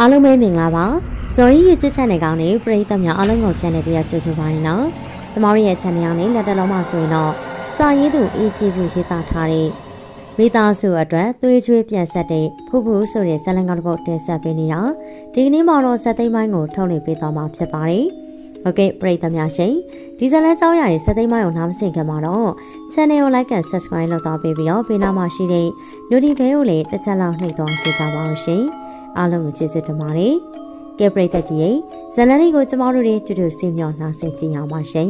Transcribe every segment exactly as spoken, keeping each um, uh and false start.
အားလုံးပဲမင်္ဂလာပါဇော်ကြီးရဲ့ချစ်ချန်တဲ့ကောင်လေးပရိသတ်များအားလုံးကိုပြန်လည်ပြီးကြိုဆိုပါရနော်ကျမတို့ရဲ့ channel လေးလက်တလုံးမှဆိုရင်တော့စာရေးသူအေးကြည့်ဖို့ရေးသားထားတဲ့မိသားစုအတွက်သွေးကြွေးပြန်ဆက်တဲ့ဖူးဖူးဆိုတဲ့ဇာတ်လမ်းကောင်းတစ်ပုဒ်တင်ဆက်ပေးနေတာဒီကနေ့မှာတော့ဇာတ်သိမ်းပိုင်းကိုထုတ်လွှင့်ပေးသွားမှာဖြစ်ပါတယ်ဟုတ်ကဲ့ပရိသတ်များရှင်ဒီဇာတ်လမ်းကြောင်းရရဲ့ဇာတ်သိမ်းပိုင်းကိုနားမဆင်ခင်မှာတော့ channel ကို like and subscribe လုပ်သွားပေးပြီးတော့ဘေးနားမှာရှိတဲ့ notification ကိုလည်းတစ်ချက်လောက်နှိပ်သွားပေးကြပါဦးရှင်အားလုံးကိုကျေးဇူးတင်ပါတယ်ကဲပရိသတ်ကြီးရေဇာတ်လမ်းလေးကိုကျမတို့တွေတူတူစီမျှော်နှာစင်ကြည့်အောင်ပါရှင်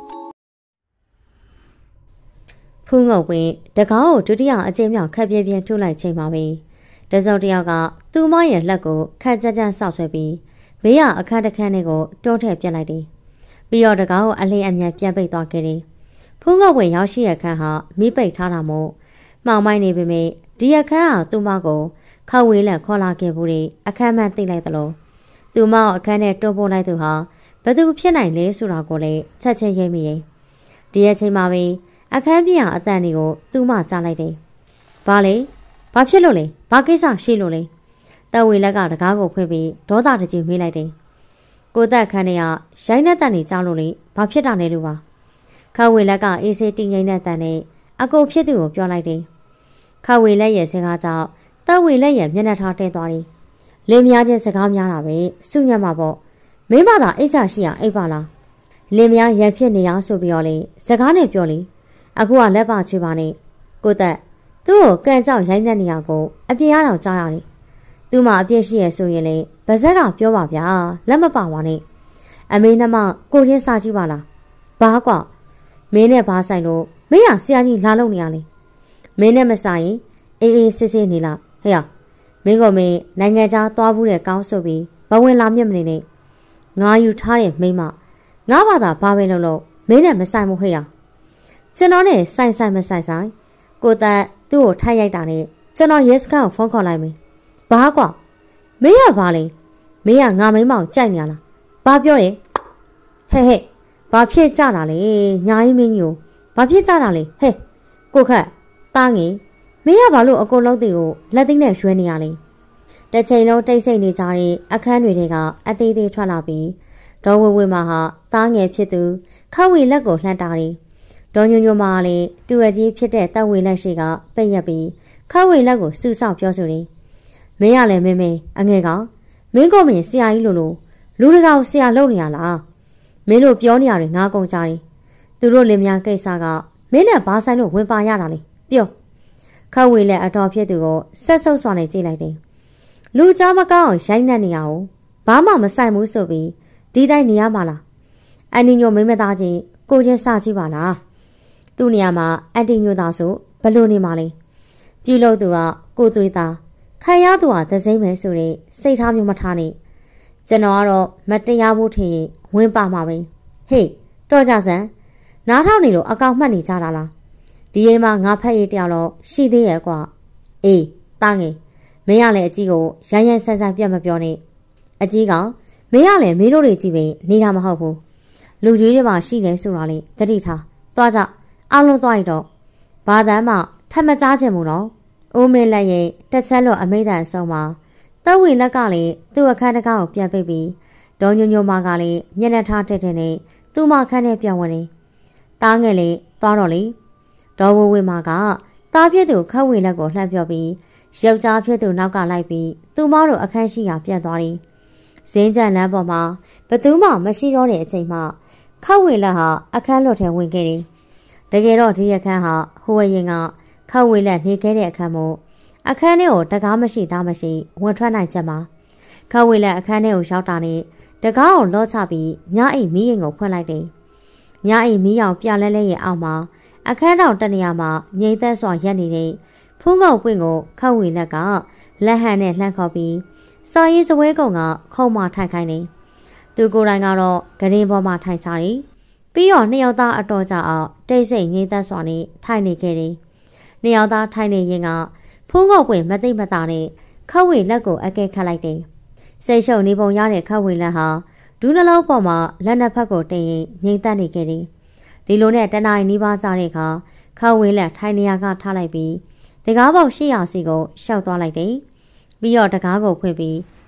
ဖူးငုတ်ဝင်းတကားကိုဒုတိယအကျဉ်းမြောက်ခက်ပြင်းပြင်းထုတ်လိုက်ချိန်ပါပဲတစုံတယောက်ကသူ့မရဲ့လက်ကိုခက်ကြကြဆောက်ဆွဲပြီးဘေးရအခန်းတစ်ခန်းလေးကိုတွန်းထည့်ပြလိုက်တယ်ပြီးတော့တကားကိုအလင်းအမြန်ပြန်ပိတ်သွားခဲ့တယ်ဖူးငုတ်ဝင်းရောက်ရှိတဲ့အခန်းဟာမိပိတ်ထားတာမို့မှောင်မိုင်းနေပေမဲ့ဒီအခန်းဟာသူ့မကိုခောက်ဝေးလက်ခေါ်လာခဲ့ဘူးလေအခန်းမှသိလိုက်သလိုသူမအခန်းထဲတွန်းပို့လိုက်သူဟာဘသူဖြစ်နိုင်လဲဆိုတာကိုလည်းချက်ချင်းရိပ်မိရင်ဒီအချိန်မှာပဲအခန်းပြအတန်တွေကိုသူမကြားလိုက်တယ်။ဘာလဲ။ဘာဖြစ်လို့လဲ။ဘာကိစ္စရှိလို့လဲ။တဝေလက်ကတကားကိုဖွင့်ပြီးဒေါသတကြီးမေးလိုက်တယ်။ကိုသက်ခန်းထဲကရိုင်းတဲ့တန်တွေကြားလို့လေဘာဖြစ်တာလဲလို့ပါ။ခဝေလက်ကအေးစေးတင်းငိမ့်တဲ့တန်နဲ့အကိုဖြစ်သူကိုပြောလိုက်တယ်။ခဝေလက်ရဲ့စကားကြောင့်တဝေလက်ရဲ့မျက်နှာထားတဲသွားတယ်။လင်းများချင်းစကားများတာပဲစုညံ့မှာပေါ့။မင်းမသာအိတ်ဆာရှိအောင်အိတ်ပါလား။လင်းများရံဖြစ်နေအောင်ဆိုပြီးတော့လေစကားနဲ့ပြောလေ။အခုကလက်ပါချွေပါနဲ့ကိုသက်သူ့ကိုကန်ကြောက်ရိုင်းတဲ့နေရာကိုအပြင်းအားတော့ကြားရတယ်။သူ့မှာအပြစ်ရှိရဆိုရင်လေဗဇက်ကပြောပါဗျာလက်မပါပါနဲ့အမေနှမကိုချင်းစားကြည့်ပါလား။ဘာကွာမင်းနဲ့ဘာဆိုင်လို့မင်းရဆရာကြီးလာလို့နေရလေ။မင်းနဲ့မဆိုင်ရင်အေးအေးဆေးဆေးနေလားဟဲ့ရမင်းကမင်းနိုင်ငံခြားသွားဘူးတဲ့ကောင်းဆိုပြီးဘဝင်လာမြင့်မနေနဲ့ငါယူထားတဲ့မိမငါဘာသာဘာပဲလုပ်လို့မင်းနဲ့မဆိုင်ဘူးဟဲ့ရကျွန်တော်နဲ့ဆိုင်ဆိုင်မဆိုင်ဆိုင်ကိုသက်သူ့ကိုထိုက်ရိုက်တာနဲ့ကျွန်တော်ရဲစခန်းကိုဖုန်းခေါ်လိုက်မယ်။ဘာကွာမင်းရပါလေမင်းကငါမိမောင်ကြိုက်နေလား။ဘာပြောရင်ဟဲ့ဟဲ့ဘာဖြစ်ကြတာလဲညာကြီးမင်းကြီးကိုဘာဖြစ်ကြတာလဲဟဲ့ကိုခက်တားငင်မင်းရဘာလို့အကုန်လုံးတွေကိုလက်သိမ်းနဲ့ရွှဲနေရလဲ။တစ်ချိန်လုံးတိတ်ဆိတ်နေကြတဲ့အခန်းတွေကအသေးသေးထွက်လာပြီးဒေါ်ဝဝေမာဟာတားငယ်ဖြစ်သူခဝေလက်ကိုလှမ်းတာတယ်ဒေါ်ညိုညိုမာလည်းတူအကြီးဖြစ်တဲ့တပ်ဝေလက်ရှိကပိတ်ရက်ပြီးခဝေလက်ကိုစူဆောက်ပြောဆိုတယ်။မင်းရလည်းမင်းမင်းအငဲကောင်မင်းကိုမင်းဆရာကြီးလို့လို့လူတကာကိုဆရာလုပ်နေရလား။မင်းတို့ပြောနေရတယ်ငါကုန်ကြတယ်။သူတို့လင်မယားကိစ္စကမင်းနဲ့ဘာဆိုင်လို့ဝင်ပါရတာလဲပြော။ခဝေလက်အတော်ဖြစ်သူကိုဆက်ဆုပ်စွာနဲ့ကြည့်လိုက်တယ်။လူကြားမကောင်းအောင်ရိုက်နှက်နေရအောင်ဘာမှမဆိုင်ဘူးဆိုပြီးဒီတိုင်းနေရမှာလား။အန်နီညိုမိမသားချင်းကိုချင်းစကြည့်ပါလား။သူ့နေရာမှာအန်တီညိုသားဆိုဘလို့နေမှာလဲပြုလုပ်သူကကိုသွေးသားခံရသူဟာသစိမ့်မယ်ဆိုရင်စိတ်ထားမျိုးမထားနဲ့ကျွန်တော်ကတော့မတရားဖို့ထင်ရင်ဝင်ပါမှာပဲဟေးတော့ကြစမ်းနားထောင်နေလို့အကောင်မှတ်နေကြတာလားဒီအိမ်မှာငါဖက်ရည်တယောက်တော့ရှိသေးရဲ့ကွာအေးတားငယ်မင်းရလေအကြီးကိုရမ်းရမ်းဆန်းဆန်းပြတ်မပြောနဲ့အကြီးကောင်မင်းရလေမင်းတို့တွေကြည့်ပဲနေတာမဟုတ်ဘူးလူကြီးတွေမှာရှိတယ်ဆိုတာလေတတိထားသွားကြအောင်လို့သွားရတော့ဘာသာမှထပ်မကြားချင်ဘူးနော်အိုးမင်းလက်ရဲ့တက်ချက်လို့အမိန့်တန်ဆုံးမှာတဝေလက်ကလည်းသူ့အခန်းတကားကိုပြန်ပိတ်ပြီးဒေါ်ညိုညိုမာကလည်းမျက်နှာထားတက်တဲ့နဲ့သူ့မခန်းထဲပြန်ဝင်နေတားငယ်လေးသွားတော့လေဒေါ်ဝဝေမာကတားပြည့်သူခက်ဝေလက်ကိုလှမ်းပြောပြီးယောက်ျားဖြစ်သူနောက်ကလိုက်ပြီးသူမတို့အခန်းရှိရာပြန်သွားတယ်ဇင်းကြံလမ်းပေါ်မှာဘသူမှမရှိတော့တဲ့အချိန်မှာခက်ဝေလက်ဟာအခန်းလွတ်ထဲဝင်ခဲ့တယ်တကယ်တော့ဒီအခန်းဟာဟိုဝရင်ကခက်ဝေလက်နေခဲ့တဲ့အခန်းမို့အခန်းထဲကိုတကားမရှိသားမရှိဝင်ထွက်နိုင်ချက်မှာခက်ဝေလက်အခန်းထဲကိုရောက်တာနဲ့တကားကိုလော့ချပြီးညအိမ်မီးရင်ကိုဖွင့်လိုက်တယ်။ညအိမ်မီးရောင်ပြလဲလဲရဲ့အောက်မှာအခန်းတော်တနေရာမှာငြိမ်သက်စွာရက်နေတဲ့ဖုံးကောက်ပွင့်ကိုခက်ဝေလက်ကလက်ဟန်နဲ့လှမ်းခေါ်ပြီးစာရေးစပွဲကုံကခုံမထိုင်ခိုင်းနေ။သူကိုယ်တိုင်ကတော့ဂရင်ပေါ်မှာထိုင်ချတယ်။ပြီးတော့နှစ်ယောက်သားအတော်ကြအောင်တိတ်ဆိတ်ငြိမ်သက်စွာနဲ့ထိုင်နေခဲ့တယ်။နှစ်ယောက်သားထိုင်နေရင်ကဖုံးကောက်ပွင့်မသိမ့်မသာနဲ့ခက်ဝေလက်ကိုအကဲခတ်လိုက်တယ်။စိတ်ရှုပ်နေပုံရတဲ့ခက်ဝေလက်ဟာဒူးနှလုံးပေါ်မှာလက်နှစ်ဖက်ကိုတင်ရင်ငြိမ်သက်နေခဲ့တယ်။ဒီလိုနဲ့တနင်္လာနေ့ပါကြတဲ့အခါခက်ဝေလက်ထိုင်နေရာကထားလိုက်ပြီးတကားပေါက်ရှေ့ရာစီကိုရှောက်သွားလိုက်တယ်။ပြီးတော့တကားကိုဖွင့်ပြီး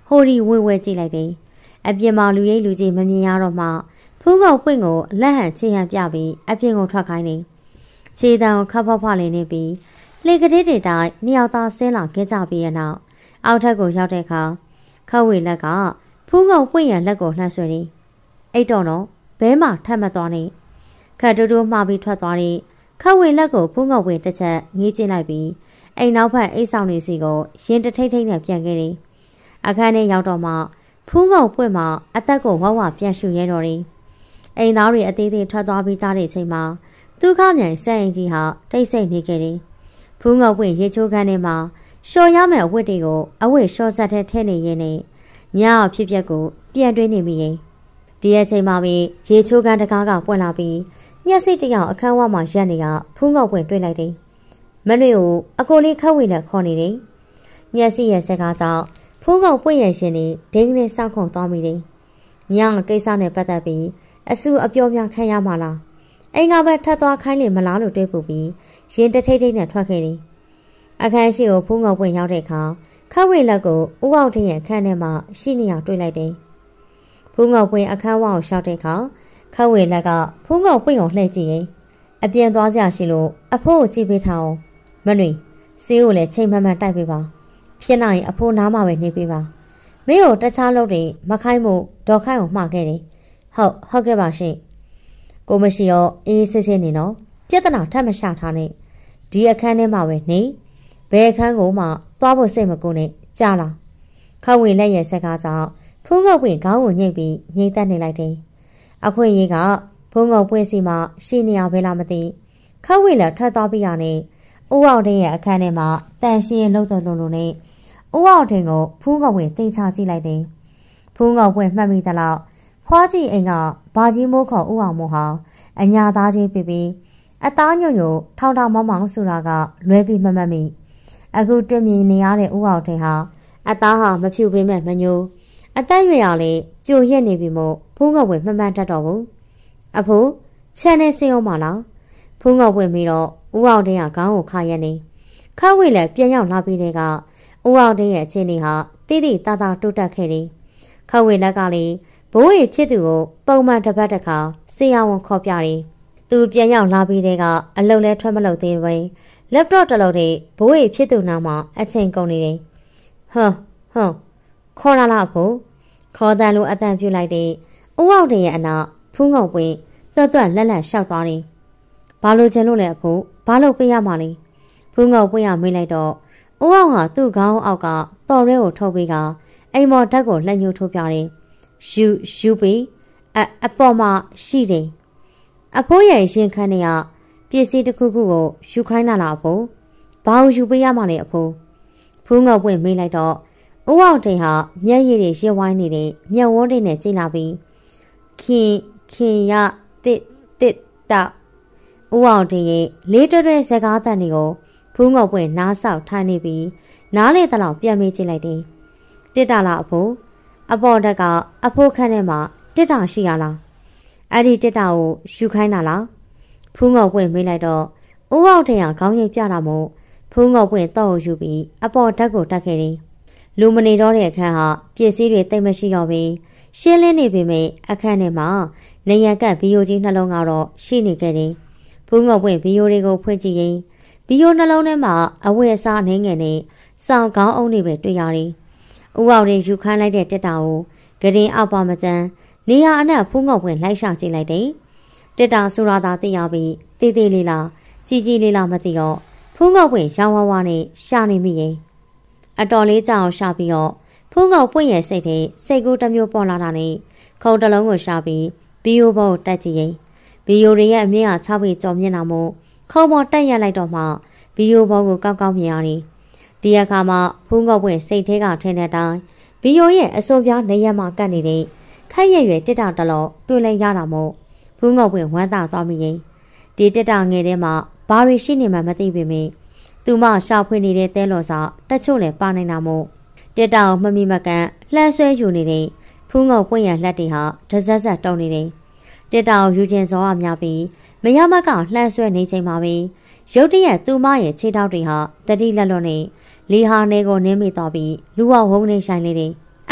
ဟိုဒီဝဲဝဲကြည့်လိုက်တယ်အပြင်မှာလူရိပ်လူကြီးမမြင်ရတော့မှဖူးငုံပွင့်ကိုလက်ဟန်ချေဟန်ပြပြီးအပြင်ကိုထွက်ခိုင်းတယ်ခြေတံကိုခပ်ဖောက်ဖောက်လေးနေပြီးလေကလေးတွေတိုင်းနှစ်ယောက်သားဆင်းလာခဲ့ကြပြီးရနောက်အောက်ထပ်ကိုရောက်တဲ့အခါခဝေလက်ကဖူးငုံပွင့်ရလက်ကိုလှမ်းဆွဲတယ်အိတ်တော့တော့ဘဲမှထပ်မသွားနဲ့ခတ်တူတူမှားပြီးထွက်သွားတယ်ခဝေလက်ကိုဖူးငုံပွင့်တစ်ချက်ငေးကျင်းလိုက်ပြီးအိမ်နောက်ဖက်အိတ်ဆောင်နေစီကိုရင်တထိတ်ထိတ်နဲ့ပြန်ခဲ့တယ်အခန်းထဲရောက်တော့မှဖူးငုံပွင့်မှာအသက်ကိုဝဝပြန်ရှူရဲတော့တယ်အိမ်သားတွေအသေးသေးထွက်သွားပြီးသားတဲ့အချိန်မှာသူခမြိုင်စက်အိမ်ကြီးဟာတိတ်ဆိတ်နေခဲ့တယ်ဖူးငုံပွင့်ရေချိုးခန်းထဲမှာလျှော်ရမယ့်အဝတ်တွေကိုအဝတ်လျှော်ဆက်ထဲထည့်နေရင်းနဲ့ညအဖြစ်ပျက်ကိုပြန်တွေးနေမိရင်ဒီအချိန်မှာပဲရေချိုးခန်းတကားကပွင့်လာပြီးညက်စိတ်တယောက်အခန်းဝမှာရက်နေကဖူးငုံပွင့်တွေ့လိုက်တယ်မနှွေကိုအကိုလေးခက်ဝေနဲ့ခေါ်နေတယ်ညက်စိရဲ့စကားကြောင့်ဖူးငုံပွင့်ရဲ့ရှင်နေဒိန်းနဲ့စောင့်ခုံသွားမိတယ်ညကိစ္စနဲ့ပတ်သက်ပြီးအဆူအပြောများခံရမှာလားအိမ်ကပဲထပ်သွားခိုင်းလေမလားလို့တွေးပူပြီးရင်တထိတ်ထိတ်နဲ့ထွက်ခဲ့တယ်အခန်းရှိကိုဖူးငုံပွင့်ရောက်တဲ့အခါခက်ဝေလက်ကိုဥအောင်ထင်းရဲ့အခန်းထဲမှာရှိနေအောင်တွေ့လိုက်တယ်ဖူးငုံပွင့်အခန်းဝအောင်ရှောက်တဲ့အခါခက်ဝေလက်ကဖူးငုံပွင့်ကိုလှည့်ကြည့်ရင်အပြင်သွားကြရှိလို့အဖိုးကိုကြည့်ပေးထားအောင်မနှွေစေးကိုလည်းချိန်မှန်မှန်တိုက်ပေးပါဖြစ်နိုင်ရင်အဖိုးနားမှာပဲနေပေးပါမင်းကိုတခြားလုပ်တွေမခိုင်းမှုဒေါ်ခိုင်းကိုမှားခဲ့တယ်ဟုတ်ဟုတ်ကဲ့ပါရှင်ကိုမရှိရောအေးစစ်စစ်နေနော်ပြဿနာထပ်မရှာထားနဲ့ဒီအခန်းထဲမှာပဲနေဘယ်အခန်းကိုမှသွားဖို့စိတ်မကူနဲ့ကြားလားခက်ဝေလက်ရဲ့စကားကြောင့်ဖူးငုံပွင့်ခေါင်းကိုညှိပြီးငိမ့်သက်နေလိုက်တယ်အခွင့်အရေးကဖူးငုံပွင့်စီမှာရှိနေရဘဲလားမသိခက်ဝေလက်ထွက်သွားပြီးရနဲ့ဦးအောင်တင်းရဲ့အခန်းထဲမှာတန်ရှင်းလှုပ်တော်လုံးလုံးနဲ့ဦးအောင်တင်းကိုဖူးငုံပွင့်သိချကြည့်လိုက်တယ်ဖူးငုံပွင့်မှတ်မိသလောက်ဖွားကြည့်အိမ်ကဘာကြီးမိုးခေါ်ဦးအောင်မိုးဟာအညာသားချင်းပြပြီးအသားညွန့်ညွန့်ထောင်ထောင်မောင်းမောင်းဆိုတာကလွဲပြီးမမှတ်မိအခုတွေ့မြင်နေရတဲ့ဦးအောင်ထိန်ဟာအသားဟာမဖြူပေမဲ့မညိုအသက်ရွယ်ရလေကြိုရက်နေပြီမို့ဖူးငုံပွင့်မှန်မှန်တတ်တော့ဘူးအဖိုးချန်နေစင်းအောင်မလားဖူးငုံပွင့်ပြီးတော့ဦးအောင်ထိန်ကခေါင်းကိုခါရက်နေခါဝေလည်းပြန်ရောက်လာပြီးတဲ့ကဦးအောင်ထိန်ရဲ့အခြေအနေဟာတိတိတသားတိုးတက်ခဲ့တယ်ခါဝေလက်ကလေဘိုးရီဖြစ်သူကိုပုံမှန်တစ်ပတ်တစ်ခါစေရဝန်ခေါ်ပြတယ်သူပြန်ရောက်လာပြီးတဲ့ကအလုံးလဲထွက်မလို့သေးဘူး။ laptop တစ်လုံးနဲ့ဘိုးရီဖြစ်သူနာမှာအချိန်ကုန်နေတယ်။ဟမ်ဟမ်ခေါ်လာလားဖို့ခေါ်တယ်လို့အတန်ပြုတ်လိုက်တဲ့ဦးအောင်တင်ရဲ့အနာဖူးငုံပွင့်တွတ်တွတ်လက်လက်ရှောက်သွားတယ်။ဘာလို့ချင်လို့လဲအဖို့ဘာလို့ပေးရမှာလဲ။ဖူးငုံပွင့်ရမေးလိုက်တော့ဦးအောင်ဟာသူ့ခေါင်းအောက်ကတော်ရဲကိုထုတ်ပေးကအိမ်မော်ဓာတ်ကိုလက်ညှိုးထိုးပြတယ်။ယူယူပြီးအအပေါ်မှာရှိတယ်။အဖိုးရဲ့ရင်ခန်းထဲကပစ္စည်းတစ်ခုခုကိုယူခိုင်းလာလားအဖိုးဘာလို့ယူပေးရမှာလဲအဖိုးဖူးငုံပွင့်မေးလိုက်တော့ဦးအောင်တိန်ဟာမျက်ရည်တွေရစ်ဝိုင်းနေတဲ့မျက်ဝန်းတွေနဲ့ကြည့်လာပြီးခင်ခင်ရတစ်တစ်တာဦးအောင်တိန်ရဲ့လေးတွဲတွဲစကားတန်တွေကိုဖူးငုံပွင့်နားဆောက်ထိုင်နေပြီးနားလေတလောက်ပြန်မေးကြည့်လိုက်တယ်တစ်တာလားအဖိုးအပေါ်တက်ကအဖိုးခန်းထဲမှာတစ်တာရှိရလားအဲ့ဒီတစ်တာကိုယူခိုင်းတာလားဖူးငုံပွင့်မေးလိုက်တော့ဦးအောင်တိန်ကခေါင်းရိပ်ပြတာမို့ဖူးငုံပွင့်တော့ယူပြီးအပေါ်တက်ကိုတက်ခဲ့တယ်လူမနေတော့တဲ့အခန်းဟာပစ္စည်းတွေတိတ်မရှိတော့ပြီးရှင်းလင်းနေပေမဲ့အခန်းထဲမှာနေရကတ်ဗီယိုကြီးနှလုံးကတော့ရှိနေခဲ့တယ်။ဖူးငုံပွင့်ဗီယိုတွေကိုဖွင့်ကြည့်ရင်ဗီယိုနှလုံးထဲမှာအဝတ်အစားနှင်းငယ်နဲ့စောင်းကောင်းအောင်တွေပဲတွေ့ရတယ်။ဦးအောင်တွေယူခိုင်းလိုက်တဲ့တက်တာကိုဂရင်အောက်ပါမကျန်းနေရအနက်ဖူးငုံပွင့်လိုက်ရှာကြည့်လိုက်တယ်။တက်တာဆိုရတာသိရပြီးတေးသေးလေးလားကြီးကြီးလေးလားမသိတော့ဖူးငုံပွင့်ရောင်းဝါးဝါးနဲ့ရှာနေမိရင်အတော်လေးကြောင်ရှာပြီးတော့ဖူးငုံပွင့်ရဲ့စိတ်ထဲစိတ်ကူးတစ်မျိုးပေါ်လာတာနဲ့ခုံတလုံးကိုရှာပြီးဗီယိုဘောကိုတက်ကြည့်ရင်ဗီယိုတွေရဲ့အမြင့်က၆ပေကျော်မြင့်တာမို့ခုံပေါ်တက်ရလိုက်တော့မှဗီယိုဘောကိုကောက်ကောက်မြင်ရတယ်ဒီအခါမှာဖူးငုံပွင့်စိတ်ထဲကထင်တဲ့တိုင်းဗီယိုရဲ့အစွန်ပြားနေရမှာကတ်နေတဲ့ခက်ရရွယ်တစ်တာတလောတွေ့လိုက်ရတာမို့ဖူးငုံပွင့်ဝမ်းသာသွားမိရင်ဒီတစ်တာငယ်ထဲမှာဘာတွေရှိနေမှမသိပေမဲ့သူမရှာဖွေနေတဲ့တဲလော်စာတချို့လည်းပါနေတာမို့တက်တောင်မမီမကန်လှမ်းဆွဲယူနေတဲ့ဖူးငုံပွင့်ရလက်တွေဟာဒဇက်ဇက်တုံနေတယ်တက်တောင်ယူခြင်းစောအများပြီးမရမကလှမ်းဆွဲနေချိန်မှာပဲရုတ်တရက်သူမရဲ့ခြေထောက်တွေဟာတတိလက်လွတ်နေလီဟာနေကိုနင်းမိသွားပြီးလူဝဝုန်းနေဆိုင်နေတယ်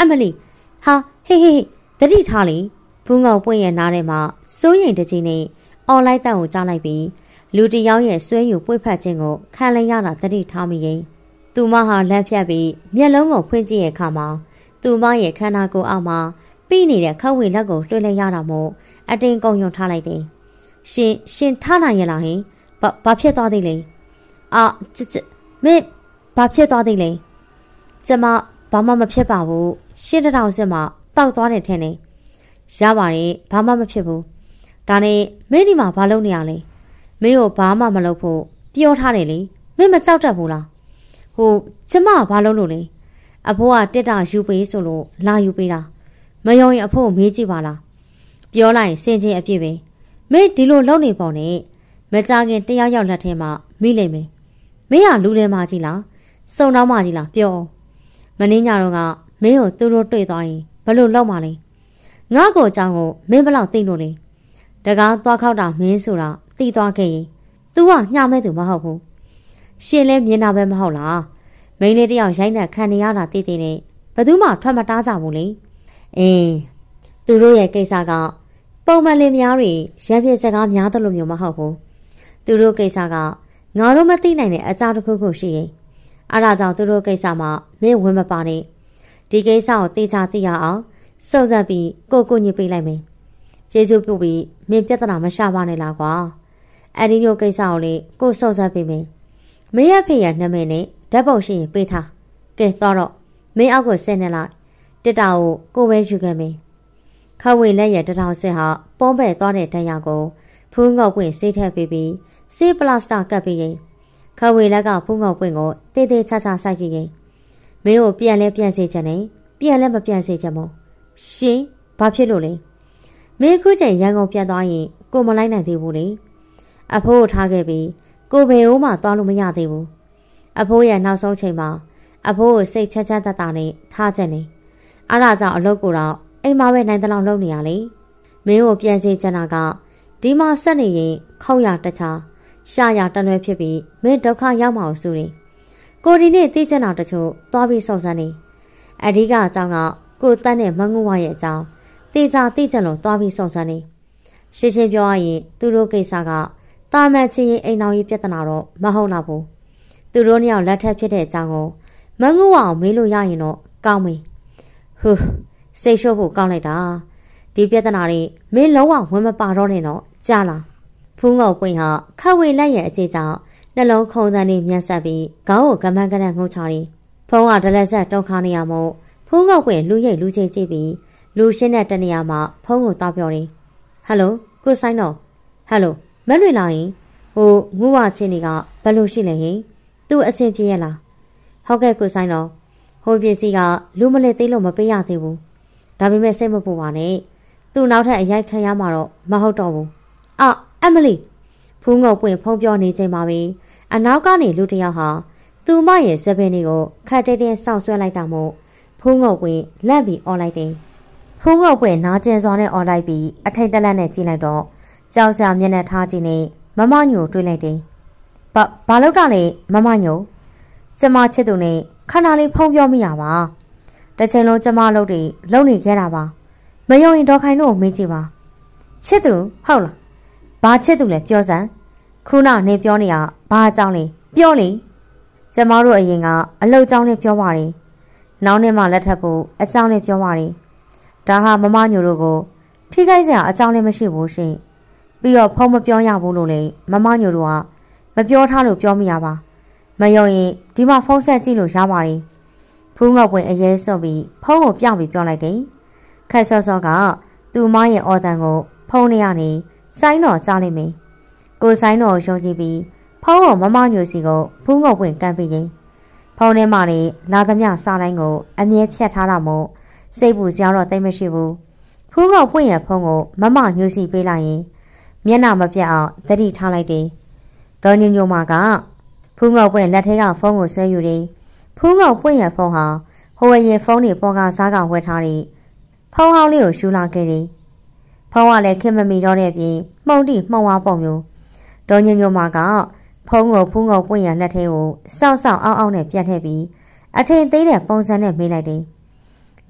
အမလီဟာဟေးဟေးတတိထားလေဖူးငုံပွင့်ရဲ့နားထဲမှာစိုးရိမ်တကြီးနဲ့အွန်လိုင်းတန်ကိုကြားလိုက်ပြီးလူတယောက်ရဲ့ဆွဲယူပွေ့ဖက်ခြင်းကိုခံလိုက်ရတာတတိထားမိရင်သူမဟာလက်ဖြတ်ပြီးမျက်လုံးကိုဖွင့်ကြည့်ရဲ့အခါမှာသူမရဲ့ခန္ဓာကိုယ်အောက်မှာပြီးနေတဲ့ခက်ဝေလက်ကိုတွေ့လိုက်ရတာမို့အတင်းကုံယုံထားလိုက်တယ်ရှင်ရှင်ထားနိုင်ရလားဟင်ဘာဘာဖြစ်သွားသေးလဲအာချစ်ချစ်မင်းဘာဖြစ်သွားသေးလဲကျမဘာမှမဖြစ်ပါဘူးရှင်းတထောင်စစ်မှတောက်သွားတယ်ထင်တယ်ရပါတယ်ဘာမှမဖြစ်ဘူးဒါနဲ့မင်းဒီမှာဘာလုပ်နေရလဲမင်းကိုဘာမှမလုပ်ဖို့ပြောထားတယ်လေမင်းမကြောက်တတ်ဘူးလားဟိုကျမဘာလုပ်လို့လဲအဖိုးကတက်တာယူပေးဆိုလို့လာယူပေးတာမယုံရင်အဖိုးကိုမေးကြည့်ပါလားပြောလိုက်စင်ချင်းအပြည့်ပဲမင်းဒီလိုလုပ်နေပေါ့နဲ့မကြခင်တယောက်ယောက်လက်ထဲမှာမိလိမ့်မယ်မင်းကလူထဲမှာကြီးလားစုံတော့မှကြီးလားပြောမင်းညတော့ကမင်းကိုသူတို့တွေ့သွားရင်ဘယ်လိုလုပ်မှလဲငါ့ကိုအကြောင်းကိုမင်းဘလောက်သိလို့လဲတကားသွားခောက်တာမင်းဆိုတာသိသွားခဲ့ရင် तू ကညှမဲ့သူမဟုတ်ဘူးရှင်လဲမြင်တာပဲမဟုတ်လားမိန်းလေးတယောက်ရိုက်နှက်ခံနေရတာတည်တည်နဲ့ဘယ်သူမှထွက်မတားကြဘူးလေအင်းသူတို့ရဲ့ကိစ္စကပုံမှန်လင်များတွေရံပြစကားများတယ်လို့မျိုးမဟုတ်ဘူးသူတို့ကိစ္စကငါတို့မသိနိုင်တဲ့အကြောင်းတစ်ခုခုရှိရင်အဲ့ဒါကြောင့်သူတို့ကိစ္စမှာမင်းဝင်မပါနဲ့ဒီကိစ္စကိုသိချသိရအောင်စုံစမ်းပြီးကိုကိုညစ်ပေးလိုက်မယ်ကျေးဇူးပြုပြီးမင်းပြဿနာမရှာပါနဲ့လားကွာအဲ့ဒီလိုကိစ္စကိုလေကိုစုံစမ်းပေးမယ်မင်းရဲ့ဖေရဲ့နာမည်နဲ့ဓာတ်ပုံရှိရင်ပေးထားကဲတော့တော့မင်းအောက်ကိုဆင်းနေလိုက်တစ်တာကိုကိုပဲယူခဲ့မယ်ခဝေလက်ရဲ့တထောင်စစ်ဟာပုံးပဲ့သွားတဲ့တန်ရာကိုဖူးငုတ်ပွင့်ဆေးထည့်ပေးပြီးဆေးပလတ်စတာကပ်ပြီးရင်ခဝေလက်ကဖူးငုတ်ပွင့်ကိုတေးသေးချာချာစိုက်ကြည့်ရင်မင်းကိုပြန်လဲပြန်စေချင်တယ်ပြန်လဲမပြန်စေချင်ဘူးရှင်ဘာဖြစ်လို့လဲမင်းခုချိန်ရန်ကုန်ပြန်သွားရင်ကိုမလိုက်နိုင်သေးဘူးလေအဖိုးကိုထားခဲ့ပြီးကိုဘယ်ဦးမှသွားလို့မရသေးဘူးအဖိုးရဲ့နောက်ဆုံးချိန်မှာအဖိုးကိုစိတ်ချမ်းချမ်းသာသာနဲ့ထားချက်နေအဲ့ဒါကြောင့်အလုပ်ကိုတော့အိမ်မှာပဲနိုင်တဲ့လောက်လုပ်နေရလေမင်းကိုပြန်စေချင်တာကဒီမှာဆက်နေရင်ခောက်ရတခြားရှာရတလွဲဖြစ်ပြီးမင်းဒုက္ခရောက်မှာဆိုရင်ကိုဒီနေ့သိချင်တာတချို့သွားပြီးစုံစမ်းနေအဓိကအကြောင်းကကိုတန်းနဲ့မငုံဝရဲ့အကြောင်းတေချာသိချင်လို့သွားပြီးစုံစမ်းနေရှင်းရှင်းပြောရရင်သူတို့ကိစ္စကတာမန်ချင်းရင်အိမ်တော်ကြီးပြဿနာတော့မဟုတ်တော့ဘူးသူတို့နှစ်ယောက်လက်ထက်ဖြစ်တဲ့အကြောင်းကိုမငုံဝအောင်မေးလို့ရရင်တော့ကောင်းပြီဟူးစိတ်ရှုပ်ဖို့ကောင်းလိုက်တာဒီပြဿနာတွေမင်းလုံးဝဝင်မပါတော့နဲ့တော့ကြားလားဖူးငုံပွင့်ဟာခက်ဝေလက်ရဲ့အခြေကြောင့်နှလုံးခုန်သန်းနေမြတ်ဆက်ပြီးခေါင်းကိုကမန်းကနက်ငုံချရီဖုံးကဒလက်ဆက်တုံခါနေရမို့ဖူးငုံပွင့်လူရိတ်လူချေကြည့်ပြီးလူရှင်းတဲ့တနေရာမှာဖုံးကိုတောက်ပြောတယ်ဟယ်လိုကိုဆိုင်တော့ဟယ်လိုမလွေလာရင်ဟိုငူဝချင်းတွေကဘယ်လိုရှိလဲဟင်သူ့အဆင်ပြေရလားဟုတ်ကဲ့ကိုဆိုင်တော့ဟိုပစ္စည်းကလူမလဲသေးလို့မပေးရသေးဘူးဒါပေမဲ့စိတ်မပူပါနဲ့သူ့နောက်ထပ်အရိုက်ခံရမှာတော့မဟုတ်တော့ဘူးအာအမလီဖူးငုံပွင့်ဖုံးပြောနေချိန်မှာပဲအနောက်ကနေလူတယောက်ဟာသူမရဲ့စပင်းတွေကိုခတ်တဲတဲစောင့်ဆွဲလိုက်တာမို့ဖူးငုံပွင့်လက်ပြီးអော်လိုက်တယ်ဖူးငုံပွင့်နာကျင်စွာနဲ့អော်လိုက်ပြီးအထိတ်တလန့်နဲ့ကြည့်လိုက်တော့ကြောက်စရာမျက်နှာထားကြည့်နေမမညိုတွေးလိုက်တယ်ဘာဘာလို့ကလဲမမညိုကျမချစ်သူနဲ့ခဏလေးဖုံးပြောမိရပါတစ်ချိန်လုံးကျမလုပ်တွေလုံနေခဲ့တာပါမယုံရင်ဒေါ်ခိုင်တို့ကိုမေးကြည့်ပါချစ်သူဟုတ်လားဘာချစ်သူလဲပြောစမ်းခုနနေပြောနေရဘာအကြောင်းလဲပြောလေကျမတို့အရင်ကအလုပ်ကြောင်းနဲ့ပြောပါတယ်နောက်နေ့မှလက်ထပ်ဖို့အကြောင်းနဲ့ပြောပါတယ်ဒါဟာမမညိုတို့ကိုထိခိုက်စရာအကြောင်းလည်းမရှိဘူးရှင်ပြီးတော့ဖုံးမပြောရဘူးလို့လေမမညိုတို့ကမပြောထားလို့ပြောမိရပါမယုံရင်ဒီမှာဖုံးဆက်ကြည့်လို့ရပါတယ်ဖူးငေါပွင့်အရေးစွန့်ပြီးဖုံးကိုပြောင်းပြီးပြောလိုက်တယ်ခက်စောစောကသူ့မရဲ့အော်တန်ကိုဖုံးနေရနေဆိုင်းတော်ကြားလိုက်မယ်ကိုဆိုင်းတော်ကိုယုံကြည်ပြီးဖုံးကိုမမညိုစီကိုဖူးငေါပွင့်ကမ်းပြီးရင်ဖုံးထဲမှာလေလာသမျှစားတိုင်းကိုအမြဲဖြတ်ထားတာမို့စိတ်ပူစရာတော့တိတ်မရှိဘူးဖူးငေါပွင့်ရဲ့ဖုံးကိုမမညိုစီပေးလိုက်ရင်မျက်နှာမပြတ်အောင်သတိထားလိုက်တယ်ဒေါ်ညိုညိုမာကဖူးငေါပွင့်လက်ထဲကဖုံးကိုဆွဲယူတယ်ဖူးငေါပွင့်ရဲ့ဖုံးဟာဟိုအရင်ဖုံးတွေပေါ်ကစားကဝယ်ထားတယ်ဖုံးဟောင်းလေးကိုရှူလာခဲ့တယ်ဖုံးကလည်းခင်မမီတော့တဲ့ပြင်မှုန်တိမှုံဝါပုံမျိုးဒေါ်ညိုညိုမာကဖုံးကိုဖူးငေါပွင့်ရဲ့လက်ထဲကိုစောက်စောက်အောင်းအောင်းနဲ့ပြတ်ထည့်ပြီးအထင်သေးတဲ့ပုံစံနဲ့မေးလိုက်တယ်င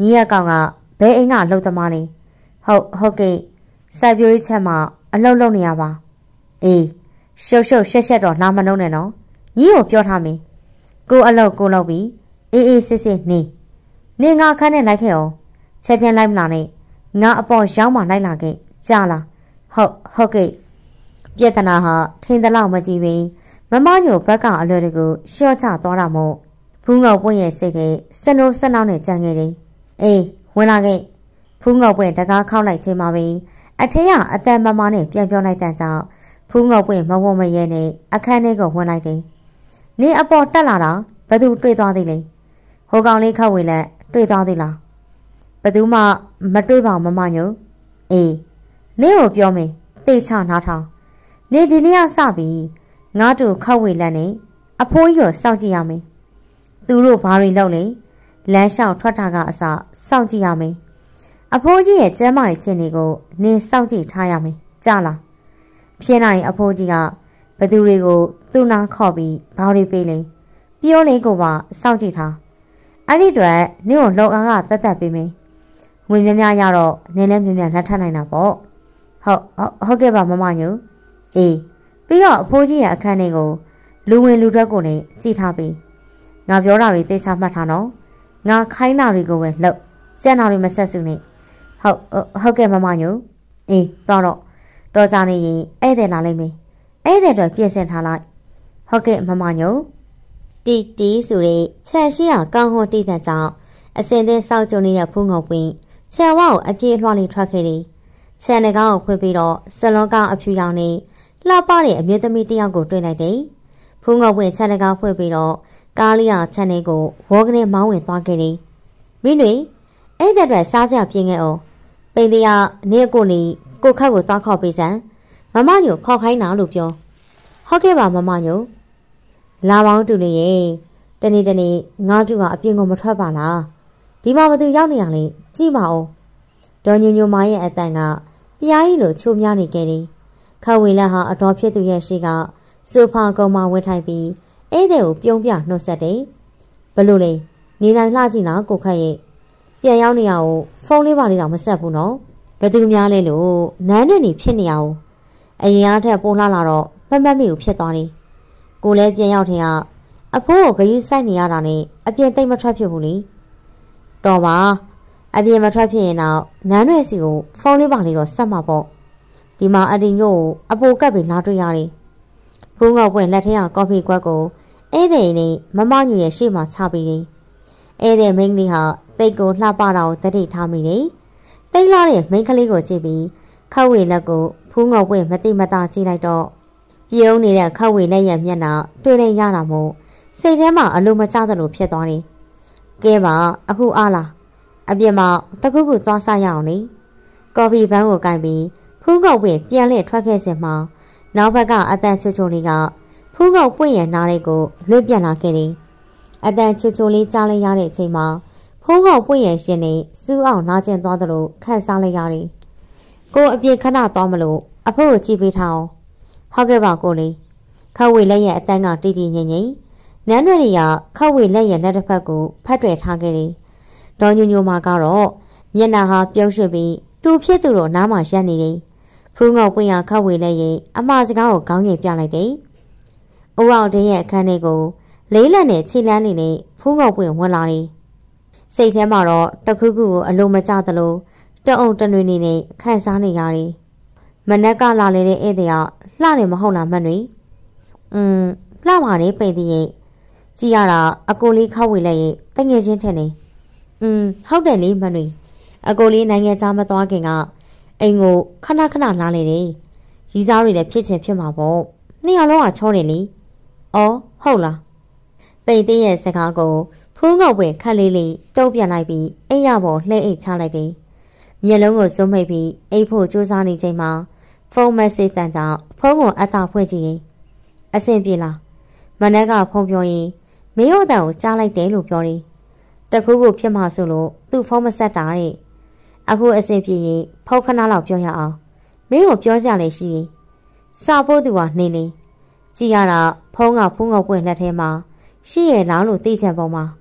ညီရကောင်ကဘဲအိမ်ကလှုပ်သမားနေဟုတ်ဟုတ်ကဲ့စိုက်ပျိုးရေးချက်မှာအလုပ်လုပ်နေရပါအေးရှုပ်ရှုပ်ရှက်ရှက်တော့လာမနှုံးနဲ့နော်ညီကိုပြောထားမင်းကိုအလုပ်ကိုလုပ်ပြီးအေးအေးစစ်စစ်နေနေငါခန်းနဲ့လိုက်ခဲ့အောင်ချက်ချင်းလိုက်မလာနဲ့ငါအပေါ်ရောက်မှလိုက်လာခဲ့ကြားလားဟုတ်ဟုတ်ကဲ့ပြဿနာဟာထင်သလောက်မကြည့်ပြီးမမညိုဘက်ကအလွယ်တကူရှော့ချသွားတာမို့ဖူးငေါပွင့်ရဲ့စိတ်ထဲစနိုးစနောက်နဲ့ကြံခဲ့တယ်အေးဝင်လာခဲ့ဖူးငေါပွင့်တကားခောက်လိုက်ချိန်မှာပဲအထက်ကအတန်မမနဲ့ပြန်ပြောလိုက်တဲ့ကြောင့်ဖူးငေါပွင့်မဝုံမရဲနဲ့အခန်းထဲကိုဝင်လိုက်တယ်နေအပေါ်တက်လာတာဘသူတွေ့သွားသေးလဲဟိုကောင်လေးခောက်ဝင်လက်တွေ့သွားသေးလားဘသူမှမတွေ့ပါမမညိုအေးနင်းကိုပြောမယ်သိချနားထောင်နေဒီနေ့ကစပြီးငါတို့ခောက်ဝေလန်းနဲ့အဖိုးကြီးကိုစောင့်ကြည့်ရမယ်သူတို့ဘာတွေလုပ်လဲလမ်းလျှောက်ထွက်တာကအစစောင့်ကြည့်ရမယ်အဖိုးကြီးရဲ့ကျမ်းမာရေးခြင်းတွေကိုနင်းစောင့်ကြည့်ထားရမယ်ကြားလားဖြစ်နိုင်အဖိုးကြီးကဘသူတွေကိုသူ့နာခေါ်ပြီးဘာတွေပေးလဲပြောလေးကိုပါစောင့်ကြည့်ထားအဲ့ဒီအတွက်နင်းကိုလုံအားကတတ်တတ်ပေးမယ်ငွေများများရတော့နင်းလည်းများများလက်ထပ်နိုင်တာပေါ့ဟုတ်ဟုတ်ကဲ့ပါမမညိုအေးပြီးတော့အဖိုးကြီးရဲ့အခန်းထဲကိုလူဝင်လူထွက်ကိုလည်းကြည့်ထားပြီးငါပြောတာတွေသိချမှတ်ထားနော်ငါခိုင်းတာတွေကိုပဲလှုပ်ကြံ့တာတွေမဆက်စုနဲ့ဟုတ်ဟုတ်ကဲ့မမညိုအေးတော့တော့တော်ကြနေရင်ဧည့်သည်လာလိမ့်မယ်ဧည့်သည်တွေပြည့်စင်ထားလိုက်ဟုတ်ကဲ့မမညိုတီတီဆိုတဲ့ခြံရှိအောင်ကောင်းဟွန်းတီးတဲ့ကြောင့်အစင်သေးစောက်ကြုံနေတဲ့ဖူးငုံပွင့်ခြံဝါကိုအပြေးလွှားလေးထွက်ခဲ့တယ်ခြံတကားကိုဖွင့်ပြီးတော့ဆလွန်ကောင်အဖြူရောင်နဲ့လှပတဲ့အမျိုးသမီးတစ်ယောက်ကိုတွေ့လိုက်တယ်ဖူးငုံပွင့်ခြံတကားဖွင့်ပြီးတော့ကားလေးကခြံလေးကိုဝေါကနေမောင်းဝင်သွားခဲ့တယ်မင်းတွေအဲ့တဲ့အတွက်စားစရာပြင်းခဲ့အောင်ပိန်သေးကနေကိုနေကိုခတ်ကိုသွားခေါ်ပေးစမ်းမမညိုခေါ်ခိုင်းတာလို့ပြောဟုတ်ကဲ့ပါမမညိုလာပေါင်းတူနေရဲ့တနေ့တနေ့ငါတို့ကအပြင်ကိုမထွက်ပါလားဒီမှာဘသူရောက်နေရလဲကြည့်ပါဦးဒေါ်ညိုညိုမရဲ့အတန်ကပြားကြီးလိုချိုးများနေခဲ့တယ်ခဝေလက်ဟာအတော်ဖြစ်သူရဲ့ရှိကဆိုဖာကုံမဝတ်ထိုင်ပြီးဧည့်သည်ကိုပြုံးပြနှုတ်ဆက်တယ်ဘလို့လဲနေနိုင်လှကြည့်လားကိုခတ်ရဲ့ပြန်ရောက်နေရအောင်ဖုန်းလေးပါလေးတော့မဆက်ဘူးနော်ဘသူများလဲလို့နန်းတွင်နေဖြစ်နေရအောင်အရင်အားထက်ပိုလှလာတော့မမတ်မိကိုဖြစ်သွားတယ်ကိုလည်းပြန်ရောက်ထင်ကအဖိုးကိုဂရုစိုက်နေရတာနဲ့အပြင်သိမ့်မထွက်ဖြစ်ဘူးလေတော်ပါအပြင်မထွက်ဖြစ်ရင်တော့နန်းရွယ်စီကိုဖုန်းလေးပါလေးတော့ဆက်မှာပေါ့ဒီမှာအတင်ညို့အပိုကပ်ပြီးလာတွေ့ရတယ်ဖူးငေါပွင့်လက်ထဲကကော်ဖီကွက်ကိုဧည့်သည်နဲ့မမညူရဲ့ရှေ့မှာချပြီးတယ်ဧည့်သည်မိန်းကလေးဟာတိတ်ကိုလှပတာကိုတတိထားမိတယ်တိတ်လာတဲ့မိန်းကလေးကိုကြည့်ပြီးခက်ဝေလက်ကိုဖူးငေါပွင့်မတိမတာကြည့်လိုက်တော့ပြုံးနေတဲ့ခက်ဝေလက်ရဲ့မျက်နှာတွေ့နေရတာမို့စိတ်ထဲမှာအလိုမကျသလိုဖြစ်သွားတယ်ကဲပါအခုအားလားအပြင်မှာတခုခုသွားစားရအောင်လေကော်ဖီဘန်းကိုကင်ပြီးဖူးငေါပွင့်ပြန်လှည့်ထွက်ခဲ့စင်မှာနောက်ဘက်ကအတန်ချိုချိုလေးကဖူးငေါပွင့်ရဲ့နားလေးကိုလွတ်ပြန်လာခဲ့တယ်အတန်ချိုချိုလေးကြားလိုက်ရတဲ့အချိန်မှာဖူးငေါပွင့်ရဲ့ရှင်နေစူးအောင်နာကျင်သွားသလိုခန့်စားလိုက်ရတယ်ကိုအပြင်ခဏသွားမလို့အဖိုးကိုကြည့်ပေးထားအောင်ဟုတ်ကဲ့ပါကိုလေးခဝေလက်ရဲ့အတန်းကတီတီငိမ့်ငိမ့်နန်းရွယ်တွေကခဝေလက်ရဲ့လက်တစ်ဖက်ကိုဖတ်တွယ်ထားခဲ့တယ်ဒေါ်ညိုညိုမာကတော့မျက်နှာဟာပြုံးရွှေ့ပြီးတူဖြစ်သူတို့နားမှာရပ်နေတယ်ဖူးငေါပွင့်ရခဝေလက်ရဲ့အမှားစကားကိုခေါင်းငယ်ပြလိုက်တယ်။အိုးအောင်တဲ့ရဲ့အခန်းထဲကိုလေးလက်နဲ့ခြေလမ်းနေနဲ့ဖူးငေါပွင့်ဝင်လာတယ်။စိတ်ထဲမှာတော့တခုခုကိုအလိုမကျသလိုတအုံတနွေနေနဲ့ခန့်စားနေရတယ်။မနက်ကလာလေတဲ့ဧည့်သည်ကလှနေမဟုတ်လားမနှွေ။อืมလှပါလေပိတ်သေးရဲ့ကြည်ရတာအကိုလေးခဝေလက်ရဲ့တငယ်ချင်းထက်နေ။อืมဟုတ်တယ်လေမနှွေအကိုလေးနိုင်ငံသားမသွားခင်ကအိမ်ကိုခဏခဏလာနေတယ်။ရီးစားတွေလည်းဖြစ်ချင်ဖြစ်မှာပေါ့။နှစ်ယောက်လုံးကချောတယ်လေ။အော်ဟုတ်လား။ပိတ်သေးရဲ့စကားကိုဖူးငေါပွင့်ခက်လေးလေးတုံးပြန်လိုက်ပြီးအိမ်ရပေါ်လှဲအိတ်ချလိုက်တယ်။မျက်လုံးကိုစုံမိတ်ပြီးအိတ်ဖို့စူးစမ်းနေချိန်မှာဖုန်းမက်ဆေ့တန်ကြောင့်ဖုန်းကိုအသာဖွင့်ကြည့်ရင်အဆင်ပြေလား။မနက်ကဖုန်းပြောရင်မင်းရောတန်ကိုကြားလိုက်တယ်လို့ပြောတယ်။တခုခုဖြစ်မှဆိုလို့သူ့ဖုန်းမဆက်တာတဲ့။အခုအဆင်ပြေရင်ဖုန်းခဏလောက်ပြောရအောင်မင်းကိုပြောကြလေရှိရင်စာဖို့သူကနေနေကြည်ရတာဖုန်းကဖုန်းငေါပွင့်လက်ထဲမှာရှိရလားလို့သိချင်ပုံမှာဖ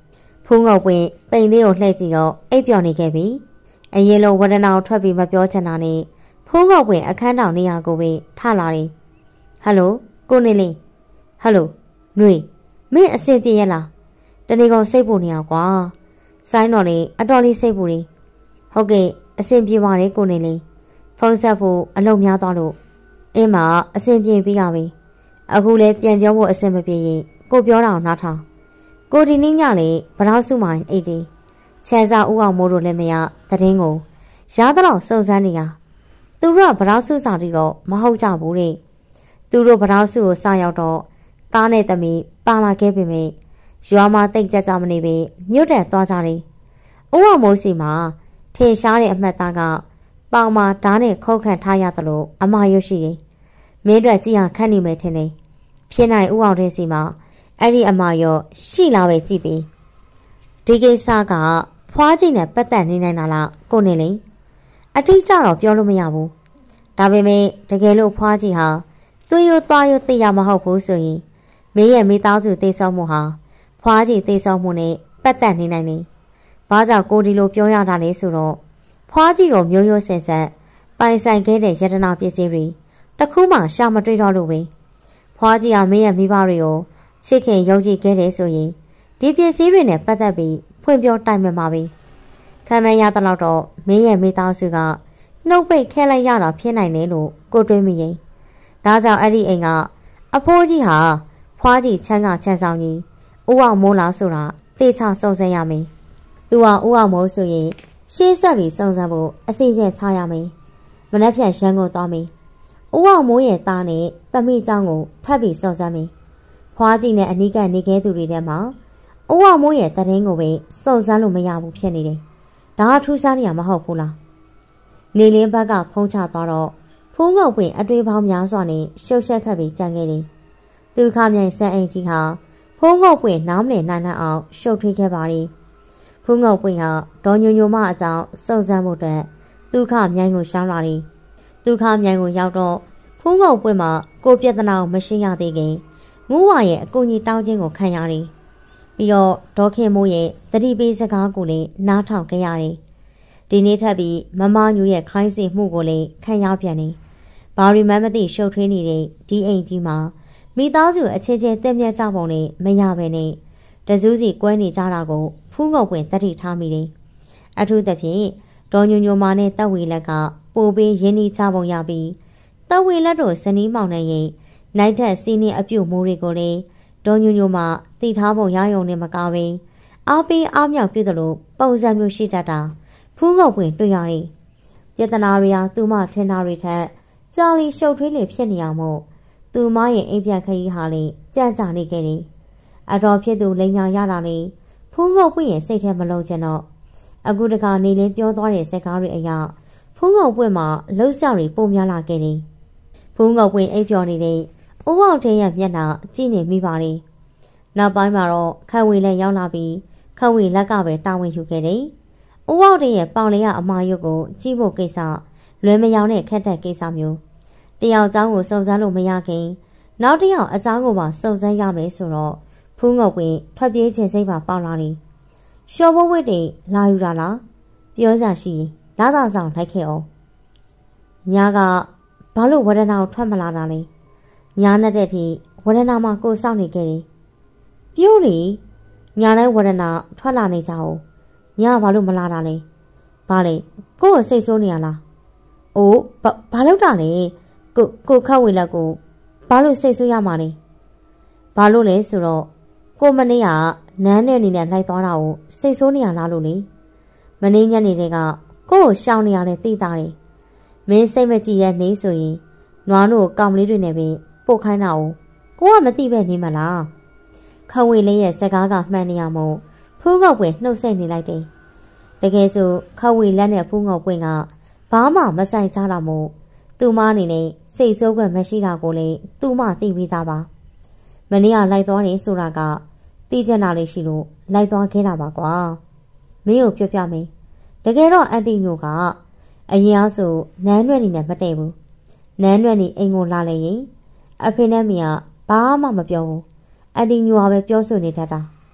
ဖူးငုတ်ပွင့်ပိန်လေးကိုလှည့်ကြည့်တော့အိပ်ပျော်နေခဲ့ပြီအရင်လိုဝဒနာကိုထွက်ပြီးမပြောချင်တာနဲ့ဖူးငုတ်ပွင့်အခန်းတောင်နေရာကိုပဲထလာတယ်ဟယ်လိုကိုနေလေးဟယ်လိုနှွေမင်းအဆင်ပြေရလားတနေ့ကောင်စိတ်ပူနေရကွာဆိုင်းတော်လေးအတော်လေးစိတ်ပူနေဟုတ်ကဲ့အဆင်ပြေပါတယ်ကိုနေလေးဖုန်းဆက်ဖို့အလုပ်များသွားလို့အင်းမအဆင်ပြေပြီးရပြီအခုလဲပြန်ပြောဖို့အဆင်မပြေရင်ကိုပြောတာကိုနားထောင်ကိုဒီနေ့ညလေးဗရောက်စုမိုင်းအိတ်တီချဲစာဦးအောင်မိုးတို့လည်းမရသတင်းကိုရားတော့စုံစမ်းနေရသူတို့ကဗရောက်စုစာတီတော့မဟုတ်ကြဘူးတဲ့သူတို့ဗရောက်စုကိုစရောက်တော့သားနဲ့သမီးပါလာခဲ့ပေမဲ့ရွာမှာတိတ်ကြကြမနေပဲမြို့တက်သွားကြတယ်ဦးအောင်မိုးစီမှာထင်ရှားတဲ့အမှတ်သားကပေါင်မှာဓာတ်နဲ့ခုတ်ခန့်ထားရသလိုအမရွရှိတယ်မင်းတို့ကြည့်ရခန့်နေမယ်ထင်တယ်ဖြစ်နိုင်ဦးအောင်တဲ့စီမှာအဲ့ဒီအမရောရှိလာပဲကြည့်ပြီးဒီကိစ္စကဖွားကြီးနဲ့ပတ်သက်နေနိုင်တာလားကိုနေလေအတိအကျတော့ပြောလို့မရဘူးဒါပေမဲ့တကယ်လို့ဖွားကြီးဟာသွေးရိုးသားရိုးသိရမဟုတ်ဘူးဆိုရင်မင်းရဲ့မိသားစုသိဆုံးမှုဟာဖွားကြီးသိဆုံးမှုနဲ့ပတ်သက်နေနိုင်တယ်ဘာကြောင့်ကိုဒီလိုပြောရတာလဲဆိုတော့ဖွားကြီးတော့မျိုးရိုးဆင်ဆက်ပိုင်ဆိုင်ခဲ့တဲ့ယတနာပစ္စည်းတွေတခုမှရှာမတွေ့တော့လို့ပဲဖွားကြီးဟာမင်းရဲ့မိဘတွေကိုချစ်ခင်ယုံကြည်ခဲ့တယ်ဆိုရင်ဒီပစ္စည်းတွေနဲ့ပတ်သက်ပြီးဖွင့်ပြောတိုင်မှမှာပဲခံမရတဲ့လောက်တော့မင်းရဲ့မိသားစုကနှုတ်ပိတ်ခဲလိုက်ရတာဖြစ်နိုင်တယ်လို့ကိုတွေးမိရင်ဒါကြောင့်အဲ့ဒီအိမ်ကအဖိုးကြီးဟာဖွားကြီးချမ်းကချမ်းဆောင်ကြီးဦးအောင်မိုးလားဆိုတာသေချာစုံစမ်းရမယ်သူကဦးအောင်မိုးဆိုရင်ရှေးဆက်ပြီးစုံစမ်းဖို့အစီအစဉ်ချရမယ်မနှက်ဖြန်ရန်ကုန်သွားမယ်ဦးအောင်မိုးရဲ့သားနဲ့သမီးเจ้าကိုထပ်ပြီးစုံစမ်းမယ်ဖွားကြီးနဲ့အနီးကနေခဲသူတွေထဲမှာဦးအောင်မိုးရဲ့တရင်ကိုပဲစုံစမ်းလို့မရဘူးဖြစ်နေတယ်ဒါကထူးဆန်းနေရမဟုတ်ဘူးလားနေလင်းဘက်ကဖုံးချသွားတော့ဖုံးငုတ်ပွင့်အတွေ့ပေါင်းများစွာနဲ့ရှုပ်ရှက်ခတ်ပြီးကြံခဲ့တယ်သူခမြိုင်စံအိမ်ကြီးဟာဖုံးငုတ်ပွင့်နားမလည်နိုင်နိုင်အောင်ရှုပ်ထွေးခဲ့ပါလေဖုံးငုတ်ပွင့်ဟာဒေါ်ညိုညိုမအကြောင်းစုံစမ်းဖို့အတွက်သူခမြိုင်ကိုရှောင်းလာတယ်သူခမြိုင်ကိုရောက်တော့ဖုံးငုတ်ပွင့်မှာကိုပြဿနာကိုမရှင်းရသေးခင်ငူးဝါရဲ့အကူကြီးတောင်းခြင်းကိုခံရတယ်ပြီးတော့ဒေါခင်မိုးရဲ့တတိပေးစကားကိုလည်းနားထောင်ခဲ့ရတယ်ဒီနေ့ထပ်ပြီးမမညူရဲ့ခိုင်းစီမှုကိုလည်းခံရပြန်နေဘာရီမန်မသိရှုပ်ထွေးနေတဲ့ဒီအိမ်ကြီးမှာမိသားစုအခြေချင်းတက်မြတ်ကြပုံနဲ့မရပဲနဲ့တစူးစီကွဲနေကြတာကိုဖူးငုတ်ပွင့်တတိထားမိတယ်အထူးသဖြင့်ဒေါ်ညိုညိုမာနဲ့တပ်ဝေလက်ကပိုပေးရင်းနှီးချပုံရပြီးတပ်ဝေလက်တို့ဇနီးမောင်နှံရဲ့နိုင်ထက်စီးနေအပြုတ်မိုးတွေကိုလည်းဒေါ်ညိုညိုမာတည်ထားပုံရယုံနဲ့မကားပဲအားပေးအားမြောက်ပြုသလိုပုံစံမျိုးရှိတတ်တာဖူးငုတ်ပွင့်တွေ့ရတယ်ပြဿနာတွေဟာသူမထင်တာတွေထက်ကြာလီရှုပ်ထွေးလေဖြစ်နေအောင်မို့သူမရဲ့အိမ်ပြန်ခရီးဟာလေကြံ့ကြာနေခဲ့တယ်အတော်ဖြစ်သူလိန်ညာရတာလေဖူးငုတ်ပွင့်ရဲ့စိတ်ထဲမလုံးချင်တော့အခုတခါနေလင်းပြောသွားတဲ့စကားတွေအရဖူးငုတ်ပွင့်မှာလှုပ်ရှားတွေပုံများလာခဲ့တယ်ဖူးငုတ်ပွင့်အိပ်ပျော်နေတဲ့ဦးအောင်ထင်းရဲ့မျက်နှာကြည့်နေမိပါလေနောက်ပိုင်းမှာတော့ခန့်ဝေလည်းရောက်လာပြီးခန့်ဝေလက်ကပဲတာဝန်ယူခဲ့တယ်ဦးအောင်ထင်းရဲ့ပေါင်လေးကအမာရွတ်ကိုကြည့်ဖို့ကိစ္စလွယ်မယောင်တဲ့ခက်တဲ့ကိစ္စမျိုးတယောက်အကြောင်းကိုစုံစမ်းလို့မရခင်နောက်တစ်ယောက်အကြောင်းကိုပါစုံစမ်းရမယ်ဆိုတော့ဖူးငုတ်ပွင့်ထွက်ပြေးခြင်းစိတ်ပါပေါက်လာတယ်ရှော်ဘဝတ်တွေလာယူတာလားပြောစရာရှိရင်လာသာဆောင်လိုက်ခဲ့အောင်ညာကဘာလို့ဝဒနာကိုထွက်မလာတာလဲညာနဲ့တဲ့ထိဝဒနာမှာကိုစောင့်နေခဲ့တယ်ပြိုးလေညာနဲ့ဝဒနာထွက်လာနေကြအောင်ညာဘာလို့မလာတာလဲဘာလဲကို့ကိုစိတ်ဆိုးနေရလားအိုးဘာလို့တာလဲကိုကိုခတ်ဝေလက်ကိုဘာလို့စိတ်ဆိုးရမှာလဲဘာလို့လဲဆိုတော့ကိုမနေ့ကနန်းနဲ့အနေနဲ့လိုက်သွားတာကိုစိတ်ဆိုးနေရလားလို့လေမနေ့ညနေတည်းကကို့ကိုရှောင်နေရလဲသိတာတယ်မင်းစိတ်မကြည်ရဲ့နေဆိုရင်နွားတို့ကောင်မလေးတွေနဲ့ပဲပို့ခိုင်းတာကိုကိုကမသိပဲနေမလားခဝေလေးရဲ့စကားကမှန်နေရမို့ဖူးငုတ်ပွင့်နှုတ်ဆက်နေလိုက်တယ်တကယ်ဆိုခဝေလက်နဲ့ဖူးငုတ်ပွင့်ကဘာမှမဆိုင်ကြတာမို့သူမအနေနဲ့စိတ်ဆိုးခွင့်မရှိတာကိုလေသူမသိပြီးသားပါမနေ့ကလိုက်သွားနေဆိုတာကသိချင်တာလေးရှိလို့လိုက်သွားခဲ့တာပါကွာမင်းကိုပြောပြမယ်တကယ်တော့အန်တီညိုကအရင်အားဆိုနန်းရွက်နေနဲ့မတည့်ဘူးနန်းရွက်နေအိမ်ကိုလာလေရင်အဖေနဲ့မိကဘာမှမပြောဘူးအန်တီညိုကပဲပြောဆိုနေတတ်တာမ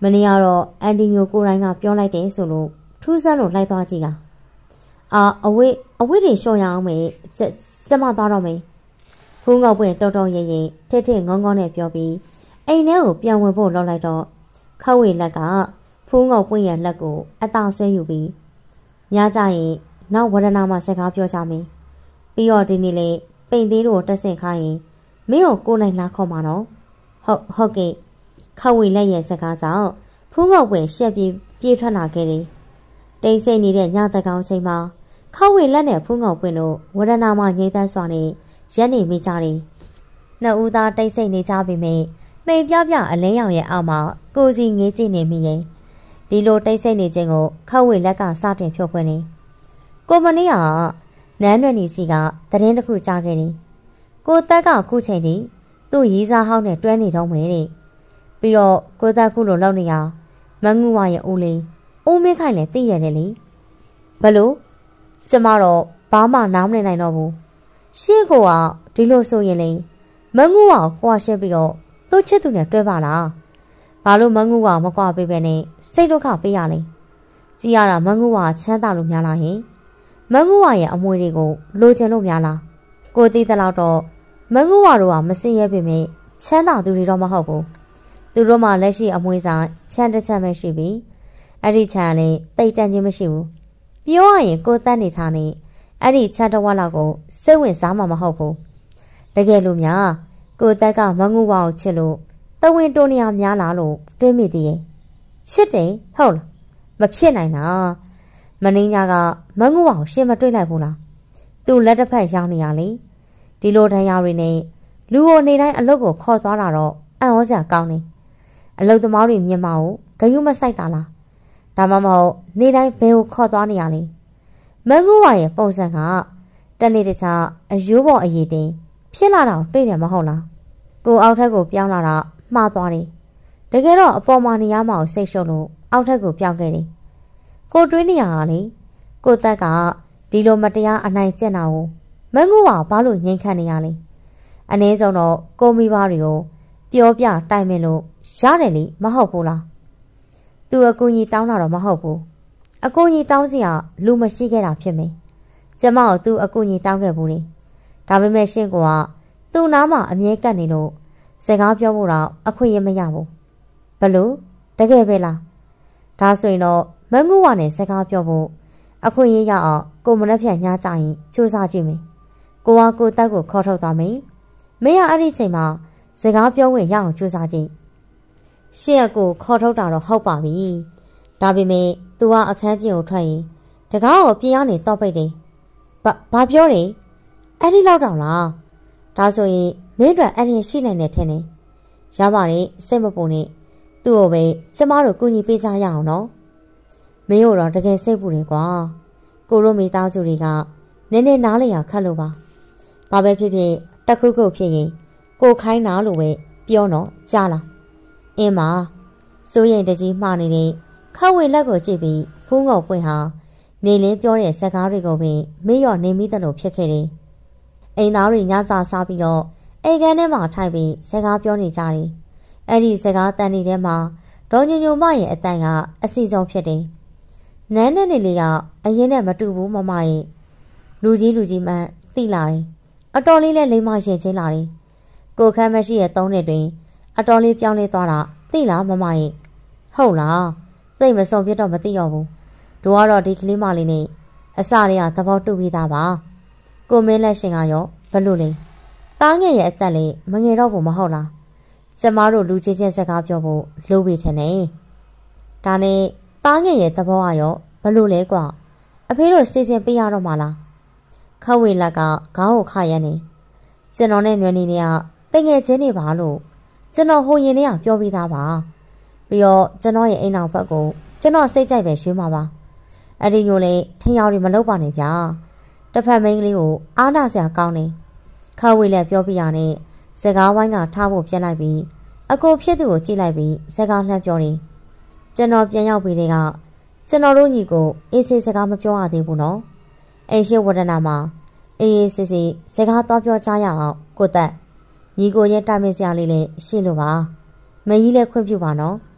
နေ့ကတော့အန်တီမျိုးကိုယ်တိုင်ကပြောလိုက်တယ်ဆိုလို့ထူးဆန်းလို့လိုက်သွားကြည့်တာအာအဝိအဝိတွေရှော့ရအောင်မေကျကျမသွားတော့မေဖူးငေါပွင့်တော်တော်ရိပ်ရိပ်ထစ်ထစ်ငုံငုံနဲ့ပြောပြီးအိမ်ထဲကိုပြန်ဝင်ဖို့လောက်လိုက်တော့ခဝေလက်ကဖူးငေါပွင့်ရဲ့လက်ကိုအသာဆွဲယူပြီးညကြရင်နောက်ဝရဏမှာစကားပြောကြမယ်ပြီးတော့ဒီနေ့လေပိန်သေးတို့တက်ဆင့်ခိုင်းရင်မင်းကိုကိုနိုင်လာခေါ်မှာနော်ဟုတ်ဟုတ်ကဲ့ခဝေလက်ရဲ့စကားကြောင့်ဖူးငေါပွင့်ရှက်ပြေးပြေးထွက်လာခဲ့တယ်တိတ်ဆိတ်နေတဲ့ညတကောင်ချိန်မှာခဝေလက်နဲ့ဖူးငေါပွင့်တို့ဝရဏမှာငိမ့်သက်စွာနဲ့ရက်နေမိကြတယ်နှစ်ဦးသားတိတ်ဆိတ်နေကြပြီမေမိန်ပြပြအလင်းရောင်ရဲ့အောက်မှာကိုစီငေးကြည့်နေမိရင်ဒီလိုတိတ်ဆိတ်နေခြင်းကိုခဝေလက်ကစတင်ဖြုတ်ဖွင့်နေကိုမနီးဟာနန်းရွယ်နီစီကသတင်းတစ်ခုကြားခဲ့တယ်ကိုတက်ကခုချိန်ထိသူ့ရီးစားဟောင်းနဲ့တွဲနေတော့မယ်တဲ့ပြီးတော့ကိုတက်ခုလိုလောက်နေရမငူဝါရဲ့ဦးလေးဦးမင်းခိုင်လည်းသိရတယ်လေဘလို့ကျမတော့ဘာမှနားမလည်နိုင်တော့ဘူးရှင်းကိုကဒီလိုဆိုရင်လေမငူဝါကိုကွာရှက်ပြီးတော့သူ့ချစ်သူနဲ့တွဲပါလားဘာလို့မငူဝါမကွာပေးပဲနဲ့စိတ်ဒုက္ခပေးရလဲကြည်ရတာမငူဝါချမ်းသာလို့များလားဟင်မငူဝါရဲ့အမွေတွေကိုလိုချင်လို့များလားကိုသိတဲ့လောက်တော့မငူဝါတို့ကမစင်ရဲပေမဲ့ချမ်းသာသူတွေတော့မဟုတ်ဘူးသူတို့မှလက်ရှိအမွေဆိုင်ချမ်းတစ်ချက်ပဲရှိပြီအဲ့ဒီချမ်းလည်းတိတ်တန့်ခြင်းမရှိဘူးပြောရရင်ကိုတက်နေထားနေအဲ့ဒီချမ်းတစ်ဝက်လောက်ကိုစိတ်ဝင်စားမှာမဟုတ်ဘူးတကယ်လို့များကိုတက်ကမငူဝါကိုချစ်လို့တဝင်းတိုးနေရများလားလို့တွေးမိသေးရဲ့ချစ်တယ်ဟုတ်လားမဖြစ်နိုင်တာမင်းညာကမငူဝါကိုရှင်းမတွေးလိုက်ဘူးလားသူ့လက်တစ်ဖက်ရောက်နေရလေဒီလိုတန်ရာတွေနဲ့လူကိုနေတိုင်းအလုတ်ကိုခေါ်သွားတာတော့အံ့ဩစရာကောင်းနေအလုတ်သမားတွေမြင်မအောင်ဂယုမဆိုင်တာလားဒါမှမဟုတ်နေတိုင်းဘယ်ကိုခေါ်သွားနေရလဲမငူဝါရဲ့ပုံစံကတနေ့တခြားအယိုးပေါ်အရေးတင်ဖြစ်လာတာတွေ့တယ်မဟုတ်လားကိုအောက်ထက်ကိုပြောင်းလာတာမှားသွားတယ်တကယ်တော့အပေါ်မှာနေရမအောင်စိတ်ရှုပ်လို့အောက်ထက်ကိုပြောင်းခဲ့တယ်ကိုတွေးနေရတာလေကိုတက်ကဒီလိုမတရားအနိုင်ကျင့်တာကိုမငူဝါဘာလို့ငြိမ်ခတ်နေရလဲအနည်းဆုံးတော့ကိုမိဘတွေကိုပြောပြတိုင်မင်လို့ရတယ်လေမဟုတ်ဘူးလားသူအကူကြီးတောင်းတာတော့မဟုတ်ဘူးအကူကြီးတောင်းစီကလူမရှိခဲ့တာဖြစ်မယ်ကျမကိုသူအကူကြီးတောင်းခဲ့ဘူးလေဒါပေမဲ့ရှင့်ကသူ့နားမှာအမြဲကပ်နေလို့စကားပြောဖို့တော့အခွင့်အရေးမရဘူးဘလို့တကယ်ပဲလားဒါဆိုရင်တော့မငူဝါနဲ့စကားပြောဖို့အခွင့်အရေးရအောင်ကိုမနှက်ဖြန်ညှားကြရင်စူးစမ်းကြည့်မယ်ကိုကကိုတက်ကိုခေါ်ထုတ်သွားမယ်မင်းကအဲ့ဒီချိန်မှာစကားပြောဝင်ရအောင်စူးစမ်းကြည့်ရှင့်ကကိုခေါ်ထုတ်တာတော့ဟုတ်ပါပြီဒါပေမဲ့ तू ကအခန်းပြင်ကိုထွက်ရင်တကားကိုပြင်ရနေတော့ပိတ်တယ်ဘာဘာပြောတယ်အဲ့ဒီလောက်တောင်လားဒါဆိုရင်မင်းတို့အဲ့ဒီရှိနိုင်တယ်ထင်တယ်ရပါတယ်စိတ်မပူနဲ့သူ့ကိုပဲကျမတို့ကူညီပေးစားရအောင်နော်မင်းတို့တော့တကယ်စိတ်ပူတယ်ကွာကိုရိုမိသားစုတွေကနည်းနည်းနားလည်ရခက်လို့ပါဘာပဲဖြစ်ဖြစ်တခုခုဖြစ်ရင်ကိုခိုင်းတာလို့ပဲပြောတော့ကြားလားအင်းမစိုးရင်တကြီးမှားနေတဲ့ခဝေလက်ကိုကြည့်ပြီးဖူးငုံပွင့်ဟာနေလင်းပြောတဲ့စကားတွေကိုပင်မေ့လျော့နေမိတယ်လို့ဖြစ်ခဲ့တယ်အိမ်သားတွေညစာစားပြီးတော့အိမ်ကန်းထဲမှာထိုင်ပြီးစကားပြောနေကြတယ်အဲ့ဒီစကားတန်နေတဲ့မှာဒေါ်ညိုညိုမရဲ့အတန်ကအစီဆုံးဖြစ်တယ်နန်းနဲ့နေလေးကအရင်နဲ့မတူဘူးမမရဲ့လူကြီးလူကြီးမှန်သိလာတယ်အတော်လေးနဲ့လိမ္မာရင်ချင်းလာတယ်ကိုခမ်းမရှိရဲ့သုံးနှစ်တွင်အတော်လေးပြောင်းလဲသွားတာသိလားမမရဲ့ဟုတ်လားသိမစုံပြတော့မသိတော့ဘူးတို့ကတော့ဒီကလေးမလေးနဲ့အစတွေကသဘောတူပြီးသားပါကိုမင်းလက်ရှင်ကရောဘလို့လဲတားငယ်ရဲ့အသက်လေးမငယ်တော့ဘူးမဟုတ်လားကျမတို့လူချင်းချင်းစကားပြောဖို့လိုပြီထင်တယ်ဒါနဲ့တားငယ်ရဲ့သဘောကရောဘလို့လဲကွာအဖေတို့စီစဉ်ပေးရတော့မှာလားခဝေလက်ကခေါင်းကိုခရမ်းနေကျွန်တော်နဲ့နွယ်နေနေကတငယ်ချင်းနေပါလို့ကျွန်တော်ဟိုရင်လေးကပြောပြီးသားပါပြီးတော့ကျွန်တော်ရဲ့အိမ်နောက်ဘက်ကိုကျွန်တော်စိတ်ကြိုက်ပဲရွှေ့မှာပါအဲ့ဒီမျိုးလေးထင်ရောက်တွေမလုပ်ပါနဲ့ဗျာတစ်ဖက်မိန်းကလေးကိုအားနာစရာကောင်းနေခဝေလက်ပြောပြရနဲ့စကားဝိုင်းကထားဖို့ပြန်လိုက်ပြီးအကိုဖြစ်သူကိုကြည့်လိုက်ပြီးစကားလှမ်းပြောနေကျွန်တော်ပြန်ရောက်ပြီးတဲ့ကကျွန်တော်တို့ညီကိုအေးဆေးစကားမပြောရသေးဘူးနော်အိမ်ရှိဝဒနာမှာအေးအေးဆေးဆေးစကားတော့ပြောချရအောင်ကိုတက်ညီကိုရဲ့တာမင်စရာလေးလေးရှိလို့ပါမကြီးလည်းခွင့်ပြုပါနော်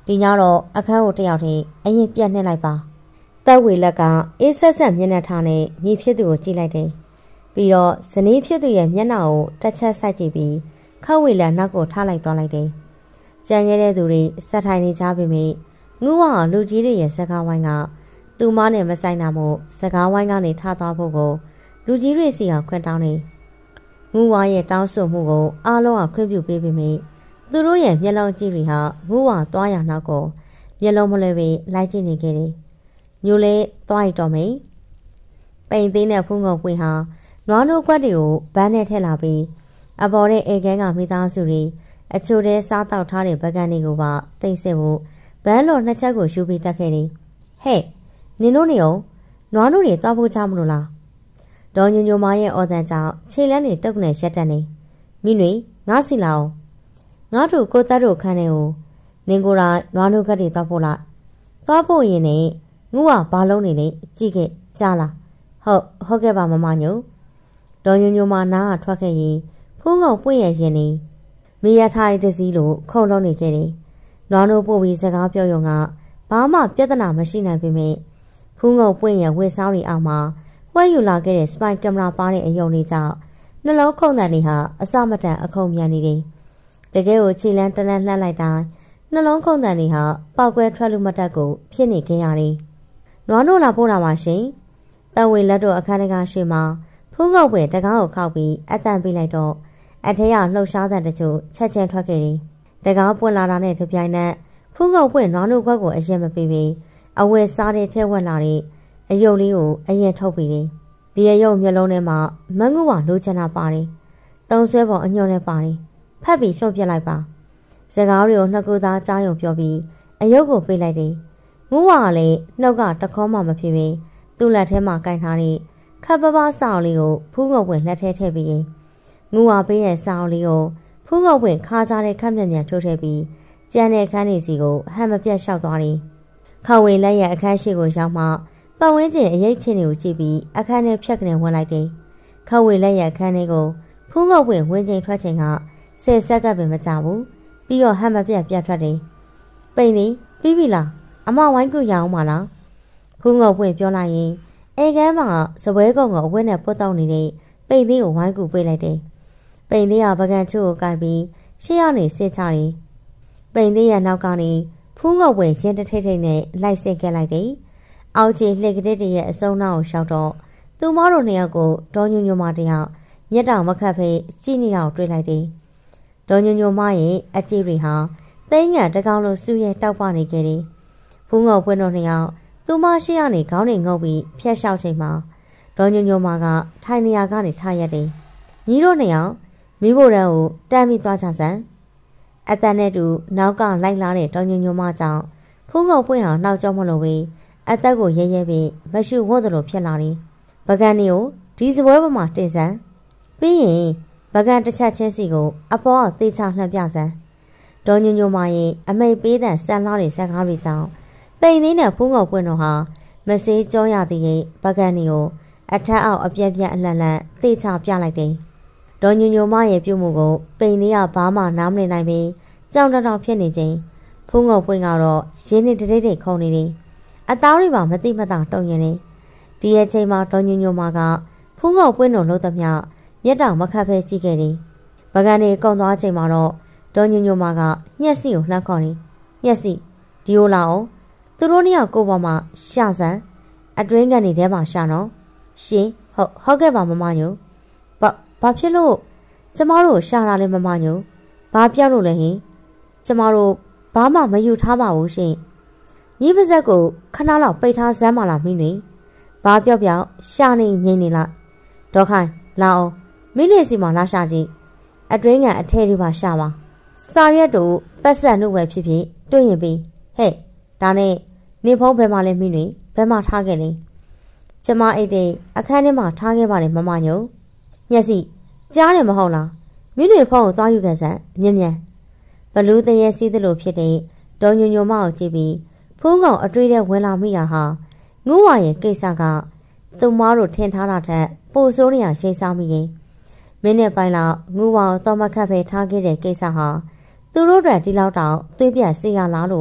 ဒီညတော့အခန်းကိုတယောက်တည်းအရင်ပြတ်နှက်လိုက်ပါတက်ဝေလက်ကအေးဆက်ဆက်မျက်နှာထားနဲ့ညီဖြစ်သူကိုကြည့်လိုက်တယ်ပြီးတော့ဇနီးဖြစ်သူရဲ့မျက်နှာကိုတစ်ချက်စိုက်ကြည့်ပြီးခက်ဝေလက်နောက်ကိုထားလိုက်သွားလိုက်တယ်ကြံခဲ့တဲ့သူတွေဆက်ထိုင်နေကြပြီမိငူဝါလူကြီးတွေရဲ့စကားဝိုင်းကသူမနဲ့မဆိုင်တာမို့စကားဝိုင်းကနေထားသွားဖို့ကိုလူကြီးတွေစီကခွင့်တောင်းနေငူဝါရဲ့တောင်းဆိုမှုကိုအားလုံးကခွင့်ပြုပေးပေမယ့်သူတို့ရဲ့မျက်လုံးကြည့်တွေဟာငူဝါသွားရနောက်ကိုမျက်လုံးမလွယ်ပြီးလိုက်ကြည့်နေခဲ့တယ်ညိုလေးသွားရတော့မိပိန်သေးနဲ့ဖုန်းကုန်ပွင့်ဟာနွားနိုးကွက်တွေကိုဗန်းနဲ့ထည့်လာပြီးအပေါ်တဲ့အေကဲကမိသားစုတွေအချို့တဲစားတောက်ထားတဲ့ဗကန်တွေကိုပါတိတ်ဆက်ဖို့ဗန်းလိုနှစ်ချက်ကိုယူပြီးတက်ခဲ့တယ်ဟဲ့နင်တို့နေအောင်နွားနိုးတွေတောက်ဖို့ချမလို့လားဒေါ်ညိုညိုမရဲ့အော်တန်ကြောင့်ခြေလန်းတွေတုတ်နဲ့ရက်တက်နေမိနွေငါစီလာအောင်ငါတို့ကိုတက်တို့ခန်းနေကိုနင်ကိုယ်တိုင်နွားနိုးကတ်တွေတောက်ဖို့လားတောက်ဖို့ရင်နဲ့ငူကဘာလုံးနေလဲကြည့်ခဲ့ကြားလားဟုတ်ဟုတ်ကဲ့ပါမမညိုဒေါ်ညိုညိုမနားကထွက်ခဲ့ရင်ဖုန်းကောင်ပွင့်ရရင်နေမိရထားတဲ့တစည်းလို့ခုံလုံးနေခဲ့တယ်နွားနိုးပို့ပြီးစကားပြောရုံကဘာမှပြဿနာမရှိနိုင်ပေမဲ့ဖုန်းကောင်ပွင့်ရဝစ်စားတွေအောက်မှာဝဲယူလာခဲ့တဲ့စပိုင်ကင်မရာပါတဲ့အယုံလေးကြောင့်နှလုံးခုန်တန်တွေဟာအစမတန်အခုံမြန်နေတယ်တကယ်ကိုခြေလန်းတလန်းလှမ်းလိုက်တိုင်းနှလုံးခုန်တန်တွေဟာပောက်ကွဲထွက်လို့မတတ်ကိုဖြစ်နေခဲ့ရတယ်နွားနိုးလာပို့တာပါရှင်တဝေလက်တို့အခန်းတကားရှိမှာဖုန်းကောင်ပွင့်တကားကိုခောက်ပြီးအတန်ပေးလိုက်တော့အထက်ကလှုပ်ရှားတဲ့တချို့ချက်ချင်းထွက်ခဲ့တယ်တကားပွင့်လာတာနဲ့တပြိုင်နက်ဖုန်းကောင်ပွင့်နွားနိုးခွက်ကိုအရင်မပေးပြီးအဝယ်စားတဲ့ထဲဝက်လာတဲ့အယုံလေးကိုအရင်ထုတ်ပြီးတယ်ဒီအယုံမျက်လုံးထဲမှာမငူဝလိုချင်တာပါတယ်တုံးဆွဲပေါ်အညွန့်နဲ့ပါတယ်ဖက်ပြီးလှုပ်ပြလိုက်ပါစကားတွေကိုနှစ်ခုသားကြားရုံပြောပြီးအယုတ်ကိုပေးလိုက်တယ်ငူဝကလည်းနှုတ်ကတခေါမှမဖြစ်ပြီးသူ့လက်ထဲမှာကင်ထားတဲ့ခပ်ပပစောင်းလေးကိုဖူးငုံဝင်လက်ထဲထည့်ပြီးငူဝပေးတဲ့စောင်းလေးကိုဖူးငုံဝင်ခါကြတဲ့ခက်မြက်မြက်ထိုးထည့်ပြီးကျန်တဲ့အခန်းလေးစီကိုဟန်မပြတ်လျှောက်သွားတယ်ခဝေလက်ရဲ့အခန်းရှိကိုရောက်မှပတ်ဝန်းကျင်အရေးချင်းတွေကိုကြည့်ပြီးအခန်းထဲဖြတ်ကနေဝင်လိုက်တယ်ခဝေလက်ရဲ့အခန်းလေးကိုဖူးငုံဝင်ဝင်ချိန်ထွက်ချိန်ကဆယ်ဆက်ကပ်ပင်မကြဘူးပြီးတော့ဟန်မပြတ်ပြတ်ထွက်တယ်ပိန်လေးပြီးပြီလားအမဝိုင်းကူရအောင်မလားဖူးငုံပွင့်ပြောလိုက်ရင်အေကန်းမှာစပွဲကုံကိုအဝတ်နဲ့ပုတ်တောက်နေတဲ့ပိန်လေးကိုဝိုင်းကူပေးလိုက်တယ်ပိန်လေးကပကံချို့ကိုကိုက်ပြီးရှေ့ရောက်နေစစ်ချတယ်ပိန်လေးရဲ့နောက်ကနေဖူးငုံပွင့်ရင်တထိတ်ထိတ်နဲ့လိုက်စစ်ခဲ့လိုက်တယ်အောက်ခြေလှည့်ကလေးတည်းရဲ့အစုံနောက်ကိုရှောက်တော့သူမတို့နှစ်ယောက်ကိုဒေါ်ညိုညိုမတယောက်မျက်တောင်မခတ်ဖေးကြည့်နေအောင်တွေ့လိုက်တယ်ဒေါ်ညိုညိုမရဲ့အကြည့်တွေဟာသိန်းငံတကောင်လိုစူးရဲတောက်ပနေခဲ့တယ်ဖူးငုံပွင့်တို့နှစ်ယောက်သူမရှိရနေခေါင်းတွေငုပ်ပြီးဖျက်လျှောက်ချိန်မှာဒေါ်ညိုညိုမာကထိုင်နေရာကနေထားရက်တယ်။ညီတို့နှစ်ယောက်မိဖို့တန်းကိုတမ်းပြီးသွားကြစမ်းအတန်နဲ့တူနောက်ကလိုက်လာတဲ့ဒေါ်ညိုညိုမာကြောင့်ဖုံးငုံပွင့်ဟာနောက်ကျောမလို့ပဲအသက်ကိုရဲရဲပြီးမရှုဝတ်သလိုဖြစ်လာတယ်။ပကံနေကိုဒီစပွဲပေါ်မှာတင်စမ်းပြီးရင်ပကံတစ်ချက်ချင်းစီကိုအပေါ်ကသေချာလှမ်းပြစမ်းဒေါ်ညိုညိုမာရဲ့အမိတ်ပေးတဲ့ဆန်လာတွေစက်ကားတွေကြောင့်ပိန်သေးနဲ့ဖုံးငုံပွင့်တို့ဟာမစေးကြောရသည်ရဲ့ပကံနေကိုအထက်အောက်အပြက်ပြက်အလန့်လန့်သေချာပြလိုက်တယ်။ဒေါ်ညိုညိုမရဲ့ပြုမှုကိုပိန်လေးကဘာမှနားမလည်နိုင်ပြီးကြောင်တောင်တောင်ဖြစ်နေခြင်းဖုံးငုံပွင့်ကတော့ရင်းနေတတိတ်တိတ်ခုန်နေတယ်။အသားတွေပါမသိမသာတုံရင်နေဒီရဲ့ချိန်မှာဒေါ်ညိုညိုမကဖုံးငုံပွင့်တို့လို့သမျှမျက်တောင်မခတ်ဖဲကြည့်ခဲ့တယ်။ပကံနေကုံသွားချိန်မှာတော့ဒေါ်ညိုညိုမကညက်စီကိုလှမ်းခေါ်နေညက်စီဒီလိုလာအောင်သူတို့နှစ်ယောက်ကိုပေါ်မှာရှာစမ်းအတွင်းကနေထဲမှာရှာနော်ရှင်ဟုတ်ဟုတ်ကဲ့ပါမမညိုဘာဘာဖြစ်လို့ကျမတို့ရှာတာလဲမမညိုဘာပြောက်လို့လဲဟင်ကျမတို့ဘာမှမယူထားပါဘူးရှင်ညီပါဇက်ကိုခဏလောက်ပိတ်ထားစမ်းပါလားမင်းတွေဘာပြောက်ပြောက်ရှာနေငိမ့်နေလားဒေါ်ခိုင်လာအောင်မင်းတွေစီမှာလာရှာကြည့်အတွင်းကအထဲတွေပါရှာပါစာရွက်တို့ပတ်ဆက်နှုတ်ပဲဖြစ်ဖြစ်တွေ့ရင်ပြီးဟဲ့ဒါနဲ့နေဖုံးဘယ်မှာလဲမင်းတွေဘယ်မှာထားခဲ့လဲကျမအိတ်တဲ့အခန်းထဲမှာထားခဲ့ပါလေမမညိုမျက်စိကြားတယ်မဟုတ်လားမင်းတွေဖုံးကိုသွားယူခဲ့စမ်းမြင်မြန်ဘလူးတရေစီးသလိုဖြစ်တဲ့ဒေါ်ညိုညိုမကိုကြည့်ပြီးဖုံးကောင်အတွေ့တဲ့ဝင်လာမိတာဟာငူးဝါရဲ့ကိစ္စကသူမတို့ထင်ထားတာထက်ပိုဆိုးနေရရှိစားမိရင်မင်းနဲ့ပိုင်းလောက်ငူးဝါကိုတော့မခတ်ပဲထားခဲ့တဲ့ကိစ္စဟာသူတို့တွေဒီလောက်တောင်သွေးပြက်စီရလားလို့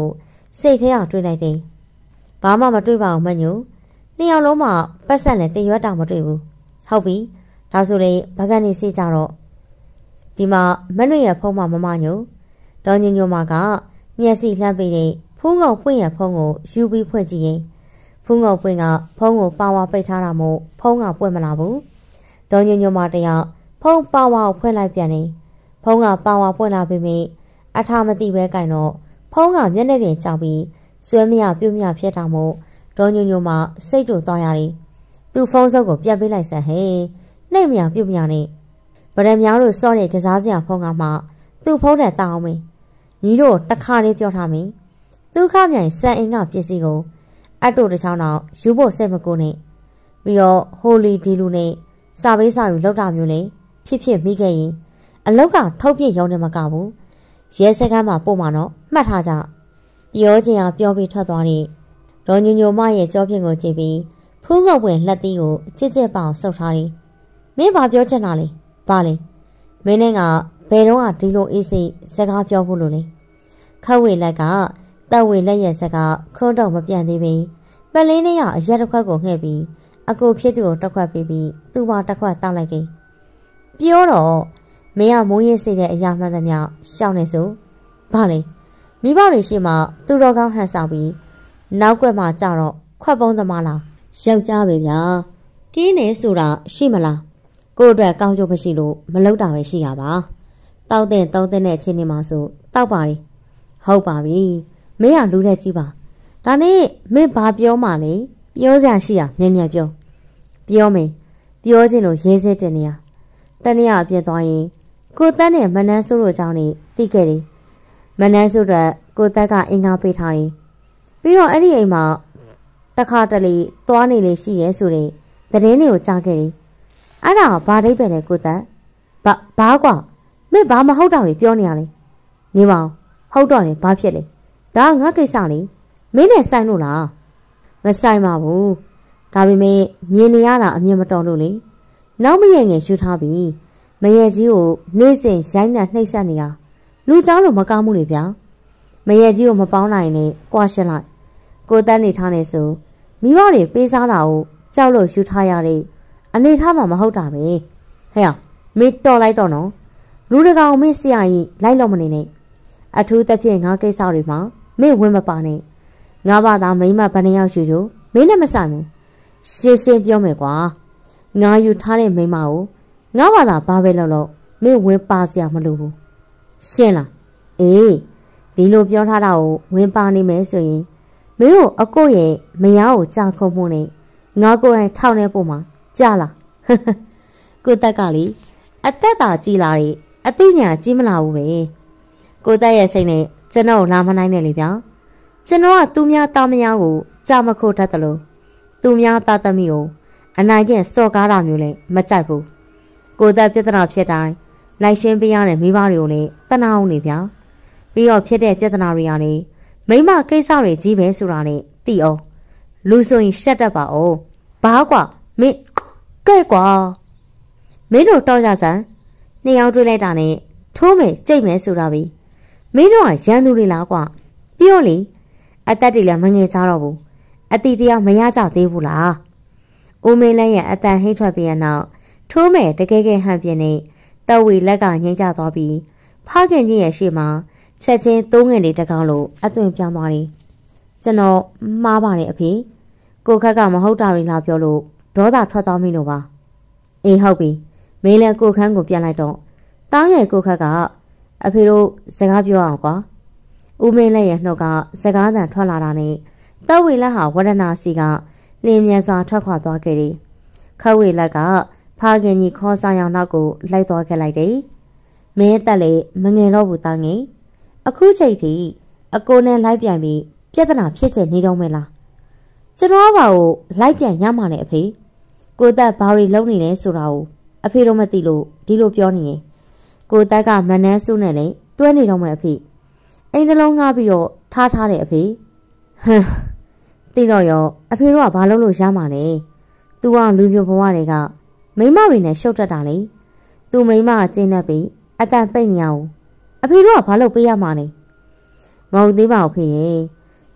စိတ်ထဲအောင်တွေးလိုက်တယ်။ဘာမှမတွေးပါဘူးမညိုနှစ်ယောက်လုံးမှပတ်ဆက်နဲ့တရွက်တောင်မတွေ့ဘူး။ဟုတ်ပြီဒါဆိုလေဘကနေစီကြတော့ဒီမှာမနှွေရဲ့ဖုံးမမမညိုဒေါ်ညိုညိုမကညက်စီလှမ်းပေးတဲ့ဖုံးကောင်ပွင့်ရဲ့ဖုံးကိုယူပြီးဖွင့်ကြည့်ရင်ဖုံးကောင်ပွင့်ကဖုံးကိုပါဝါပိတ်ထားတာမို့ဖုံးကပွင့်မလာဘူးဒေါ်ညိုညိုမတယောက်ဖုံးပါဝါကိုဖွင့်လိုက်ပြန်တယ်ဖုံးကပါဝါပွင့်လာပြီးမြင်အထာမသိပဲကင်တော့ဖုံးကမျက်နှာပြင်ကြောက်ပြီးဆွဲမရပြုတ်မြဖြစ်တာမို့ဒေါ်ညိုညိုမစိတ်တူသွားရတယ်သူဖုံးစုပ်ကိုပြတ်ပေးလိုက်စမ်းဟဲ့နှိမ့်မြပြုတ်မြနဲ့ဗရမ ्या တို့စောတဲ့ကစားစရာဖုံးကမှသူ့ဖုံးတဲ့တောင်းမင်းညီတို့တခါလေးပြောထားမင်းဒုက္ခမြိုင်စံအင်္ဂပစ္စည်းကိုအတ်တို့တစ်ချောင်းတော့ယူဖို့စိတ်မကူနဲ့ပြီးတော့ဟိုလီဒီလူနဲ့စာပေးစာယူလောက်တာမျိုးလေဖြစ်ဖြစ်မိခဲ့ရင်အလောက်ကထုတ်ပြရုံနဲ့မကဘူးရဲစခန်းမှာပို့မှာတော့မှတ်ထားကြပြောချင်အောင်ပြောပြီးထွက်သွားတယ်ဒေါ်ညိုညိုမရဲ့ကြောပြင်ကိုကြည့်ပြီးဖူးငုတ်ဝင်လက်သီးကိုကြစ်ကြစ်ပအောင်ဆုပ်ထားတယ်မင်းဘာပြောချင်တာလဲဘာလဲမင်းနဲ့ကဘယ်တော့ကဒီလိုအေးစိစကားပြောဖို့လို့လဲခက်ဝေလက်ကတက်ဝေလက်ရဲ့စကားခုံးတော့မပြန်သေးပြီပလင်းနဲ့ရအရက်တစ်ခွက်ကိုငှဲ့ပြီးအကိုဖြစ်သူကိုတစ်ခွက်ပေးပြီးသူ့ဘာတစ်ခွက်တောက်လိုက်တယ်ပြောတော့မင်းကမိုးရစ်စိတဲ့အရာမှန်သမျှရှောင်းနေစို့ဘာလဲမိဘတွေရှိမှသူတော်ကောင်းဟန်ဆောင်ပြီးနောက်ွက်မှကြတော့ခွက်ပုံးသမားလားယောက်ျားပဲဗျာကင်းနေဆိုတာရှိမလားကို့အတွက်ကောင်းကျိုးမရှိလို့မလုပ်တာပဲရှိရပါတောက်တဲ့တောက်တဲ့ချင်းနေမှာဆိုတောက်ပါလေဟုတ်ပါပြီမင်းကလူတဲ့ကြီးပါဒါနဲ့မင်းဘာပြောမှလဲပြောစရာရှိရမြင်မြင်ပြောပြောမယ်ပြောချင်လို့ရေးစစ်တင်နေရတနေ့အပြည့်သွားရင်ကိုတက်နဲ့မနန်းဆိုးတို့ကြောင့်နေတိခဲ့တယ်မနန်းဆိုးတော့ကိုတက်ကအင်္ဂါပေးထားတယ်ပြီးတော့အဲ့ဒီအိမ်မှာတခါတလေသွားနေလေရှိရဲဆိုတဲ့သတင်းတွေကိုကြားခဲ့တယ်အဲ့ဒါဘာဒိတ်ပဲလဲကိုတက်ဘာဘာကွာမင်းဘာမဟုတ်တာတွေပြောနေရလဲနေပါအောင်ဟုတ်တော့တယ်ဘာဖြစ်လဲဒါငါကိစ္စလေမင်းနဲ့ဆိုင်လို့လားမဆိုင်ပါဘူးဒါပေမဲ့မြင်နေရတာအမြင်မတော်လို့လေနောက်မရဲ့ငယ်ရှူထားပြီမရဲ့ကြီးကိုနေ့စဉ်ရိုင်းနှံနှိပ်စက်နေရလူเจ้าလိုမကောင်းမှုတွေဗျာမရဲ့ကြီးကိုမပေါင်းနိုင်နဲ့ကြွားရှင်းလိုက်ကိုတန်းနေထားနေဆိုမိဘတွေပေးစားတာကိုကြောက်လို့ရှူထားရတဲ့အနေထားမှမဟုတ်တာပဲဟဲ့မင်းတော်လိုက်တော့နော်လူတကောင်မင်းဆရာကြီးလိုက်လို့မနေနဲ့အထူးသဖြင့်ငါကိစ္စတွေမှာမင်းဝင်မပါနဲ့ငါဘာသာမိမဘယ်နှယောက်ရှူရှူမင်းနဲ့မဆိုင်ဘူးရှင်းရှင်းပြောမယ်ကွာငါယူထားတဲ့မိမကိုငါဘာသာဘာပဲလုပ်လို့မင်းဝင်ပါစရာမလိုဘူးရှင်းလားအေးဒီလိုပြောထားတာကိုဝင်ပါနေမယ်ဆိုရင်မင်းတို့အကိုရဲ့မယားကိုကြာခုံမှုနဲ့ငါကိုယ်တိုင်ထောက်နေပို့မှာကြာလားကိုတက်ကလေအသက်သာကြီးလာတယ်အသိဉာဏ်ကြီးမလာဘူးပဲကိုတက်ရဲ့စိတ်နဲ့ကျွန်တော်လာမနိုင်နဲ့လေဗျာကျွန်တော်ကသူများသားမယားကိုကြာမခိုးတတ်တယ်လို့သူများသားသမီးကိုအနိုင်ကျင့်စော်ကားတာမျိုးလည်းမကြိုက်ဘူးကိုတက်ပြဿနာဖြစ်တိုင်းလိုက်ရှင်းပေးရတဲ့မိဘတွေကိုလည်းတနာအောင်နေဗျာပြီးတော့ဖြစ်တဲ့ပြဿနာတွေကနေမိမကိစ္စတွေကြီးပဲဆိုတာနဲ့သိအောင်လူဆိုရင်ရှက်တတ်ပါဦးဘာကွာမင်းကဲ့ကွာမင်းတို့တော့ကြစမ်းနှစ်ယောက်တွေ့လိုက်တာနဲ့ထိုးမယ်ကြိတ်မယ်ဆိုတာပဲမင်းတို့ကရန်သူတွေလားကွာပြောလေအသက်တွေလည်းမငယ်ကြတော့ဘူးအတီတရားမရကြသေးဘူးလားဦးမင်းလည်းရဲ့အတန်ဟိတ်ထွက်ပြီးရနောက်ထိုးမယ်တကယ်ကဲဟန်ပြင်းနေတော်ဝီလက်ကငိမ့်ကြသွားပြီးဖခင်ကြီးရဲ့ရှေ့မှာချက်ချင်းသုံးငင်လေးတကောင်လို့အသွင်ပြောင်းသွားတယ်ကျွန်တော်မှားပါတယ်အဖေကိုခက်ကမဟုတ်တာတွေလားပြောလို့ဒေါသထွက်သွားမိလို့ပါအေးဟုတ်ပြီမင်းလည်းကိုခန်းကိုပြန်လိုက်တော့တားငယ်ကိုခက်ကအဖေတို့စကားပြောအောင်ကွာဦးမင်းလည်းရဲ့နှုတ်ကစကားသံထွက်လာတာနဲ့တောက်ဝေလက်ဟာဝရဏစီကလင်းမြန်စွာထွက်ခွာသွားခဲ့တယ်ခက်ဝေလက်ကဖခင်ကြီးခေါ်ဆောင်ရောက်နောက်ကိုလိုက်သွားခဲ့လိုက်တယ်မင်းတက်လေမငယ်တော့ဘူးတားငယ်အခုချိန်ထိအကိုနဲ့လိုက်ပြန်ပြီးပြဿနာဖြစ်ချင်နေတော့မယ်လားကျွန်တော်ကဘာကိုလိုက်ပြန်ရမှာလဲအဖေကိုတက်ဘာတွေလုပ်နေလဲဆိုတာကိုအဖေတို့မသိလို့ဒီလိုပြောနေရင်ကိုတက်ကမနှန်းစုနဲ့လေတွဲနေတော့မယ်အဖေအိမ်နှလုံးငှားပြီးတော့ထားထားတယ်အဖေဟမ်သိတော့ရောအဖေတို့ကဘာလုပ်လို့ရမှာလဲသူကလူပြိုဘဝတွေကမိမတွေနဲ့ရှုပ်တတ်တာလေသူမိမကကျင်းတတ်ပြီးအတန်ပိတ်နေရအောင်အဖေတို့ကဘာလုပ်ပေးရမှာလဲမဟုတ်သေးပါဘူးဖေ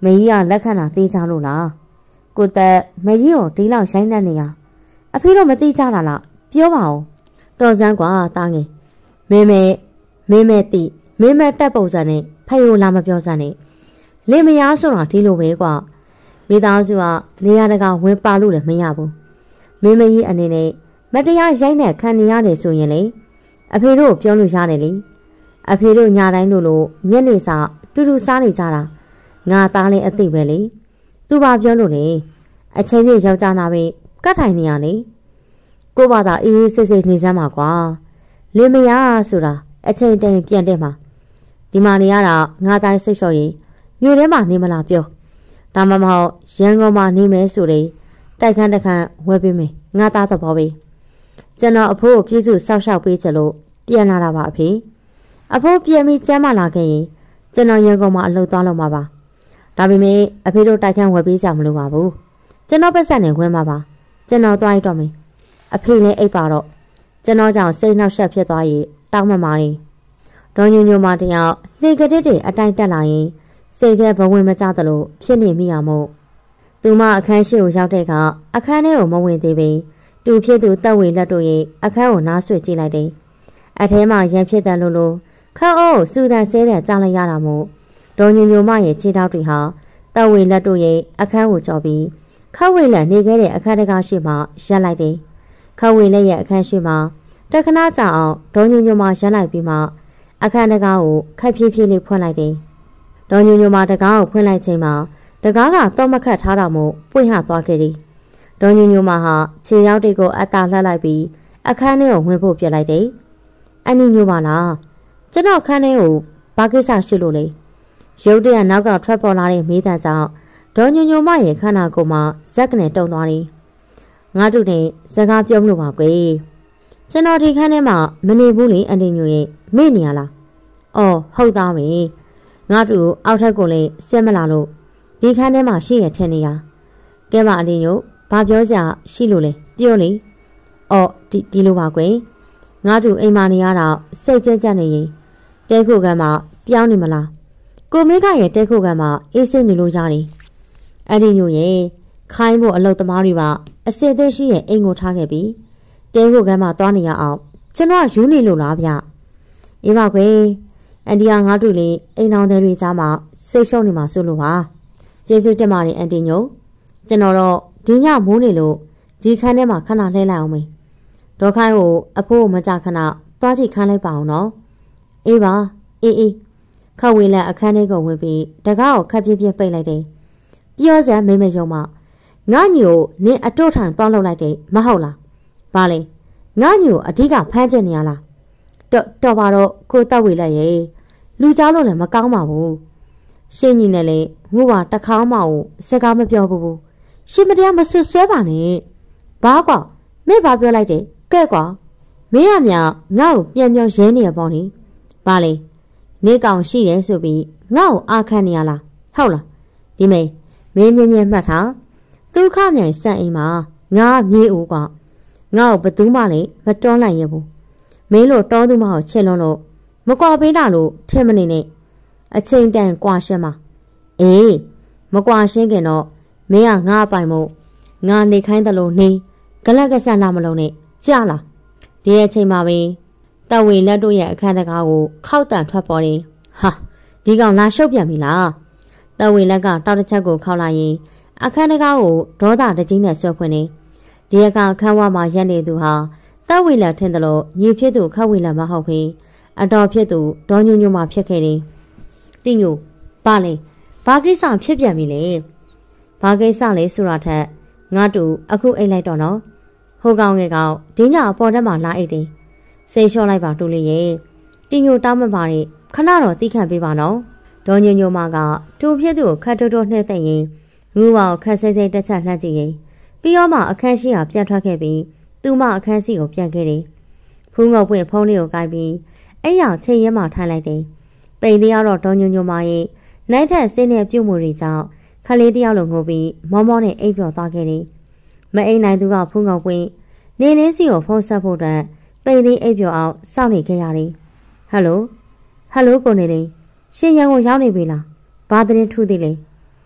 ကြီးကလက်ခံတာသိကြလို့လားကိုသက်မကြီးကိုဒီလောက်ရိုင်းနေနေရအဖေတော့မသိကြတာလားပြောပါဦးတော်စမ်းကွာတားငယ်မင်းမဲမင်းမဲတိမင်းမဲတက်ပုံစံနဲ့ဖေကိုလာမပြောစမ်းနဲ့လင်မယားဆိုတာဒီလိုပဲကွာမိသားစုကနေရာတကာဝင်ပါလို့လည်းမရဘူးမင်းမကြီးအနေနဲ့မတရားရိုက်နဲ့ခံနေရတယ်ဆိုရင်လေအဖေတို့ပြောလို့ရတယ်လေအဖေတို့ညာတိုင်းလို့လို့ညနေစာတူတူစားနေကြတာငါသားလေးအသိပဲလေသူဘာပြောလို့လဲအချိန်ပြည့်ယောက်ျားနာပဲကတ်ထိုင်နေရလေကိုဘာသာအေးအေးဆေးဆေးနေစမ်းပါကွာလင်မယားဆိုတာအချိန်တန်ပြန်တဲ့မှာဒီမှာနေရတာငါသားစိတ်လျှော့ရင်မြို့ထဲမှာနေမလားပြောဒါမှမဟုတ်ရန်ကုန်မှာနေမယ်ဆိုလေတိုက်ခန်းတစ်ခန်းဝယ်ပေးမယ်ငါသားသဘောပဲကျွန်တော်အဖိုးကိုပြည့်စုံစောက်ရှောက်ပေးချင်လို့ပြန်လာတာပါအဖေအဖိုးပြန်ပြီးကျမ်းမာလာခဲ့ရင်ကျွန်တော်ရန်ကုန်မှာအလုပ်သွားလုပ်မှာပါဒါပေမဲ့အဖေတို့တိုက်ခန်းဝယ်ပေးကြမလို့ပါဘူးကျွန်တော်ပတ်စံနဲ့ဝင်မှာပါကျွန်တော်သွားရတော့မယ်အဖေလည်းအိပ်ပါတော့ကျွန်တော်ကြောင့်စိတ်နှောက်ယှက်ဖြစ်သွားရင်တောင်းမှမာနေဒေါ်ညညမတယောက်လေကတစ်တွေအတိုင်းတက်လာရင်စိတ်ထဲဘဝင်မကြသလိုဖြစ်နေမိရမို့သူမအခန်းရှိကိုရောက်တဲ့အခါအခန်းထဲကိုမဝင်သေးပင်တူဖြစ်သူတက်ဝေလက်တို့ရဲ့အခန်းကိုနားဆွေကြည့်လိုက်တယ်အထဲမှာရန်ဖြစ်တယ်လို့လို့ခန့်အိုးစူတန်ဆဲတဲ့ကြားလိုက်ရတာမို့ဒေါ်ညညမရဲ့ခြေထောက်တွေဟာတက်ဝေလက်တို့ရဲ့အခန်းကိုကြော်ပြီးခန့်ဝေလက်နေခဲ့တဲ့အခန်းတကားရှိမှရပ်လိုက်တယ်ခန့်ဝေလက်ရဲ့အခန်းရှိမှတခဏကြာအောင်ဒေါ်ညညမရပ်လိုက်ပြီးမှအခန်းတကားကိုခက်ဖြည်းဖြည်းလေးဖွင့်လိုက်တယ်ဒေါ်ညညမတကားကိုဖွင့်လိုက်ချိန်မှာတကားကတော့မခတ်ထားတာမို့ပွင့်ဟသွားခဲ့တယ်ဒေါ်ညညမဟာခြေရောက်တွေကိုအတာလှလိုက်ပြီးအခန်းထဲကိုဝင်ဖို့ပြလိုက်တယ်အန်နီညိုပါလားကျွန်တော်အခန်းထဲကိုဘာကိစ္စရှိလို့လဲရုတ်တရက်နောက်ကထွက်ပေါ်လာတဲ့မိသားကြောင့်ဒေါ်ညညမရဲ့ခန္ဓာကိုယ်မှာဇက်ကနေတုံသွားတယ်ငါတို့နဲ့စကားပြောမလို့ပါကွယ်ကျွန်တော်ဒီခန်းထဲမှာမနေဘူးလေအန်တီညိုရဲ့မေ့နေရလားအော်ဟုတ်သားပဲငါတို့အောက်ထက်ကိုလည်းဆဲမလာလို့ဒီခန်းထဲမှာရှိရထင်နေရကဲပါအန်တီညိုဘာပြောစရာရှိလို့လဲပြောလေအော်ဒီဒီလိုပါကွယ်ငါတို့အိမ်မာနေရတာစိတ်ကြက်ကြက်နေရင်တဲခုကမ်းမှာပြောင်းနေမလားကိုမင်းကရဲ့တဲခုကမ်းမှာအေးစိတ်နေလို့ရတယ်အန်တီညိုရဲ့ခိုင်းဖို့အလုပ်သမားတွေကအစစ်အသေးရှိရဲ့အိမ်ကိုထားခဲ့ပြီးတဲခုကမ်းမှာသွားနေရအောင်ကျွန်တော်ယူနေလို့လားဗျအေးပါကွယ်အန်တီကငါတို့လေအိမ်တော်တွေကြားမှာစိတ်ရှုံနေမှာဆိုလို့ပါကျေးဇူးတင်ပါတယ်အန်တီညိုကျွန်တော်တော့ဒီညမိုးနေလို့ဒီခန်းထဲမှာခဏလှည့်လိုက်အောင်မေဒေါ်ခိုင်းကိုအဖိုးမကြခဏသွားကြည့်ခန်းလိုက်ပါအောင်နော်အေးပါအေးအေးခဝေလက်အခန်းထဲကိုဝင်ပြီးတကားကိုခက်ပြပြပိတ်လိုက်တယ်ပြောစမ်းမိမယုံမငါညိုနင်းအတော့ထန်သွားလောက်လိုက်တယ်မဟုတ်လားဘာလဲငါညိုအဓိကဖမ်းချင်နေရလားတော့တော့ပါတော့ကိုတက်ဝေလက်ရဲ့လူကြားလို့လည်းမကောင်းပါဘူးရှင်းညီနဲ့လေငို့ပါတခေါင်းမအောင်စကားမပြောဘူးရှင်မတရားမဆွဆွဲပါနဲ့ဘာကွာမင်းဘာပြောလိုက်တယ်ကဲကွာမင်းကမြငါ့ကိုပြန်ပြောရင်းနေရပေါ့နိဘာလဲနေကောင်ရှိတယ်ဆိုပြီးငါ့ကိုအားခံနေရလားဟုတ်လားဒီမေမင်းမြင်းမြင်းမှတ်ထားဒုက္ခမြိုင်စံအိမ်မှာငါမြေးဦးကွာငါ့ကိုဘသူမှလည်းမတွန်းလိုက်ရဘူးမင်းတို့တောသူမကိုချစ်လွန်းလို့မကွာပေးတာလို့ထင်မနေနဲ့အချိန်တန်ကွာရှင်းမှာအေးမကွာရှင်းခင်တော့မင်းကငါအပိုင်မို့ငါနေခိုင်းတယ်လို့နေဂလက်ကဆန်လာမလုံးနဲ့ကြာလားဒီအချိန်မှာပဲတဝေလက်တို့ရဲ့အခန်းတကားကိုခောက်တန်ထွက်ပေါ်တယ်ဟာဒီကောင်လာရှုပ်ပြန်ပြီလားတဝေလက်ကတောက်တစ်ချက်ကိုခောက်လိုက်ရင်အခန်းတကားကိုဒေါသတကြီးနဲ့ဆွဲဖွင့်နေဒီအခါအခန်းဝမှာရက်နေသူဟာတဝေလက်ထင်တယ်လို့ညီဖြစ်သူခက်ဝေလက်မဟုတ်ဘူးအတော်ဖြစ်သူဒေါ်ညညမှဖြစ်ခဲ့တယ်တိညိုပါလေဘာကိစ္စဖြစ်ပြန်ပြီလဲဘာကိစ္စလဲဆိုတာထက်ငါတူအခုအိတ်လိုက်တော့နော်ဟိုကောင်ငယ်ကောင်ဒီညအပေါ်တက်မှာလာအိတ်တယ်စိတ်လျှော့လိုက်ပါတူလေးရဲ့တိညိုတောင်းမပါနဲ့ခဏတော့တီးခန့်ပေးပါနော်ဒေါ်ညညမကတူဖြစ်သူကိုခတ်တိုးတိုးနှဲ့သိမ့်ရင်ငူပါကိုခတ်စိမ့်စိမ့်တက်ချက်လှမ်းကြည့်ရင်ပြီးတော့မှအခန်းရှိရာပြန်ထွက်ခဲ့ပြီးသူမအခန်းစီကိုပြန်ခဲ့တယ်ဖူးငုတ်ပွင့်ဖုံးလေးကိုကိုက်ပြီးအဲ့ရောက်ချိန်ရဲမှထိုင်လိုက်တယ်ပိန်လေးကတော့ဒေါ်ညညမရဲ့နိုင်ထက်စင်းတဲ့ပြုတ်မှုတွေကြောင့်ခလေးတယောက်လိုငိုပြီးမောမောနဲ့အိပ်ပျော်သွားခဲ့တယ်မအိမ်နိုင်သူကဖူးငုတ်ပွင့်နေလေးစီကိုဖုံးဆက်ဖို့အတွက်ပိန်လေးအိပ်ပျော်အောင်စောင့်နေခဲ့ရတယ်ဟယ်လိုဟယ်လိုကိုနေလေးရှင်ရန်ကိုရောက်နေပြီလားဘာသတင်းထူးသေးလဲ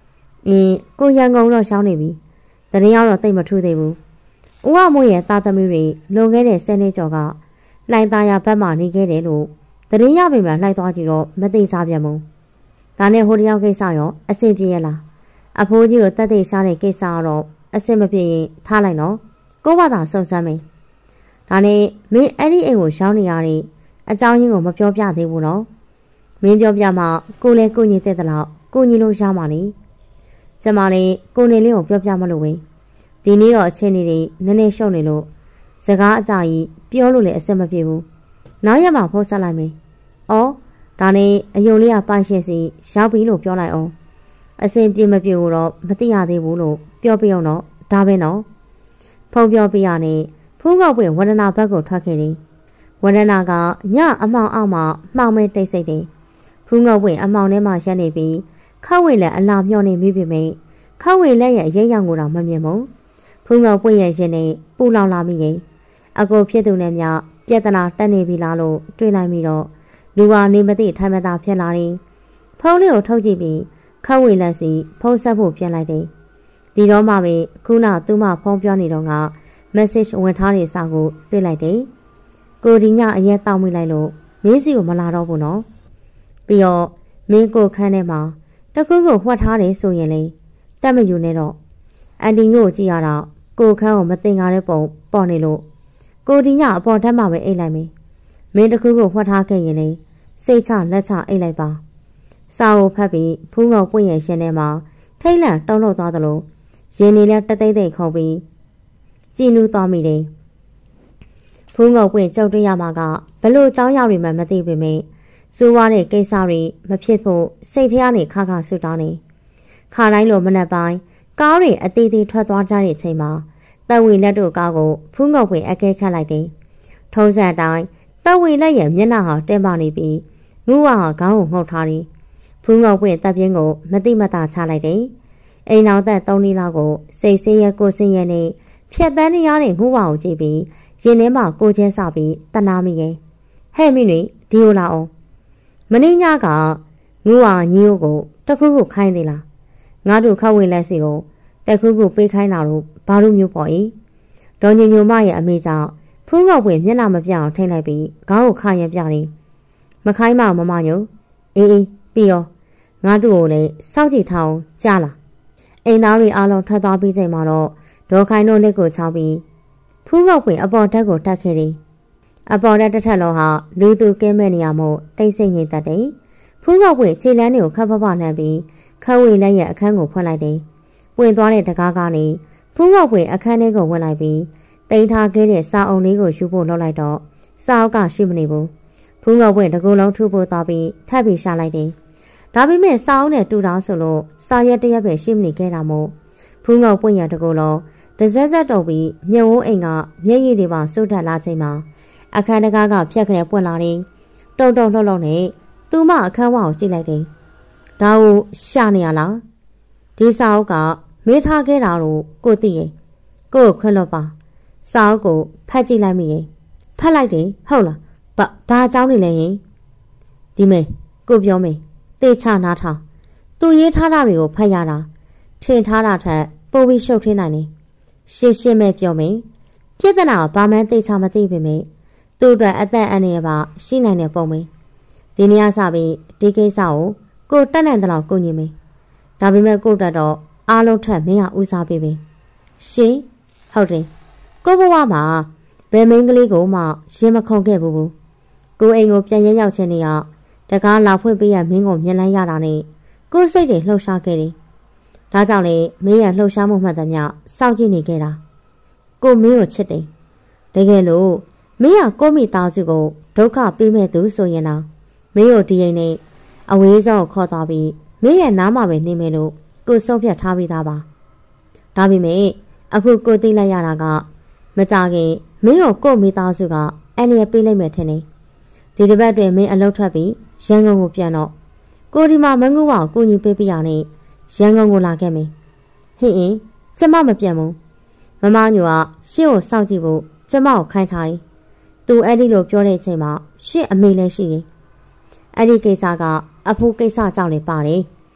အင်းကိုရန်ကုန်တော့ရှောင်းနေပြီတရင်ရောက်တော့တိတ်မထူးသေးဘူးဦးအမိုးရဲ့သားသမီးတွေလွန်ခဲ့တဲ့ဆယ်နှစ်ကျော်ကလှိုင်သားရဘက်မှနေခဲ့တယ်လို့တရင်ရပြီမှလှိုက်သွားကြည့်တော့မသိကြပြန်ဘူးဒါနဲ့ဟိုတယောက်ကိစ္စရောအဆင်ပြေရလားအဖိုးကြီးကိုတက်သိရှားတဲ့ကိစ္စကတော့အဆင်မပြေရင်ထားလိုက်နော်ကိုဘာသာစုံစမ်းမယ်ဒါနဲ့မင်းအဲ့ဒီအိမ်ကိုရှောင်းနေရတဲ့အကြောင်းရင်းကိုမပြောပြသေးဘူးနော်မင်းပြောပြမှကိုလည်းကိုညီတဲ့တလောက်ကိုညီလို့ရမှာလေကျမလည်းကိုနေလေးကိုပြောပြမလို့ဝင်ဒီနေ့တော့အချင်းတွေနည်းနည်းရှုံနေလို့စကားအကြကြီးပြောလို့လည်းအဆင်မပြေဘူးနောက်ရက်မှဖုန်းဆက်လိုက်မယ်အော်ဒါနဲ့အယုံလေးကပိုင်ရှင်စီရောက်ပြီလို့ပြောလိုက်အောင်အဆင်ပြေမပြေဘူးတော့မသိရသေးဘူးလို့ပြောပြအောင်တော့ဒါပဲနော်ဖုန်းပြောပြရနဲ့ဖူးကောက်ပွင့်ဝန္ဒနာဘက်ကိုထွက်ခဲ့တယ်ဝန္ဒနာကညအမောင်အောက်မှာမှောင်မဲတိတ်ဆိတ်တယ်ဖူးကောက်ပွင့်အမောင်ထဲမှာရက်နေပြီးခောက်ဝေလည်းအလားမျောနေမိပြီမိခောက်ဝေလည်းရဲ့အရေးရောင်ကိုတော့မမြင်ဘူးဖူးကောက်ပွင့်ရဲ့ရင်နဲ့ပူလောင်လာမိရင်အကိုဖြစ်သူနဲ့မြပြဿနာတက်နေပြီလားလို့တွေးလိုက်ပြီးတော့လူကနေမသိထိုင်မသာဖြစ်လာတယ်ဖုန်းလေးကိုထုတ်ကြည့်ပြီးခောက်ဝေလက်စီဖုန်းဆက်ဖို့ပြန်လိုက်တယ်ဒီတော့မှပဲခုနသူမဖုန်းပြောနေတော့က message ဝင်ထားတဲ့စာကိုတွေ့လိုက်တယ်ကိုဒီညအရက်တောက်မိလိုက်လို့မင်းစီကိုမလာတော့ဘူးနော်ပြီးတော့မင်းကိုခန်းထဲမှာတခုခုဝှက်ထားတယ်ဆိုရင်လေတက်မယူနဲ့တော့အန်တီကိုကြည့်ရတော့ကိုခန်းကိုမတင်ကားတဲ့ပုံပေါ်နေလို့ကိုဒီညအပေါ်ထက်မှပဲအိတ်လိုက်မယ်မင်းတခုခုဝှက်ထားခဲ့ရင်လေစိတ်ချလက်ချအိတ်လိုက်ပါစာအုပ်ဖတ်ပြီးဖူးငေါပွင့်ရရှင်ထဲမှာထိတ်လန့်တုံ့လောက်သွားသလိုရင်နေလည်းတသိမ့်သိမ့်ခုံပြီးကြည်နူးသွားမိတယ်ဖူးငေါပွင့်ကြောက်တွေ့ရမှာကဘလို့အကြောင်းရောက်နေမှမသိပေမယ့်စိုးဝါးတဲ့ကိစ္စတွေမဖြစ်ဖို့စိတ်ထဲကနေခါခါဆွတောင်းနေခါတိုင်းလိုမနက်ပိုင်းကားတွေအသေးသေးထွက်သွားကြတဲ့အချိန်မှာတပ်ဝေလက်တို့ကားကိုဖူးငေါပွင့်အကဲခတ်လိုက်တယ်ထုံးစံအတိုင်းတပ်ဝေလက်ရဲ့မျက်နှာဟာတင်းပါနေပြီးငူဝါဟာခေါင်းကိုငုတ်ထားတယ်ဖူးငေါပွင့်တပ်ပြင်းကိုမတိမတာချလိုက်တယ်အိမ်နောက်သက်သုံးလေးလောက်ကိုစိတ်ဆင်းရဲကိုဆင်းရဲနဲ့ဖြတ်တန်းနေရတဲ့ငူဝါကိုကြည့်ပြီးရင်ထဲမှာကိုချင်းစပြီးတနာမိရဲ့ဟဲ့မိနွေဒီလိုလာအောင်မင်းညကငူဝါညီကိုကိုတခုခုခိုင်းသေးလားငါတို့ခောက်ဝေလက်စီကိုတခုခုပေးခိုင်းတာလို့ဘာလို့မျိုးပေါ့ဤဒေါ်ညညိုမရဲ့အမေကြောင့်ဖူးငေါပွင့်မျက်နှာမပြအောင်ထိမ့်လိုက်ပြီးခေါင်းကိုခါရပြတယ်မခိုင်းမမမညိုအေးအေးပြီးရောငါတို့ကိုလည်းစောင့်ကြည့်ထားအောင်ကြားလားအိမ်သားတွေအားလုံးထွက်သွားပြီးချိန်မှာတော့ဒေါ်ခိုင်တို့လက်ကိုချောင်းပြီးဖူးငေါပွင့်အပေါ်တက်ကိုတက်ခဲ့တယ်အပေါ်တက်တစ်ထက်လုံးဟာလူသူကဲမဲ့နေရမို့တိတ်ဆိတ်ငြိမ်သက်တယ်ဖူးငေါပွင့်ခြေလမ်းတွေကိုခပ်ဖဖလှမ်းပြီးခဝေလက်ရဲ့အခန်းကိုဖွင့်လိုက်တယ်ပွင့်သွားတဲ့တကားကနေဖူးငေါပွင့်အခန်းထဲကိုဝင်လိုက်ပြီးတိန်ထားခဲ့တဲ့စာအုပ်လေးကိုယူဖို့လုပ်လိုက်တော့စာအုပ်ကရှိမနေဘူးဖူးငေါပွင့်တကူလုံးထူဖို့သွားပြီးထပ်ပြီးရှာလိုက်တယ်ဒါပေမဲ့စာအုပ်နဲ့တူတောင်းဆိုလို့စာရက်တရက်ပဲရှိမနေခဲ့တာမို့ဖူးငေါပွင့်ရတကူလုံးတစက်စက်တုံပြီးမြုံဝန်းအိမ်ကမျက်ရည်တွေပါစုတ်တက်လာချိန်မှာအခန်းတကားကဖြတ်ခနဲ့ပွင့်လာတယ်တုံတုံလှုပ်လှုပ်နဲ့သူမအခန်းဝကိုကြည့်လိုက်တယ်ဒါကိုရှာနေရလားဒီစာအုပ်ကမေးထားခဲ့တာလို့ကိုသိရင်ကိုကိုခွင့်လွတ်ပါစာအုပ်ကိုဖတ်ကြည့်လိုက်မိရင်ဖတ်လိုက်တယ်ဟုတ်လားဘာဘာအကြောင်းနေလဲရင်ဒီမေကိုပြောမေတေချနားထောင်သူရေးထားတာတွေကိုဖတ်ရတာထင်ထားတာထက်ပိုပြီးရှုပ်ထွေးနိုင်တယ်ရှင်းရှင်းပဲပြောမေပြဿနာဘာမှတေချမသိပေမယ့်သူ့အတွက်အသက်အန္တရာယ်ပါရှိနိုင်တဲ့ပုံမေဒီနေ့အစပြီးဒီကိစ္စကိုကိုတက်နိုင်တဲ့လောက်ကိုညင်မေဒါပေမဲ့ကိုတက်တော့အားလုံးထက်မင်းကဦးစားပေးပဲရှင်ဟုတ်တယ်ကိုဘဝမှာဘယ်မင်းကလေးကိုမှရင်မခုန်ခဲ့ဘူးဘူးကိုအိမ်ကိုပြန်ရရောက်ချင်းနေရတကားလာဖွင့်ပေးရမင်းကိုမြင်လိုက်ရတာနဲ့ကိုစိတ်တွေလှုပ်ရှားခဲ့တယ်ဒါကြောင့်လေမင်းရဲ့လှုပ်ရှားမှုမှတ်သမျှစောင့်ကြည့်နေခဲ့တာကိုမင်းကိုချစ်တယ်တကယ်လို့မင်းကကိုမိသားစုကိုဒုက္ခပေးမဲ့သူဆိုရင်တော့မင်းကိုဒီအိမ်နဲ့အဝေးဆုံးခေါ်သွားပြီးမင်းရဲ့နားမှာပဲနေမယ်လို့ကိုဆုံးဖြတ်ထားပြီးသားပါဒါပေမဲ့အခုကိုသိလိုက်ရတာကမကြခင်မင်းကိုကိုမိသားစုကအန်ရပေးလိုက်မယ်ထင်တယ်ဒီတစ်ပတ်တွင်မင်းအလုပ်ထွက်ပြီးရန်ကုန်ကိုပြန်တော့ကိုဒီမှာမငုဝကိုညီပေးပြရနဲ့ရန်ကုန်ကိုလာခဲ့မယ်ဟင်းအင်းကျမမပြန်ဘူးမမညိုကရှင့်ကိုစောင့်ကြည့်ဖို့ကျမကိုခိုင်းထားတယ်သူအဲ့ဒီလိုပြောတဲ့အချိန်မှာရှင့်အမေလည်းရှိတယ်အဲ့ဒီကိစ္စကအဖိုးကိစ္စကြောင့်လည်းပါတယ်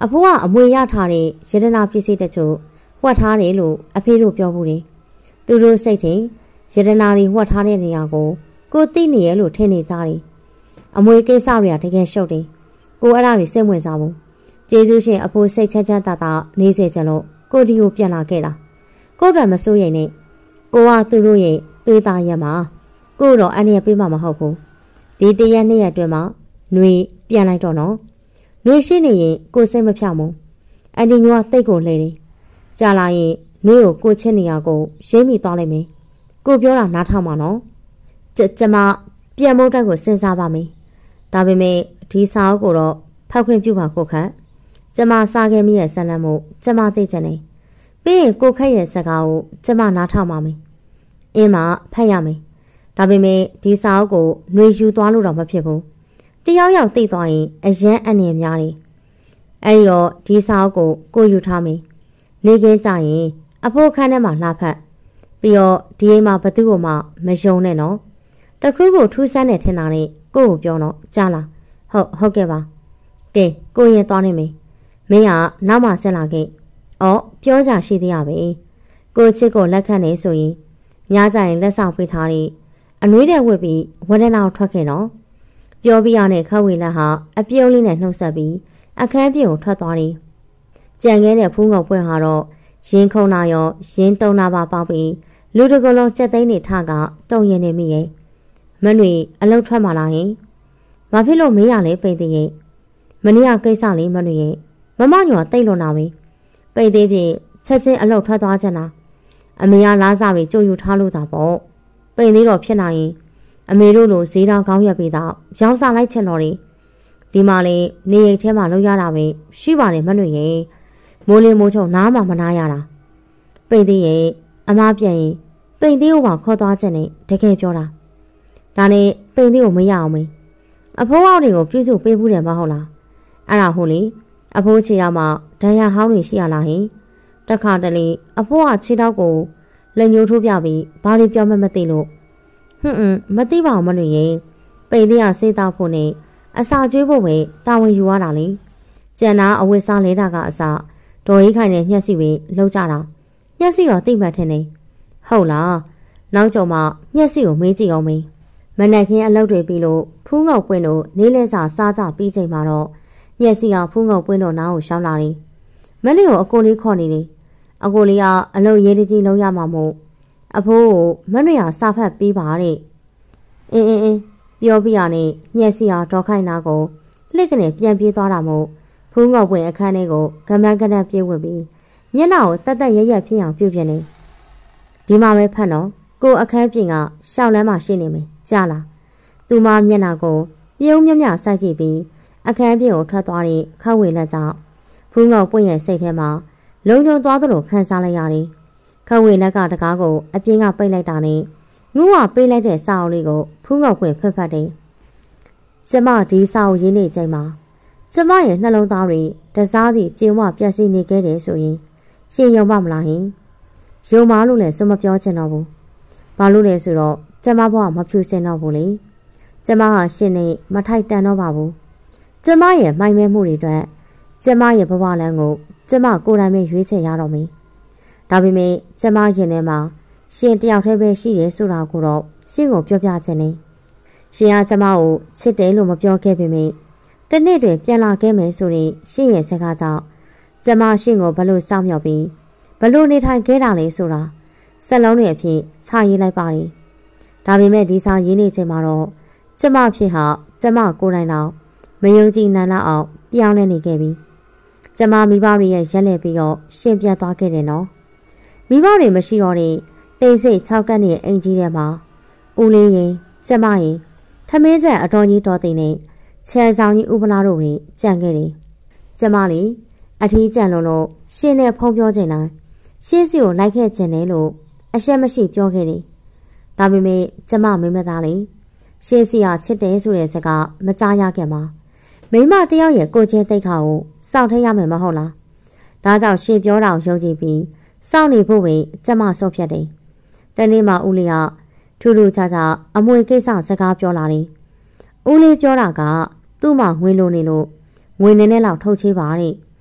အဖိုးကအမွေရထားတဲ့ရတနာပစ္စည်းတချို့ဝှက်ထားတယ်လို့အဖေတို့ပြောဘူးတယ်သူတို့စိတ်ထင်ရတနာတွေဝှက်ထားတဲ့နေရာကိုကိုသိနေရလို့ထင်နေကြတယ်အမွေကိစ္စတွေကတကယ်ရှုပ်တယ်ကိုအဲ့ဒါတွေစိတ်ဝင်စားဘူးကျေးဇူးရှင်အဖိုးစိတ်ချမ်းချမ်းသာသာနေစေချင်လို့ကိုဒီကိုပြန်လာခဲ့တာကို့ဘက်မစိုးရိမ်နဲ့ကိုကသူတို့ရဲ့သွေးသားရမှာကိုတော့အနေနဲ့ပြေးမှာမဟုတ်ဘူးဒီတရက်နှစ်ရက်အတွင်းမှာຫນွေပြန်လိုက်တော့နော်ຫນွေရှိနေရင်ကိုစိတ်မဖြောင်းဘူးအန်ဒီညောတိတ်ကိုလှည့်တယ်ကြာလာရင်ຫນွေကိုကိုချင်းနေရကိုရိမ့်မိသွားလိုက်မယ်ကိုပြောတာနားထောင်ပါနော်ကျကျမပြန်မို့တက်ကိုစဉ်းစားပါမယ်ဒါပေမဲ့ဒီစာအုပ်ကိုတော့ဖောက်ခွင့်ပြုပါကိုခန့်ကျမစားခဲ့မိရဲ့ဇလံမို့ကျမသိချင်တယ်ပြီးရင်ကိုခက်ရဲ့စကားကိုကျမနားထောင်ပါမယ်အင်းမဖတ်ရမယ်ဒါပေမဲ့ဒီစာအုပ်ကိုຫນွေယူသွားလို့တော့မဖြစ်ဘူးတယောက်ယောက်သိသွားရင်အရန်အနေများတယ်အဲဒီတော့ဒီစာအုပ်ကိုကိုယူထားမယ်နေကင်းကြရင်အဖိုးခန်းထဲမှာလှဖတ်ပြီးတော့ဒီအိမ်မှာဘသူ့ကိုမှမယုံနဲ့နော်တခုကိုထူးဆန်းနေထင်တာနဲ့ကိုကိုပြောတော့ကြားလားဟုတ်ဟုတ်ကဲ့ပါကဲကိုရင်သွားနေမယ်မင်းကနောက်မှဆက်လာခဲ့အော်ပြောကြရှိသေးရပဲကိုချစ်ကိုလက်ခံနေဆိုရင်ညကြရင်လက်ဆောင်ပေးထားတယ်အနှွေးတဲ့ဝစ်ပြီးဝဒနာကိုထွက်ခဲ့တော့ပြောပြရတဲ့ခဝေလက်ဟာအပြုံးလေးနဲ့နှုတ်ဆက်ပြီးအခန်းပြင်ကိုထွက်သွားတယ်ကြံခဲ့တဲ့ဖူးငုံပွင့်ဟာတော့ရင်းခုံနာရောရင်းတုံနာပါပေါက်ပြီးလူတကလုံးကြက်သိန်းနေထကတုံရင်နေမိရဲ့မနှွေအလုတ်ထွက်มาလားဟင်ဘာဖြစ်လို့မေးရလဲပိတ်သေးရဲ့မနေ့ကကိစ္စလေးမနှွေရဲ့မမညောတိတ်လွန်တာပဲပိတ်သေးဖြင့်ချက်ချင်းအလုတ်ထွက်သွားကြတာအမေကလားစာတွေကြိုယူထားလို့တာပေါ့ပိတ်သေးတော့ဖြစ်နိုင်ရင်အမေတို့လိုဈေးတော်ကောင်းရက်ပြီးတော့ရောင်းစားလိုက်ချင်တော်တယ်ဒီမှာလေနေရိတ်ထဲမှာလောက်ရတာပဲရှိပါတယ်မနှွေရဲ့မိုးလင်းမိုးချုံနားမှမနာရတာပိတ်သေးရဲ့အမပြန်ရင်ပိတ်သေးကိုပါခေါ်သွားခြင်းနဲ့တကယ်ပြောတာဒါနဲ့ပိတ်သေးကိုမရအောင်မေးအဖိုးအောက်တွေကိုပြုစုပေးဘူးတယ်မဟုတ်လားအဲ့ဒါဟုတ်လေအဖိုးခြေတော်မှာဒဏ်ရာဟောင်းတွေရှိရလားဟင်တခါတလေအဖိုးကခြေတော်ကိုလက်ညှိုးထိုးပြပြီးဘာတွေပြောမှမသိလို့ဟွန်းဟွန်းမသိပါဘူးမလို့ရင်ပိတ်သေးရစေးသားဖို့နဲ့အစာကျွေးဖို့ပဲတာဝန်ယူရတာလေကျန်တာအဝတ်စားလဲတာကအစာဒေါ်ရီခိုင်နဲ့ညှက်စီပဲလောက်ကြတာညှက်စီတော့သိမှတ်ထင်နေဟုတ်လားနောက်ကြုံမှညှက်စီကိုမေးကြည့်အောင်မေးမနက်ခင်းအလုပ်တွေပြီးလို့ဖူးငုတ်ပွင့်တို့နေလဲစာစားကြပြီးချိန်မှာတော့ညှက်စီကဖူးငုတ်ပွင့်တို့နားကိုရှောင်းလာတယ်မနေ့ကိုအကိုလေးခေါ်နေတယ်အကိုလေးကအလုပ်ရေးတကြီးလုံးရမှာမို့အဖိုးကိုမနှွေရစာဖတ်ပြီးပါတဲ့အင်းအင်းအင်းပြောပြရနဲ့ညှက်စီအောင်ဒေါ်ခိုင်နာကိုလှစ်ကနေပြန်ပြေးသွားတာမို့ဖူးငုတ်ပွင့်အခန်းထဲကိုကမန်းကနက်ပြေးဝင်ပြီးမျက်နှာကိုတက်တက်ရက်ရက်ဖြစ်အောင်ပြုတ်ပြနေဒီမှာပဲဖတ်တော့ကိုအခန်းပြင်ကရှောက်လမ်းမှာရှိနေမယ်ကြားလားသူမမျက်နှာကိုပြုံးမြမြစိုက်ကြည့်ပြီးအခန်းပြင်ကိုထွက်သွားတဲ့ခဝေလက်ကြောင့်ဖူးငုတ်ပွင့်ရဲ့စိတ်ထဲမှာလုံခြုံသွားသလိုခံစားလိုက်ရတယ်ခဝေလက်ကတကားကိုအပြင်ကပိတ်လိုက်တာနဲ့ငူးဝပေးလိုက်တဲ့စာအုပ်လေးကိုဖူးငုတ်ပွင့်ဖတ်ဖတ်တယ်ကျမဒီစာအုပ်ရင်းနေချိန်မှာကျမရဲ့နှလုံးသားတွေတစားစီကျင်းဝပြက်စီနေခဲ့တယ်ဆိုရင်ရှင်ယုံပါမလားဟင်ယုံပါလို့လည်းစွမပြောချင်တော့ဘူးဘာလို့လဲဆိုတော့ကျမဘဝမဖြူစင်တော့ဘူးလေကျမကရှင်နဲ့မထိုက်တန်တော့ပါဘူးကျမရဲ့မိုင်မဲမှုတွေအတွက်ကျမရဲ့ဘဝလမ်းကိုကျမကိုယ်တိုင်ပဲရွေးချယ်ရတော့မယ်ဒါပေမဲ့ကျမရင်ထဲမှာရှင်တယောက်တည်းပဲရှိတယ်ဆိုတာကိုတော့ရှင်ကိုပြောပြချင်တယ်ရှင်ကကျမကိုချစ်တယ်လို့မပြောခဲ့ပေမဲ့တနေ့တွင်ပြန်လာခဲ့မယ်ဆိုရင်ရှင်ရဲ့စကားကြောင့်ကျမရှင်ကိုဘလို့စောင့်မျှော်ပြီးဘလို့နေထိုင်ခဲ့တာလဲဆိုတာစက်လုံးတွေအဖြစ်ခြာရေးလိုက်ပါတယ်ဒါပေမဲ့ဒီစာရေးနေချိန်မှာတော့ကျမဖြစ်ဟာကျမကိုယ်တိုင်တော့မယုံကြည်နိုင်လောက်အောင်ပြောင်းလဲနေခဲ့ပြီကျမမိဘတွေရဲ့ရက်လက်ပြီးတော့ရှင်ပြတ်သွားခဲ့တယ်နော်မိဘတွေမရှိတော့တဲ့တိတ်ဆိတ်၆ကတ်နဲ့အင်ကြီးထဲမှာဦးလေးရင်ကျမရင်ထမင်းချက်အတော်ကြီးတော်သိနေချဲဆောင်ကြီးဥပလာတို့တွေကြံခဲ့တယ်ကျမလေးအထီးကြံလုံးလို့ရှင်းနဲ့ဖုံးပြောချင်တာရှင်းစီကိုလိုက်ခဲ့ခြင်းတယ်လို့အရှက်မရှိပြောခဲ့တယ်ဒါပေမဲ့ကျမမင်းမသားလေးရှင်းစီကချစ်တယ်ဆိုတဲ့စကားမကြားရခင်မှာမိမတယောက်ရဲ့ကိုချင်းတိတ်ခါကိုစောင့်ထည့်ရမယ်မဟုတ်လားဒါကြောင့်ရှင်းပြောတာကိုယုံကြည်ပြီးစောင့်နေဖို့ပဲကျမဆုံးဖြတ်တယ်တနေ့မှဦးလေးကထူးထူးခြားခြားအမွေကိစ္စစကားပြောလာတယ်ဦးလေးပြောတာကသူ့မှာငွေလိုနေလို့ငွေနေနဲ့လောက်ထုတ်ချေးပါတဲ့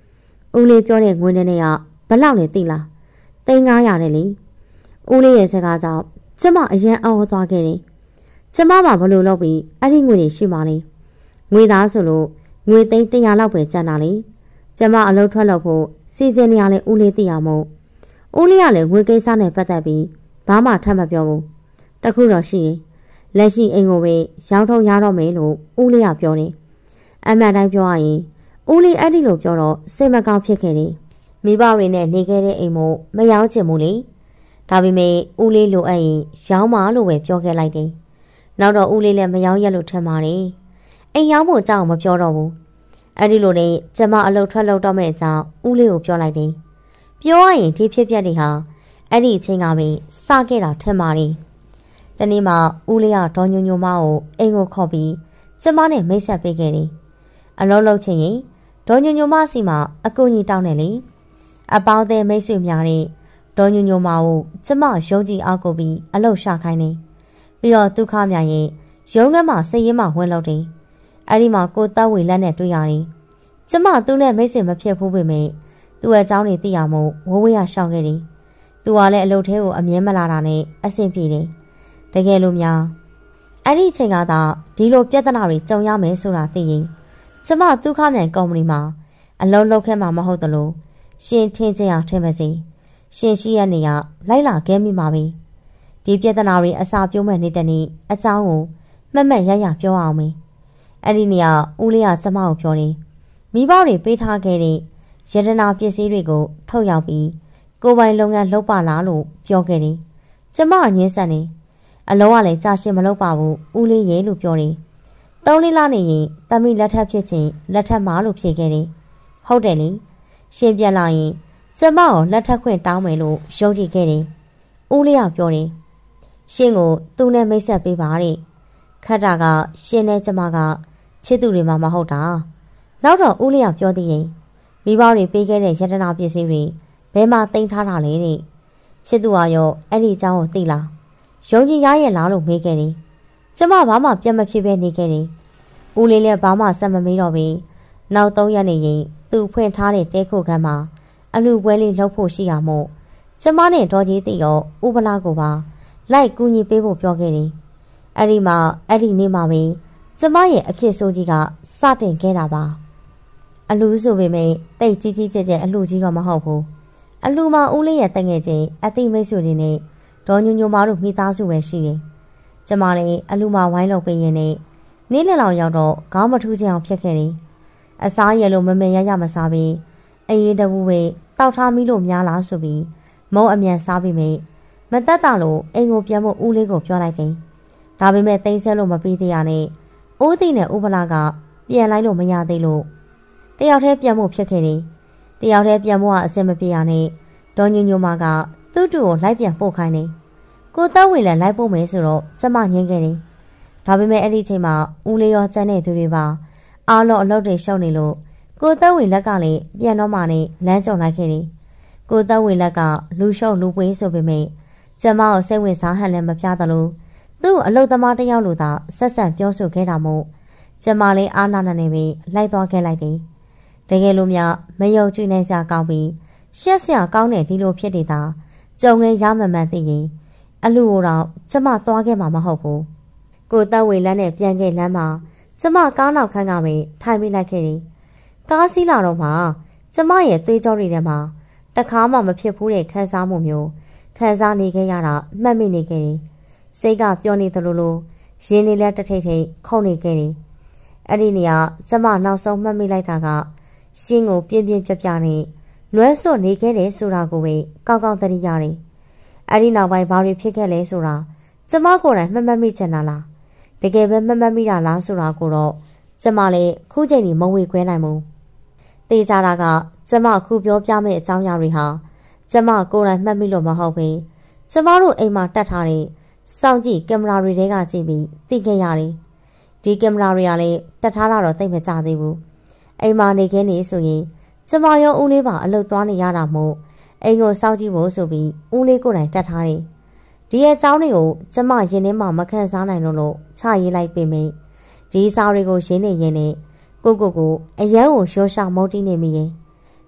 ဦးလေးပြောတဲ့ငွေနဲ့ကဘလောက်လဲသိလားသိန်း၅ရာတယ်လေဦးလေးရဲ့စကားကြောင့်ကျမအရန်အော်သွားခဲ့တယ်ကျမမှဘလို့လုပ်ပြီးအဲ့ဒီငွေတွေရှိမှလဲငွေသားဆိုလို့ငွေသိန်းတစ်ရာလောက်ပဲကျန်တာလေကျမအလုပ်ထွက်လို့ဖို့စီစဉ်နေရလဲဦးလေးသိရမို့ဦးလေးကလည်းငွေကိစ္စနဲ့ပတ်သက်ပြီးဘာမှထပ်မပြောဘူးတခုတော့ရှိရင်လက်ရှိအိမ်ကိုပဲရောင်းထုံရတော့မယ်လို့ဦးလေးကပြောတယ်အမှန်တိုင်းပြောရရင်ဦးလေးအဲ့ဒီလိုပြောတော့စိတ်မကောင်းဖြစ်ခဲ့တယ်မိဘတွေနဲ့နေခဲ့တဲ့အိမ်မို့မရောချင်ဘူးလေဒါပေမဲ့ဦးလေးလိုအပ်ရင်ရောင်းပါလို့ပဲပြောခဲ့လိုက်တယ်နောက်တော့ဦးလေးလည်းမရောင်းရလို့ထင်ပါတယ်အိမ်ရောင်းဖို့ကြောက်မပြောတော့ဘူးအဲ့ဒီလိုနဲ့ကျမအလုပ်ထွက်လို့တော့မဲ့အကြောင်းဦးလေးကိုပြောလိုက်တယ်ပြောရရင်ဒီဖြစ်ပျက်တွေဟာအဲ့ဒီအချိန်ကပဲစခဲ့တာထင်ပါတယ်တနေ့မှဦးလေးကဒေါ်ညိုညိုမကိုအိမ်ကိုခေါ်ပြီးကျမနဲ့မိတ်ဆက်ပေးခဲ့တယ်အလုံးလုံးချင်းရင်ဒေါ်ညိုညိုမစီမှာအကူကြီးတောင်းတယ်လေအပေါင်းတဲ့မိတ်ဆွေများနဲ့ဒေါ်ညိုညိုမကိုကျမရုံးကြည့်အောက်ကိုပြီးအလုပ်ရှာခိုင်းတယ်ပြီးတော့ဒုက္ခများရင်ရုံးကမှစိတ်ရင်းမှဝင်လို့တယ်အဲ့ဒီမှာကိုတက်ဝေလက်နဲ့တွေ့ရတယ်ကျမသူ့နဲ့မိတ်ဆွေမဖြစ်ဘူးပေမဲ့သူ့ရဲ့အကြောင်းတွေသိရမို့ဝဝရရှောင်ခဲ့တယ်သူကလည်းအလုပ်ထဲကိုအမြဲမလာတာနဲ့အဆင်ပြေတယ်တကယ်လို့များအဲ့ဒီအချိန်ကသာဒီလိုပြဿနာတွေကြုံရမယ်ဆိုတာသိရင်ကျမဒုက္ခမြိုင်ကုမ္ပဏီမှာအလုပ်လုပ်ခဲ့မှာမဟုတ်သလိုရှင်ထင်ကြအောင်ထင်ပါစေရှင်ရှိရနေရလိုက်လာခဲ့မိမှာပဲဒီပြဿနာတွေအစာပြုံးမဲ့နေတဲ့နေ့အကြောင်းကိုမှတ်မှတ်ရရပြောအောင်မေးအဲ့ဒီနေရာဦးလေးကကျမကိုပြောတယ်မိဘတွေပေးထားခဲ့တဲ့ရတနာပစ္စည်းတွေကိုထုတ်ရောက်ပြီးကိုယ်ပိုင်လုပ်ငန်းလုပ်ပါလားလို့ပြောခဲ့တယ်ကျမငင်းဆက်နေအလုံးကလည်းကြာရှည်မလုပ်ပါဘူးဦးလေးရေလို့ပြောတယ်သုံးလေးလနေရင်တမိလက်ထပ်ဖြစ်ချင်းလက်ထပ်မှာလို့ဖြေခဲ့တယ်ဟုတ်တယ်လေရှင်ပြန်လာရင်ကျမကိုလက်ထပ်ခွင့်တောင်းမယ်လို့ယုံကြည်ခဲ့တယ်ဦးလေးကပြောတယ်ရှင်ကိုသူ့နဲ့မိတ်ဆက်ပေးပါတဲ့ခတ်တာကရှင်နဲ့ကျမကချစ်သူတွေမှမဟုတ်တာနောက်တော့ဦးလေးကပြောသေးရင်မိဘတွေပေးခဲ့တဲ့ရတနာပစ္စည်းတွေဘယ်မှာတင်ထားတာလဲတဲ့ချစ်သူကရောအဲ့ဒီအကြောင်းကိုသိလားယုံကြည်ရရဲ့လားလို့မေးခဲ့တယ်ကျမဘာမှပြတ်မဖြစ်ပဲနေခဲ့တယ်ဦးလေးလည်းဘာမှဆက်မမေးတော့ဘူးနောက်သုံးရက်နေရင်သူဖွင့်ထားတဲ့တဲခုခန်းမှာအလူပွဲလေးလှုပ်ဖို့ရှိရမို့ကျမနဲ့ဒေါ်ကြီးတီရောဥပလာကိုပါလိုက်ကူညီပေးဖို့ပြောခဲ့တယ်အဲ့ဒီမှာအဲ့ဒီနေ့မှပဲကျမရဲ့အဖြစ်ဆိုးကြီးကစတင်ခဲ့တာပါအလူဆိုပေမဲ့တိတ်ကြီးကြီးကျယ်ကျယ်အလူကြီးတော့မဟုတ်ဘူးအလူမှာဦးလေးရဲ့တငယ်ချင်းအသိမိတ်ဆွေတွေနဲ့ဒေါ်ညိုညိုမာတို့မိသားစုပဲရှိတယ်ကျမလည်းအလူမှာဝိုင်းလုပ်ပေးရင်နဲ့နေ့လည်လောက်ရောက်တော့ခေါင်းမထူးချအောင်ဖြစ်ခဲ့တယ်အစားရလို့မမေရရမစားပြီးအရေးတဘူးပဲတောက်ထားမိလို့များလားဆိုပြီးမုံအမြန်စားပြီးမိမတက်တာလို့အိမ်ကိုပြန်ဖို့ဦးလေးကိုပြောလိုက်တယ်ဒါပေမဲ့သိမ်းဆဲလို့မပြီးသေးရနဲ့ဦးသိနဲ့ဥပလာကပြန်လိုက်လို့မရသေးလို့တယောက်တည်းပြန်ဖို့ဖြစ်ခဲ့တယ်တယောက်တည်းပြန်ဖို့ကအဆင်မပြေရနဲ့ဒေါ်ညိုညိုမာကသူ့တူကိုလိုက်ပြန်ပို့ခိုင်းတယ်ကိုတက်ဝင်လည်းလိုက်ပို့မယ်ဆိုတော့ကျမငင်းခဲ့တယ်ဒါပေမဲ့အဲ့ဒီချိန်မှာဦးလေးရောကျန်တဲ့သူတွေပါအားလုံးအလုပ်တွေရှုပ်နေလို့ကိုတက်ဝင်လက်ကလည်းပြန်တော့မှနဲ့လမ်းကြုံလိုက်ခဲ့တယ်ကိုတက်ဝင်လက်ကလူရှုပ်လူပွေးဆိုပေမဲ့ကျမကိုစိတ်ဝင်စားဟန်လည်းမပြသလိုသူ့အလုပ်သမားတယောက်လိုသာဆက်ဆံပြောဆိုခဲ့တာမို့ကျမလည်းအားနာနာနေပြီးလိုက်သွားခဲ့လိုက်တယ်တကယ်လို့များမယုံကြည်နိုင်စရာကောင်းပြီးရှက်စရာကောင်းတဲ့ဒီလိုဖြစ်နေတာကြုံငယ်ရမှန်မှန်သိရင်အလူကိုတော့ကျမသွားခဲ့မှာမဟုတ်ဘူးကိုတက်ဝေလန်းနဲ့ပြန်ခဲ့လမ်းမှာကျမကားနောက်ခန်းကပဲထိုင်မိလိုက်ခဲ့တယ်ကားစီးလာတော့မှကျမရဲ့သွေးကြောတွေထဲမှာတခါမှမဖြစ်ဘူးတဲ့ခံစားမှုမျိုးခံစားနေခဲ့ရတာမှတ်မိနေခဲ့တယ်စိတ်ကပြောနေသလိုလိုရင်းနေလဲတထိတ်ထိတ်ခုန်နေခဲ့တယ်အဲ့ဒီနေရာကျမနောက်ဆုံးမှတ်မိလိုက်တာကရှင်းကိုပြင်းပြင်းပြပြနဲ့လွဲစွတ်နေခဲ့တယ်ဆိုတာကိုပဲကောက်ကောက်သတိရတယ်အဲ့ဒီနောက်ပိုင်းဘာတွေဖြစ်ခဲ့လဲဆိုတာကျမကိုယ်တိုင်မှတ်မှတ်မိချင်တာလားတကယ်ပဲမှတ်မှတ်မိတာလားဆိုတာကိုတော့ကျမလည်းခုချိန်ကြီးမဝေခွဲနိုင်ဘူးတေးကြတာကကျမခုပြောပြမယ့်အကြောင်းအရာတွေဟာကျမကိုယ်တိုင်မှတ်မိလို့မဟုတ်ဘူးကျမတို့အိမ်မှာတက်ထားတဲ့စောင့်ကြည့်ကင်မရာတွေထဲကကြည့်ပြီးသိခဲ့ရတယ်ဒီကင်မရာတွေကလည်းတက်ထားတာတော့သိမကြသေးဘူးအိမ်မှာနေခင်းနေဆိုရင်ကျမရောဦးလေးပါအလုပ်သွားနေရတာမို့အိမ်ကိုစောင့်ကြည့်ဖို့ဆိုပြီးဦးလေးကိုယ်တိုင်တက်ထားတယ်ဒီရဲ့အကြောင်းတွေကိုကျမရင်ထဲမှာမခံစားနိုင်လို့လို့ချရေးလိုက်ပေမယ့်ဒီစာတွေကိုရင်းနေရင်းနဲ့ကိုကိုကိုအရန်ကိုရောရှာမုတ်တီးနေမိရင်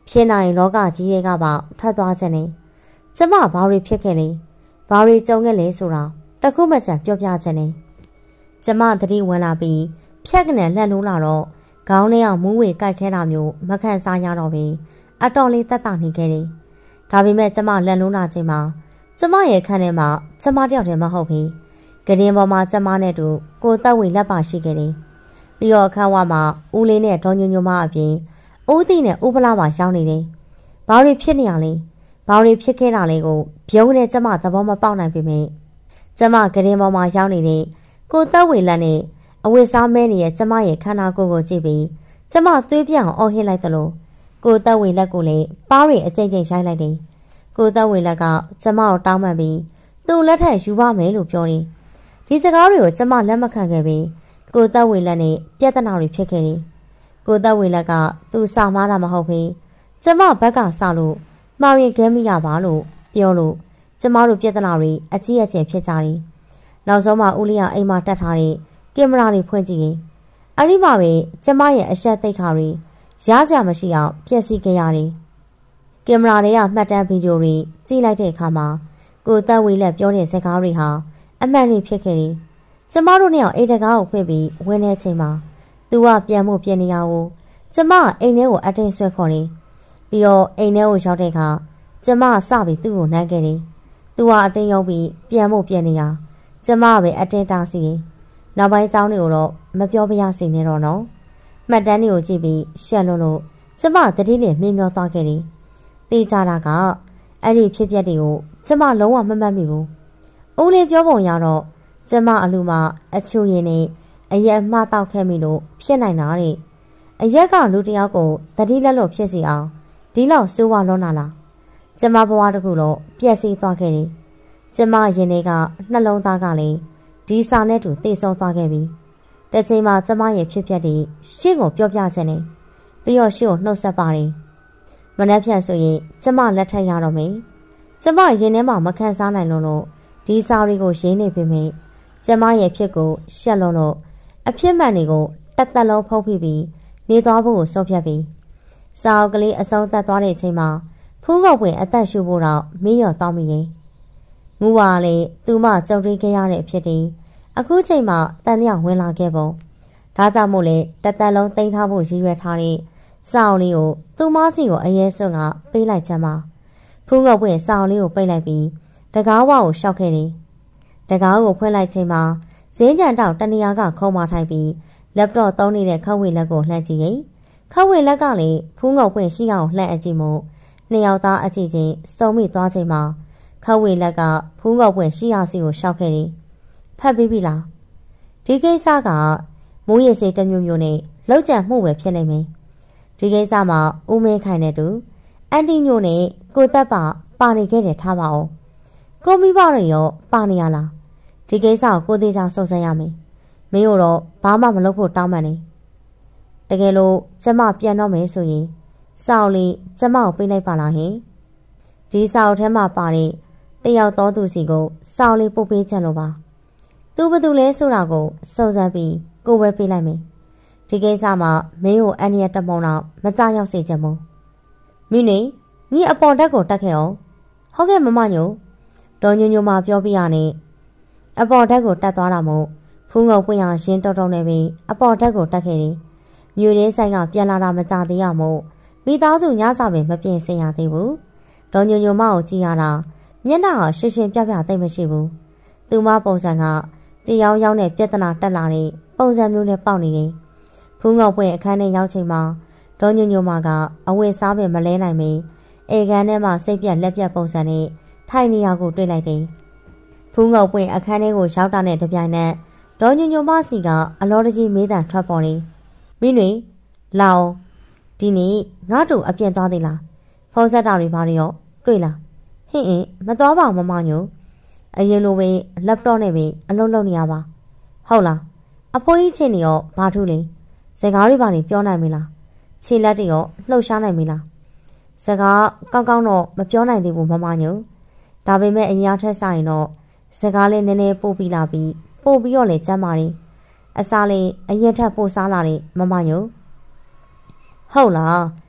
ဖြစ်နိုင်လောကကြီးတွေကပါထွက်သွားခြင်းနဲ့ကျမဘာတွေဖြစ်ခဲ့လဲဘာတွေကြုံခဲ့လဲဆိုတာတခုမှချန်ပြောပြခြင်းနဲ့ကျမသတိဝင်လာပြီးဖြက်ကနေလှက်လို့လာတော့ခေါင်းထဲအောင်မူးဝေကြိုက်ခဲတာမျိုးမခံစားရတော့ဘူးအတော်လေးတက်တာနေခဲ့တယ်ဒါပေမဲ့ကျမလှက်လို့လာချိန်မှာကျမရဲ့ခန်းထဲမှာကျမတယောက်တည်းမဟုတ်ဘူးကရင်ပေါ်မှာကျမနဲ့တူကိုတက်ဝေလက်ပါရှိခဲ့တယ်ပြီးတော့အခန်းဝမှာဦးလေးနဲ့ဒေါ်ညိုညိုမအပြင်ဦးသိနဲ့ဦးဖလားပါရောက်နေတယ်ဘာတွေဖြစ်နေရလဲဘာတွေဖြစ်ခဲ့တာလဲကိုပြုံးနဲ့ကျမသဘောမပေါက်နိုင်ပေမဲ့ကျမကရင်ပေါ်မှာရောက်နေတဲ့ကိုတက်ဝေလက်နဲ့အဝတ်စားမဲနေတဲ့ကျမရဲ့ခန္ဓာကိုယ်ကိုကြည့်ပြီးကျမသွေးပြောင်အော်ဟစ်လိုက်သလိုကိုတက်ဝေလက်ကိုလည်းပါးရီအကြိမ်ကြိမ်ရိုက်လိုက်တယ်ကိုတက်ဝေလက်ကကျမကိုတောင်းပန်ပြီးသူ့လက်ထက်ယူပါမယ်လို့ပြောတယ်ဒီစကားတွေကိုကျမလက်မခံခဲ့ပြီးကိုတက်ဝေလက်နဲ့ပြဿနာတွေဖြစ်ခဲ့တယ်ကိုတက်ဝေလက်ကသူစာမားတာမဟုတ်ဘူးကျမဘက်ကစလို့မောင်ရင်ခဲမိရပါလို့ပြောလို့ကျမတို့ပြဿနာတွေအကြီးအကျယ်ဖြစ်ကြတယ်နောက်ဆုံးမှဦးလေးကအိမ်မှာတက်ထားတဲ့ကင်မရာတွေဖွင့်ကြည့်ရင်အဲ့ဒီမှာပဲကျမရဲ့အဆက်သိက္ခာတွေရစရာမရှိအောင်ပျက်စီးခဲ့ရတယ်ကင်မရာတွေကမှတ်တမ်းဗီဒီယိုတွေကြည့်လိုက်တဲ့အခါမှာကိုတက်ဝေလက်ပြောတဲ့စကားတွေဟာအမှန်တည်းဖြစ်ခဲ့တယ်ကျမတို့နဲ့အိမ်တကားကိုဖွင့်ပြီးဝင်တဲ့ချိန်မှာသူကပြန်မှုပြင်နေရအောင်ကျမအိမ်ထဲကိုအတင်းဆွဲခေါ်တယ်ပြီးတော့အိမ်ထဲကိုရောက်တဲ့အခါကျမစပြီးသူ့ကိုနှမ်းခဲ့တယ်သူကအတင်းရောက်ပြီးပြန်မှုပြင်နေရကျမပဲအတင်းတားစီတယ်နောက်ပိုင်းအကြောင်းတွေကိုတော့မပြောပြရစီနဲ့တော့နော်မှတ်တမ်းတွေကိုကြည့်ပြီးရှက်လွန်းလို့ကျမတတိနဲ့မြင်မျောသွားခဲ့တယ်သိကြတာကအဲ့ဒီဖြစ်ပျက်တွေကိုကျမလုံးဝမမှတ်မိဘူးဦးလေးပြောပုံရတော့ကျမအလူမအချိုရင်နဲ့အရက်မှတောက်ခဲ့မိလို့ဖြစ်နိုင်တာတဲ့အရက်ကလူတယောက်ကိုတတိလက်လို့ဖြစ်စီအောင်ဒီလောက်စိုးဝါလွန်းလာလားကျမဘဝတခုလုံးပြည့်စည်သွားခဲ့တယ်ကျမရင်ထဲကနှလုံးသားကလည်းဒီစာနဲ့တူတိတ်ဆုံးသွားခဲ့ပြီတစ်ချိန်မှာကျမရဲ့ဖြစ်ပျက်တွေရှင်းကိုပြောပြခြင်းနဲ့ပြီးတော့ရှင်းကိုနှုတ်ဆက်ပါတယ်မနှက်ဖြတ်ဆိုရင်ကျမလက်ထက်ရတော့မယ်ကျမရင်ထဲမှာမခံစားနိုင်လို့လို့ဒီစာတွေကိုရင်းနေပေမဲ့ကျမရဲ့ဖြစ်ကိုရှက်လုံးလို့အဖြစ်မှန်တွေကိုတက်တက်လုံးဖုံးဖိပြီးနေသွားဖို့ကိုဆုံးဖြတ်ပြီးစာအုပ်ကလေးအဆုံးသတ်သွားတဲ့အချိန်မှာဖူးကောက်ဝင်အသက်ရှူဖို့တော့မင်းရောတောင်းမိရင်ငူဝါလေသူမကြုံတွေ့ခဲ့ရတဲ့အဖြစ်တွေအခုချိန်မှာတန်လျောက်ဝင်လာခဲ့ပုံဒါကြောင့်မို့လေတက်တက်လုံးတင်ထားဖို့ရည်ရွယ်ထားတဲ့စာအုပ်လေးကိုသူမစီကိုအရေးစွန်းကပေးလိုက်ချမ်းပါဖူးကောက်ဝင်စာအုပ်လေးကိုပိတ်လိုက်ပြီးတကားဝါကိုရှောက်ခဲ့တယ်တကားကိုဖွင့်လိုက်ချိန်မှာဇင်းကြံတောက်တနေရာကခုံမထိုင်ပြီးလက်တော့သုံးနေတဲ့ခက်ဝေလက်ကိုလှမ်းကြည့်ရင်ခက်ဝေလက်ကလည်းဖူးငုံပွင့်ရှိအောင်လှမ်းအကြည့်မှုနှစ်ယောက်သားအကြည့်ချင်းစုံမိသွားချိန်မှာခက်ဝေလက်ကဖူးငုံပွင့်ရှိအောင်စီကိုရှောက်ခဲ့တယ်ဖတ်ပြီးပြီလားဒီကိစ္စကမိုးရေစေးတစ်မျိုးမျိုးနဲ့လောက်ကြံမှုပဲဖြစ်နေမယ်ဒီကိစ္စမှာဦးမင်းခိုင်တဲ့တူအန်တီညိုနဲ့ကိုသက်ပါပါနေခဲ့တယ်ထားပါအောင်ကိုမိဘတွေရောပါနေရလားဒီကိစ္စကိုကိုသေးချာစုံစမ်းရမယ်မင်းတို့တော့ဘာမှမလုပ်ဖို့တောင်းပန်နေတကယ်လို့ကျမပြန်တော့မယ်ဆိုရင်စောက်လေးကျမကိုပေးလိုက်ပါလားဟင်ဒီစောက်ထဲမှာပါတဲ့တယောက်တော်သူစီကိုစောက်လေးပို့ပေးချင်လို့ပါသူဘသူလဲဆိုတာကိုစုံစမ်းပြီးကိုပဲပေးလိုက်မယ်ဒီကိစ္စမှာမင်းကိုအန်ရတမုံတော့မကြောက်ရောက်စေချင်ဘူးမိနေညီအပေါ်တက်ကိုတက်ခဲ့အောင်ဟုတ်ကဲ့မမညိုဒေါ်ညိုညိုမှပြောပြရနဲ့အပေါ်တက်ကိုတက်သွားတာမို့ဖူးငုံပွင့်ရရင်းတော်တော်နဲ့ပြီးအပေါ်တက်ကိုတက်ခဲ့တယ်မြူရင်းဆိုင်ကပြန်လာတာမကြသေးရမို့မိသားစုညစာပင်မပြင်ဆင်ရသေးဘူးဒေါ်ညိုညိုမကိုကြည့်ရတာမျက်နှာကရှင်းရှင်းပြပြသိမရှိဘူးသူမပုံစံကတရားရောက်တဲ့ပြဿနာတက်လာတဲ့ပုံစံမျိုးနဲ့ပေါက်နေတယ်ဖူးငုံပွင့်အခန်းထဲရောက်ချိန်မှာဒေါ်ညိုညိုမကအဝတ်စားပင်မလဲနိုင်မီအေကန်ထဲမှာစိတ်ပြက်လက်ပြက်ပုံစံနဲ့ထိုင်နေရကိုတွေ့လိုက်တယ်ဖူးငုံပွင့်အခန်းထဲကိုရောက်တာနဲ့တပြိုင်နက်ဒေါ်ညိုညိုမစီကအလောတကြီးမေးတံထွက်ပေါ်နေမင်းတွေလောင်ဒီနေ့ငါတို့အပြင်းသွားသေးလားဖုံးဆက်တာတွေဘာတွေရောတွေ့လားဟင်းအင်းမသွားပါဘူးမမညိုအရင်လိုပဲလပ်တော့နဲ့ပဲအလုံးလုံးနေရပါဟုတ်လားအဖိုးကြီးချင်းနေရောဘာထူးလဲစကားတွေဘာတွေပြောနိုင်မလားခြေလက်တွေရောလှုပ်ရှားနိုင်မလားစကားကောင်းကောင်းတော့မပြောနိုင်သေးဘူးမမညိုဒါပေမဲ့အရင်ထက်ဆိုင်တော့စကားလေးနည်းနည်းပို့ပြီးလာပြီးပို့ပြီးတော့လေကျမ်းမာတယ်အစားလေးအရင်ထက်ပို့စားလာတယ်မမညိုဟုတ်လား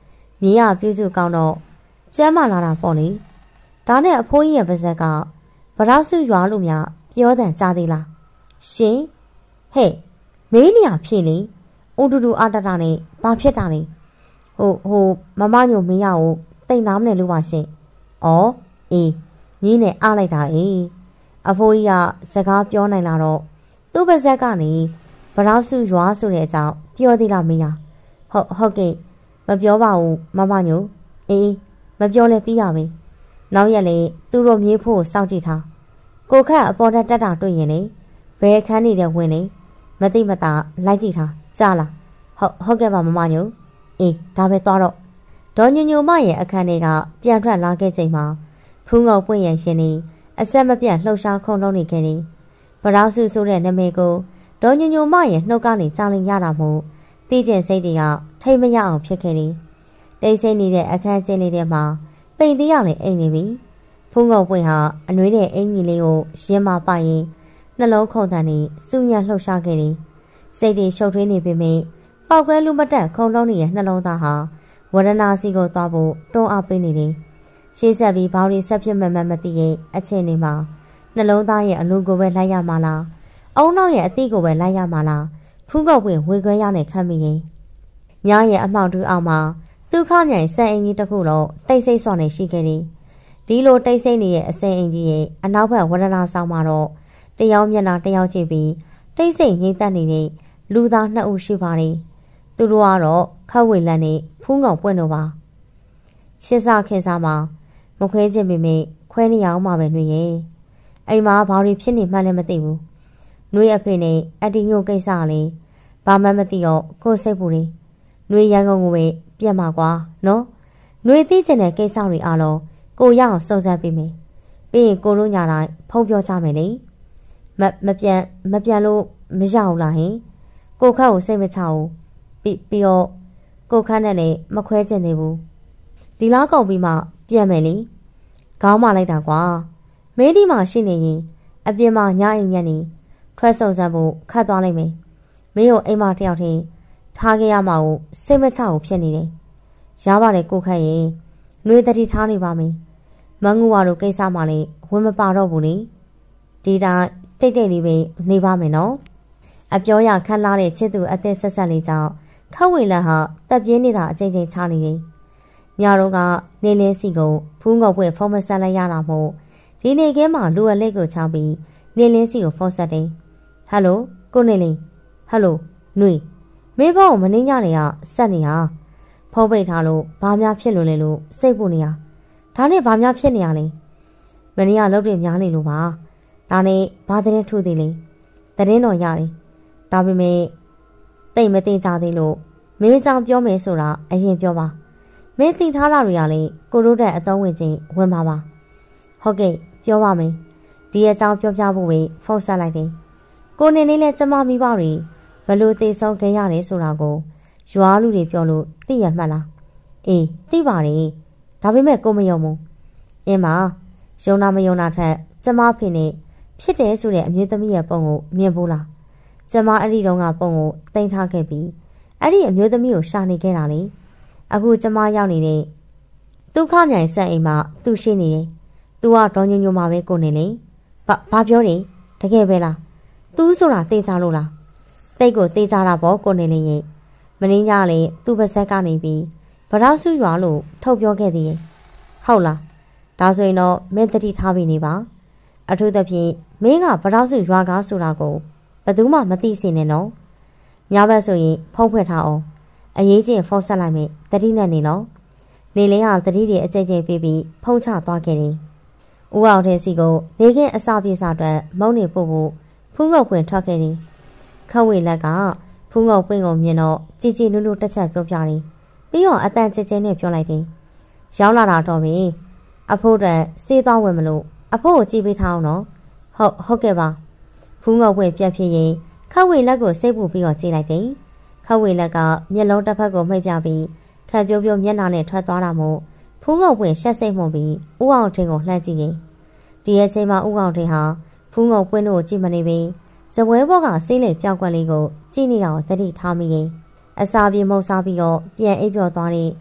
မြေရပြုစုကောင်းတော့ကျမ်းမာလာတာပေါ့လေဒါနဲ့အဖိုးကြီးရဲ့ပါဇက်ကဗရောက်စုရွာလို့များပြောတဲ့ကြားသေးလားရှင်ဟဲ့မင်းနေရဖြစ်လေဦးတူတူအတတနဲ့ဘာဖြစ်တာလဲဟိုဟိုမမညိုမင်းရကိုတိတ်နားမလဲလို့ပါရှင်ဩအေးညီးနဲ့အားလိုက်တာအေးအဖိုးကြီးကစကားပြောနိုင်လာတော့သူ့ပါဇက်ကနေဗရောက်စုရွာဆိုတဲ့အကြောင်းပြောသေးလားမင်းရဟုတ်ဟုတ်ကဲ့မပြောပါဘူးမမညိုအေးမပြောလဲပြီးရပြီနောက်ရက်လေသူတို့မြေးဖို့စောင့်ကြည့်ထားကိုခန့်အပေါ်တက်တာတွေ့ရင်လေဘယ်အခန်းနေတဲ့ဝင်လေမသိမသာလိုက်ကြည့်ထားကြားလားဟုတ်ဟုတ်ကဲ့ပါမမညိုအေးဒါပဲသွားတော့ဒေါ်ညိုညိုမရဲ့အခန်းထဲကပြန်ထွက်လာခဲ့ချိန်မှာဖူးငုံပွင့်ရရှင်နေအဆက်မပြတ်လှုပ်ရှားခုန်လုံးနေခဲ့တယ်ဗရောက်စုဆိုတဲ့နာမည်ကိုဒေါ်ညိုညိုမရဲ့နှုတ်ကနေကြားလင်ရတာမို့သိကျင်စိတ်တွေကထိတ်မရအောင်ဖြစ်ခဲ့တယ်တိတ်ဆိတ်နေတဲ့အခန်းကျင်းလေးထဲမှာပိန်သေးရလည်းအိမ်နေပြီဖူးငုံပွင့်ဟာအနှွေးတဲ့အင်ကြီးလေးကိုရင်းမပရင်နှလုံးခုန်တန်နေစူညံလှုပ်ရှားခဲ့တယ်စိတ်တွေရှုပ်ထွေးနေပေမဲ့ပောက်ကွဲလူမတက်ခုံလုံးရဲ့နှလုံးသားဟာဝရဏစီကိုသွားဖို့တွန်းအားပေးနေတယ်ရှေ့ဆက်ပြီးဘောင်းရီဆက်ဖြစ်မှမှမသိရဲ့အချိန်လေးမှာနှလုံးသားရဲ့အလူကိုပဲလိုက်ရမှာလားအုံနောက်ရဲ့အသီးကိုပဲလိုက်ရမှာလားဖူးကောက်ပွင့်ဝေခွဲရနဲ့ခတ်မိရင်ညရဲ့အမှောင်တူအောင်မှာသူခမြိုင်စံအင်ကြီးတစ်ခုလုံးတိတ်ဆိတ်စွာနဲ့ရှိခဲ့တယ်ဒီလိုတိတ်ဆိတ်နေရဲ့အစင်အင်ကြီးရဲ့အနောက်ဘက်ဝရဏဆောင်မှာတော့တယောက်မျက်နှာတယောက်ကြည့်ပြီးတိတ်ဆိတ်ငြိမ့်သက်နေတဲ့လူသားနှစ်ဦးရှိပါတယ်သူတို့ကတော့ခတ်ဝေလန်နဲ့ဖူးငုံပွင့်တော့ပါချစ်စားခင်စားမှာမခွဲခြင်းပေမဲ့ခွဲနေရအောင်မှာပဲနှွေရဲ့အိမ်မှာဘာတွေဖြစ်နေမှန်းလည်းမသိဘူးနှွေအဖေနဲ့အတီညိုကိစ္စလေးဘာမှမသိတော့ကိုယ်စိတ်ပူနေနှွေရန်ကုန်ကိုပဲပြတ်မှာကွာနော်နှွေသိချင်တဲ့ကိစ္စတွေအားလုံးကိုရအောင်စုံစမ်းပေးမယ်ပြီးရင်ကိုတို့ညာတိုင်းဖုံးပြောကြမယ်လေမမပြန်မပြန်လို့မရဘူးလားဟင်ကိုခန့်ကိုစိတ်မချဘူးပြီးပြီးတော့ကိုခန့်နဲ့လည်းမခွဲချင်သေးဘူးဒီလားကုန်ပြီးမှပြန်မယ်လေခေါင်းမလိုက်တာကွာမင်းဒီမှာရှိနေရင်အပြင်မှာညအိမ်ညက်နေထွက်ဆုံစမ်းဖို့ခတ်သွားလိုက်မယ်မင်းကိုအိမ်မတယောက်ထင်းထားခဲ့ရမှာကိုစိတ်မချဘူးဖြစ်နေတယ်ရပါတယ်ကိုခန့်ရဲ့နှွေးတတိထားနေပါမယ်မငူဝါတို့ကိစ္စမှလည်းဝင်မပါတော့ဘူးလေဒီတိုင်းတိတ်တိတ်လေးပဲနေပါမယ်နော်အပြောရခန့်လာတဲ့ချစ်သူအသက်ဆက်ဆက်လေးကြောင့်ခတ်ဝေလန်ဟာတက်ပြင်းနေတာအချိန်ချင်းချနေတယ်ညတော့ကနေလင်းစီကိုဖူးငုံပွင့်ဖုံးမဆက်လိုက်ရတာမို့ဒီနေ့ကဲမှာလူအလက်ကိုချပြီးနေလင်းစီကိုဖုန်းဆက်တယ်ဟယ်လိုကိုနေလင်းဟယ်လိုနှွေမေးဖို့မနှင်းညနေကဆက်နေဟာဖုံးပိတ်ထားလို့ဘာများဖြစ်လို့လဲလို့စိတ်ပူနေရဒါနဲ့ဘာများဖြစ်နေရလဲမနေ့ကလုပ်တွေများနေလို့ပါဒါနဲ့ဘာသတင်းထူးသေးလဲသတင်းတော်ရတယ်ဒါပေမဲ့တိတ်မသိကြသေးလို့မင်းကြောင်ပြောမယ်ဆိုတာအရင်ပြောပါမင်းသိထားတာတွေကလည်းကိုတို့တဲ့အသုံးဝင်ချင်းဝင်ပါပါဟုတ်ကဲ့ပြောပါမယ်ဒီအကြောင်းပြောပြဖို့ပဲဖုန်းဆက်လိုက်တယ်ကိုနေနေနဲ့ကျမမိဘတွေဘလို့သိဆုံးခဲ့ရတယ်ဆိုတာကိုရွာလူတွေပြောလို့သိရမှတ်လားအေးသိပါတယ်ဒါပေမဲ့ကိုမယုံဘူးအင်းမယုံနာမယုံနာထက်ကျမဖေနဲ့ဖြစ်တယ်ဆိုတဲ့အမျိုးသမီးရဲ့ပုံကိုမြင်ဘူးလားကျမအဲ့ဒီတုန်းကပုံကိုတင်ထားခဲ့ပြီးအဲ့ဒီအမျိုးသမီးကိုရှာနေခဲ့တာလေအခုကျမရောက်နေတဲ့ဒုက္ခမြိုင်ဆက်အိမ်မှာသူရှိနေတယ်သူကဒေါ်ညိုညိုမှာပဲကိုနေလေဘာဘာပြောနေတကယ်ပဲလားသူဆိုတာသိကြလို့လားတိတ်ကိုသိကြတာပေါ့ကိုနေလေရင်မင်းညလေသူ့ပါဇက်ကနေပြီးဗရောက်စုရွာလို့ထုတ်ပြောခဲ့သေးရဲ့ဟုတ်လားဒါဆိုရင်တော့မင်းတတိထားပြီးနေပါအထူးသဖြင့်မင်းကဗရောက်စုရွာကားဆိုတာကိုဘယ်သူမှမသိစေနဲ့နော်ညဘက်ဆိုရင်ဖုံးဖွက်ထားအောင်အရေးချင်းဖုန်းဆက်လိုက်မယ်တတိနဲ့နေလို့နေလင်းဟာတတိတွေအကြိမ်ကြိမ်ပြီးပြီးဖုံးချသွားခဲ့တယ်။ဦးအောင်တဲ့စီကိုနေခင်းအစာပြေစာအတွက်မုံနေဖို့ဖို့ဖူးငုတ်ပွင့်ထွက်ခဲ့တယ်။ခဝေလက်ကဖူးငုတ်ပွင့်ကိုမြင်တော့ကြည်ကြည်နုနုတစ်ချက်ပြောပြတယ်။ပြီးတော့အတန်ကျဲကျဲနဲ့ပြောလိုက်တယ်။ရောက်လာတာတော့ပြီ။အဖိုးတဲ့စေးသွားဝင်မလို့အဖိုးကိုကြည်ပေးထားအောင်နော်။ဟုတ်ဟုတ်ကဲ့ပါ။ဖူးငုတ်ပွင့်ပြက်ဖြစ်ရင်ခဝေလက်ကိုစိတ်ပူပြီးတော့ကြည်လိုက်တယ်။ခဝေလက်ကမျက်လုံးတစ်ဖက်ကိုမှိတ်ပြပြီးခံပြိုးပြိုးမျက်နှာနဲ့ထွက်သွားတာမို့ဖူးငုံပွင့်ရှက်စိတ်မှုပြီးဦးအောင်ထင်းကိုလှမ်းကြည့်ရင်ဒီအချိန်မှာဦးအောင်ထင်းဟာဖူးငုံပွင့်တို့ကြည့်မနေပြီးဇပွဲဘောကဆေးလေပြောက်ကွက်လေးကိုကြည့်နေတာကိုသတိထားမိရင်အစာပြေမုံစားပြီးတော့ပြန်အိပ်ပျော်သွားတဲ့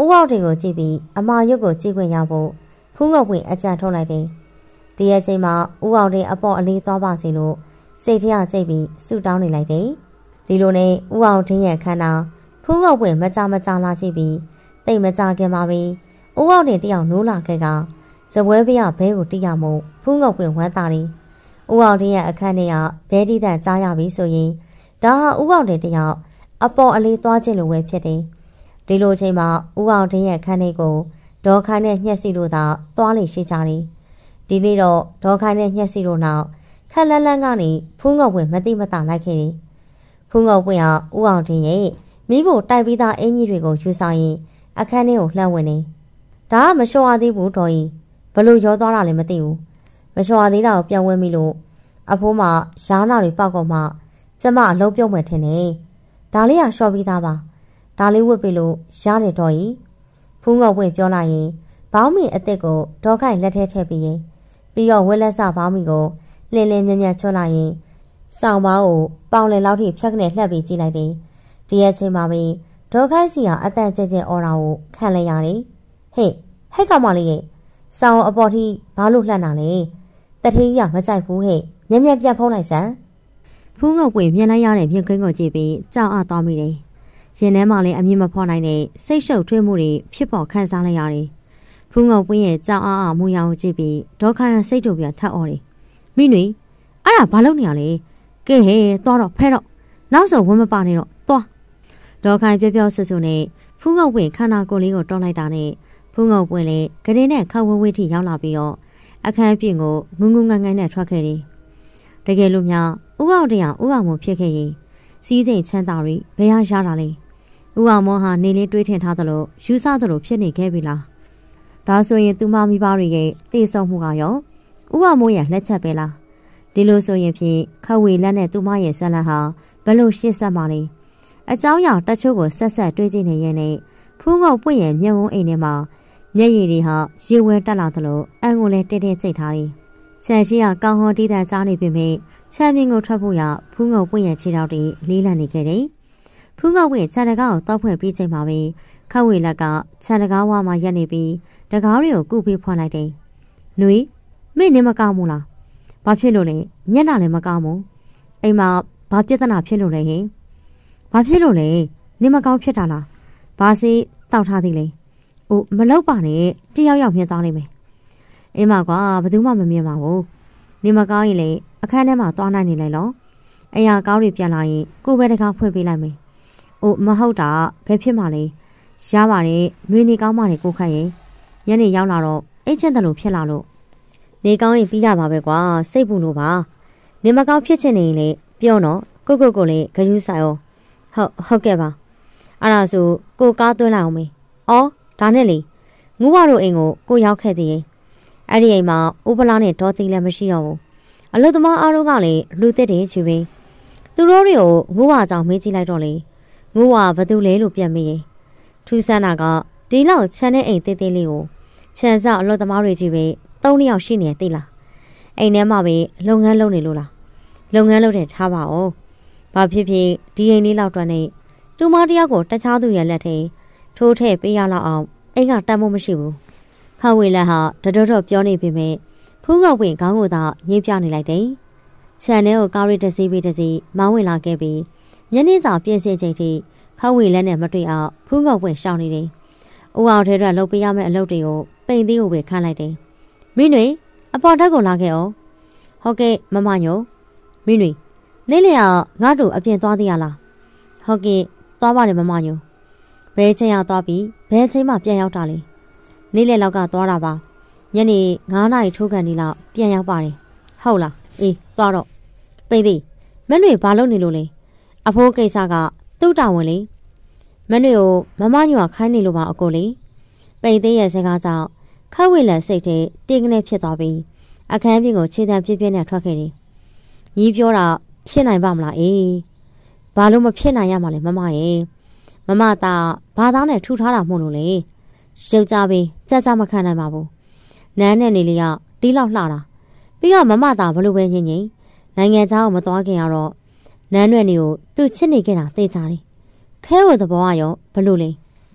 ဦးအောင်တွေကိုကြည့်ပြီးအမာရုပ်ကိုကြည့်ခွင့်ရဖို့ဖူးငုတ်ဝင်အကြံထုတ်လိုက်တယ်။ဒီရဲ့ချိန်မှာဦးအောင်တင်အပေါ်အလေးသွားပါစီလို့စိတ်ထရကြိတ်ပြီးဆူတောင်းနေလိုက်တယ်။ဒီလိုနဲ့ဦးအောင်တင်ရဲ့ခန္ဓာဖူးငုတ်ဝင်မကြမကြလာကြည့်ပြီးတိတ်မကြခင်ပါပြီ။ဦးအောင်တင်တယောက်နိုးလာခဲ့ကဇပွဲပြဘဲကိုတိရမို့ဖူးငုတ်ဝင်ဝမ်းသာတယ်။ဦးအောင်တင်ရဲ့အခန်းထဲကဘဲတိတန်ကြားရပြီဆိုရင်ဒါဟာဦးအောင်တင်တယောက်အပေါ်အလေးသွားခြင်းလိုပဲဖြစ်တယ်။ဒီလိုချိန်မှာဦးအောင်တင်ရဲ့ခန်းလေးကိုဒေါ်ခိုင်နဲ့ညှက်စီတို့သာသွားလေရှိကြတယ်။ဒီနေ့တော့ဒေါ်ခိုင်နဲ့ညှက်စီတို့နောက်ခက်လန်းလန်းကနေဖူးငုတ်ဝင်မတိမတာလိုက်ခဲ့တယ်။ဖူးငုတ်ဝင်ဟာဦးအောင်တင်ရဲ့မိဖို့တိုက်ပြီးသားအင်ကြီးတွေကိုယူဆောင်ရင်အခန်းထဲကိုလှမ်းဝင်နေ။ဒါကမလျှော်ရသေးဘူးတော်ကြီးဘလို့ရောသွားတာလည်းမသိဘူး။မလျှော်ရသေးတာကိုပြန်ဝင်ပြီလို့အဖိုးမရားနာတွေပောက်ကုန်မှကျမအလုံးပြုံးမယ်ထင်တယ်။ဒါလေးကလျှော်ပြီးသားပါ။ဒါလေးဝတ်ပြီလို့ရတယ်တော်ကြီးဖူးငုတ်ဝင်ပြောလိုက်ရင်ဘောင်းမီအစ်စ်ကိုဒေါ်ခိုင်လက်ထဲထည့်ပြီးရင်ပြီးတော့ဝက်လက်စဘောင်းမီကိုလင်းလင်းမြမြချွတ်လိုက်ရင်စောင်းပေါင်းကိုပေါင်လည်လောက်ထိဖြတ်ကနေလှက်ပြီးကြည့်လိုက်တယ်။ဒီရဲ့ချိန်မှာပဲဒေါ်ခိုင်စီကအတန်ကျကျအော်တာကိုခံလိုက်ရတယ်။ဟေ့ဟဲ့ကောင်မလေးရဲ့စောင်းအပေါ်ထိဘာလို့လှက်နာလဲ။တထင်းရမကြိုက်ဘူးဟဲ့မြမြပြတ်ဖုံးလိုက်စမ်းဖူးငုတ်ဝင်မြင်လိုက်ရတဲ့မြင်ကွင်းကိုကြည့်ပြီးကြောက်အပ်သွားမိတယ်။ရင်ထဲမှာလည်းအမြင်မဖော်နိုင်တဲ့စိတ်ရှုပ်ထွေးမှုတွေဖြစ်ပေါ်ခံစားလိုက်ရတယ်။ဖူးငုတ်ပွင့်ရဲ့ကြောက်အားအားမူရောင်ကိုကြည့်ပြီးဒေါ်ခိုင်စိတ်တို့ပြထပ်អော်တယ်။မိနွေအဲ့ဒါဘာလုပ်နေရလဲ။ကဲဟဲ့သွားတော့ဖဲတော့နောက်ဆိုဝင်မပါနဲ့တော့သွား။ဒေါ်ခိုင်ပြောပြောဆူဆူနဲ့ဖူးငုတ်ပွင့်ခန္ဓာကိုယ်လေးကိုတွန်းလိုက်တာနဲ့ဖူးငုတ်ပွင့်လည်းဂရင်နဲ့ခက်ဝဲဝဲထိရောက်လာပြီးတော့အခန်းပြင်ကိုငုံငုံငိုင်းငိုင်းနဲ့ထွက်ခဲ့တယ်။တကယ်လို့များဥအောင်တရားဥအောင်မဖြစ်ခဲ့ရင်စီးစိမ်ချမ်းသာရီဘယ်ရရတာလဲ။ဦးအောင်မောဟာနေလေးတွေးထင်ထားသလိုယူဆသလိုဖြစ်နေခဲ့ပြီလား။ဒါဆိုရင်သူမမိဘတွေရဲ့တည်ဆုံမှုကရောဦးအောင်မိုးရဲ့လက်ချက်ပဲလား။ဒီလိုဆိုရင်ဖြင့်ခဝေလက်နဲ့သူမရဲ့ဆက်လက်ဟာဘယ်လိုရှစ်ဆက်မှလဲ။အเจ้าရောင်တချို့ကိုဆက်ဆက်တွေးကြည့်နေရင်နဲ့ဖူးငုတ်ပွင့်ရဲ့မျက်ဝန်းအိမ်ထဲမှာမျက်ရည်တွေဟာရေဝဲတက်လာသလိုအံကိုလည်းတဲတဲကျိတ်ထားတယ်။ခြံရှိကကောင်းဟောတီးတန်ကြားနေပြီမြင်ချမ်းမြင့်ကိုထွက်ဖို့ရဖူးငုတ်ပွင့်ရဲ့ခြေထောက်တွေလေးလံနေခဲ့တယ်။ဖူးငုတ်ပွင့်ခြံတကားကိုတောက်ဖွင့်ပြီးချိန်မှာပဲခက်ဝေလက်ကခြံတကားဝါမှာရက်နေပြီးတကားတွေကိုကုပြီးဖွင့်လိုက်တယ်။နွေမင်းနေမကောင်းဘူးလား။ဘာဖြစ်လို့လဲမျက်နှာလည်းမကောင်းဘူး။အိမ်မှာဘာပြဿနာဖြစ်လို့လဲဟင်။ဘာဖြစ်လို့လဲနေမကောင်းဖြစ်တာလား။ဘာစီတောက်ထားသေးလဲ။အိုးမလောက်ပါနဲ့တယောက်ယောက်မြင်သွားနေမယ်။အိမ်မှာကွာဘယ်သူမှမမြင်ပါဘူး။နေမကောင်းရင်လေအခန်းထဲမှာသွားနိုင်နေလိုက်လော။အရာကောင်းတွေပြန်လာရင်ကိုယ်ပဲတကားဖွင့်ပေးလိုက်မယ်။အိုးမဟုတ်တာဘယ်ဖြစ်မှလဲ။ရပါတယ်နှွေနေကောင်းမှနေကိုခတ်ရင်ညနေရောက်လာတော့အိတ်ချင်းတလို့ဖြစ်လာလို့နေကောင်းရင်ပြီးရပါပဲကွာစိတ်ပူလို့ပါ။နေမကောင်းဖြစ်ချင်နေရင်လေပြောတော့ကိုကိုကိုလေးဂယူးဆိုင်အောင်ဟုတ်ဟုတ်ကဲ့ပါ။အဲ့ဒါဆိုကိုကားသွင်းလိုက်အောင်မေ။အော်ဒါနဲ့လေငူဝါတို့အိမ်ကိုကိုရောက်ခဲ့သေးရင်အဲ့ဒီအိမ်မှာဥပလာနဲ့ဒေါ်သိလည်းမရှိတော့ဘူးအလုသမားအားလုံးကလည်းလူသစ်တွေချူပြီးသူတို့တွေကိုငူဝါကြောင့်မေးကြည့်လိုက်တော့လေငူဝါဘာတူလဲလို့ပြန်မေးရင်ထူးဆန်းတာကဒီလောက်ချမ်းတဲ့အိမ်သေးသေးလေးကိုချမ်းစအလုသမားတွေကြီးပဲသုံးယောက်ရှိနေသိလားအိမ်ထဲမှာပဲလုပ်ငန်းလုပ်နေလို့လားလုပ်ငန်းလုပ်တဲ့ထားပါဦးဘာဖြစ်ဖြစ်ဒီအိမ်လေးလောက်တွန်းနေတူမတယောက်ကိုတခြားသူရဲ့လက်ထဲထိုးထည့်ပေးရလောက်အောင်အိမ်ကတတ်မှုမရှိဘူးခဝေလက်ဟာတတော်တော်ပြောနေပြီမဲ့ဖူးငေါဝင်ခေါင်းကိုသာညှိပြနေလိုက်တယ်ခြံထဲကိုကားရီတစီးပြီးတစီးမောင်းဝင်လာခဲ့ပြီးညနေစာပြင်ဆင်ချိန်ထိခဝေလက်နဲ့မတွေ့အောင်ဖူးငေါဝင်ရှောင်နေတယ်။ဦးအောင်ထဲကလှုပ်ပေးရမယ့်အလုပ်တွေကိုပိန်သေးကိုပဲခန့်လိုက်တယ်။မင်းတွေအပေါ်တက်ကိုလာခဲ့အောင်။ဟုတ်ကဲ့မမညိုမင်းတွေနေလေကငါတို့အပြင်သွားသေးရလား။ဟုတ်ကဲ့သွားပါတယ်မမညိုဘဲချိန်ရောက်သွားပြီးဘဲချိန်မှပြန်ရောက်တာလေ။နေလေလောက်ကသွားတာပါ။ညနေငါးနာရီထိုးကန်ဒီလောက်ပြန်ရောက်ပါတယ်။ဟုတ်လား။အေးသွားတော့ပိန်သေးမင်းတွေဘာလုပ်နေလို့လဲ။အဖိုးကိစ္စကသူ့တာဝန်လေ။မင်းတွေကိုမမညိုကခိုင်းနေလို့ပါအကိုလေ။ပိန်သေးရဲ့စကားကြောင့်ခက်ဝေလက်စိတ်ထဲတင်းကနေဖြစ်သွားပြီးအခန်းပြင်ကိုခြေတံပြပြနဲ့ထွက်ခဲ့တယ်။ညီပြောတာဖြစ်နိုင်ပါမလားအေး။ဘာလို့မဖြစ်နိုင်ရမှာလဲမမရဲ့။မမသားဘာသားနဲ့ထူထားတာမို့လို့လေ။ရုပ်ကြပြီးကြကြမခံနိုင်ပါဘူး။နန်းနဲ့နေလေးကတီးလောက်လှတာ။ပြီးတော့မမသားဘလို့ပဲညင်ညင်နိုင်ငံသားကိုမသွားခင်ကတော့နန်းရွယ်နေကိုသူ့ချစ်နေခဲ့တာသိကြတယ်။ခဲဝဲသဘောကရောဘလို့လဲ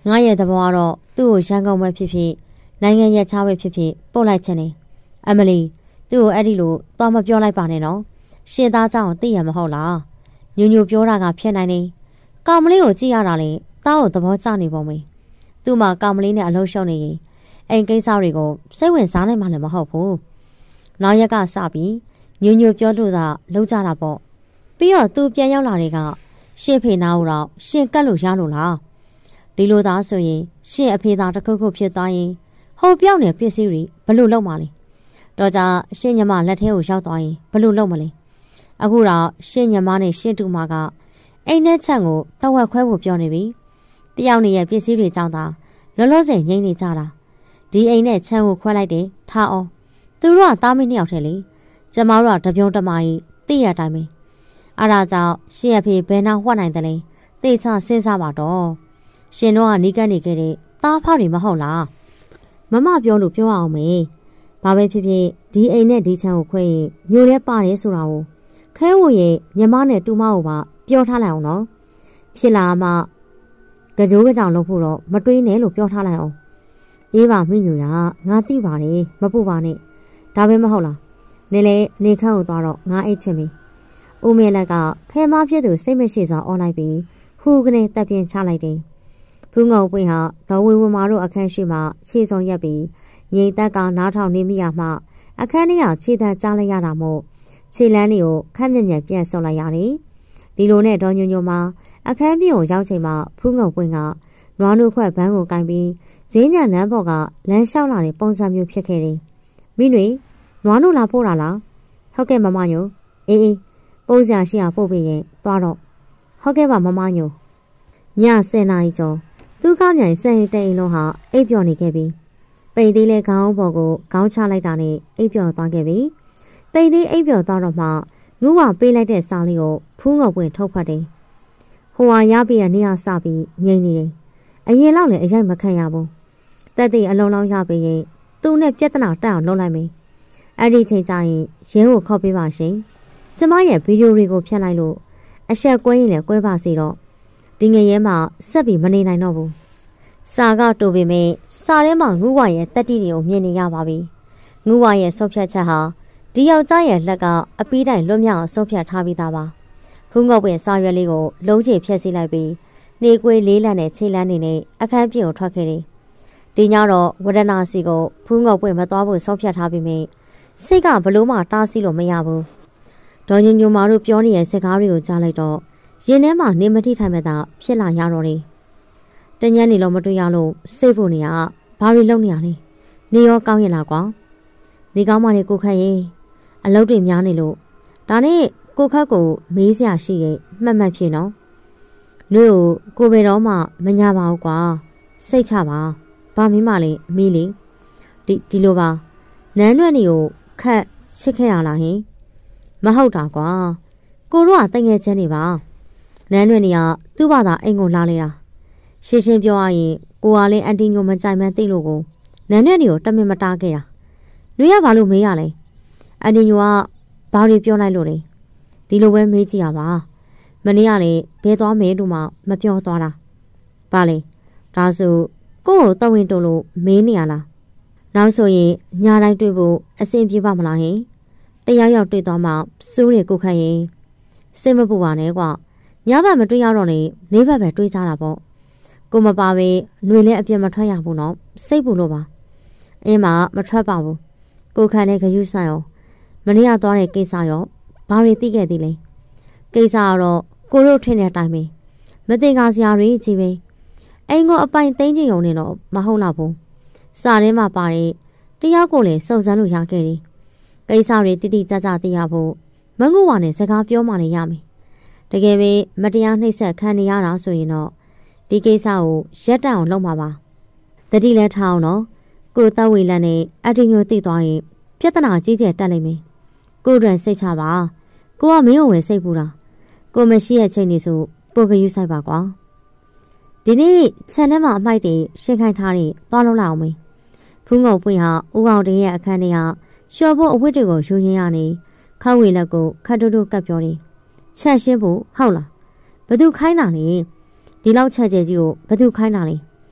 ငါရဲ့သဘောကတော့သူ့ကိုရန်ကုန်ပဲဖြစ်ဖြစ်နိုင်ငံရဲ့ချားပဲဖြစ်ဖြစ်ပို့လိုက်ချင်တယ်အမလီသူ့ကိုအဲ့ဒီလိုသွားမပြောလိုက်ပါနဲ့နော်ရှင်သားเจ้าကိုသိရမဟုတ်လားညိုညိုပြောတာကဖြစ်နိုင်တယ်ကောင်မလေးကိုကြည့်ရတာလေတားကိုသဘောကျနေပုံပဲသူ့မှာကောင်မလေးနဲ့အလုံးရှုံနေရင်အိမ်ကိစ္စတွေကိုစိတ်ဝင်စားနိုင်မှလည်းမဟုတ်ဘူးနောက်ရက်ကစပြီးညိုညိုပြောလို့သာလုံးကြတာပေါ့ပြီးတော့သူပြန်ရောက်လာတွေကရှင့်ဖေနာကိုတော့ရှင့်ကတ်လို့ရလို့လားဒီလိုသားဆိုရင်ရှင့်အဖေသားတစ်ခုခုဖြစ်သွားရင်ဟိုပြောင်းနေပစ္စည်းတွေဘလို့လုံးမလဲတော့ကြရှင့်ညမလက်ထဲကိုရောက်သွားရင်ဘလို့လုံးမလဲအခုတော့ရှင့်ညမနဲ့ရှင့်တူမကအိမ်နဲ့ချက်ကိုတော့ဝက်ခွဲဖို့ပြောနေပြီတယောက်နေရဲ့ပစ္စည်းတွေကြောင့်သာလောလောဆယ်ငိမ့်နေကြတာဒီအိမ်နဲ့ချမ်းကိုခွဲလိုက်တယ်ထားအောင်သူတို့ကသားမင်းနှစ်ယောက်ထဲလေကျမတို့ကတပြုံးတမကြီးသိရတိုင်းပဲအဲ့ဒါကြောင့်ရှင့်အဖေဘယ်နာဝှက်နိုင်တယ်လဲသိချစဉ်းစားပါတော့ရှင်တို့ကနီးကပ်နေခဲ့တဲ့သားဖောက်တွေမဟုတ်လားမမပြောလို့ပြောအောင်မေဘာပဲဖြစ်ဖြစ်ဒီအိမ်နဲ့ဒီချမ်းကိုခွဲရင်ညိုရဲပါတယ်ဆိုတာကိုခဲဝရဲ့ညီမနဲ့တူမကိုပါပြောထားလိုက်အောင်နော်ဖြစ်လာမှကြိုးကြောင်လုပ်ဖို့တော့မတွေးနဲ့လို့ပြောထားလိုက်အောင်အေးပါမိညိုရငါသိပါတယ်မပူပါနဲ့ဒါပဲမဟုတ်လားနေလေနေခန့်ကိုသွားတော့ငါအိတ်ချင်ပြီဦးမေလက်ကခဲမဖြစ်သူစိတ်မရှိစွာအော်လိုက်ပြီးဟူကနေတက်ပြင်းချလိုက်တယ်ဖူးငုံပွင့်ဟာဒေါ်ဝင်းဝင်းမာတို့အခန်းရှိမှခြေစုံရက်ပြီးငိမ့်သက်ကနားထောင်နေမိရမှအခန်းထဲကခြေသက်ကြားလိုက်ရတာမို့ခြေလန်းလေးကိုခက်မြက်မြက်ပြန်ဆုပ်လိုက်ရတယ်ဒီလိုနဲ့ဒေါ်ညိုညိုမှာအခန်းပြင်ကိုရောက်ချိန်မှာဖူးငုံပွင့်ကနွားနို့ခွက်ဘန်းကိုကင်ပြီးဈေးညံလမ်းပေါ်ကလမ်းလျှောက်လာတဲ့ပုံစံမျိုးဖြစ်ခဲ့တယ်မိနွေနွားနို့လာပို့တာလားဟုတ်ကဲ့မမညိုအေးအေးပိုးစရာရှိအောင်ပို့ပြီးရင်သွားတော့ဟုတ်ကဲ့ပါမမညိုညဆယ်နာရီကျော်သူကမြိုင်စက်ရင်တိန်လုံးဟာအိပ်ပျော်နေခဲ့ပြီပိန်သေးလဲခေါင်းပေါ်ကိုခေါင်းချလိုက်တာနဲ့အိပ်ပျော်သွားခဲ့ပြီပိန်သေးအိပ်ပျော်သွားတော့မှငူးဝပေးလိုက်တဲ့စားလေးကိုဖူးငုံပွင့်ထုတ်ဖတ်တယ်ဟိုဟာရပြီးရနေရစပြီးငိမ့်နေတယ်အရင်လောက်လည်းအရိုက်မခံရဘူးတက်တဲ့အလုံးလုံးရပြီးရင်သူ့နဲ့ပြဿနာတက်အောင်လုပ်လိုက်မယ်အဲ့ဒီချိန်ကျရင်ရင်းကိုခေါ်ပေးပါရှင်ကျမရဲ့ဗီဒီယိုတွေကိုဖြတ်လိုက်လို့အဆက်ကွဲရင်လည်းကွဲပါစေတော့ဒီငရဲမှာဆက်ပြီးမနေနိုင်တော့ဘူးစာကတူပေမဲ့စာထဲမှာငူးဝါရဲ့တက်တီတွေကိုမြင်နေရပါပြီငူးဝါရဲ့ဆုတ်ဖြတ်ချက်ဟာဒီယောက်ျားရဲ့လက်ကအပီးတိုင်လွတ်မြောက်အောင်ဆုတ်ဖြတ်ထားပြီးသားပါဖူးငုတ်ပင်စာရွက်လေးကိုလုံးချေဖြက်စီးလိုက်ပြီးနေကွေးလေးလံနဲ့ခြေလန်းနေနဲ့အခန်းပြင်ကိုထွက်ခဲ့တယ်ဒီညတော့ဝဒနာစီကိုဖူးငုတ်ပင်မသွားဖို့ဆုတ်ဖြတ်ထားပြီးမြင်စိတ်ကဘလို့မှတားဆီးလို့မရဘူးဒေါ်ညိုညိုမာတို့ပြောနေတဲ့စကားတွေကိုကြားလိုက်တော့ရင်ထဲမှာနေမထိထိုင်မဲ့တာဖြစ်လာရတော့တယ်တညနေလုံးမတွေ့ရလို့စိတ်ဖို့နေရဘာတွေလုပ်နေရလဲနေရောကောင်းရလားကွာနေကောင်းမှနေကိုခတ်ရင်အလုပ်တွေများနေလို့ဒါနဲ့ကိုခတ်ကိုမေးစရာရှိရဲ့မှတ်မှတ်ဖြစ်နော်နှွေကိုကိုဘယ်တော့မှမညာပါဘူးကွာစိတ်ချပါဘာမင်းမလေးမီးလေးဒီဒီလိုပါနန်းရွက်နေကိုခတ်ချစ်ခဲ့ရလားဟင်မဟုတ်တာကွာကိုတို့ကတငယ်ချင်းနေပါနန်းရွက်နေကသူ့ဘာသာအိမ်ကိုလာလေတာရှင်းရှင်းပြောရရင်ကိုကလည်းအန်တီညိုမကြိုင်မှန်းသိလို့ကိုနန်းရွက်နေကိုတမင်မတားခဲ့တာနှွေကဘာလို့မေးရလဲအန်တီညိုကဘာတွေပြောလိုက်လို့လဲဒီလိုပဲမေးကြည့်ရပါမနေ့ကလေဘဲသွားမယ်လို့မှမပြောသွားတာပါလေဒါဆိုကို့ကိုတဝင်းတုံလို့မေးနေရလားနောက်ဆိုရင်ညာတိုင်းတွေ့ဖို့အဆင်ပြေပါမလားဟင်တရားရောက်တွေ့သွားမှစိုးတယ်ကိုခန့်ရင်စိတ်မပူပါနဲ့ကွာညဘက်မတွေ့ရတော့နေလေးဘက်ပဲတွေ့ကြတာပေါ့ကိုမပါပဲຫນွေလည်းအပြစ်မထွက်ရဘူးနော်စိတ်ပူလို့ပါအင်းမမထွက်ပါဘူးကိုခန့်နဲ့ခရုဆိုင်ရောမနေ့ကသွားတဲ့ကိစ္စရောဘာတွေသိခဲ့သေးလဲကိစ္စကတော့ကိုတို့ထင်တဲ့အတိုင်းပဲမတင်ကားစရာတွေကြီးပဲအိမ်ကိုအပိုင်သိမ်းချင်ုံနဲ့တော့မဟုတ်တော့ဘူးစာထဲမှာပါတဲ့တယောက်ကိုလည်းစုံစမ်းလို့ရခဲ့တယ်ကိစ္စတွေတိတိကျကျသိရဖို့မငုံဝါနဲ့စကားပြောမှလည်းရမယ်တကယ်ပဲမတရားနှိပ်စက်ခံနေရတာဆိုရင်တော့ဒီကိစ္စကိုရက်တန့်အောင်လုပ်မှာပါတတိလဲထားအောင်နော်ကိုသက်ဝေလန်နဲ့အတင်းညိုသိသွားရင်ပြဿနာကြီးကျယ်တက်လိမ့်မယ်ကိုတွင်စိတ်ချပါကိုကမင်းကိုဝင်စိတ်ပူတာကိုမရှိရဲ့ချိန်နေဆိုပိုကယူဆိုင်ပါကွာဒီနေ့ခြံထဲမှာအမိုက်တွေရှင်းခိုင်းထားနေသွားလုံးလာအောင်မေးဖူးငုံပွင့်ဟာဦးအောင်တင်းရဲ့အခန်းထဲကလျှော်ဖို့အဝတ်တွေကိုယူရင်းရနေခန့်ဝေလက်ကိုခတ်တိုးတိုးကပ်ပြောတယ်ချက်ရှင်းဖို့ဟုတ်လားဘသူခိုင်းတာလဲဒီလောက်ချက်ကျဲကြီးကိုဘသူခိုင်းတာလဲ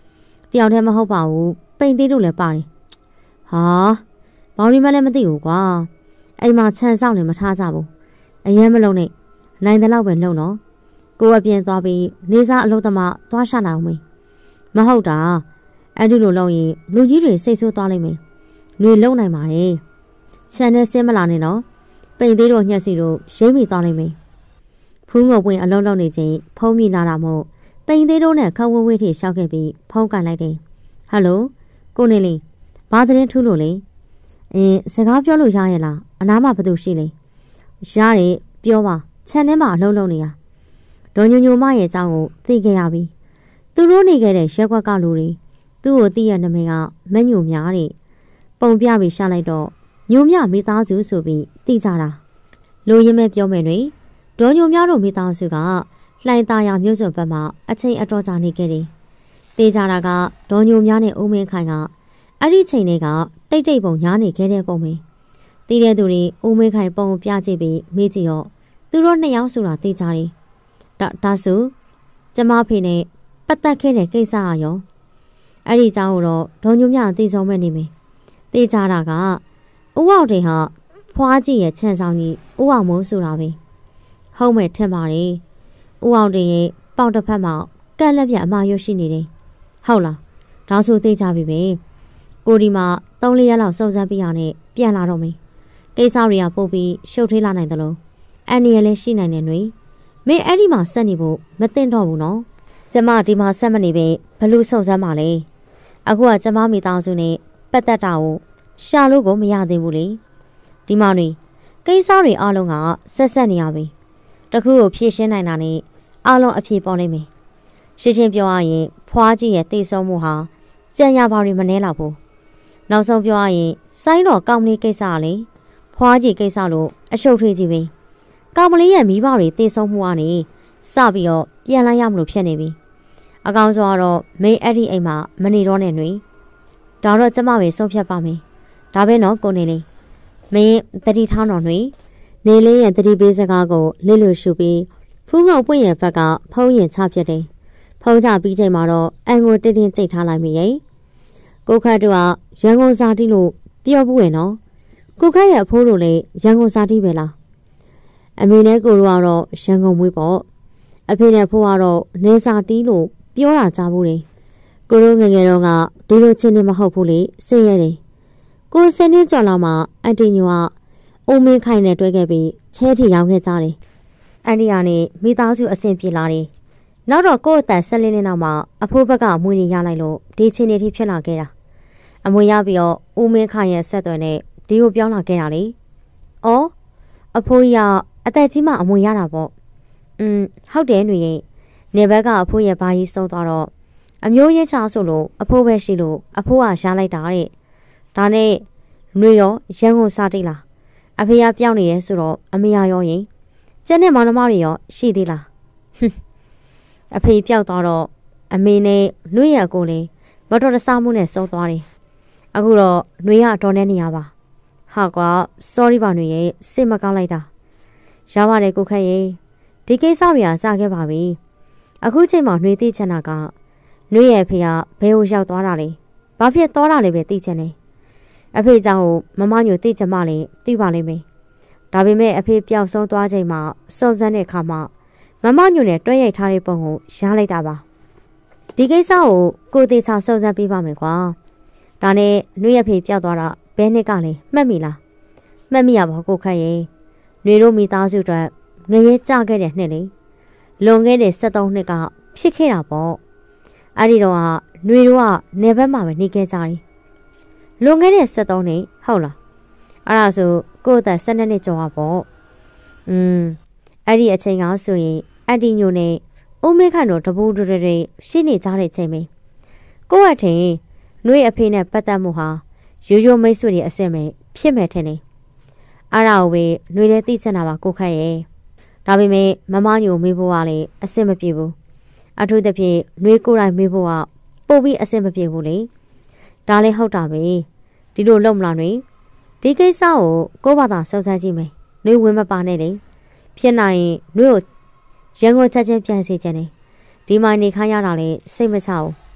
တယောက်တည်းမဟုတ်ပါဘူးပိန်သေးတို့လည်းပါတယ်ဟာဘောင်ဒီမလည်းမသိဘူးကွာအိမ်မှာခြံစောက်လည်းမထားကြဘူးအရင်မလုံးနဲ့နိုင်တဲ့လောက်ပဲလုံတော့ကိုအပြင်သွားပြီးနေစားအလုပ်သမားသွားရှာနိုင်အောင်မေးမဟုတ်တာအဲ့ဒီလိုလုပ်ရင်လူကြီးတွေစိတ်ဆိုးသွားလိမ့်မယ်ຫນွေလုံနိုင်ပါတယ်ခြံနဲ့ဆင်းမလာနဲ့နော်ပိန်သေးတို့ညှက်စီတို့ရိမ့်မိသွားလိမ့်မယ်ဖူးငုံပွင့်အလုံးလုံးနေချင်းဖုံးမိလာတာမို့ပိန်သေးတို့နဲ့ခဝဝေးထိရှောက်ခဲ့ပြီးဖုံးကန်လိုက်တယ်ဟယ်လိုကိုနေလေးဘာသတင်းထူးလို့လဲအင်းစကားပြောလို့ရရဲ့လားအနားမှာဘာလို့ရှိလဲရတယ်ပြောပါခြံထဲမှာအလုံးလုံးနေရဒေါ်ညိုညိုမရဲ့အကြောင်းကိုသိခဲ့ရပြီသူတို့နေခဲ့တဲ့ရက်ကွက်ကလူတွေသူ့ကိုသိရနာမည်ကမညိုများတဲ့ပုံပြပြီးရှာလိုက်တော့ညိုမြမိသားစုဆိုပြီးသိကြတာလူရင်းမဲ့ပြောမယ်တွေဒေါ်ညိုများတို့မိသားစုကလှိုင်သားရမျိုးစုံဘက်မှာအချိန်အတော်ကြာနေခဲ့တယ်သိကြတာကဒေါ်ညိုများနဲ့ဦးမင်းခိုင်ကအဲ့ဒီချိန်တွေကတိတ်တိတ်ပုံညားနေခဲ့တဲ့ပုံပဲသိတဲ့သူတွေဦးမင်းခိုင်ပုံပြကြည့်ပြီးမေးကြည့်တော့သူတို့နှစ်ယောက်ဆိုတာသိကြတယ်ဒါဒါဆိုကျမဖေနဲ့ပတ်သက်ခဲ့တဲ့ကိစ္စအရောအဲ့ဒီအကြောင်းကိုတော့ဒေါ်ညိုမြသိဆုံးမဲ့နေမယ်သိကြတာကဦးအောင်တင်ဟာဖွားကြီးရဲ့ခြံဆောင်ကြီးဦးအောင်မိုးဆိုတာပဲဟုတ်မဲ့ထင်ပါတယ်ဦးအောင်တင်ရဲ့ပေါက်တစ်ဖက်မှာကက်လက်ပြအမရွှရှိနေတယ်ဟုတ်လားဒါဆိုသိကြပြီပဲကိုဒီမှာသုံးလေးရက်လောက်စုံစမ်းပြရနဲ့ပြန်လာတော့မယ်ကိစ္စတွေကပို့ပြီးရှုပ်ထွေးလာနိုင်တယ်လို့အန်နီရလည်းရှိနိုင်တယ်နှွေမင်းအဲ့ဒီမှာဆက်နေဖို့မသိတော့ဘူးနော်ကျမဒီမှာဆက်မနေပဲဘလို့စုံစမ်းပါလဲအခုကကျမမိသားစုနဲ့ပတ်သက်တာကိုရှာလို့ကိုမရသေးဘူးလေဒီမှာနေကိစ္စတွေအားလုံးကဆက်ဆက်နေရပြီတခုကိုဖြည့်ရှင်းနိုင်တာနဲ့အားလုံးအဖြေပေါ်နိုင်မယ်ရှင်းရှင်းပြောရရင်ဖွားကြီးရဲ့တိတ်ဆုံးမှုဟာကြံရပါရီမနှဲတော့ဘူးနောက်ဆုံးပြောရရင်စိုင်းတော်ကောင်းမလေးကိစ္စကလေဖွားကြီးကိစ္စလို့အရှုပ်ထွေးကြီးပဲကောင်းမလေးရဲ့မိဘတွေတိတ်ဆုံးမှုကနေစပြီးတော့ပြန်လိုက်ရမလို့ဖြစ်နေပြီအကောင်ဆုံးကတော့မင်းအဲ့ဒီအိမ်မှာမနေတော့နဲ့နှွေဒါတော့ကျမပဲဆုံးဖြတ်ပါမယ်ဒါပဲနော်ကိုနေလေးမင်းတတိထောင်းတော်နှွေနေလေးရဲ့တတိပေးစကားကိုလစ်လို့ရှုပြီးဖူးငုံပွင့်ရဲ့ဘက်ကဖုံးရင်ချဖြစ်တယ်ဖုံးချပြီးချိန်မှာတော့အန်ကိုတင်းတင်းစိတ်ထားလိုက်မိရဲ့ကိုခတ်တို့ကရန်ကုန်စာတီးလို့ပြောဘူးရဲ့နော်ကိုခတ်ရဲ့အဖိုးတို့လည်းရန်ကုန်စာတီးပဲလားအမေနဲ့ကိုတို့ကတော့ရန်ကုန်မွေးပေါ့အဖေနဲ့ဖိုးကတော့နေစာတီးလို့ပြောတာကြားဘူးလေကိုတို့ငယ်ငယ်တော့ကဒီလိုချင်းနေမဟုတ်ဘူးလေစိတ်ရတယ်ကိုစနေကြော်လာမှအန်တီညိုကအိုမင်းခိုင်နဲ့တွဲခဲ့ပြီးချဲထီရောင်းခဲ့ကြတယ်အန်တီကနေမိသားစုအဆင်ပြေလာတယ်နောက်တော့ကို့အတန်ဆက်လင်းနေနောက်မှာအဖိုးဘက်ကအမွေတွေရလိုက်လို့ဒီချင်းနေထိဖြစ်လာခဲ့တာအမွေရပြီးတော့ဦးမင်းခိုင်ရဲ့ဆက်သွယ်နဲ့ဒီကိုပြောင်းလာခဲ့တာလေ။အော်အဖိုးကြီးကအသက်ကြီးမှအမွေရတာပေါ့။อืมဟုတ်တယ်ຫນွေရဲ့နေဘက်ကအဖိုးရဲ့ဘာကြီးဆုံးသွားတော့အမျိုးရင်းချဆိုလို့အဖိုးပဲရှိလို့အဖိုးကရှားလိုက်တာတဲ့။ဒါနဲ့ຫນွေရောရန်ကုန်စားတိတ်လား။အဖေကပြောင်းနေတယ်ဆိုတော့အမေရောရင်ကျန်တဲ့မောင်နှမတွေရောရှိသေးလား။ဟွန်းအဖေပြောက်သွားတော့အမေနဲ့ຫນွေရဲ့ကိုလေးမတော်တဆမှုနဲ့ဆုံးသွားတယ်။အခုတော့ຫນွေရတော်နေနေရပါဟာကွာ sorry ပါຫນွေရဲ့စိတ်မကောင်းလိုက်တာရပါတယ်ကိုခက်ရဲ့ဒီကိစ္စတွေကစခဲ့ပါပြီအခုချိန်မှာຫນွေသိချင်တာကຫນွေရဲ့ဖေကဘယ်ကိုရောက်သွားတာလဲဘာဖြစ်သွားတာလဲပဲသိချင်တယ်အဖေကြောင့်မမညိုသိချင်မှလည်းသိပါလိမ့်မယ်ဒါပေမဲ့အဖေပျောက်ဆုံးသွားချိန်မှာစုံစမ်းတဲ့အခါမှာမမညိုနဲ့တွဲရိုက်ထားတဲ့ပုံကိုရလိုက်တာပါဒီကိစ္စကိုကိုသေးချာစုံစမ်းပေးပါမယ်ကွာဒါနဲ့နှွေရဖေပြောက်သွားတာဘဲနှစ်ကလည်းမှတ်မိလားမှတ်မိရပါကိုခက်ရဲ့နှွေတို့မိသားစုအတွက်ငရဲကြခဲ့တဲ့နှစ်လေလွန်ခဲ့တဲ့ဆက်သုံးနှစ်ကဖြစ်ခဲ့တာပေါ့အဲ့ဒီတော့ကနှွေတို့ကနေဘက်မှာပဲနေခဲ့ကြတယ်လွန်ခဲ့တဲ့ဆက်သုံးနှစ်ဟုတ်လားအဲ့ဒါဆိုကိုယ့်အသက်၁၂နှစ်ကျော်ပါပေါ့อืมအဲ့ဒီအချိန်ကဆိုရင်အန်တီညိုနဲ့ဦးမင်းခန့်တို့တပူးတူတွေရှိနေကြတဲ့ချိန်ပဲကိုယ့်အထင်နှွေအဖေနဲ့ပတ်သက်မှုဟာရိုးရိုးမိတ်ဆွေတွေအစစ်မဲ့ဖြစ်မဲ့ထင်တယ်အဲ့ဒါကိုပဲနှွေလည်းသိချင်တာပါကိုခန့်ရဲ့ဒါပေမဲ့မမညိုမေးဖို့ကလည်းအစစ်မပြေဘူးအထူးသဖြင့်နှွေကိုယ်တိုင်မေးဖို့ကပို့ပြီးအစစ်မပြေဘူးလေဒါလည်းဟုတ်တာပဲဒီလိုလုံမလားနှွေဒီကိစ္စကိုကိုယ့်ဘာသာစုံစမ်းကြည့်မယ်နှွေဝင်မပါနဲ့လေဖြစ်နိုင်ရင်နှွေကိုရန်ကုန်ချက်ချင်းပြန်စီချင်တယ်ဒီမိုင်းနေခိုင်းရတာလေစိတ်မချဘူးပ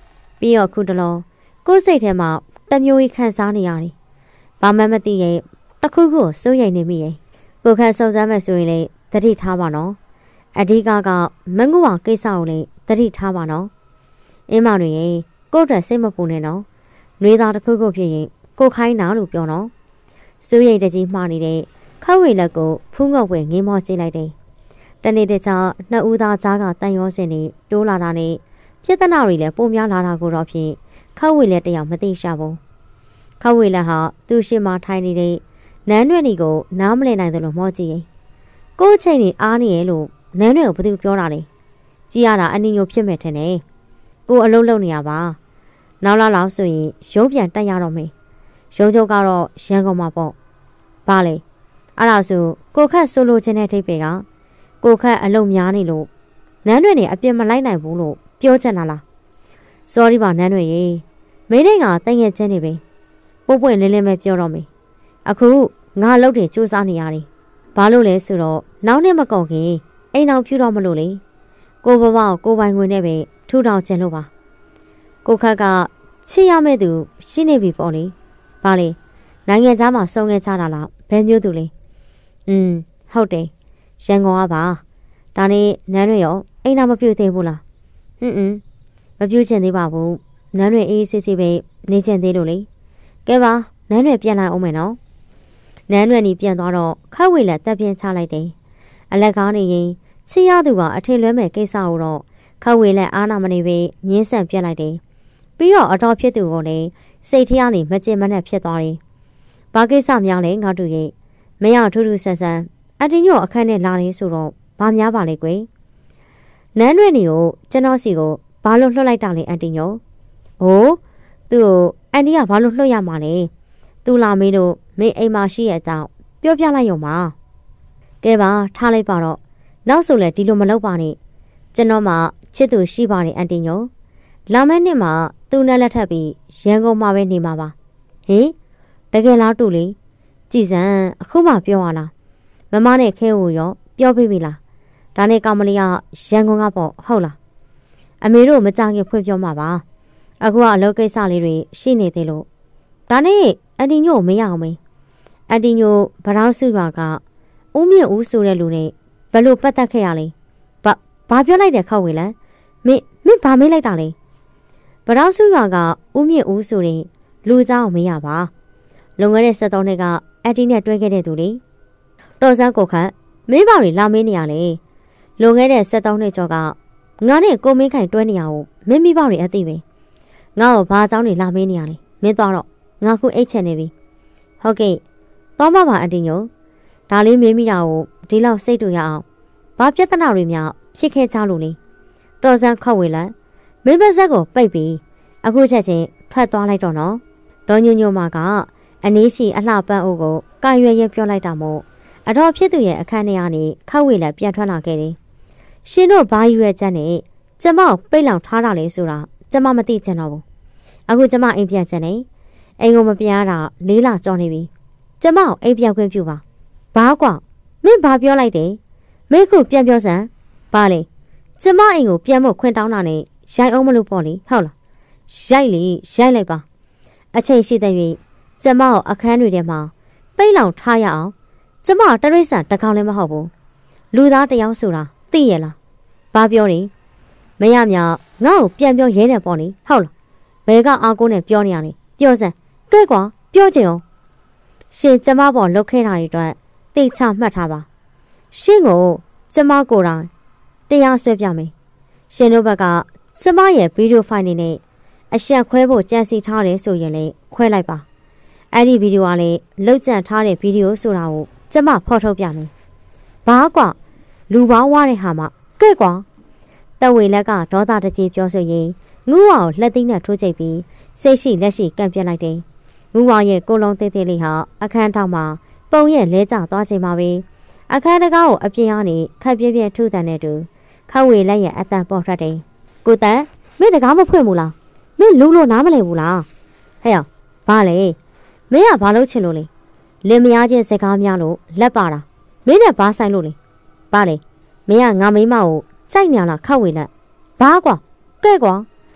ပြီးတော့ခုတလောကိုယ်စိတ်ထဲမှာတမျိုးကြီးခံစားနေရတယ်။ဘာမှမသိရဲ့တခုခုစိုးရိမ်နေမိရဲ့ကိုခန့်စုံစမ်းမဲ့ဆိုရင်လေတတိထားပါနော်။အဓိကကမငုအောင်ကိစ္စကိုလေတတိထားပါနော်။အင်းမတွေရဲ့ကိုယ့်အတွက်စိတ်မပူနဲ့နော်။နှွေးသားတခုခုဖြစ်ရင်ကိုခိုင်းတာလို့ပြောနော်။စိုးရိမ်တကြီးမှားနေတဲ့ခက်ဝေလက်ကိုဖူးငုတ်ဝင်ငင်းမောကြည့်လိုက်တယ်။တနေ့တခြားနှစ်ဦးသားကြားကတန်ရောစင်နေတိုးလာတာနဲ့ပြဿနာတွေလည်းပုံများလာတာကိုတော့ဖြင့်ခက်ဝေလက်တယောက်မသိရှာဘူး။ခက်ဝေလက်ဟာသူ့ရှိမှထိုင်နေတဲ့နန်းရွက်နီကိုနားမလည်နိုင်တယ်လို့မောကြည့်ရင်ကိုယ့်ချိန်ကြီးအားနေရဲ့လို့နန်းရွက်ကိုဘယ်သူပြောတာလဲကြည်ရတာအနည်းငယ်ဖြစ်မဲ့ထင်တယ်ကိုအလုံးလုံးနေရပါနောက်လာလောက်ဆိုရင်ရုံးပြန်တက်ရတော့မယ်ရုံးချုပ်ကတော့ရန်ကုန်မှာပေါ့ဘာလဲအဲ့ဒါဆိုကိုခတ်ဆိုလိုချင်တဲ့ထိပ်ပေကကိုခတ်အလုံးများနေလို့နန်းရွက်နေအပြစ်မလိုက်နိုင်ဘူးလို့ပြောချင်တာလား sorry ပါနန်းရွက်ရေမင်းတွေကတန်ငယ်ချင်းနေပဲပို့ပွင့်လင်းလင်းပဲပြောတော့မယ်အခုငါလှုပ်တယ်စူးစမ်းနေရတယ်။ဘာလို့လဲဆိုတော့နောက်နဲ့မကုန်ခင်အိမ်အောင်ဖြူတော့မလို့လေ။ကိုဘဘကိုပိုင်ငွေနဲ့ပဲထူထောင်ခြင်းလို့ပါ။ကိုခက်ကချစ်ရမဲ့သူရှိနေပြီပေါ့လေ။ဘာလဲနိုင်ငံသားမှာစုံခဲ့ကြတာလားဘယ်မျိုးသူလဲ။อืมဟုတ်တယ်။ရန်ကုန်ကပါ။ဒါနဲ့နန်းရွက်ရောအိမ်အောင်မပြုတ်သေးဘူးလား။ဟွန်းဟွန်းမပြုတ်ချင်သေးပါဘူး။နန်းရွက်အေးစစ်စစ်ပဲနေချင်သေးလို့လေ။ကဲပါနန်းရွက်ပြန်လာအောင်မယ်နော်။နန်းရွက်နီပြန်သွားတော့ခက်ဝေလက်တက်ပြင်းချလိုက်တယ်။အလက်ကားနေရင်ချီရသူကအထင်လွဲမဲ့ကိစ္စကိုတော့ခက်ဝေလက်အားနာမနေပဲငင်းဆန်ပြက်လိုက်တယ်။ပြီးတော့အတော်ဖြစ်သူကိုလည်းစိတ်ထဲကနေမကျင်မနဲ့ဖြစ်သွားတယ်။ဘာကိစ္စများလဲငါတို့ရဲ့မရထူးထူးဆန်းဆန်းအတင်းညော့အခန်းနဲ့လာနေဆိုတော့ဘာများပါလဲကွယ်။နန်းရွက်နီကိုကျွန်တော်စီကိုဘာလို့လွှတ်လိုက်တာလဲအန်တီညော။အိုးသူ့ကိုအန်တီကဘာလို့လွှတ်ရမှာလဲ။သူလာမေးလို့မင်းအိမ်မှာရှိရဲ့အကြောင်းပြောပြလိုက်ရုံပါကဲပါထားလိုက်ပါတော့နောက်ဆိုလဲဒီလိုမလုပ်ပါနဲ့ကျွန်တော်မှချစ်သူရှိပါတယ်အန်တီညိုလာမယ့်နှစ်မှာသူနဲ့လက်ထပ်ပြီးရန်ကုန်မှာပဲနေမှာပါဟင်တကယ်လားတူလေကြည်စံအခုမှပြောရလားမမနဲ့ခဲကိုရောပြောပြပြီလားဒါနဲ့ကောင်မလေးကရန်ကုန်ကပေါ့ဟုတ်လားအမေတို့မကြခင်ဖွင့်ပြောမှာပါအခုကအလုပ်ကိစ္စလေးတွေရှိနေသေးလို့ဒါနဲ့အန်တီညိုမရအောင်မေးအန်တီညိုဗရောင်းစုရွာကဦးမြင့်ဦးဆိုတဲ့လူနဲ့ဘယ်လိုပတ်သက်ခဲ့ရလဲဘာဘာပြောလိုက်တဲ့ခောက်ဝေလဲမင်းမင်းဘာမေးလိုက်တာလဲဗရောင်းစုရွာကဦးမြင့်ဦးဆိုတဲ့လူเจ้าမရပါလွန်ခဲ့တဲ့73နှစ်ကအန်တီနဲ့တွဲခဲ့တဲ့သူလေတော်စန်းကိုခန့်မင်းပါတွေလာမင်းနေရလေလွန်ခဲ့တဲ့73နှစ်ကျော်ကငါနဲ့ကိုမင်းခိုင်တွဲနေရအောင်မင်းမိဘတွေအသိပဲငါ့ကိုဘာเจ้าတွေလာမင်းနေရလဲမင်းသွားတော့ငါခုအိတ်ချင်နေပြီဟုတ်ကဲ့တော့မပါအန်တီညိုဒါလေးမေးမိတာကိုဒီလောက်စိတ်တူရအောင်ဘာပြဿနာတွေများဖြစ်ခဲ့ကြလို့လေတော်စန်းခောက်ဝေလန်မင်းပါဇက်ကိုပိတ်ပြီးအခုချက်ချင်းထွက်သွားလိုက်တော့နော်ဒေါ်ညိုညိုမာကအနည်းရှိအလှပန်းအိုးကိုကာရွယ်ရင်ပြောလိုက်တာမို့အတော်ဖြစ်သူရဲ့အခန်းထဲကနေခောက်ဝေလန်ပြန်ထွက်လာခဲ့တယ်ရှင်တို့ဘာရွယ်ချက်နဲ့ကျမကိုပိတ်လောင်ထားတာလေဆိုတာကျမမသိချင်တော့ဘူးအခုကျမအိမ်ပြန်ချင်နေအိမ်ကိုမပြားတာလေးလကြော်နေပြီကျမကိုအိမ်ပြန်ခွင့်ပြုပါဘာကွာမင်းဘာပြောလိုက်တယ်မင်းခုပြန်ပြောစမ်းဘာလဲကျမအိမ်ကိုပြန်ဖို့ခွင့်တောင်းတာနဲ့ရိုက်အောင်မလို့ပေါ့လေဟုတ်လားရိုက်လေရိုက်လိုက်ပါအချိန်ရှိတဲ့၍ကျမကိုအခန်းတွေထဲမှာပိတ်လောင်ထားရအောင်ကျမတရိษံတကောင်လည်းမဟုတ်ဘူးလူသားတယောက်ဆိုတာသိရလားဘာပြောနေမရမြငါ့ကိုပြန်ပြောရဲတယ်ပေါ့လေဟုတ်လားဘယ်ကအားကိုးနဲ့ပြောနေရလဲပြောစမ်းတွေ့ကွာပြောကြအောင်ရှင်ကျမပေါ်လုတ်ခဲတာတွေအတွက်တိတ်ချမှတ်ထားပါရှင်ကိုကျမကိုယ်တိုင်တရားဆွဲပြမယ်ရှင်တို့ဘက်ကကျမရဲ့ဗီဒီယိုဖိုင်နေနဲ့အရှက်ခွဲဖို့ကြံစီထားတယ်ဆိုရင်လည်းခွဲလိုက်ပါအဲ့ဒီဗီဒီယိုကလည်းလုတ်ကြံထားတဲ့ဗီဒီယိုဆိုတာကိုကျမဖော်ထုတ်ပြမယ်ဘာကွာလူပေါင်းဝတဲ့ဟာမှကဲ့ကွာတဝေလက်ကဒေါသတကြီးပြောဆိုရင်ငူးဝါကိုလက်သိမ်းနဲ့ထိုးချိတ်ပြီးစိတ်ရှိလက်ရှိကန့်ပြတ်လိုက်တယ်ငူးဝါရဲ့ကိုလုံးသေးသေးလေးဟာအခန်းထောက်မှာပုံရဲ့လဲကျသွားချိန်မှာပဲအခန်းတကားကိုအပြင်းအားနဲ့ခက်ပြင်းပြင်းထုတန်တဲ့တူခက်ဝေလက်ရဲ့အတန်ပေါ်ထွက်တယ်ကိုတန်မင်းတကားမဖွင့်ဘူးလားမင်းလုံးလို့နားမလဲဘူးလားဟဲ့ရဘာလဲမင်းကဘာလို့ချင်လို့လဲလင်မယားချင်းစကားများလို့လက်ပါတာမင်းနဲ့ဘာဆိုင်လို့လဲဘာလဲမင်းကငါမိမကိုကြိုက်ညာလားခက်ဝေလက်ဘာကွာကဲ့ကွာတ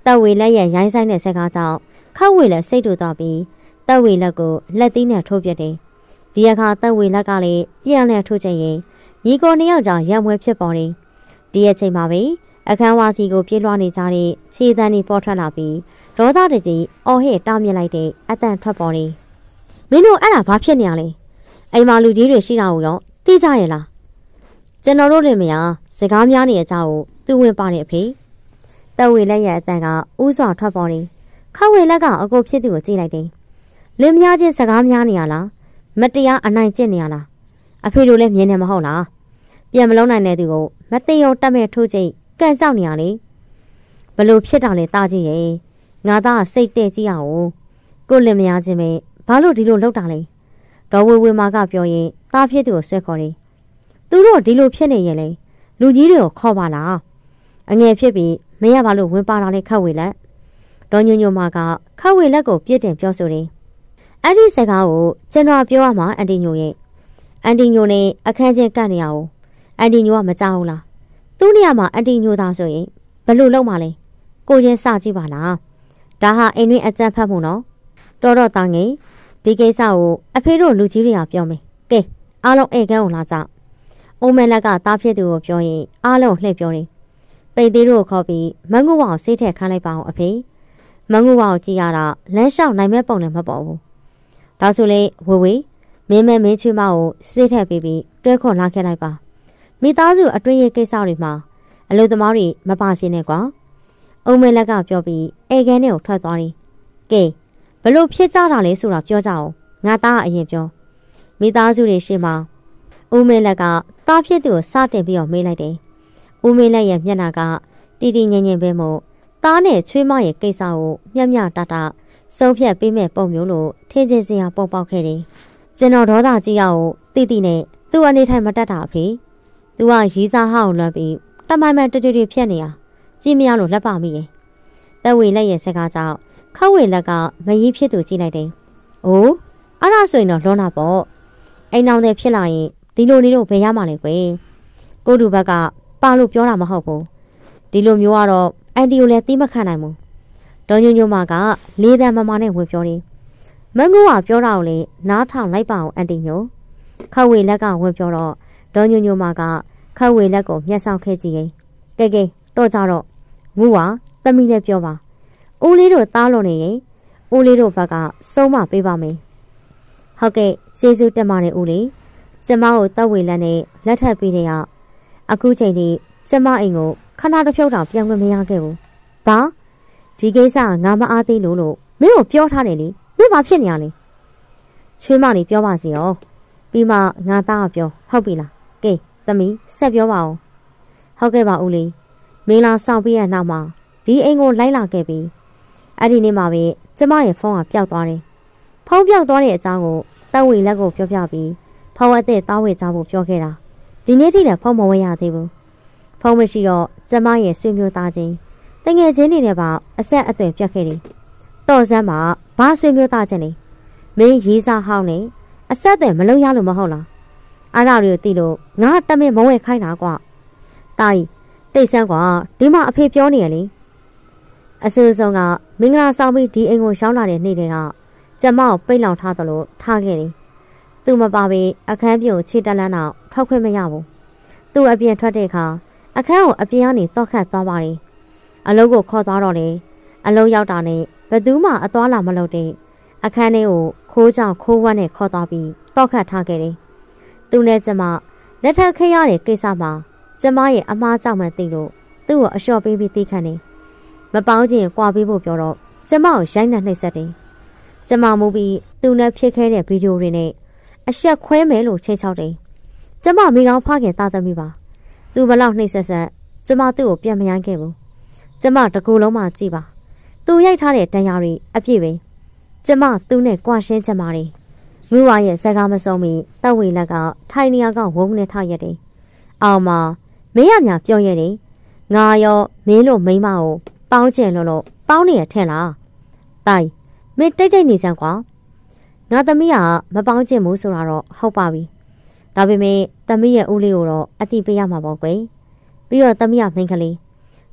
တပ်ဝေလက်ရဲ့ရိုင်းဆိုင်တဲ့စကားကြောင့်ခတ်ဝေလက်စိတ်တူသွားပြီးတပ်ဝေလက်ကိုလက်သီးနဲ့ထိုးပြတယ်။ဒီအခါတပ်ဝေလက်ကလည်းပြန်လဲထိုးချင်ရင်ညီကိုနှစ်ယောက်ကြောင့်ရံမွဲဖြစ်ပေါ်တယ်။ဒီအချိန်မှာပဲအခန်းဝါစီကိုပြေးလွှားနေကြတဲ့ခြေတန်းတွေပေါ်ထွက်လာပြီးဒေါသတကြီးအော်ဟစ်တားမြစ်လိုက်တဲ့အတန်ထွက်ပေါ်တယ်။မင်းတို့အဲ့ဒါဘာဖြစ်နေရလဲ။အိမ်မှာလူကြီးတွေရှိတာကိုရောသိကြရဲ့လား။ကျွန်တော်တို့လည်းမရစကားများနေတဲ့အကြောင်းကိုသူဝင်ပါနေအဖေ။တပ်ဝေလက်ရဲ့အတန်ကဥစွာထွက်ပေါ်တယ်။ခတ်ဝေလက်ကအကိုဖြစ်သူကိုကြည့်လိုက်တယ်။လင်းများချင်းစကားများနေရလား။မတရားအနိုင်ကျင့်နေရလား။အဖေတို့လည်းမြင်နေမဟုတ်လား။ပြန်မလုံးနိုင်တဲ့သူကိုမသိအောင်တတ်မဲ့ထိုးချိတ်ကန်ကြောက်နေရလေဘလို့ဖြစ်တာလဲတားကြည့်ရဲ့ငါသားစိတ်တဲ့ကြည့်ရအောင်ကိုလင်မယားချင်းပဲဘာလို့ဒီလိုလုပ်တာလဲဒေါ်ဝေဝေမာကပြောရင်တားဖြစ်သူကိုဆွဲခေါ်တယ်သူတို့ဒီလိုဖြစ်နေရင်လေလူကြီးတွေကိုခေါ်ပါလားအငယ်ဖြစ်ပြီးမရပါလို့ဝင်ပါတာလဲခတ်ဝေလက်ဒေါ်ညွညွမာကခတ်ဝေလက်ကိုပြစ်တင်ပြောဆိုတယ်အဲ့ဒီစကားကိုကျွန်တော်ပြောရမှာအန်တီညိုရဲ့အန်တီညိုနဲ့အခန်းချင်းကတ်နေရအောင်အန်တီညိုကမကြောက်ဘူးလားသူ့နေရာမှာအန်တီညိုသားဆိုရင်ဘလို့လုံးမလဲကိုချင်းစကြည့်ပါလားဒါဟာအိမ်တွင်းအကြမ်းဖက်မှုနော်တော်တော့တာငယ်ဒီကိစ္စကိုအဖေတို့လူကြီးတွေကပြောမယ်ကဲအားလုံးအိမ်ကန်းကိုလာကြအိုမဲလက်ကတားဖြစ်သူကိုပြောရင်အားလုံးလှည့်ပြောတယ်ပိတ်သေးတို့ကိုခေါ်ပြီးမငုဝအောင်ဆေးထက်ခန်းလိုက်ပါအောင်အဖေမငုဝအောင်ကြည့်ရတာလမ်းလျှောက်နိုင်မဲ့ပုံလည်းမပေါ်ဘူးဒါဆိုလေဝေဝေမင်းမဲမင်းချွေးမကိုဆေးထက်ပြီးပြီးတွဲခေါ်လာခဲ့လိုက်ပါမိသားစုအတွင်းရေးကိစ္စတွေမှာအလုပ်သမားတွေမပါစေနဲ့ကွာအုံမဲလက်ကပြောပြီးအေကန်းထဲကိုထွက်သွားတယ်ကဲဘလို့ဖြစ်ကြတာလဲဆိုတာပြောကြအောင်ငါသားအရင်ပြောမိသားစုတွေရှေ့မှာဦးမဲလက်ကတားဖြစ်သူကိုစတင်ပြီးတော့မေးလိုက်တယ်ဦးမဲလက်ရဲ့မျက်နှာကတီတီငင်ငင်ပဲမို့သားနဲ့ချွေးမရဲ့ကိစ္စကိုမျက်မျှတတဆုံးဖြတ်ပေးမဲ့ပုံမျိုးလို့ထင်ချင်းစရာပုံပေါက်ခဲ့တယ်ကျွန်တော်ဒေါသကြီးရအောင်တီတီနဲ့သူ့အနေထိုင်မတက်တာအဖေသူကရီးစားဟောင်းလွှမ်းပြီးတမိုင်မှန်တူတူဖြတ်နေရကြည့်မရလို့လက်ပါမိတယ်။တပ်ဝေလက်ရဲ့စကားကြောင့်ခတ်ဝေလက်ကမကြီးဖြစ်သူကြည့်လိုက်တယ်။အိုးအဲ့ဒါဆိုရင်တော့လွန်တာပေါ့။အိမ်အောင်တဲ့ဖြစ်လာရင်ဒီလိုနေလို့ဘယ်ရမှာလဲကွယ်။ကိုတူဘက်ကပါလို့ပြောတာမဟုတ်ဘူး။ဒီလိုမျိုးကတော့အန်တီကိုလည်းသိမခံနိုင်ဘူး။ဒေါ်ညိုညိုမာကလေးတန်းမမနဲ့ဝင်ပြောတယ်။မငူကပြောတာကိုလေနားထောင်လိုက်ပါအောင်အန်တီညိုခတ်ဝေလက်ကဝင်ပြောတော့ဒေါ်ညိုညိုမာကခတ်ဝေလက်ကိုမျက်စောင်းခဲ့ကြည့်ရင်ကဲကဲတော့ကြတော့ငူပါသမီးလည်းပြောပါဦးလေးတို့သားလို့နေရင်ဦးလေးတို့ဘက်ကစုံးမပေးပါမယ်ဟုတ်ကဲ့ကျေးဇူးတင်ပါတယ်ဦးလေးကျမကိုတပ်ဝေလက်နဲ့လက်ထပ်ပေးတဲ့ရအခုချိန်ထိကျမအိမ်ကိုခဏတစ်ဖြုတ်တောင်ပြန်ခွင့်မရခဲ့ဘူးဘာဒီကိစ္စငါမအားသေးလို့လို့မင်းကိုပြောထားတယ်လေမင်းဘာဖြစ်နေရလဲချွေးမနေပြောပါစီရောပြီးမှငါသားကပြောဟုတ်ပြီလားကဲသမီးဆက်ပြောပါဦးဟုတ်ကဲ့ပါဦးလေးမင်းလာဆောင်ပြီးရနောက်မှာဒီအိမ်ကိုလိုက်လာခဲ့ပြီးအဲ့ဒီနေ့မှာပဲကျမရဲ့ဖုန်းကပျောက်သွားတယ်ဖုန်းပျောက်သွားတဲ့အကြောင်းကိုတပ်ဝေလက်ကိုပြောပြပြီးဖုန်းအသက်တောင်းဝေကြဖို့ပြောခဲ့တာဒီနေ့ထိလည်းဖုန်းမဝယ်ရသေးဘူးဖုန်းမရှိတော့ကျမရဲ့ဆွေမျိုးသားချင်းတငယ်ချင်းတွေနဲ့ပါအဆက်အသွယ်ပြတ်ခဲ့တယ်တော်စမ်းမှာဘာဆွေမျိုးသားချင်းလဲမင်းရေးစားဟောင်းနေအဆက်အသွယ်မလုပ်ရလို့မဟုတ်လားအားရတွေကိုသိလို့ငါတမင်မဝဲခိုင်းတာကွာတာကြီးတိတ်ဆန်းကွာဒီမှာအဖေပြောနေရလေအဆူဆုံးကမင်္ဂလာဆောင်ပြီးဒီအိမ်ကိုရှောင်းလာတဲ့နေ့တည်းကကျမကိုပိတ်လောင်ထားသလိုထားခဲ့တယ်သူမပါပေအခန်းပြုံခြေတလန်းတော့ထွက်ခွင့်မရဘူးသူအပြင်ထွက်တဲ့အခါအခန်းကိုအပြင်ကနေတော့ခတ်သွားပါတယ်အလုံးကိုခေါ်သွားတော့လေအလုံးရောက်တာနဲ့ဘသူမှအသွားလာမလုပ်တဲ့အခန်းထဲကိုခိုးကြောင်ခိုးဝက်နဲ့ခေါ်သွားပြီးတော့ခတ်ထားခဲ့တယ်သူနဲ့ကျမလက်ထပ်ခရတဲ့ကိစ္စမှာကျမရဲ့အမားကြောင့်မှသိလို့သူ့ကိုအလျှော့ပေးပြီးသိခံတယ်မပေါင်းခြင်းကြွားပေးဖို့ပြောတော့ကျမကိုရိုက်နှက်နှိပ်စက်တယ်ကျမမူပြီးသူနဲ့ဖြစ်ခဲ့တဲ့ဗီဒီယိုတွေနဲ့အဆက်ခွဲမယ်လို့ချိန်ချောက်တယ်ကျမမိကောင်းဖခင်သားသမီးပါသူဘလောက်နှိပ်စက်ဆက်ကျမသူ့ကိုပြန်မရိုင်းခဲ့ဘူးကျမတကူလုံးမှကြည့်ပါသူရိုက်ထားတဲ့တရားတွေအပြည့်ပဲကျမသူ့နဲ့ကြွားရှင်းချင်ပါတယ်ငူဝါရဲ့စကားမဆုံးမီတပ်ဝေလက်ကထိုင်နေရကဝုန်းနဲ့ထရက်တယ်အောင်မမင်းရမြပြောရတယ်ငါရောမင်းတို့မိန်းမကိုပေါင်းကျင်လို့လို့ပေါင်းနေရထင်လားတိုင်မင်းတိတ်တိတ်နေစမ်းကွာငါသမီးကမပေါင်းကျင်ဘူးဆိုတာတော့ဟုတ်ပါပြီဒါပေမဲ့သမီးရဲ့ဦးလေးကိုတော့အတိပေးရမှာပေါ့ကွယ်ပြီးတော့သမီးကမိန်းကလေး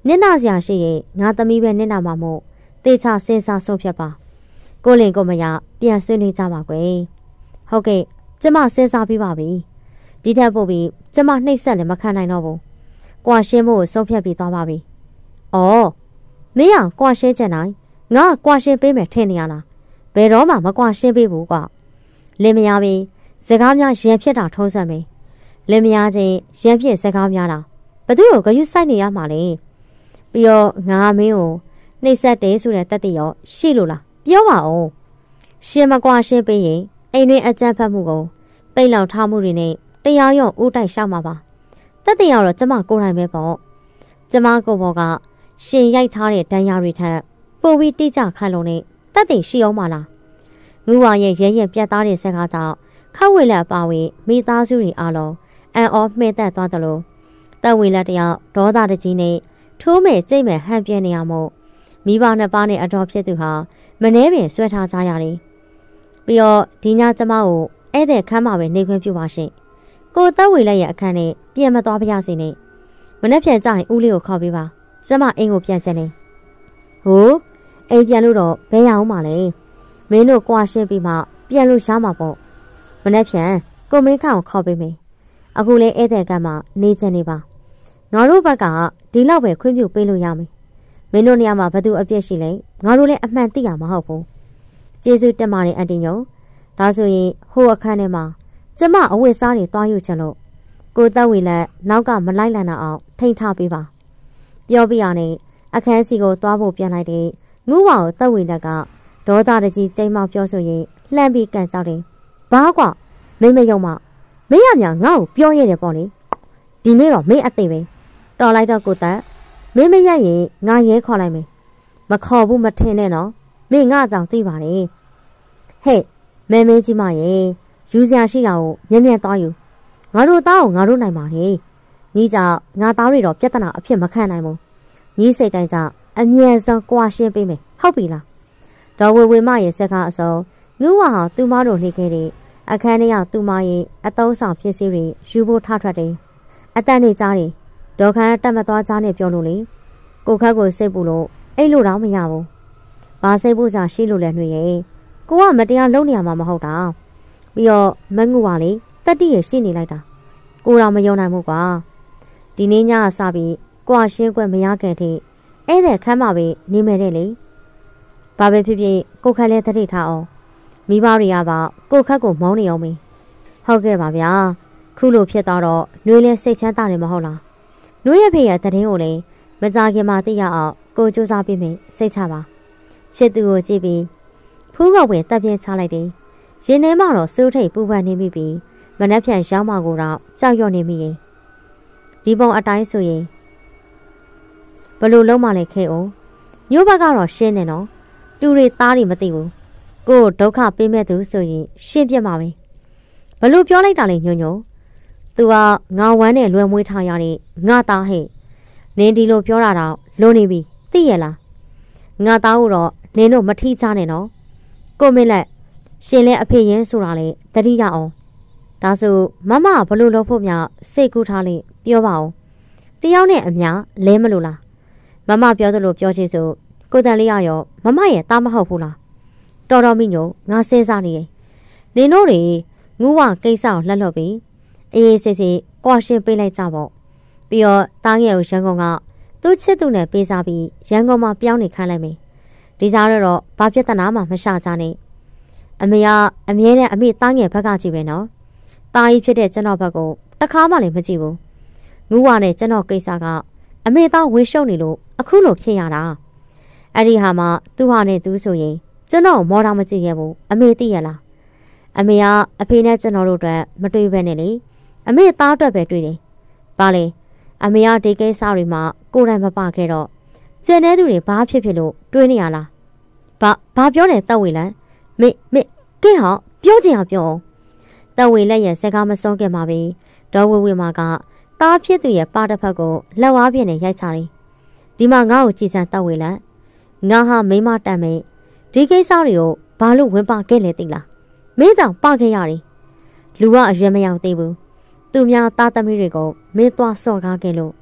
နင့်နာစရာရှိရင်ငါသမီးပဲနင့်နာမှာမို့တေချာစဉ်းစားဆုံးဖြတ်ပါကိုလင်ကိုမရပြန်ဆွေးနွေးကြပါကွယ်ဟုတ်ကဲ့ကျမစဉ်းစားပြီးပါပြီဒီထက်ပိုပြီးကျမနှိပ်စက်လည်းမခံနိုင်တော့ဘူးကွာရှင်းဖို့ဆုံးဖြတ်ပြီးသွားပါပြီအော်မင်းအောင်ကွာရှင်းချင်တိုင်းငါကွာရှင်းပေးမယ်ထင်နေရလားဘယ်တော့မှမကွာရှင်းပေးဘူးကွာလင်မယားပြီးစကားများရံဖြစ်တာထုံးစံပဲလင်မယားချင်းရံဖြစ်စကားများတာဘသူ့ကိုဂရုစိုက်နေရမှာလဲပြီးတော့ငါမင်းကိုနှိပ်စက်တယ်ဆိုတဲ့တတ်သိရောရှိလို့လားပြောပါဦးရှင်မကွာရှင်းပေးရင်အိမ်တွင်အကြမ်းဖက်မှုကိုပိတ်လောက်ထားမှုတွေနဲ့တရားရုံးဦးတိုက်ရှောက်မှာပါတတ်သိရောတော့ကျမကိုယ်တိုင်ပဲပေါ့ကျမကိုဘောကရှင်ရိုက်ထားတဲ့ဒဏ်ရာတွေထက်ပိုပြီးတိကျခံလို့နဲ့တတ်သိရှိအောင်မလားငူဝါရဲ့ရဲရဲပြတ်သားတဲ့စကားကြောင့်ခက်ဝေလက်ပါဝင်မိသားစုတွေအားလုံးအန်အောမှဲ့သက်သွားသလိုတက်ဝေလက်တယောက်ဒေါသတကြီးနဲ့ထိုးမဲ့ကြိတ်မဲ့ဟန်ပြင်းနေရမို့မိဘနှစ်ပါးနဲ့အတော်ဖြစ်သူဟာမနှဲပင်ဆွဲထားကြရတယ်ပြီးတော့ဒီညကျမကိုဧည့်သည်ခန်းမှာပဲနေခွင့်ပြုပါရှင်ကိုတက်ဝေလက်ရဲ့အခန်းနဲ့ပြန်မသွားပါရစေနဲ့မနေ့ပြန်ကြရင်ဦးလေးကိုခေါ်ပေးပါကျမအိမ်ကိုပြန်ချင်နေဟိုးအိမ်ပြန်လို့တော့ဘယ်ရအောင်မလဲမင်းတို့ကွာရှင်းပြီးမှပြန်လို့ရမှာပေါ့မနေ့ပြန်ကိုမင်းခန့်ကိုခေါ်ပေးမယ်အခုလေဧည့်သည်ကမှနေချင်နေပါငါတို့ဘက်ကဒီလောက်ပဲခွင့်ပြုပေးလို့ရမယ်မင်းတို့နေရာမှာဘသူအပြစ်ရှိလဲငါတို့လည်းအမှန်သိရမှာဟုတ်ဘူးကျေးဇူးတင်ပါတယ်အန်တီညိုဒါဆိုရင်ဟိုအခန်းထဲမှာကျမအဝတ်စားတွေသွားယူချင်လို့ကိုတက်ဝေလက်နောက်ကမလိုက်လန်အောင်ထိန်ထားပေးပါပြောပြရနဲ့အခန်းစီကိုသွားဖို့ပြန်လိုက်တဲ့ငူဝါကိုတက်ဝေလက်ကဒေါသတကြီးကျိမ်းမောက်ပြောဆိုရင်လှမ်းပြီးကန်ကြောက်တယ်ဘာကွာမိမယုံမမင်းရမြငါ့ကိုပြောရတယ်ပေါ့လေဒီနေ့တော့မင်းအသိပဲတော်လိုက်တော့ကိုတက်မင်းမရရင်ငါရဲခေါ်လိုက်မယ်မခေါ်ဘူးမထင်နဲ့နော်မင်းငါကြောင့်သိပါတယ်ဟဲ့မဲမဲကြီးမရဲ့ယူစရာရှိတာကိုမြဲမြဲသွားယူငါတို့သားကိုငါတို့နိုင်ပါတယ်ညီကြောင့်ငါသားတွေတော့ပြဿနာအဖြစ်မခံနိုင်ဘူးညီစိတ်တိုင်းကြောင့်အမြန်ဆုံးကွာရှင်းပေးမယ်ဟုတ်ပြီလားဒေါ်ဝေဝေမရဲ့စကားအစုံငူဝါဟာသူမတို့နေခဲ့တဲ့အခန်းထဲရောက်သူမရဲ့အသုံးဆောင်ဖြစ်စီတွေယူဖို့ထထွက်တယ်အတန်နေကြားတယ်ဒေါ်ခန်းတက်မသွားကြားနဲ့ပြောလို့လေကိုခက်ကိုစိတ်ပူလို့အဲ့လိုတော့မရဘူးဘာစိတ်ပူစားရှိလို့လဲနှွေရဲ့ကိုကမတရားလုပ်နေရမှာမဟုတ်တာပြီးတော့မငူပါလေတတိရရှိနေလိုက်တာကိုတော့မယုံနိုင်ဘူးကွာဒီနေ့ညကစပြီးကွာရှင်းကွက်မရခင်ထိအဲ့တဲ့ခမ်းမှာပဲနေမယ်တဲ့လေဘာပဲဖြစ်ဖြစ်ကိုခက်လဲတတိထားအောင်မိဘတွေကပါကိုခက်ကိုမောင်းနေအောင်မင်းဟုတ်ကဲ့ပါဗျာခုလိုဖြစ်သွားတော့နှွေးလဲစိတ်ချမ်းသာတယ်မဟုတ်လားနှွေးရဲ့ဖေရဲ့တရင်ကိုလည်းမကြခင်မှာသိရအောင်ကိုစူးစမ်းပြီးမယ်စိတ်ချပါချစ်သူကိုကြည့်ပြီးဖူးကောက်ဝင်တက်ပြင်းချလိုက်တယ်ရင်ထဲမှာတော့စိုးထိတ်ပူပန်နေမိပြီးမနှက်ဖြန်ရောက်မှကိုတော့ကြောက်ရွံ့နေမိရင်ဒီပုံအတိုင်းဆိုရင်ဘလို့လုံးမလဲခဲအောင်မျိုးဘက်ကတော့ရှင်းနေနော်တူတွေသားတွေမသိဘူးကိုဒုက္ခပေးမဲ့သူဆိုရင်ရှင်းပြမှာပဲဘလို့ပြောလိုက်တာလဲညွညွသူကငါဝမ်းနဲ့လွယ်မွေးထားရတဲ့ငါသားဟဲ့နင်းဒီလိုပြောတာတော့လွန်နေပြီသိရလားငါသားကိုတော့နင်းတို့မထိချနဲ့နော်ကိုမင်းလက်ရှင်လဲအဖေရင်ဆိုတာလေတတိရအောင်ဒါဆိုမမဘလို့လို့ဖို့မြစိတ်ကူးထားလိပြောပါဦးတယောက်နဲ့အများလဲမလို့လားမမပြောသလိုပြောချင်ဆိုကိုတန်လေးရရောမမရဲ့တားမဟုတ်ဘူးလားတော်တော်မိညိုငါစဉ်းစားနေရင်နင်တို့တွေငူးဝကိစ္စကိုလှက်လှော့ပြီးအေးစစ်စစ်ကွာရှင်းပေးလိုက်ကြပေါ့ပြီးတော့တားငယ်ကိုရန်ကုန်ကသူ့ချစ်သူနဲ့ပေးစားပြီးရန်ကုန်မှာပြောင်းနေခိုင်းလိုက်မယ်ဒီကြားတော့ဘာပြဿနာမှမရှာကြနဲ့အမေကအမြဲတမ်းအမေတားငယ်ဘက်ကကြည့်ပဲနော်တားကြီးဖြစ်တဲ့ကျွန်တော်ဘက်ကိုတခါမှလည်းမကြည့်ဘူးငူးဝနဲ့ကျွန်တော်ကိစ္စကအမေသားဝေရှုံနေလို့အခုလိုဖြစ်ရတာအဲ့ဒီဟာမှသူ့ဟာနဲ့သူဆိုရင်ကျွန်တော်မော်တာမကြည့်ရဘူးအမေသိရလားအမေကအဖေနဲ့ကျွန်တော်တို့အတွက်မတွေ့ဘဲနဲ့လေအမေသားအတွက်ပဲတွေ့တယ်ဘာလဲအမေကဒီကိစ္စတွေမှာကိုယ်တိုင်မပါခဲ့တော့ကျန်တဲ့သူတွေဘာဖြစ်ဖြစ်လို့တွေးနေရလားဘာဘာပြောတယ်တက်ဝေလန်မေမေကဲဟာပြောချင်အောင်ပြောအောင်တက်ဝေလက်ရဲ့စကားမစွန့်ခင်မှာပဲဒေါ်ဝေဝေမာကတားဖြစ်သူရဲ့ပါတစ်ဖက်ကိုလက်ဝါးပြင်းနဲ့ရိုက်ချတယ်ဒီမှာငါ့ကိုကြည်စံတက်ဝေလန်ငါဟာမိမတန်မေဒီကိစ္စတွေကိုဘာလို့ဝင်ပါခဲ့လဲသိလားမင်းကြောင့်ပါခဲ့ရတယ်လူကအရွယ်မရောက်သေးဘူးသူများသားသမီးတွေကိုမင်းသွားစော့ကားခဲ့လို့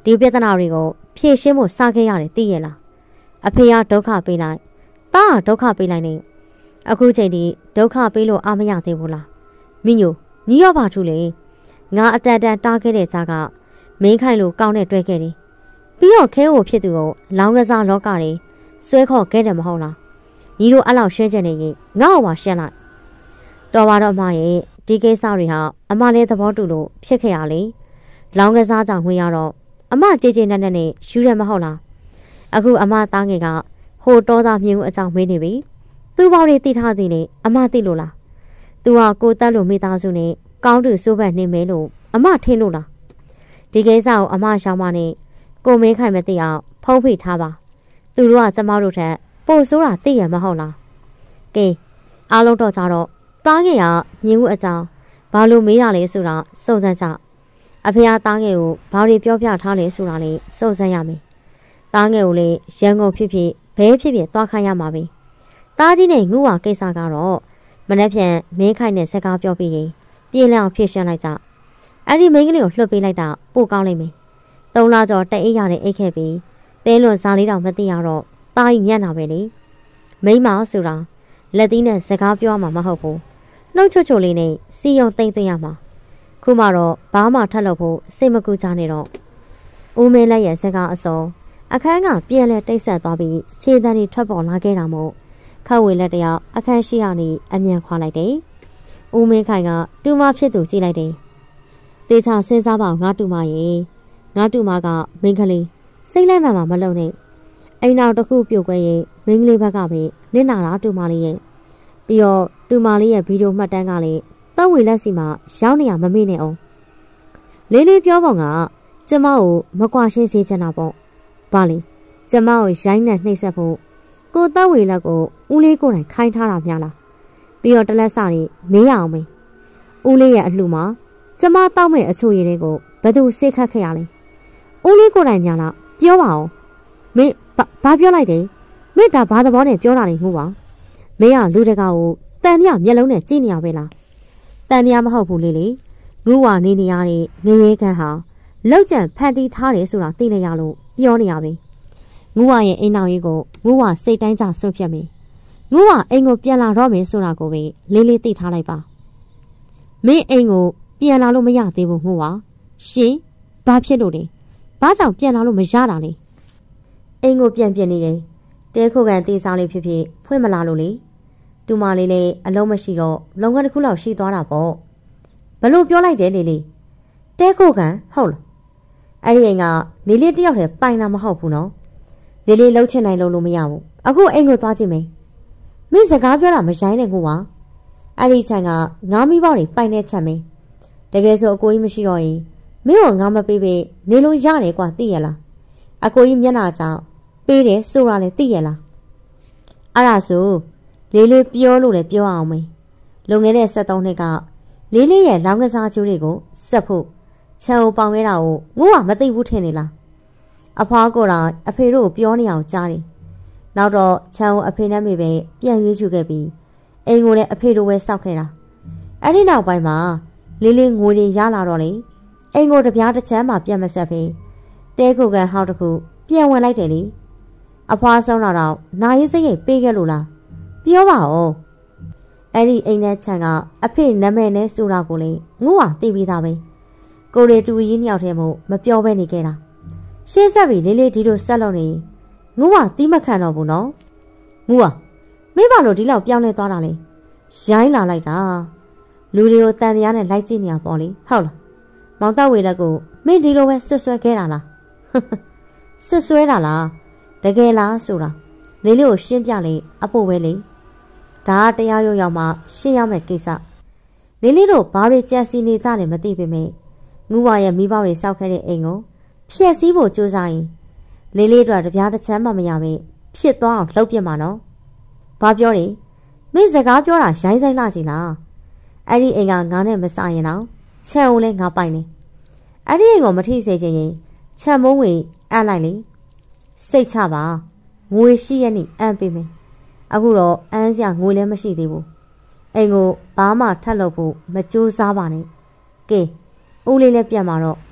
ဒီပြဿနာတွေကိုဖြေရှင်းဖို့စခဲ့ရတယ်သိရလားအဖေကဒုက္ခပေးလိုက်တာကဒုက္ခပေးလိုက်နေအခုချိန်ဒီဒုက္ခပေးလို့အာမရသေးဘူးလားမင်းညိုညီရောပါထူလေငါအတန်တန်တားခဲ့တဲ့ကြားကမင်းခိုင်လို့ကောင်းတဲ့တွေ့ခဲ့တယ်ပြီးတော့ခဲကိုဖြစ်သူကိုလောင်းကစားလောကတွေဆွဲခေါ်ခဲ့တယ်မဟုတ်လားညီတို့အဲ့လောက်ရှင်းချက်နေရင်ငါ့ဟောပါရှင်းလိုက်တော်ပါတော့အမရဲ့ဒီကိစ္စတွေဟာအမလည်းသဘောတူလို့ဖြစ်ခဲ့ရလေလောင်းကစားကြောင့်ဝင်ရတော့အမကြေကြေနက်နက်နဲ့ယူရမဟုတ်လားအခုအမသားငယ်ကဟိုတောသားမြင်းအကြောင်းမေးနေပြီသူ့ဘောင်တွေတိထားသည်လေအမသိလို့လားသူကကိုတက်လို့မိသားစုနဲ့ကောင်းတူစိုးပတ်နေမယ်လို့အမထင်လို့လားဒီကိစ္စကိုအမရှောင်းမနဲ့ကိုမင်းခိုင်မသိအောင်ဖုံးဖိထားပါသူတို့ကကျမတို့ထက်ပို့ဆိုးတာသိရမဟုတ်လားကဲအားလုံးတော့ကြတော့သားငယ်ကမြင်းဦးအကြောင်းဘာလို့မေးရလဲဆိုတာစုံစမ်းကြအဖေကသားငယ်ကိုဘာတွေပြောပြထားလဲဆိုတာလေးစုံစမ်းရမယ်သားငယ်ကိုလေရန်ကုန်ဖြစ်ဖြစ်ဘဲဖြစ်ဖြစ်သွားခိုင်းရမှာပဲသားကြီးနဲ့ငူဝါကိစ္စကတော့မနေ့ပြန်မင်းခိုင်နဲ့စကားပြောပြီးရင်ပြေးလျောင်ဖြစ်ရှင်းလိုက်ကြအဲ့ဒီမိန်းကလေးကိုလှုပ်ပေးလိုက်တာပို့ကောင်းလိမ့်မယ်သုံးလကျော်တအိတ်ရတဲ့အိတ်ခဲ့ပြီးတဲလွန်စားလေးတော့မသိရတော့သားကြီးညံ့တာပဲလေမိန်းမဆိုတာလက်သီးနဲ့စကားပြောမှမဟုတ်ဘူးနှုတ်ချွတ်ချွတ်လေးနဲ့စီယုံသိမ့်သိမ့်ရမှာခုမှတော့ဘာမှထပ်လို့ဖို့စိတ်မကူကြနဲ့တော့ဦးမင်းလက်ရဲ့စကားအစုံအခန်းကပြန်လဲတိတ်ဆက်သွားပြီးခြေတန်းတွေထွက်ပေါ်လာခဲ့တာမို့ခတ်ဝေလက်တယောက်အခန်းရှိရနေအမြန်ခွာလိုက်တယ်ဦးမင်းခိုင်ကတူမဖြစ်သူကြည့်လိုက်တယ်တေချာစဉ်းစားပါငါတူမရေငါတူမကမင်းကလေးစိတ်လိုက်မှမလုံနဲ့အိမ်နောက်တစ်ခုပြုတ်ခွဲရင်မင်းကလေးဘက်ကပဲနင့်နာတာတူမလေးရဲ့ပြီးတော့တူမလေးရဲ့ဗီဒီယိုမှတ်တမ်းကလည်းတောက်ဝေလက်စီမှာရောက်နေရမမေ့နဲ့အောင်လေးလေးပြောပုံကကျမကိုမကွာရှင်းစေချင်တာပေါ့ဘာလဲကျမကိုရိုင်းနဲ့နှိပ်စက်ဖို့ကိုတောက်ဝေလက်ကိုဦးလေးကိုယ်တိုင်ခိုင်းထားတာများလားပြီးတော့တလက်စာတွေမေးရအောင်မေးဦးလေးရဲ့အလှမှာကျမတောက်မဲ့အချို့ရည်တွေကိုဘယ်သူစိတ်ခတ်ခဲ့ရလဲဦးလေးကိုယ်တိုင်များလားပြောပါအောင်မင်းဘာပြောလိုက်တယ်မင်းဒါဘာသဘောနဲ့ပြောတာလဲငို့ပါမင်းကလူတကာကိုတန်မြမျက်လုံးနဲ့ကြည့်နေရပဲလားတန်မြမဟုတ်ဘူးလေလေငူဝါနေနေရတဲ့ငရေခန့်ဟာလောက်ကျန်ဖန်တီးထားတယ်ဆိုတာသိလိုက်ရလို့ပြောနေရပြီငူဝါရဲ့အိမ်နောက်ရေးကိုငူဝါစိတ်တိုင်းကြဆွတ်ဖြတ်မယ်ငူဝါအိမ်ကိုပြန်လာတော့မယ်ဆိုတာကိုပဲလေးလေးသိထားလိုက်ပါမင်းအိမ်ကိုပြန်လာလို့မရသေးဘူးငူဝါရှင်ဘာဖြစ်လို့လဲဘာကြောင့်ပြန်လာလို့မရတာလဲအိမ်ကိုပြန်ပြင်နေတယ်တဲခုကန်တေးစားလေးဖြစ်ဖြစ်ဖွင့်မလာလို့လေတူမလေးလည်းအလုံးမရှိတော့လုံခန်းတစ်ခုလောက်ရှိသွားတာပေါ့ဘလို့ပြောလိုက်တယ်လေလေတဲခုကန်ဟုတ်လားအဲ့ဒီအိမ်ကလေးလေးတယောက်တည်းပိုင်တာမဟုတ်ဘူးနော်လေးလေးလှုပ်ချင်နိုင်လို့လို့မရဘူးအခုအိမ်ကိုသွားကြည့်မယ်မင်းစကားပြောတာမရိုင်းနဲ့ကိုပါအဲ့ဒီခြံကငါးမိဘတွေပိုင်တဲ့ခြံမင်းတကယ်ဆိုအကိုကြီးမရှိတော့ရင်မင်းကငါမပေးပေးနေလို့ရတယ်ကွာသိရလားအကိုကြီးမျက်နှာကြောင့်ပေးတယ်ဆိုတာလည်းသိရလားအဲ့ဒါဆိုလေးလေးပြောလို့လည်းပြောအောင်မေးလုံခဲ့တဲ့ဆက်သုံးနှစ်ကလေးလေးရဲ့လောင်းကစားချိုးတွေကိုဆက်ဖို့ခြံကိုပေါင်ခဲ့တာကိုငို့ကမသိဘူးထင်နေလားအဖွားကိုယ်တိုင်အဖေတို့ကိုပြောနေအောင်ကြားတယ်နောက်တော့ခြံကိုအဖေနဲ့မေပဲပြန်ရွေးချူခဲ့ပြီးအိမ်ကိုလည်းအဖေတို့ပဲစောက်ခဲ့တာအဲ့ဒီနောက်ပိုင်းမှာလေးလေးငိုတွေရလာတော့လေအိမ်ကိုတပြားတစ်ချမ်းမှပြန်မဆက်ဖေးတဲခုကန်ဟောက်တစ်ခုပြန်ဝင်လိုက်တယ်လေအဖွားဆုံးလာတော့နာရီစိတ်ရိတ်ပေးခဲ့လို့လားပြောပါဦးအဲ့ဒီအိမ်နဲ့ခြံကအဖေနာမည်နဲ့ဆိုတာကိုလေငို့ဟာသိပြီးသားပဲကိုရီတူကြီးနှစ်ယောက်တည်းမို့မပြောဘဲနေခဲ့တာရှင်းဆက်ပြီးလေးလေးဒီလိုဆက်လို့နေငို့ဟာတီးမခံတော့ဘူးနော်ငို့ဟာမိဘလို့ဒီလောက်ပြောင်းလဲသွားတာလေရိုင်းလာလိုက်တာလူတွေကိုတန်တရားနဲ့လိုက်ကြည့်နေရပေါ့လေဟုတ်လားမောင်တောက်ဝေလက်ကိုမင်းဒီလိုပဲဆွဆွဲခဲ့တာလားဆွဆွဲတာလားတကယ်လားဆိုတာလေးလေးကိုရှင်းပြလေအဖို့ပဲလေဒါကတရားရုံရောက်မှရှင်းရမယ့်ကိစ္စလေးလေးတို့ဘာတွေကြံစီနေကြလဲမသိပေမဲ့ငူဝါရဲ့မိဘတွေစောက်ခဲ့တဲ့အိမ်ကိုဖျက်ဆီးဖို့ကြိုးစားရင်လေးလေးတို့တပြားတစ်ချမ်းမှမရပဲဖြစ်သွားအောင်လှုပ်ပြစ်မှာနော်ဘာပြောနေမင်းစကားပြောတာရိုင်းဆိုင်လာကြီးလားအဲ့ဒီအိမ်ကငါနဲ့မဆိုင်ရင်တော့ခြံုံလဲငါပိုင်နေအဲ့ဒီအိမ်ကိုမထိစေချင်ရင်ခြံမုံဝင်အပ်လိုက်လေစိတ်ချပါငွေရှိရနေအမ်းပေးမယ်အခုတော့အမ်းစရာငွေလည်းမရှိသေးဘူးအိမ်ကိုဘာမှထပ်လုပ်ဖို့မကြိုးစားပါနဲ့ကဲဦးလေးလည်းပြန်มาတော့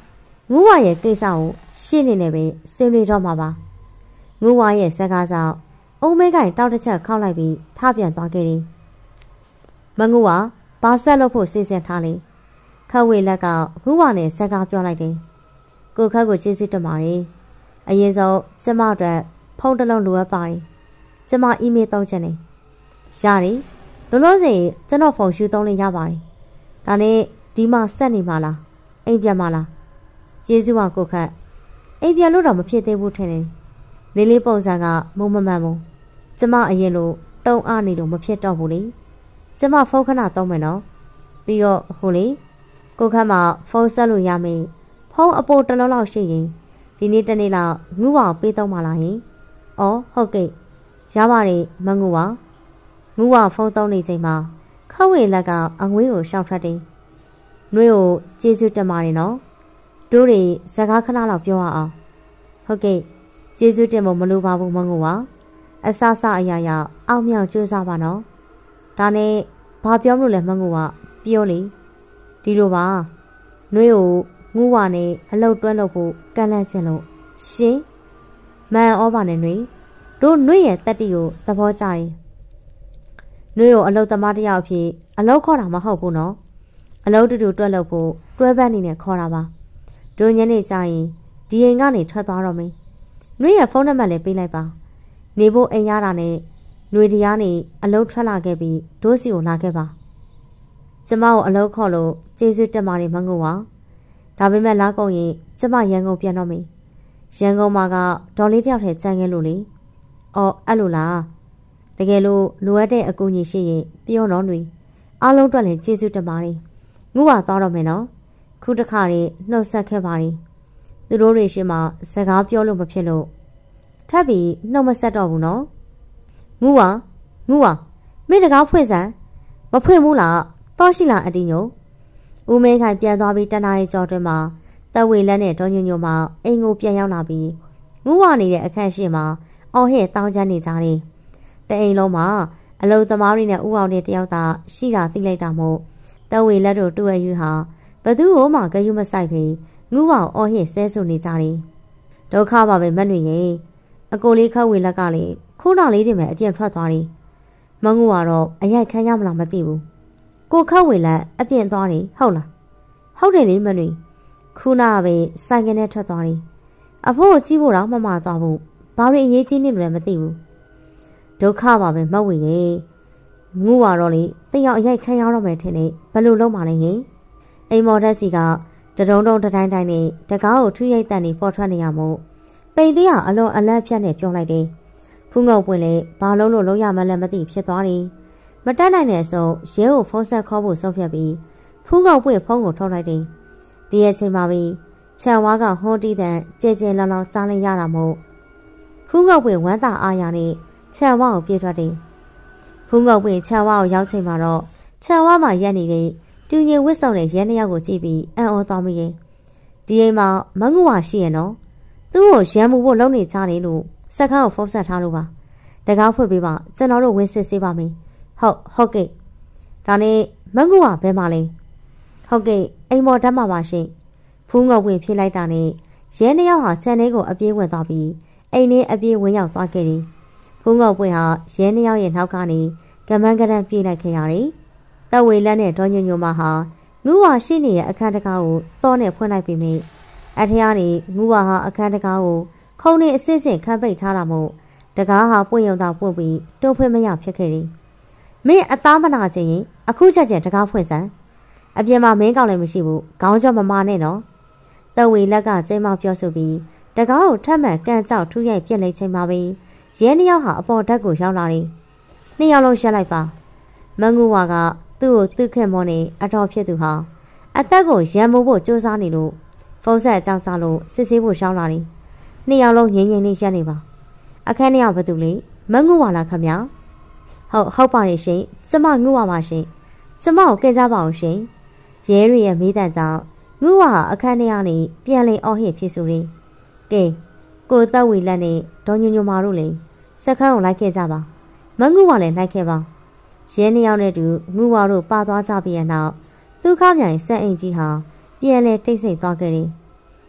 ငူဝါရဲ့ကိစ္စကိုရှင်းနေနေပဲဆွေးနွေးတော့မှာပါငူဝါရဲ့စကားကြောင့်အုံးမဲကိုင်တောက်တစ်ချက်ခောက်လိုက်ပြီးထပြန်သွားခဲ့တယ်မငူဝါဘာဆက်လို့ဖို့စီစဉ်ထားလဲခက်ဝေလက်ကငူဝါနဲ့စကားပြောလိုက်တယ်ကိုခက်ကိုကျေးဇူးတင်ပါတယ်အရင်ဆုံးကျမတို့ဖုန်းတစ်လုံးလိုအပ်ပါတယ်ကျမအီးမေးလ်သုံးချက်နေရတယ်လောလောဆယ်ကျွန်တော်ဖုန်းရှူသုံးလို့ရပါတယ်ဒါနဲ့ဒီမှာဆက်နေမှာလားအိမ်ပြန်မှာလားကျေးဇူးပါကိုခက်အိမ်ပြန်လို့တော့မဖြစ်သေးဘူးထင်တယ်လေးလေးပုံစံကမုံမမှန်ဘူးကျမအရင်လိုတုံးအားနေလို့မဖြစ်တော့ဘူးလေကျမဖုန်းခဏသုံးမယ်နော်ပြီးတော့ဟိုလေကိုခက်မှာဖုန်းဆက်လို့ရမယ်ဖုန်းအပေါ်တစ်လုံးလောက်ရှိရင်ဒီနေ့တနေ့လောက်ငူဝါပေးသုံးပါလားယင်အော်ဟုတ်ကဲ့ရပါတယ်မငူဝါငူဝါဖုန်းသုံးနေချိန်မှာခက်ဝေလက်ကအငွေးကိုရှောက်ထွက်တယ်နှွေးကိုကျေးဇူးတင်ပါတယ်နော်တို့တွေစကားခဏလောက်ပြောရအောင်ဟုတ်ကဲ့ကျေးဇူးတင်ဖို့မလိုပါဘူးမငူဝါအဆဆအရာရာအောင်မြောက်ကြိုးစားပါနော်ဒါနဲ့ဘာပြောမလို့လဲမငူဝါပြောလေဒီလိုပါနှွေးကိုငူဝါနဲ့အလုတ်တွဲလို့ဖို့ကန့်လန့်ချင်လို့ရှင်မန်ဩပါနဲ့နှွေတို့နှွေရဲ့တက်တီကိုသဘောကျတယ်နှွေကိုအလုတ်သမားတယောက်ဖြစ်အလုတ်ခေါ်တာမဟုတ်ဘူးနော်အလုတ်တူတူတွဲလို့ဖို့တွဲပန်းနေနဲ့ခေါ်တာပါတို့ညနေကျရင်ဒီအိမ်ကနေထွက်သွားတော့မင်းနှွေရဲ့ဖုန်းနံပါတ်လည်းပေးလိုက်ပါနေဖို့အိမ်ရတာနဲ့နှွေတရားနေအလုတ်ထွက်လာခဲ့ပြီးဒိုးစီကိုလာခဲ့ပါကျမကိုအလုတ်ခေါ်လို့ကျေးဇူးတင်ပါတယ်မငူဝါဒါပေမဲ့လာကုန်ရင်ကျမရန်ကုန်ပြန်တော့မင်းရန်ကုန်မှာကဒေါ်လေးတယောက်ထဲကြံခဲ့လို့လေအော်အဲ့လိုလားတကယ်လို့လိုအပ်တဲ့အကူအညီရှိရင်ပြောတော့နှွေအားလုံးအတွက်လည်းကျေးဇူးတင်ပါတယ်ငူဝါသွားတော့မယ်နော်ခုတစ်ခါလေးနှုတ်ဆက်ခဲ့ပါတယ်သူတို့တွေရှိမှစကားပြောလို့မဖြစ်လို့ထပ်ပြီးနှုတ်မဆက်တော့ဘူးနော်ငူဝါငူဝါမင်းတကားဖွင့်စမ်းမဖွင့်ဘူးလားတော့ရှိလားအတီးညိုဦးမဲခိုင်ပြန်သွားပြီးတနားရီကျော်တွင်မှာတဝေလက်နဲ့ဒေါ်ညိုညိုမှအိမ်ကိုပြန်ရောက်လာပြီးငူဝါနေတဲ့အခန်းရှိမှာအော်ဟဲ့တောင်းချမ်းနေကြတယ်တအိမ်လုံးမှာအလုံသမားတွေနဲ့ဦးအောင်တဲ့တယောက်သာရှိတာသိလိုက်တာမို့တဝေလက်တို့တူအယူဟာဘသူ့ဟိုမှဂယုမဆိုင်ပြီးငူဝါအော်ဟဲ့ဆဲဆိုနေကြတယ်ဒုက္ခပါပဲမနှွေရဲ့အကိုလေးခက်ဝေလက်ကလေခိုးတော်လေးတွေမဲ့အပြည့်ထွက်သွားတယ်မငူကတော့အရိုက်ခံရမလားမသိဘူးကိုခက်ဝေလက်အပြည့်သွားတယ်ဟုတ်လားဟုတ်တယ်လေမနှွေခုနကပဲဆိုင်ကနေထွက်သွားတယ်အဖိုးကိုကြည့်ဖို့တော့မမသွားဘူးဘာတွေအရေးကြီးနေလို့လဲမသိဘူးဒုက္ခပါပဲမဝေရဲ့ငူကတော့လေတယောက်အရိုက်ခံရတော့မယ်ထင်တယ်ဘယ်လိုလုပ်မှလဲဟင်အိမ်မော်တက်စီကတဒုံဒုံတတိုင်းတိုင်းနဲ့တကားကိုထူရိတ်တန်နေပေါ်ထွက်နေရမို့ပိန်သေးဟာအလွန်အလန့်ဖြတ်နဲ့ပြောလိုက်တယ်ဖူးငုံပွင့်လေဘာလုံးလို့လုံးရမှလည်းမသိဖြစ်သွားတယ်မတက်နိုင်တဲ့အဆုံးရဲကိုဖုန်းဆက်ခေါ်ဖို့ဆုံးဖြတ်ပြီးဖူးငုံပွင့်ဖုန်းကိုထုတ်လိုက်တယ်ဒီရဲ့ချိန်မှာပြီးခြံဝါးကဟွန်းတီးတဲ့ကြဲကြဲလောင်လောင်ကြားလိုက်ရတာမို့ဖူးငုံပွင့်ဝမ်းသာအားရနဲ့ခြံဝါးကိုပြေးထွက်တယ်ဖူးငုံပွင့်ခြံဝါးကိုရောက်ချိန်မှာတော့ခြံဝါးမှာရက်နေတဲ့တူငင်ဝစ်စုံတဲ့ရဲနှစ်ယောက်ကိုကြည့်ပြီးအံ့ဩသွားမိရင်ဒီအိမ်မှာမငူဝါရှိရဲ့နော်သူ့ကိုရမ်းမှုဖို့လုပ်နေကြတယ်လို့စက်ခန်းကိုဖုန်းဆက်ထားလို့ပါတကားဖွင့်ပေးပါကျွန်တော်တို့ဝင်စစ်ဆေးပါမယ်ဟုတ်ဟုတ်ကဲ့ဒါနဲ့မငူဝါဘယ်မှာလဲဟုတ်ကဲ့အိမ်မော်ဓာတ်မှာပါရှင်ဖူးငုံဝင်ဖြေလိုက်တာနဲ့ရဲနှစ်ယောက်ဟာခြံထဲကိုအပြေးဝင်သွားပြီးအိမ်ထဲအပြေးဝင်ရောက်သွားခဲ့တယ်ဖူးငုံပွင့်ဟာရဲနှစ်ယောက်ရဲ့နောက်ကနေကမန်းကရန်ပြေးလိုက်ခဲ့ရတယ်တဝေလက်နဲ့ဒေါ်ညိုညိုမဟာငူဝါရှိနေတဲ့အခန်းတကားကိုတောနဲ့ဖွင့်လိုက်ပြီးမိအထက်ကနေငူဝါဟာအခန်းတကားကိုခုံနဲ့အစစ်စစ်ခန့်ပိတ်ထားတာမို့တကားဟာပွင့်ရုံသာပွင့်ပြီးတုံးဖွင့်မရဖြစ်ခဲ့တယ်မင်းအသားမနာချင်ရင်အခုချက်ချင်းတကားဖွင့်စမ်းအပြင်မှာမင်းကောင်းလည်းမရှိဘူးခေါင်းကြောင့်မမာနဲ့နော်တဝေလက်ကကျင်းမောက်ပြောဆိုပြီးတကားကိုထပ်မံကန်ကြောက်ထူးရိုက်ပြစ်လိုက်ချိန်မှာပဲရဲနှစ်ယောက်ဟာအပေါ်ဓာတ်ကိုရောက်လာတယ်နှစ်ယောက်လုံးရှက်လိုက်ပါမငူဝါကသူ့ကိုသူ့ခင်မောနေအတော်ဖြစ်သူဟာအသက်ကိုရံမိုးဖို့ကြိုးစားနေလို့ဖုန်းဆက်အကြောင်းကြားလို့စစ်ဆေးဖို့ရှောင်းလာတယ်နှစ်ယောက်လုံးငြိမ်ငြိမ်လေးရက်နေပါအခန်းထဲကဘသူလေမငူဝါလားခမဟုတ်ဟုတ်ပါရဲ့ရှင်ကျမငူဝါပါရှင်ကျမကိုကဲကြပါအောင်ရှင်ရဲတွေရဲ့မိတန်ကြောင့်ငူဝါအခန်းထဲကနေပြန်လည်အော်ဟစ်ဖြစ်ဆိုတယ်ကဲကိုတက်ဝီလက်နဲ့ဒေါ်ညိုညိုမာတို့လေစက်ခန်းကိုလိုက်ခဲ့ကြပါမငူဝါလည်းလိုက်ခဲ့ပါရဲနှစ်ယောက်နဲ့တူငူဝါတို့ပါသွားကြပြီးတဲ့နောက်သူခါမြိုင်စက်အိမ်ကြီးဟာပြန်လဲတိတ်ဆိတ်သွားခဲ့တယ်င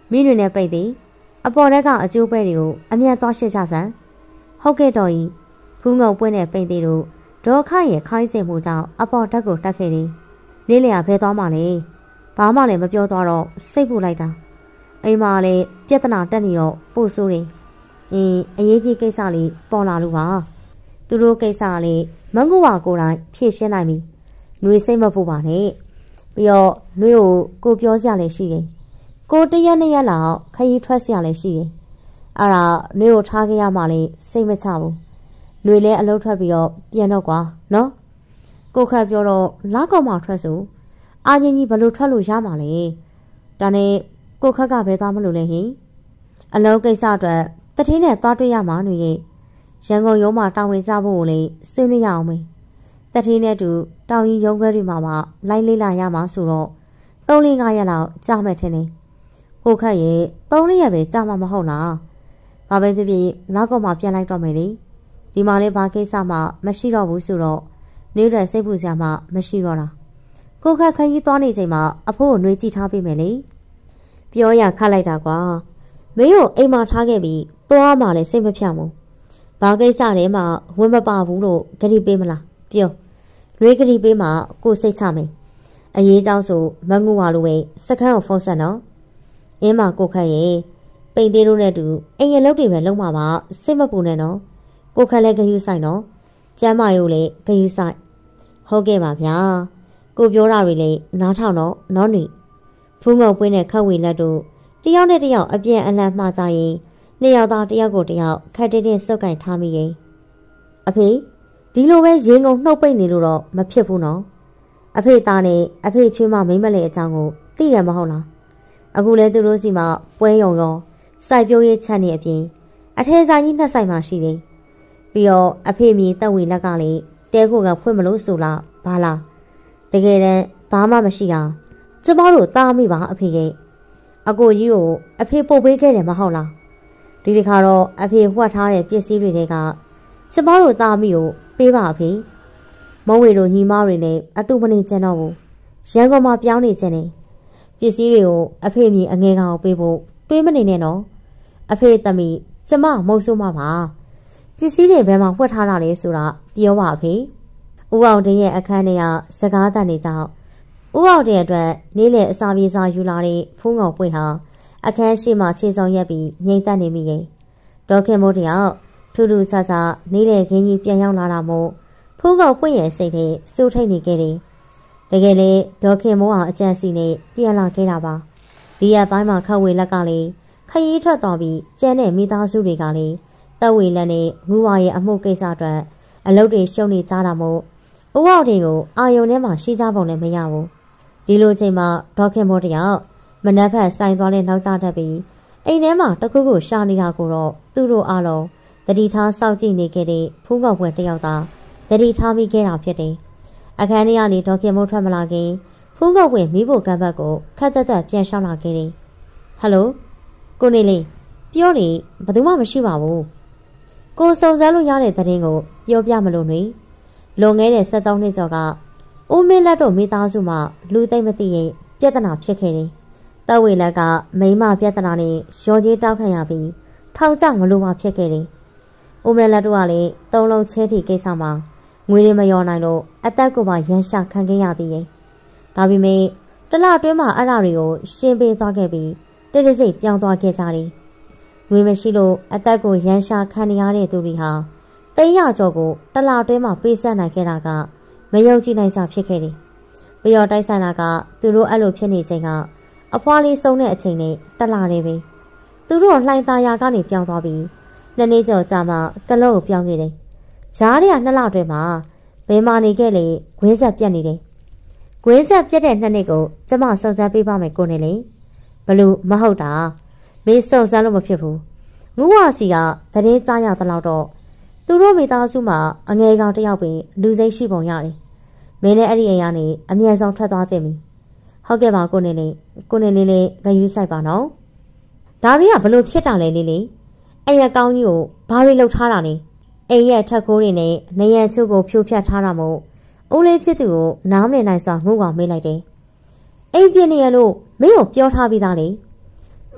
မင်းတွေနဲ့ပိတ်သည်အပေါ်တက်ကအကျိုးပဲတွေကိုအမြန်သွားရှင်းကြစမ်းဟုတ်ကဲ့တော်ကြီးဖူးငုံပွင့်တဲ့ပိတ်သေးတို့ဒေါ်ခရဲ့ခိုင်းစင်မှုကြောင့်အပေါ်တက်ကိုတက်ခဲ့သည်လေးလျာဖဲသွားမှလေဘာမှလည်းမပြောတော့တော့စိတ်ပူလိုက်တာအိမ်မှာလည်းပြဿနာတက်နေတော့ပို့ဆိုးတယ်အင်းအရေးကြီးကိစ္စလေးပေါ်လာလို့ပါသူတို့ကိစ္စလေးမငုဝါကိုယ်တိုင်ဖြည့်ရှင်းနိုင်ပြီနှွေစိတ်မဖို့ပါနဲ့ပြီးတော့နှွေကိုကိုပြောစရာလည်းရှိတယ်ကိုတရက်နှစ်ရက်လောက်ခရီးထွက်စရာလည်းရှိတယ်အဲ့ဒါနှွေကိုထားခဲ့ရမှလည်းစိတ်မချဘူးနှွေလည်းအလုပ်ထွက်ပြီးတော့ပြန်တော့ကွာနော်ကိုခက်ပြောတော့လာကောက်မှထွက်ဆိုအာချင်းကြီးဘလို့ထွက်လို့ရမှာလဲဒါနဲ့ကိုခက်ကပဲသွားမလို့လဲဟင်အလုံးကိစ္စအတွက်တထင်းနဲ့သွားတွေ့ရမှာနှွေရဲ့ရန်ကုန်ရုံးမှာတောင်းဝင်ကြဖို့ကိုလေဆွေးနွေးရအောင်မေးတထင်းနဲ့တူတောင်ကြီးရုံးခွဲတွေမှာမှလိုက်လေးလာရမှာဆိုတော့သုံးလေးငါးရက်လောက်ကြာမယ်ထင်တယ်ကိုခက်ရဲ့သုံးလေးရက်ပဲကြာမှာမဟုတ်လားဘာပဲဖြစ်ဖြစ်နောက်ကောက်မှပြန်လိုက်တော့မယ်လေဒီမှာလည်းဘာကိစ္စမှမရှိတော့ဘူးဆိုတော့နေရစိတ်ပူစရာမှမရှိတော့တာကိုခက်ခကြီးသွားနေချိန်မှာအဖိုးကိုနှွေးကြည့်ထားပေးမယ်လေပြောရခတ်လိုက်တာကွာမင်းကိုအိမ်မှာထားခဲ့ပြီးသွားမှလည်းစိတ်မဖြတ်ဘူးဘာကိစ္စတွေမှဝင်မပါဘူးလို့ဂတိပေးမလားပြောလွေးဂတိပေးမှကိုစိတ်ချမယ်အရေးကြောင့်ဆိုမငူပါလို့ပဲစကန်းကိုဖုန်းဆက်နော်အင်းမကိုခက်ရဲ့ပိန်သေးတို့နဲ့တူအိမ်ရလုတ်တွေပဲလုံးမှာပါစိတ်မပူနဲ့နော်ကိုခက်လည်းဂယူဆိုင်နော်ကျမ်းမာရိုးလည်းဂယူဆိုင်ဟုတ်ကဲ့ပါဗျာကိုပြောတာတွေလည်းနားထောင်တော့နော်နေဖူးငုံပွင့်တဲ့ခက်ဝေလက်တို့တယောက်နဲ့တယောက်အပြန်အလှန်မှားကြရင်နှစ်ယောက်သားတယောက်ကိုတယောက်ခက်တဲ့တဲ့စုပ်ကင်ထားမိရင်အဖေဒီလိုပဲရေငုံနှုတ်ပိတ်နေလို့တော့မဖြစ်ဘူးနော်အဖေသားနဲ့အဖေချွေးမမိမ့်မလဲအကြောင်းကိုသိရမဟုတ်လားအခုလဲသူတို့စီမှာပွဲရုံရောစိုက်ပျိုးရေးချက်နေအပြင်အထဲဆိုင်ကြီးနှစ်ဆိုင်မှရှိတယ်ပြီးတော့အဖေမြေတက်ဝေလက်ကလေတဲခိုကဖွင့်မလို့ဆိုလားဘာလားတကယ်တမ်းဘာမှမရှိအောင်ကျမတို့တားမိပါအဖေရဲ့အကိုကြီးကိုအဖေပို့ပေးခဲ့တယ်မဟုတ်လားဒီတစ်ခါတော့အဖေဝှက်ထားတဲ့ပစ္စည်းတွေတွေကကျမတို့တားမိကိုပေးပါအဖေမဝေတို့ညီမတွေနဲ့အတူမနေကြတော့ဘူးရန်ကုန်မှာပြောင်းနေကြတယ်ပစ္စည်းတွေကိုအဖေမြေအငယ်ကောင်ပေးဖို့တွေးမနေနဲ့နော်အဖေသမီးကျမမဟုတ်ဆိုးမှာပါပစ္စည်းတွေဘယ်မှာဝှက်ထားတာလဲဆိုတာပြောပါအဖေဦးအောင်တင်းရဲ့အခန်းထဲကစကားတန်နေကြောင်းဦးအောင်တင်းအတွက်နေ့လည်အစာပြေစာယူလာတဲ့ဖုံးကောင်ပွင့်ဟာအခန်းရှိမှခြေဆောင်ရက်ပြီးငိမ့်သက်နေမိရဲ့ဒေါခင်မိုးတယောက်ထူးထူးခြားခြားနေ့လည်ခင်းကြီးပြန်ရောက်လာတာမို့ဖုံးကောင်ပွင့်ရဲ့စိတ်ထဲစိုးထိတ်နေခဲ့တယ်တကယ်လေဒေါခင်မိုးဟာအကြံစီနဲ့ပြန်လာခဲ့တာပါဒီရက်ပိုင်းမှာခက်ဝေလက်ကလေခရီးထွက်သွားပြီးကျန်းတဲ့မိသားစုတွေကလေတက်ဝေလက်နဲ့ငူဝါရဲ့အမှုကိစ္စအတွက်အလုပ်တွေရှုံနေကြတာမို့ဦးအောင်တွေကိုအာယုံထဲမှာရှိကြပုံလည်းမရဘူးဒီလိုချိန်မှာဒေါခင်မိုးတယောက်မနက်ဖက်ဆိုင်သွားတဲ့နောက်ကျတတ်ပြီးအိမ်ထဲမှာတခုခုရှာနေတာကိုတော့သူတို့အားလုံးတတိထားစောင့်ကြည့်နေခဲ့တဲ့ဖူးကောက်ပွဲတယောက်သာတတိထားမိခဲ့တာဖြစ်တယ်အခန်းထဲကနေဒေါခင်မိုးထွက်မလာခင်ဖူးကောက်ပွဲမိဖို့ကံဘက်ကိုခက်တက်တက်ပြန်ရှောင်းလာခဲ့တယ်ဟယ်လိုကိုနေလေးပြောနေဘယ်သူမှမရှိပါဘူးကိုစုံစမ်းလို့ရတဲ့သတင်းကိုပြောပြမလို့နေလွန်ခဲ့တဲ့ဆက်သုံးနှစ်ကျော်ကဦးမင်းလက်တို့မိသားစုမှာလူသိမ့်မသိရင်ပြဿနာဖြစ်ခဲ့တယ်တပ်ဝေလက်ကမိမပြဿနာနဲ့ရော်ကြီးတောက်ခံရပြီးထောင်ကျမလို့မှဖြစ်ခဲ့တယ်ဦးမင်းလက်တို့ကလည်းသုံးလုံးချဲထီကိစ္စမှာငွေတွေမရောနိုင်လို့အသက်ကိုပါရန်ရှာခံခဲ့ရသေးတယ်ဒါပေမဲ့တလအတွင်းမှာအဲ့ဓာတွေကိုရှင်းပေးသွားခဲ့ပြီးတိတိစိတ်ပြောင်းသွားခဲ့ကြတယ်ငွေမရှိလို့အသက်ကိုရန်ရှာခံရတဲ့သူတွေဟာတိတ်ရကြော်ကိုတလအတွင်းမှာပေးဆက်နိုင်ခဲ့တာကမယုံကြည်နိုင်စာဖြစ်ခဲ့တယ်ပြီးတော့တိုက်ဆိုင်တာကသူတို့အဲ့လိုဖြစ်နေချိန်ကအဖွားလေးဆုံးတဲ့အချိန်နဲ့တလနေပြီသူတို့လှိုင်သားရာကနေပြောင်းသွားပြီးနှစ်နေ့ကျော်ကြာမှကလော့ကိုပြောင်းခဲ့တယ်ဂျားတွေကနှစ်လအတွင်းမှာဘယ်မှာနေခဲ့လေဂွင်းဆက်ပြက်နေတယ်ဂွင်းဆက်ပြက်တဲ့နှစ်နှစ်ကိုကျမစုံစမ်းပေးပါမယ်ကိုနေလေဘလို့မဟုတ်တာမင်းစုံစမ်းလို့မဖြစ်ဘူးငူဝါစီကတရင်ကြားရတဲ့လောက်တော့သူတို့မိသားစုမှာအငယ်ကောင်တယောက်ပင်လူစိတ်ရှိပုံရတယ်မင်းလည်းအဲ့ဒီအိမ်ကနေအမြန်ဆုံးထွက်သွားတင်ပြီဟုတ်ကဲ့ပါကိုနေလေးကိုနေလေးလေးဂယူးဆိုင်ပါနော်ဒါတွေကဘလို့ဖြစ်တာလဲလေးလေးအဲ့ရကောင်းကြီးကိုဘာတွေလှုပ်ထားတာလဲအိမ်ရဲ့ထက်ခိုးတွေနဲ့နေရန်ချုကိုဖြိုးဖြတ်ထားတာမို့ဦးလေးဖြစ်သူကိုနားမလည်နိုင်စွာငုံကောင်မေးလိုက်တယ်အိမ်ပြင်းနေရလို့မင်းကိုပြောထားပြီးသားလေ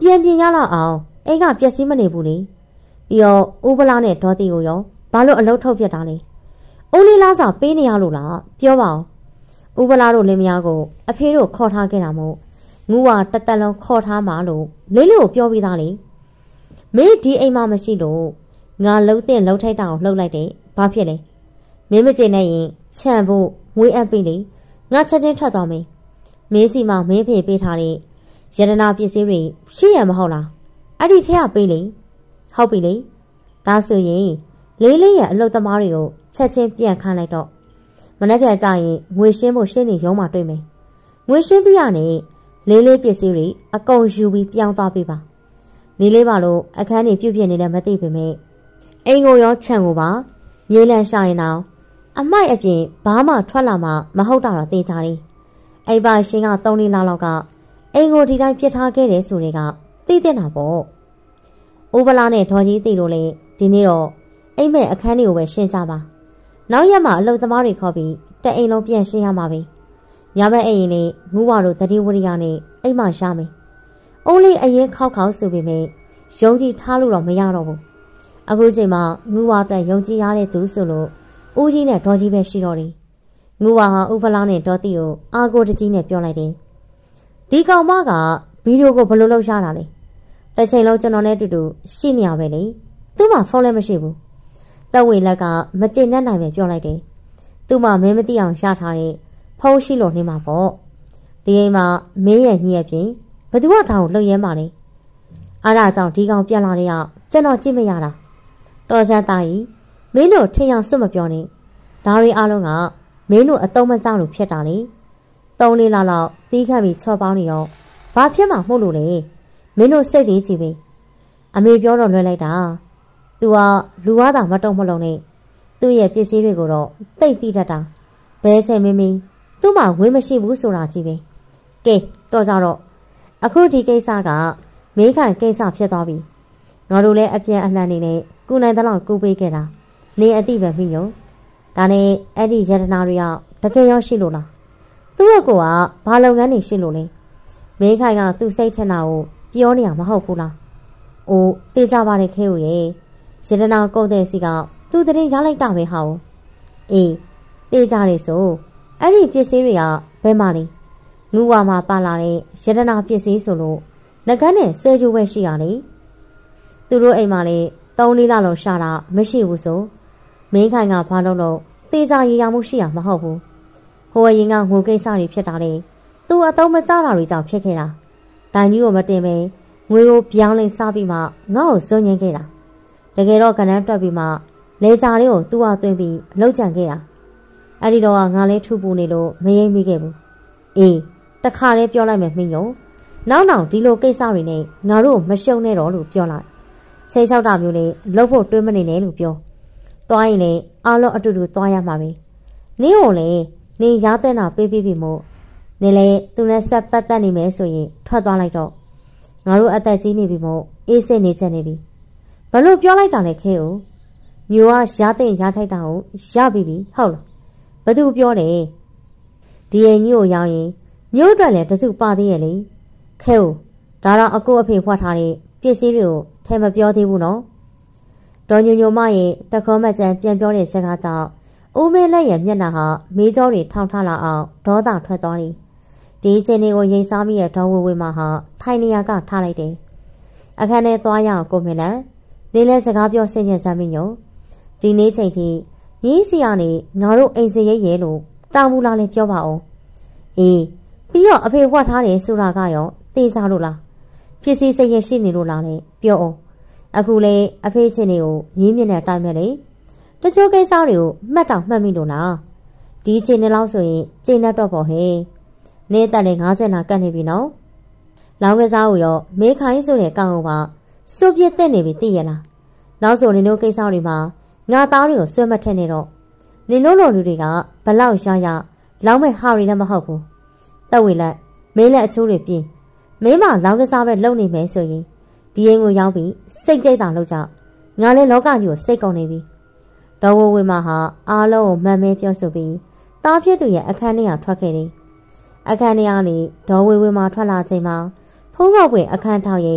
ပြန်ပြင်ရလောက်အောင်အိမ်ကပျက်စီးမနေဘူးလေပြီးတော့ဦးပလားနဲ့ဒေါ်တီကိုရောဘာလို့အလုပ်ထုတ်ပြတာလဲအုံးလေးလားစာပေးနေရလို့လားပြောပါဦးဦးပလားတို့လင်မယားကိုအဖေတို့ခေါ်ထားခဲ့တာမို့ငူဝါတသက်လုံးခေါ်ထားမှာလို့လေးလေးကိုပြောပြီးသားလေမင်းဒီအိမ်မှာမရှိလို့ငါလှုပ်တဲ့လှုပ်ထိုက်တာကိုလှုပ်လိုက်တယ်ဘာဖြစ်လဲမင်းမကျေနဲ့ရင်ခြံဖို့ငွေအပ်ပြီလေငါချက်ချင်းထွက်သွားမယ်မင်းစီမှာမင်းဖေပေးထားတဲ့ရတနာပစ္စည်းတွေရှိရမဟုတ်လားအဲ့ဒီထဲကပေးလေဟုတ်ပြီလေဒါဆိုရင်လေးလေးရဲ့အလုပ်သမားတွေကိုချက်ချင်းပြန်ခန့်လိုက်တော့မနေ့ကကြရင်ငွေရှင်းဖို့ရှင်းနေရုံးမှတွေ့မယ်ငွေရှင်းပြီးရနေလေးလေးပစ္စည်းတွေအကုန်ယူပြီးပြောင်းသွားပေးပါလေးလေးပါလို့အခန်းနေပြုတ်ပြနေလည်းမသိပေမဲ့အိမ်ကိုရောခြံကိုပါမြေလန့်ရှာရင်တော့အမိုက်အပြင်ဘာမှထွက်လာမှမဟုတ်တာတော့သိကြတယ်အိမ်ပါရှင်ကသုံးလေးလောက်လောက်ကအိမ်ကိုဒီတိုင်းပြစ်ထားခဲ့တယ်ဆိုတွေကသိတဲ့တာပေါ့ဦးပလားနဲ့ဒေါ်ကြီးသိလို့လေဒီနေ့တော့အိမ်မဲ့အခန်းတွေကိုပဲရှင်းကြပါနောက်ရက်မှအလုပ်သမားတွေခေါ်ပြီးတအိမ်လုံးပြန်ရှင်းရမှာပဲညဘက်အိမ်လေးငူးဝါတို့တတိဝရိယနဲ့အိမ်မှရှာမယ်အုံးလေးအရင်ခောက်ခောက်ဆိုပေမဲ့ယုံကြည်ထားလို့တော့မရတော့ဘူးအခုချိန်မှာငူးဝါအတွက်ယုံကြည်ရတဲ့သူဆိုလို့ဦးကြီးနဲ့ဒေါ်ကြီးပဲရှိတော့တယ်ငူးဝါဟာဦးဖလားနဲ့ဒေါ်တီကိုအာကိုတကြီးနဲ့ပြောလိုက်တယ်ဒီကောင်မကဗီဒီယိုကိုဘယ်လိုလုပ်ရတာလဲတစ်ချိန်လုံးကျွန်တော်နဲ့အတူတူရှိနေရပဲလေသူ့မှာဖုန်းလည်းမရှိဘူးတက်ဝေလက်ကမကျေနပ်နိုင်ပဲပြောလိုက်တယ်သူ့မှာမင်းမသိအောင်ရထားတဲ့ဖုန်းရှိလို့နေမှာပေါ့ဒီအိမ်မှာမင်းရဲ့ညီရဲ့ပြင်ဘသူကထောင်လှုပ်ရဲမှာလဲအားဒါကြောင့်ဒီကောင်ပြန်လာတဲ့အောင်ကျွန်တော်ကြည့်မရတာတော်စမ်းသားကြီးမင်းတို့ထင်အောင်စွတ်မပြောနဲ့ဒါရီအားလုံးကမင်းတို့အတုံးမကြောက်လို့ဖြစ်တာလေသုံးလေးလောက်လောက်တီးခတ်ပြီးချော့ပေါင်းနေတော့ဘာဖြစ်မှမှုလို့လေမင်းတို့စိတ်လေးကြည့်ပြီအမေပြောတော့လွယ်လိုက်တာသူကလူဝါသာမတုံမလုံးနဲ့သူ့ရဲ့ပစ္စည်းတွေကိုတော့တိတ်တိတတ်တာဘဲချိန်မင်းမင်းသူ့မှာဝင်းမရှိဘူးဆိုတာကြည့်ပဲကဲတော့ကြတော့အခုဒီကိစ္စကမင်းခိုင်ကိစ္စဖြစ်သွားပြီငါတို့လည်းအပြန်အလှန်နေနဲ့ကုနိုင်တဲ့လောက်ကူပေးခဲ့တာနေအတိပဲမိညိုဒါနဲ့အဲ့ဒီရတနာတွေကတကယ်ရောရှိလို့လားသူ့ရဲ့ကိုကဘာလုပ်ငန်းနေရှိလို့လဲမင်းခိုင်ကသူ့စိတ်ထက်တာကိုပြောနေရမဟုတ်ဘူးလားအိုးတေးကြပါတဲ့ခဲကိုရဲ့ရတနာကုတ်တဲ့စီကသူ့တရင်ရလိုက်တာပဲဟာအေးတေးကြတယ်ဆိုအဲ့ဒီပစ္စည်းတွေကဘယ်မှလဲငူဝါမှာပါလာတဲ့ရတနာပစ္စည်းဆိုလို့ငကန်းနဲ့ဆွဲကြိုးပဲရှိရလေသူတို့အိမ်မှာလေသုံးလေးလလောက်ရှာတာမရှိဘူးဆိုမင်းခိုင်ကဘာလို့လို့တေးကြရရမှုရှိရမဟုတ်ဘူးဟိုအရင်ကငိုကိစ္စတွေဖြစ်တာလေသူအတုံးမကြတာတွေကြောင့်ဖြစ်ခဲ့တာဒိုင်ကြီးကိုမတင်ပဲငွေကိုပြောင်းလဲစားပြီးမှငါ့ကိုစွန့်ညင်ခဲ့တာတကယ်တော့ကနန်းတွက်ပြီးမှလေကြာလေးကိုသူ့အသွင်းပြီးလှုပ်ကြံခဲ့တာအဲ့ဒီတော့ငါလေးထူပူနေလို့မယိမ့်မိခဲ့ဘူးအေးတခါလေးပြောလိုက်မယ်မိညုံနောက်နောက်ဒီလိုကိစ္စတွေနဲ့ငါတို့မရှုံနဲ့တော့လို့ပြောလိုက်ချိန်ချောက်တာမျိုးလေးလှုပ်ဖို့တွေးမနေနဲ့လို့ပြောသွားရင်လည်းအားလုံးအတူတူသွားရမှာပဲနင်းကိုလည်းနင်းရားတဲ့နာပေးပြီးပြီမို့နင်းလည်းသူနဲ့ဆက်ပတ်သက်နေမယ်ဆိုရင်ထွက်သွားလိုက်တော့ငါတို့အသက်ကြီးနေပြီမို့အေးစိတ်နေချက်နေပြီဘလို့ပြောလိုက်တာလဲခဲကိုမျိုးကရားတဲ့ရားထိုက်တာကိုရပြီပြီဟုတ်လားဘသူပြောတယ်ဒီရင်ကြီးကိုရောင်းရင်ညို့အတွက်လည်းတစုပါသေးရဲ့လေခဲကိုဒါတော့အကိုအဖေဖွက်ထားတဲ့ပစ္စည်းတွေကိုထဲမပြောသေးဘူးနော်ဒေါ်ညိုညိုမရဲ့တခေါမကျန်ပြန်ပြောတဲ့စကားကြောင့်ဦးမင်းလက်ရဲ့မျက်နှာဟာမေးကြောတွေထောင်ထလာအောင်ဒေါသထွက်သွားတယ်ဒီအချိန်လေးကိုရိတ်စားမိရဲ့ဒေါ်ဝေဝေမဟာထိုင်နေရကထားလိုက်တယ်အခန်းထဲသွားရအောင်ကိုမင်းလည်းနေလဲစကားပြောဆင်ခြင်စမ်းမိညိုဒီနေ့ချိန်ထိညီးစီကနေငါတို့အိမ်စရိတ်ရဲလို့တောင်းမူလာလဲပြောပါအောင်အေးပြီးတော့အဖေဝတ်ထားတယ်ဆိုတာကရောသိကြလို့လားဖြစ်စီစိတ်ရရှိနေလို့လားလဲပြောအောင်အခုလေအဖေချင်းတွေကိုရင်းမြစ်နဲ့တိုင်မဲ့လေတချို့ကိစ္စတွေကိုမှတ်တောင်မှတ်မိလို့လားဒီချိန်နဲ့လောက်ဆိုရင်ချိန်နဲ့တော့ပေါ့ဟဲ့နေတက်လေငါးဆယ်နာကတ်နေပြီနော်လောင်းကစားကိုရောမေးခိုင်းဆိုတဲ့ကောင်ကစုပ်ပြစ်တက်နေပြီသိရလားနောက်ဆိုနင်တို့ကိစ္စတွေမှာငါသားတွေကိုဆွဲမထက်နေတော့နင်တို့လိုလူတွေကဘလောက်ရရလောင်းမဲ့ဟာတွေလည်းမဟုတ်ဘူးတက်ဝေလိုက်မင်းလက်အချိုးတွေပြင်းမင်းမလောင်းကစားပဲလုံနေမယ်ဆိုရင်ဒီရင်ကိုရောက်ပြီးစိတ်ကြိတ်တာလုပ်ကြငါလည်းလောကကြီးကိုစိတ်ကုန်နေပြီဒေါ်ဝဝေမဟာအားလုံးကိုမှန်မဲပြောဆိုပြီးတားဖြစ်သူရဲ့အခန်းထဲကထွက်ခဲ့တယ်အခန်းထဲကနေဒေါ်ဝေဝေမထွက်လာချိန်မှာဖုံးကောက်ပွင့်အခန်းထောက်ရဲ့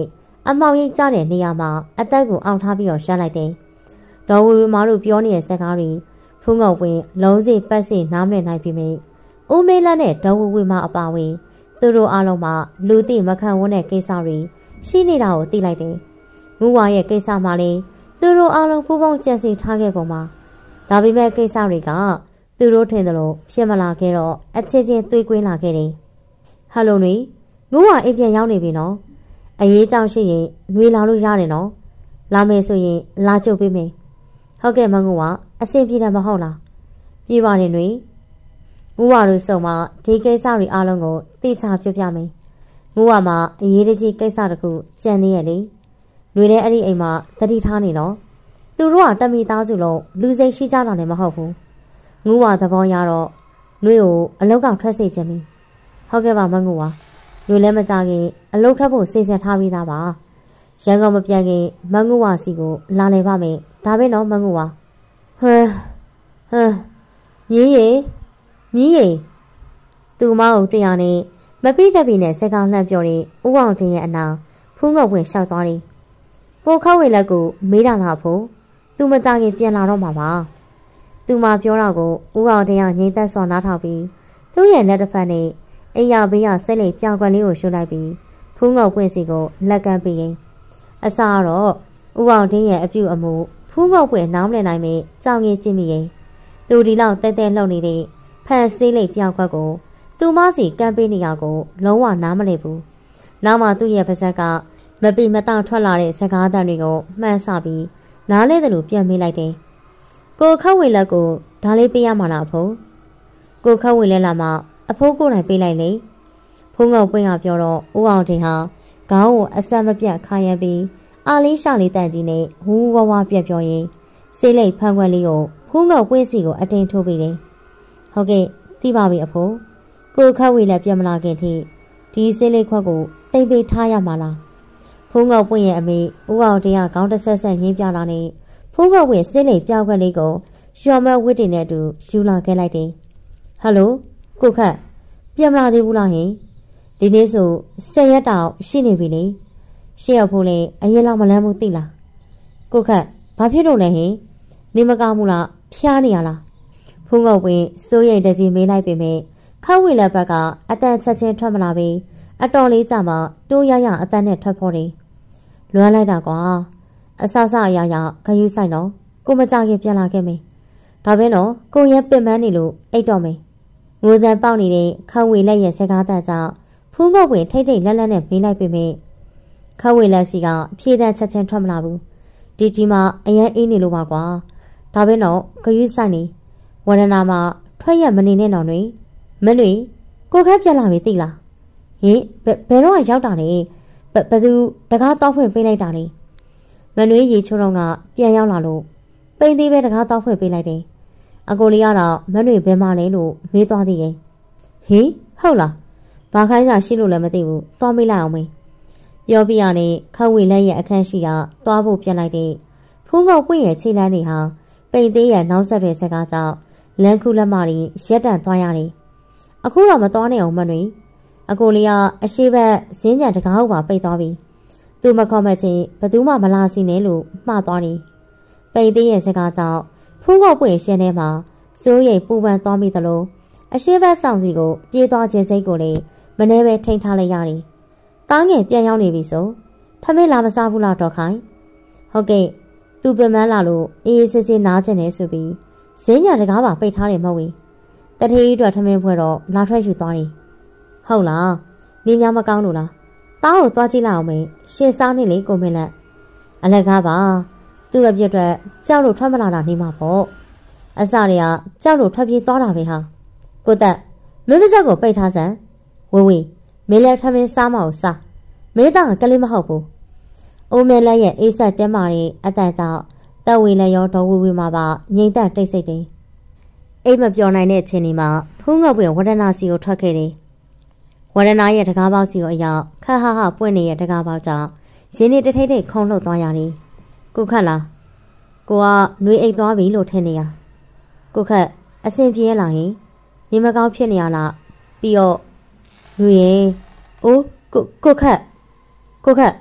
အမောင်ရိပ်ကြတဲ့နေရာမှာအသက်ကိုအောင့်ထားပြီးတော့ရှမ်းလိုက်တယ်။ဒေါ်ဝီဝီမာတို့ပြောနေတဲ့စကားတွေဖူးငုံဝင်လုံးစိပတ်စိနားမလည်နိုင်ပြီမေ။ဦးမေးလန်းနဲ့ဒေါ်ဝီဝီမာအပါဝင်သူတို့အားလုံးမှာလူသိမခံဝန်းတဲ့ကိစ္စတွေရှိနေတာကိုသိလိုက်တယ်။ငူဝါရဲ့ကိစ္စမှလည်းသူတို့အားလုံးပူးပေါင်းကြံစည်ထားခဲ့ပုံမှာဒါပေမဲ့ကိစ္စတွေကသူတို့ထင်တယ်လို့ဖြစ်မလာခဲ့တော့အချင်းချင်းတွေးကွင်းလာခဲ့တယ်။ဟယ်လိုနွေငူဝါအိမ်ပြန်ရောက်နေပြီနော်။အရေးကြောင့်ရှိရင်နွေလာလို့ရတယ်နော်။လာမယ်ဆိုရင်လာကြုတ်ပေးမယ်။ဟုတ်ကဲ့မငူဝါအဆင်ပြေတယ်မဟုတ်လား။ပြေပါတယ်နွေ။ငူဝါတို့စုံမဒီကိစ္စတွေအားလုံးကိုသိချပြပြမယ်။ငူဝါမှာအရေးတကြီးကိစ္စတခုကြံနေရလေ။နွေလည်းအဲ့ဒီအိမ်မှာတတိထားနေနော်။သူတို့ကတမီသားစုလုံးလူစိတ်ရှိကြတာလည်းမဟုတ်ဘူး။ငူဝါသဘောရတော့နွေကိုအလောက်ကထွက်စေခြင်းပြီ။ဟုတ်ကဲ့ပါမငူဝါနွေလည်းမကြခင်အလောက်ထွက်ဖို့စိတ်ဆက်ထားပြီးသားပါရန်ကုန်မပြန်ခင်မငူဝါစီကိုလာလေပါမယ်ဒါပဲနော်မငူဝါဟမ်ဟမ်မြင်းရီမြင်းရီသူမအောင်တရားနဲ့မပိတပိနဲ့စကားလှမ်းပြောနေဦးအောင်တင်ရဲ့အနာဖူးငုံဝင်လျှောက်သွားတယ်ကိုခောက်ဝေလက်ကိုမေးတာလားဖို့သူမကြခင်ပြန်လာတော့မှာပါသူမပြောတော့ကိုဦးအောင်တင်ကငြိမ်သက်စွာနားထောင်ပြီးသူ့ရဲ့လက်တစ်ဖက်နဲ့အိယာဘေးကစိတ်လိပ်ပြောင်းကွက်လေးကိုရှုလိုက်ပြီးဖူးငုံပွင့်စီကိုလက်ကမ်းပြီးရင်အစားတော့ဦးအောင်တင်းရဲ့အပြုအမူဖူးငုံပွင့်နောင်းလည်နိုင်မေကြောင်ကြီးကြည့်မိရင်သူဒီလောက်တဲတဲလှုပ်နေတဲ့ဖန်စိတ်လိပ်ပြောင်းကွက်ကိုသူမစီကမ်းပေးနေရကိုလုံးဝနားမလည်ဘူးနောက်မှသူ့ရဲ့ပါဇက်ကမပိမတောင့်ထွက်လာတဲ့စကားသံတွေကိုမှန်းဆပြီးနားလဲတယ်လို့ပြန်မေးလိုက်တယ်ကိုခက်ဝေလက်ကိုဒါလေးပေးရမှာလားဖို့ကိုခက်ဝေလက်လာမှအဖိုးကိုယ်တိုင်ပေးလိုက်လေဖုံးငုံပွင့်ကပြောတော့ဦးအောင်တင်ဟာခေါင်းကိုအဆက်မပြတ်ခါရပြီးအာလေးရှာလေးတန်ကြီးနဲ့ဝူးဝါးဝါပြက်ပြောရင်ဆေးလိပ်ဖန်ခွက်လေးကိုဖုံးငုံပွင့်စီကိုအတင်းထိုးပေးတယ်ဟုတ်ကဲ့သိပါပြီအဖိုးကိုခက်ဝေလက်ပြတ်မလာခင်ထိဒီဆေးလိပ်ခွက်ကိုတိတ်ပိတ်ထားရမှာလားဖုံးငုံပွင့်ရဲ့အမေဦးအောင်တင်ကခေါင်းတစ်ဆက်ဆက်ငင်းပြလာနေဖုံးငုံပွင့်ဆေးလိပ်ပြောင်းခွက်လေးကိုရှော်မဝစ်တင်နဲ့အတူယူလာခဲ့လိုက်တယ်ဟယ်လိုကိုခက်ပြန်မလာသေးဘူးလားဟင်ဒီနေ့ဆိုဆယ်ရက်တောင်ရှိနေပြီလေရှေ့ရောက်ဖို့လေအရင်လောက်မလန်းဘူးသိလားကိုခက်ဘာဖြစ်လို့လဲဟင်နေမကောင်းဘူးလားဖျားနေရလားဖုံးငုံဝင်စိုးရိမ်တကြီးမေးလိုက်ပေမဲ့ခက်ဝေလက်ဘက်ကအတန်ချက်ချင်းထွက်မလာပြီအတော်လေးကြာမှတိုးရရအတန်နဲ့ထွက်ဖို့တယ်လွမ်းလိုက်တာကွာအဆအဆအရာရာခယူးဆိုင်တော့ကိုမကြခင်ပြန်လာခဲ့မယ်ဒါပဲနော်ကိုရဲပင်ပန်းနေလို့အိတ်တော့မယ်ငိုသံပေါက်နေတဲ့ခဝေလက်ရဲ့စကားတန်ကြောင့်ဖူးငုံဝင်ထိတ်ထိတ်လက်လက်နဲ့မေးလိုက်ပေမဲ့ခဝေလက်စီကဖြေတန်းချက်ချင်းထွက်မလာဘူးဒီဒီမှာအရင်အေးနေလို့ပါကွာဒါပဲတော့ခယူးဆိုင်နေဝရဏမှာထွက်ရမနေနဲ့တော့နှွေမနှွေကိုခက်ပြက်လာပြီသိလားဟင်ဘယ်တော့ရောက်တာလဲဘယ်သူတကားတောက်ဖွင့်ပေးလိုက်တာလဲမနှွေရေချိုးတော့ကပြန်ရောက်လာလို့ပိန်သေးပဲတကားတောက်ဖွင့်ပေးလိုက်တယ်အကိုလေးကတော့မနှွေဘဲမလဲလို့မေးသွားသေးရဲ့ဟင်ဟုတ်လားဘာခိုင်းစာရှိလို့လည်းမသိဘူးသွားမေးလိုက်အောင်မေးပြောပြရနဲ့ခက်ဝေလက်ရဲ့အခန်းရှိကသွားဖို့ပြန်လိုက်တဲ့ဖူးငုံပွင့်ရဲ့ခြေလမ်းတွေဟာပိန်သေးရဲ့နောက်ဆက်တွေစကားကြောင့်လမ်းခုလက်မတွေရက်တန့်သွားရတယ်အခုတော့မသွားနိုင်အောင်မနှွေအကိုလေးကအရှိဘက်ဇင်းကြံတကားဟုတ်ပါပိတ်သွားပြီသူမခေါ်မချင်းဘသူမှမလာစီနဲ့လို့မှားသွားတယ်ပိန်သေးရဲ့စကားကြောင့်ဖူးငုံပွင့်ရှင်းထဲမှာစိုးရိမ်ပူပန်သွားမိသလိုအရှိဘက်ဆောင်စီကိုပြေးသွားခြင်းစိတ်ကိုလည်းမနှဲပဲထိန်ထားလိုက်ရတယ်။တားငယ်ပြန်ရောက်နေပြီဆိုထမင်းလာမစားဘူးလားတော့ခိုင်။ဟုတ်ကဲ့သူပင်မလာလို့အေးအေးဆေးဆေးနားကျင်နေဆိုပြီးဇင်းညာတကားပါပိတ်ထားတယ်မဟုတ်ဘူး။တထေးအတွက်ထမင်းဖွဲတော့လာထွက်ယူသွားတယ်။ဟုတ်လား။နေများမကောင်းလို့လား။တားကိုသွားကြည့်လိုက်အောင်မေ။ရှင်စားနေလေကိုမင်းလက်။အလက်ကားပါ။သူ့အပြစ်အတွက်ကြောက်လို့ထွက်မလာတာနေမှာပေါ့။အစတွေကကြောက်လို့ထွက်ပြေးသွားတာပဲဟာ။ကိုသက်မင်းမစက်ကိုပိတ်ထားစမ်းဝဝေမင်းလည်းထမင်းစားမအောင်စားမင်းသားကလေးမဟုတ်ဘူးအိုးမဲလက်ရဲ့အေးဆက်တဲမာရဲ့အတန်ကြောင့်တက်ဝေလည်းရောဒေါ်ဝဝေမှာပါငိမ့်သက်တိတ်ဆိတ်တယ်အိမ်မပြောနိုင်တဲ့အချိန်ဒီမှာဖုံးငုံပွင့်ဝရဏစီကိုထွက်ခဲ့တယ်ဝရဏရဲ့တကားပေါက်စီကိုအရောက်ခက်ဟဟပွင့်နေတဲ့တကားပေါက်ကြောင့်ရင်းနေတထိတ်ထိတ်ခုံလှုပ်သွားရတယ်ကိုခက်လားကိုကနှွေးအိတ်သွားပြီလို့ထင်နေရကိုခက်အဆင်ပြေလာရင်နေမကောင်းဖြစ်နေရလားပြီးတော့လူရင်အိုးကိုကိုခက်ကိုခက်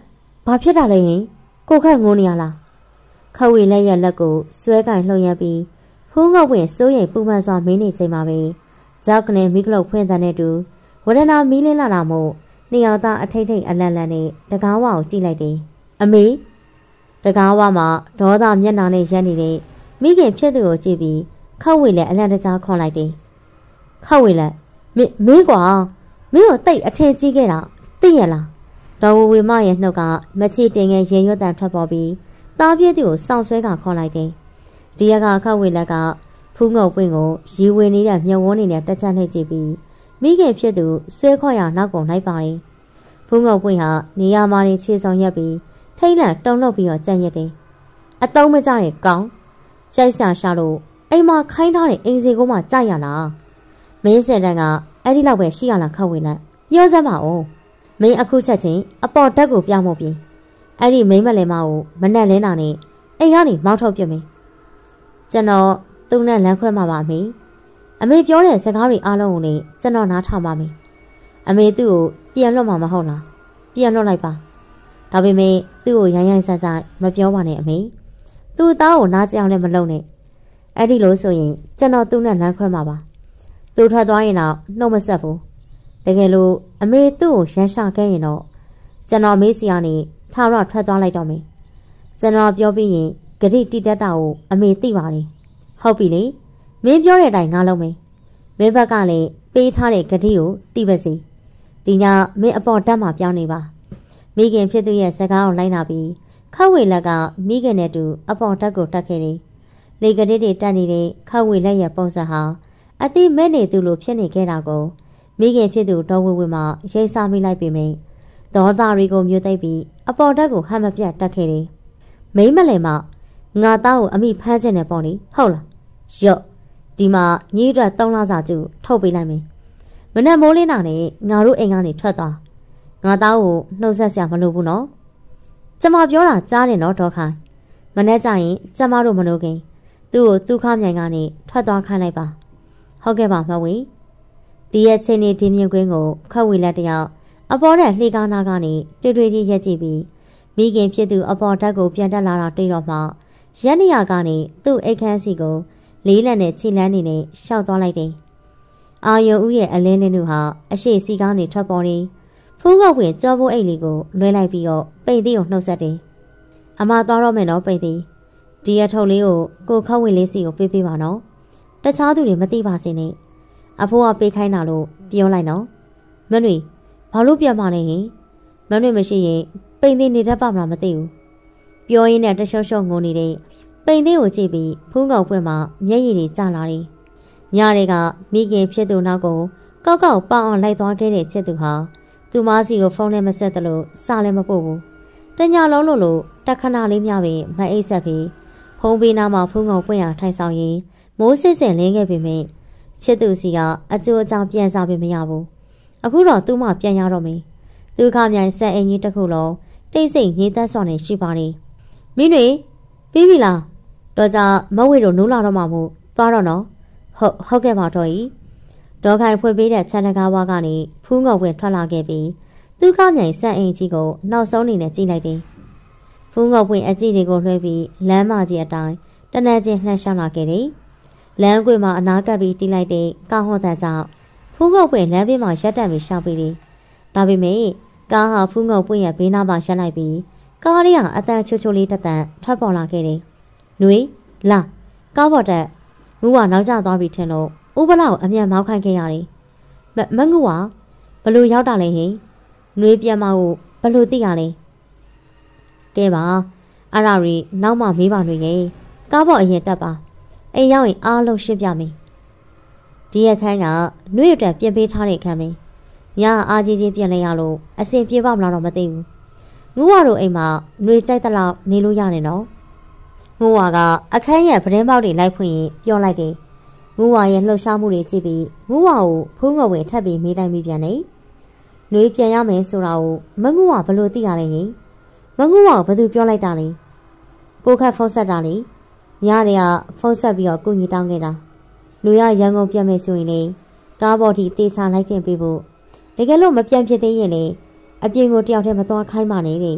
ဘာဖြစ်တာလဲဟင်ကိုခက်ငိုနေရလားခဝေလက်ရဲ့လက်ကိုဆွဲကင်လှုပ်ရပြီးဖုံးငေါဝင်စိုးရိမ်ပူပန်စွာမင်းနေချိန်မှာပဲဂျောက်ကနေမိကလုတ်ဖွင့်တဲ့တူဝရဏမီးလင်းလာတာမို့နှစ်ယောက်သားအထိတ်ထိတ်အလန့်လန့်နဲ့တကားဝါကိုကြည့်လိုက်တယ်အမေတကားဝါမှာဒေါသမျက်နှာနဲ့ရက်နေတဲ့မိခင်ဖြစ်သူကိုကြည့်ပြီးခဝေလက်အလန့်တကြားခွန်လိုက်တယ်ခဝေလက်မင်းမင်းကွာမင်းကိုတိတ်အထင်ကြီးခဲ့တာသိရလားဒေါ်ဝဝေမရဲ့နှုတ်ကမချီတင်ငယ်ရေရွတ်တန်ထွက်ပေါ်ပြီးသားပြည့်သူကိုစောင့်ဆွဲကခေါ်လိုက်တယ်ဒီရကခဝေလက်ကဖူးငုံပွင့်ကိုရီဝေနေတဲ့မြုံဝန်းနေနဲ့တက်ချလှည့်ကြည့်ပြီးမိခင်ဖြစ်သူဆွဲခေါ်ရနောက်ကုန်လိုက်ပါတယ်ဖူးငုံပွင့်ဟာနေရာမှာနေခြေဆောင်ရက်ပြီးထိတ်လန့်တုန်လှုပ်ပြီးတော့ကြံ့ရက်တယ်အတုံးမကြတဲ့ကောင်းရိုက်ဆာရှာလို့အိမ်မှာခိုင်းထားတဲ့အိမ်စီကိုမှကြိုက်ရလားမင်းစင်တန်းကအဲ့ဒီလောက်ပဲရှိရလားခဝေလက်ပြောစမ်းပါဦးမင်းအခုချက်ချင်းအပေါ်တက်ကိုပြောင်းဖို့ပြင်အဲ့ဒီမိမ့်မလဲမကိုမနဲ့လဲနာနဲ့အိမ်ကနေမောင်းထုတ်ပြမယ်ကျွန်တော်သူ့နဲ့လမ်းခွဲမှာပါအမေအမေပြောတဲ့စကားတွေအားလုံးကိုလည်းကျွန်တော်နားထောင်ပါမယ်အမေသူ့ကိုပြန်လွတ်မှာမဟုတ်လားပြန်လွတ်လိုက်ပါဒါပေမဲ့သူ့ကိုရိုင်းရိုင်းဆဆမပြောပါနဲ့အမေသူ့သားကိုနားကြအောင်လည်းမလုပ်နဲ့အဲ့ဒီလိုဆိုရင်ကျွန်တော်သူ့နဲ့လမ်းခွဲမှာပါသူထွက်သွားရင်တော့နှုတ်မဆက်ဘူးတကယ်လို့အမေသူ့ကိုရန်ရှာခဲ့ရင်တော့ကျွန်တော်မေးစီကနေထားတော့ထွက်သွားလိုက်တော့မယ်ကျွန်တော်ပြောပြီးရင်ဂတိတိတက်တာကိုအမေသိပါတယ်ဟုတ်ပြီလေမင်းပြောတဲ့အတိုင်းငါလုပ်မယ်မင်းဘက်ကလည်းပေးထားတဲ့ဂတိကိုတိပါစေဒီညမင်းအပေါ်တက်မှာပြောင်းနေပါမိခင်ဖြစ်သူရဲ့စကားကိုလိုက်လာပြီးခဝေလက်ကမိခင်နဲ့တူအပေါ်တက်ကိုတက်ခဲ့တယ်လေဂတိတွေတက်နေတဲ့ခဝေလက်ရဲ့ပုံစံဟာအတိမဲ့နေသူလိုဖြစ်နေခဲ့တာကိုမိခင်ဖြစ်သူတော်ဝေဝေမှရိတ်စားမိလိုက်ပေမယ့်ဒေါသတွေကိုမျိုးသိပ်ပြီးအပေါ်တက်ကိုဟမ်းမပြတ်တက်ခဲ့တယ်မိမလည်းမငါသားကိုအမိဖမ်းခြင်းနဲ့ပေါ့လေဟုတ်လားရော့ဒီမှာညီအတွက်သုံးလစာကျူထုတ်ပေးလိုက်မယ်မနဲ့မိုးလင်းတာနဲ့ငါတို့အိမ်ကနေထွက်သွားငါသားကိုနှုတ်ဆက်စရာမလိုဘူးနော်ကျမပြောတာကြားတယ်နော်ဒေါခိုင်မနဲ့ကြရင်ကျမတို့မလို့ခင်သူ့ကိုသူ့ခမြိုင်ကနေထွက်သွားခိုင်းလိုက်ပါဟုတ်ကဲ့ပါမဝေဒီရဲ့ချင်းနေဒီမြင်ကွင်းကိုခက်ဝေလက်တယောက်အပေါ်တဲ့လှေကားနာကနေတွေ့တွေ့ချင်းရက်ကြည့်ပြီးမိခင်ဖြစ်သူအပေါ်ဓာတ်ကိုပြန်တက်လာတာတွေ့တော့မှရက်နေရကနေသူ့အိတ်ခမ်းစီကိုလေးလက်နဲ့ခြေလန်းနေနဲ့ရှောက်သွားလိုက်တယ်။အာယုံဦးရဲ့အလင်းလင်းတို့ဟာအရှိစီကားနေထွက်ပေါ်နေဖူးကောက်ဝင်ကြောပိုးအိတ်လေးကိုလွှဲလိုက်ပြီးတော့ပိတ်သေးကိုနှုတ်ဆက်တယ်။အမသွားတော့မယ်နော်ပိတ်သေးဒီရထုပ်လေးကိုကိုခောက်ဝင်လေးစီကိုပေးပေးပါနော်။တခြားသူတွေမသိပါစေနဲ့။အဖိုးကပေးခိုင်းတာလို့ပြောလိုက်နော်။မနှွေဘာလို့ပြန်มาလဲဟင်မနှွေမရှိရင်ပိန်သေးနေတတ်ပါမလားမသိဘူးပြောရင်းနဲ့တရှုံရှုံငိုနေတဲ့ပိန်သေးကိုကြည့်ပြီးဖုံးကောင်ပွင့်မှာမျက်ရည်တွေကျလာတယ်ညတွေကမိခင်ဖြစ်သူနောက်ကိုကောက်ကောက်ပေါအောင်လိုက်သွားခဲ့တဲ့ချစ်သူဟာသူမစီကိုဖုန်းနဲ့မဆက်သလိုစာလည်းမပို့ဘူးတညလုံးလို့လို့တခဏလေးများပဲမအိပ်ဆက်ပြီးဖုံးပေးနာမှာဖုံးကောင်ပွင့်ရထိုင်ဆောင်ရင်မိုးစစ်စင်လင်းခဲ့ပေမဲ့ချစ်သူစီကအကျိုးအကြောင်းပြန်စားပေးမရဘူးအခုတော့သူ့မပြန်ရတော့မယ်သူခမြိုင်ဆက်အင်ကြီးတစ်ခုလုံးတိတ်ဆိတ်ငြိမ်သက်စွာနဲ့ရှိပါနေမင်းတွေပြီးပြီလားတော့ကြမဝေတို့နိုးလာတော့မှမို့သွားတော့နော်ဟုတ်ဟုတ်ကဲ့ပါတော့ဤဒေါ်ခိုင်ဖွင့်ပေးတဲ့ချန်တကားဝါကနေဖူးငုံဝင်ထွက်လာခဲ့ပြီးသူခမြိုင်ဆက်အင်ကြီးကိုနောက်ဆုံးနေနဲ့ကြည့်လိုက်တယ်ဖူးငုံဝင်အကြည့်တွေကိုလွှဲပြီးလမ်းမကြီးအတိုင်းတနက်ချင်းလှမ်းရှောင်းလာခဲ့တယ်လမ်းကွေမှာအနာကပ်ပြီးတီးလိုက်တဲ့ကားဟွန်တန်ကြောင့်ဖူးငုံဝင်လမ်းဘေးမှာရက်တက်ပြီးရှောင်းပြီးတယ်ဒါပေမဲ့ကားဟာဖူးငုံပွင့်ရဲ့ဘေးနားမှာရပ်လိုက်ပြီးကားလေးကအတန်ချိုချိုလေးတတန်ထွက်ပေါ်လာခဲ့တယ်။နွေလာကားပေါ်တက်ငူကနောက်ကျသွားပြီထင်လို့ဥပလာကိုအမြန်မောင်းခိုင်းခဲ့ရတယ်။မမငူကဘလို့ရောက်တာလဲဟင်။နွေပြန်မကိုဘလို့သိရလဲ။ကဲပါအရာရီနောက်မှမေးပါနွေရဲ့ကားပေါ်အရင်တက်ပါ။အိမ်ရောက်ရင်အားလုံးရှင်းပြမယ်။ဒီရက်ခန်းကနွေအတွက်ပြင်ပေးထားတဲ့ခန်းပဲ။ညာအားကြီးကြီးပြင်လိုက်ရလို့အစင်ပြေပါမလားတော့မသိဘူးငူဝါတို့အိမ်မှာနှွေကြိုက်တဲ့လောက်နေလို့ရတယ်နော်ငူဝါကအခန်းရဲ့ပဒင်းပေါက်တွေလိုက်ဖွင့်ရင်ပြောလိုက်တယ်ငူဝါရဲ့လှုပ်ရှားမှုတွေကြည့်ပြီးငူဝါကိုဖုံးငုံဝင်ထပ်ပြီးမေးတိုင်းမိပြန်တယ်နှွေပြန်ရမယ်ဆိုတာကိုမငူဝါဘလို့သိရလဲဟင်မငူဝါကိုဘသူပြောလိုက်တာလဲကိုခတ်ဖုန်းဆက်တာလေညတွေကဖုန်းဆက်ပြီးတော့ကုညီတောင်းခဲ့တာနှွေရရန်ကုန်ပြန်မယ်ဆိုရင်လေကားပေါ်ထိတေချာလိုက်တင်ပေးဖို့တကယ်လို့မပြန်ဖြစ်သေးရင်လေအပြင်ကိုတယောက်တည်းမသွားခိုင်းပါနဲ့တဲ့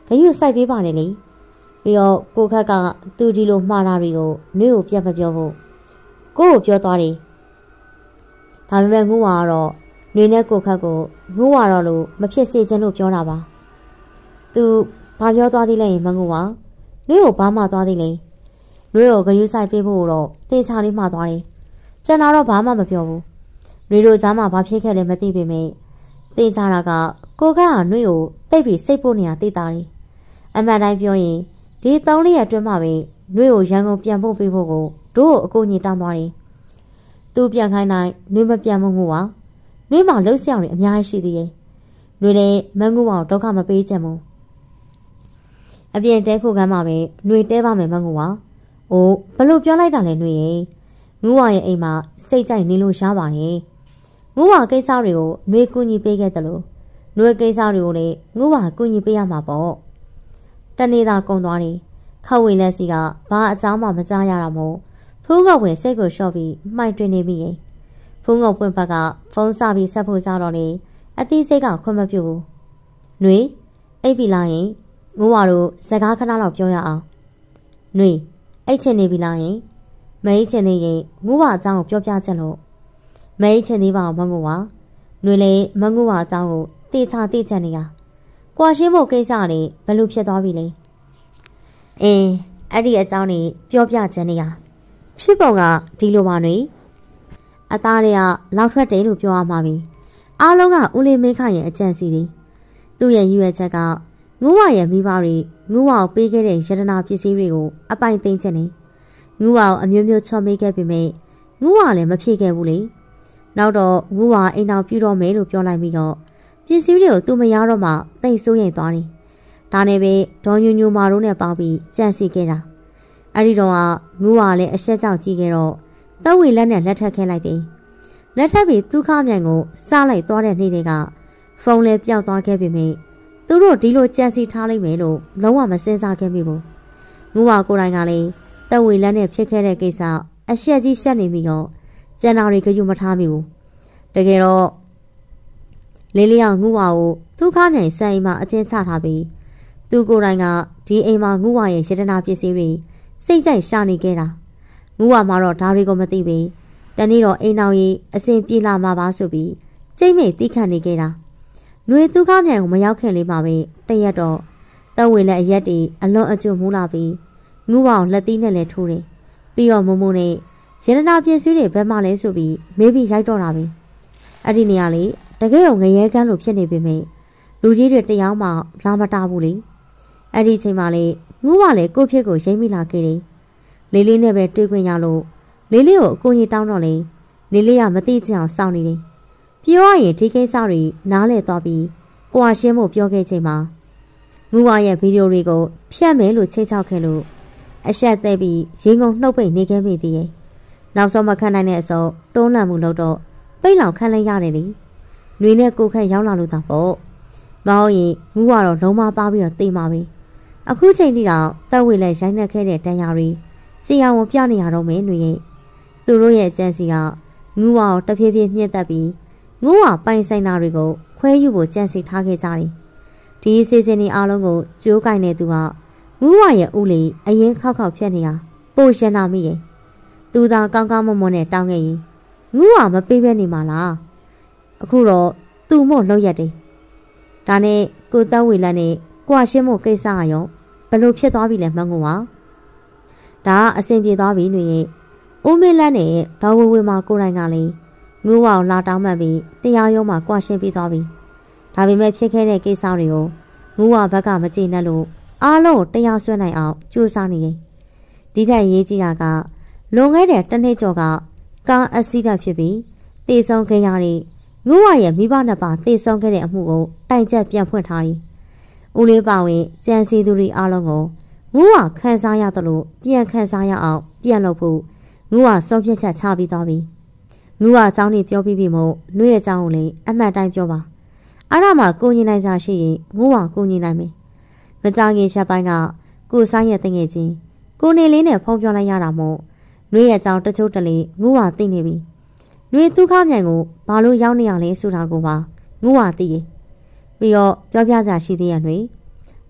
ဂရုစိုက်ပေးပါနဲ့လေပြီးတော့ကိုခက်ကသူဒီလိုမှားတာတွေကိုနှွေးကိုပြတ်မပြောဘူးကိုကိုပြောသွားတယ်ဒါပေမဲ့ငူဝါကတော့နှွေနဲ့ကိုခက်ကိုငူဝါတော့လို့မဖြစ်စေချင်လို့ပြောတာပါသူဘာပြောသွားသေးလဲမငူဝါနှွေကိုဘာမှသွားသေးလဲနှွေကိုဂရုစိုက်ပေးဖို့တော့သေချာလေးမှာသွားတယ်ကျန်တာတော့ဘာမှမပြောဘူးနှွေတို့ကြားမှာဘာဖြစ်ခဲ့လဲမသိပေမဲ့သေချာတာကကိုခက်ကနှွေကိုတိတ်ပြီးစိတ်ပို့နေတာသိတာတယ်အမှန်တိုင်းပြောရင်ဒီသုံးလေးရက်အတွင်းမှာပဲနှွေကိုရန်ကုန်ပြန်ဖို့ပေးဖို့ကိုတို့အကိုကြီးတောင်းသွားတယ်သူပြန်ခိုင်းတိုင်းနှွေမပြန်မငူပါနှွေမောင်လှုပ်ဆောင်နေအများကြီးရှိသေးရဲ့နှွေလည်းမငူအောင်ဒုက္ခမပေးချင်ဘူးအပြင်တဲခုကမ်းမှာပဲနှွေတဲပါမယ်မငူပါအိုးဘလို့ပြောလိုက်တာလဲနှွေရဲ့ငူဝါရဲ့အိမ်မှာစိတ်ကြိုက်နေလို့ရှားပါရဲ့ငူဝါကိစ္စတွေကိုနှွေကူညီပေးခဲ့တယ်လို့နှွေကိစ္စတွေကိုလည်းငူဝါကူညီပေးရမှာပေါ့တနေ့သာကုံသွားတယ်ခက်ဝင်လက်စီကဘာအကြောင်းမှမကြားရတာမို့ဖူးငုတ်ဝင်စိတ်ကိုလျှော့ပြီးမှိုက်တွင်နေပြီရဲ့ဖူးငုတ်ပွင့်ဘက်ကဖုန်းစပြီးဆက်ဖို့ကြတော့လေအသီးစိတ်ကခွင့်မပြုဘူးနှွေအိပ်ပြီလားယင်ငိုးဝါတို့စကားခဏလောက်ပြောရအောင်နှွေအိတ်ချင်နေပြီလားယင်မအိတ်ချင်နေရင်ငိုးဝါအကြောင်းကိုပြောပြချက်လို့မအိတ်ချင်နေပါအောင်မငိုးဝါနှွေလည်းမငိုးဝါအကြောင်းကိုတေချာတေချင်နေရကွာရှင်းဖို့ကိစ္စနဲ့ဘယ်လိုဖြစ်သွားပြီလဲအင်းအဲ့ဒီအကြောင်းนี่ပြောပြချင်နေရဖြစ်ပုံကဒီလိုပါနှွေအသားတွေကလောက်ထွက်တယ်လို့ပြောရမှာပြီအားလုံးကဦးလေးမင်းခရဲ့အကြံစီတွေသူ့ရဲ့ရည်ရွယ်ချက်ကငူဝါရဲ့မိဘတွေငူဝါကိုပေးခဲ့တဲ့ရတနာပစ္စည်းတွေကိုအပိုင်သိမ်းချက်နေငူဝါကိုအမျိုးမျိုးချော်မေးခဲ့ပေမဲ့ငူဝါလည်းမဖြေခဲ့ဘူးလေနောက်တော့ငူဝါအိမ်တော်ပြုတော့မယ်လို့ပြောလိုက်ပြီးတော့ပစ္စည်းတွေကိုသူမရတော့မှတိတ်ဆိုးရင်သွားတယ်ဒါနဲ့ပဲဒေါ်ညူညူမာတို့နဲ့ပေါင်းပြီးကြံစီခဲ့တာအဲ့ဒီတော့ကငူဝါလည်းအဆက်ကြောက်ကြည့်ခဲ့တော့တဝေလက်နဲ့လက်ထပ်ခဲလိုက်တယ်လက်ထပ်ပြီးသူခမြိုင်ကိုစားလိုက်သွားတဲ့နေ့တွေကဖုန်းလဲပျောက်သွားခဲ့ပေမဲ့သူတို့ဒီလိုကြံစီထားလိုက်မယ်လို့လုံးဝမစင်စားခဲ့မိဘူးငူဝါကိုယ်တိုင်ကလည်းတဝေလက်နဲ့ဖြစ်ခဲ့တဲ့ကိစ္စအဆက်ကြီးရှက်နေပြီးတော့ကျန်တော်တွေကယူမထားမိဘူးတကယ်တော့လေးလေးအောင်ငူဝါကိုသူခမြိုင်စံအိမ်မှာအကျဉ်းချထားပြီးသူကိုယ်တိုင်ကဒီအိမ်မှာငူဝါရဲ့ရတနာပစ္စည်းတွေစိတ်ကြိုက်ရှာနေခဲ့တာငူဝါမှာတော့ဒါတွေကိုမသိပေတနေ့တော့အိမ်အောင်ကြီးအစဉ်ပြေလာမှာပါဆိုပြီးကျိတ်မိတ်တိခတ်နေခဲ့တာຫນွေသူခမြိုင်ကိုမရောက်ခင်လေးမှာပဲတရက်တော့တဝေလက်အရက်တီအလွန်အကျွတ်မူးလာပြီးငူဝါကိုလက်သီးနဲ့လည်းထိုးတယ်ပြီးတော့မုံမုံနဲ့ရတနာပစ္စည်းတွေဘယ်မှလဲဆိုပြီးမေးပြီးရိုက်တော့တာပဲအဲ့ဒီနေရာလေးတကယ်တော့ငရဲကန်းလိုဖြစ်နေပေမဲ့လူကြီးတွေတရားမှလာမတားဘူးလေအဲ့ဒီချိန်မှာလေငူးဝါလည်းကိုဖြစ်ကိုရိမ့်မိလာခဲ့တယ်လေးလေးနဲ့ပဲတွေ့ခွင့်ရလို့လေးလေးကိုအကူကြီးတောင်းတော့လေလေးလေးကမသိချင်အောင်စောင့်နေတယ်ပြောရရင်ဒီကိစ္စတွေနားလဲသွားပြီးကိုဝါရှင်းဖို့ပြောခဲ့ချိန်မှာငူဝါရဲ့ဗီဒီယိုတွေကိုဖျက်မယ်လို့ချိတ်ချောက်ခဲ့လို့အဆက်သေးပြီးရင်ကုန်နှုတ်ပိတ်နေခဲ့မိသေးရဲ့နောက်ဆုံးမခံနိုင်တဲ့အစုံတွန်းလှန်မှုလို့တော့ပိတ်လောင်ခံလိုက်ရတယ်လေຫນွေနဲ့ကိုခန့်ရောက်လာလို့တော့ပေါ့မဟုတ်ရင်ငူဝါတော့လုံးမပါပြီးတော့တိတ်မှာပဲအခုချိန်ထိတော့တက်ဝေလဲရိုက်နှက်ခဲ့တဲ့တန်ရာတွေစီအောင်ပြနေရတော့မယ်ຫນွေရဲ့သူတို့ရဲ့အကြံစီကငူဝါကိုတဖြည်းဖြည်းမြင့်တက်ပြီးငူဝါပိုင်ဆိုင်တာတွေကိုခွဲယူဖို့ကြံစီထားခဲ့ကြတယ်ဒီအစီအစဉ်တွေအားလုံးကိုကြိုးကင်နေသူကငူဝါရဲ့ဦးလေးအရင်ခောက်ခောက်ဖြတ်နေတာပိုရှင်းနာမိရဲ့သူသာကောင်းကောင်းမွန်မွန်နဲ့တောင်းခဲ့ရင်ငူဝါမပေးဘဲနေမှာလားအခုတော့သူ့မို့လှုပ်ရက်တယ်ဒါနဲ့ကိုတက်ဝေလက်နဲ့ကွာရှင်းမို့ကိစ္စအရောဘလို့ဖြစ်သွားပြီလဲမှန်းကိုပါဒါအဆင်ပြေသွားပြီຫນွေရဲ့ဦးမင်းလက်နဲ့ဒေါ်ဝေဝေမှာကိုယ်တိုင်ကလည်းငူဝါကိုလာတောင်းမှတ်ပြီးတရားရုံးမှာကွာရှင်းပြီးသွားပြီဒါပေမဲ့ဖြစ်ခဲ့တဲ့ကိစ္စတွေကိုငူဝါဘက်ကမကျေနပ်လို့အားလုံးကိုတရားစွဲနိုင်အောင်ကြိုးစားနေရင်ဒီထက်ရေးကြီးတာကလွန်ခဲ့တဲ့တစ်နှစ်ကျော်ကကားအက်ဆီဒန့်ဖြစ်ပြီးတေဆုံးခဲ့ရတဲ့ငူဝါရဲ့မိဘနှစ်ပါးတေဆုံးခဲ့တဲ့အမှုကိုတိုင်ချက်ပြန်ဖွင့်ထားတယ်ဦးလေးပါဝင်ကြံစီသူတွေအားလုံးကိုငူဝါခန်းစားရသလိုပြန်ခန်းစားရအောင်ပြန်လုပ်ဖို့ငူဝါဆုံးဖြတ်ချက်ချပြီးသွားပြီငူဝါအကြောင်းတွေပြောပြီးပြီမို့နှွေရဲ့အကြောင်းကိုလည်းအမှတ်တိုင်းပြောပါအဲ့ဒါမှကိုညီနိုင်စားရှိရင်ငူဝါကိုညီနိုင်မယ်မကြခင်ရှက်ပိုင်းကကိုဆိုင်ရဲ့တငယ်ချင်းကိုနေလေးနဲ့ဖုန်းပြောလိုက်ရတာမို့နှွေရဲ့အကြောင်းတချို့တလေငူဝါသိနေပြီနှွေသူခမြိုင်ကိုဘာလို့ရောက်နေရလဲဆိုတာကိုပါငူဝါသိရင်ပြီးတော့ပြောပြကြရှိသေးရနှွေ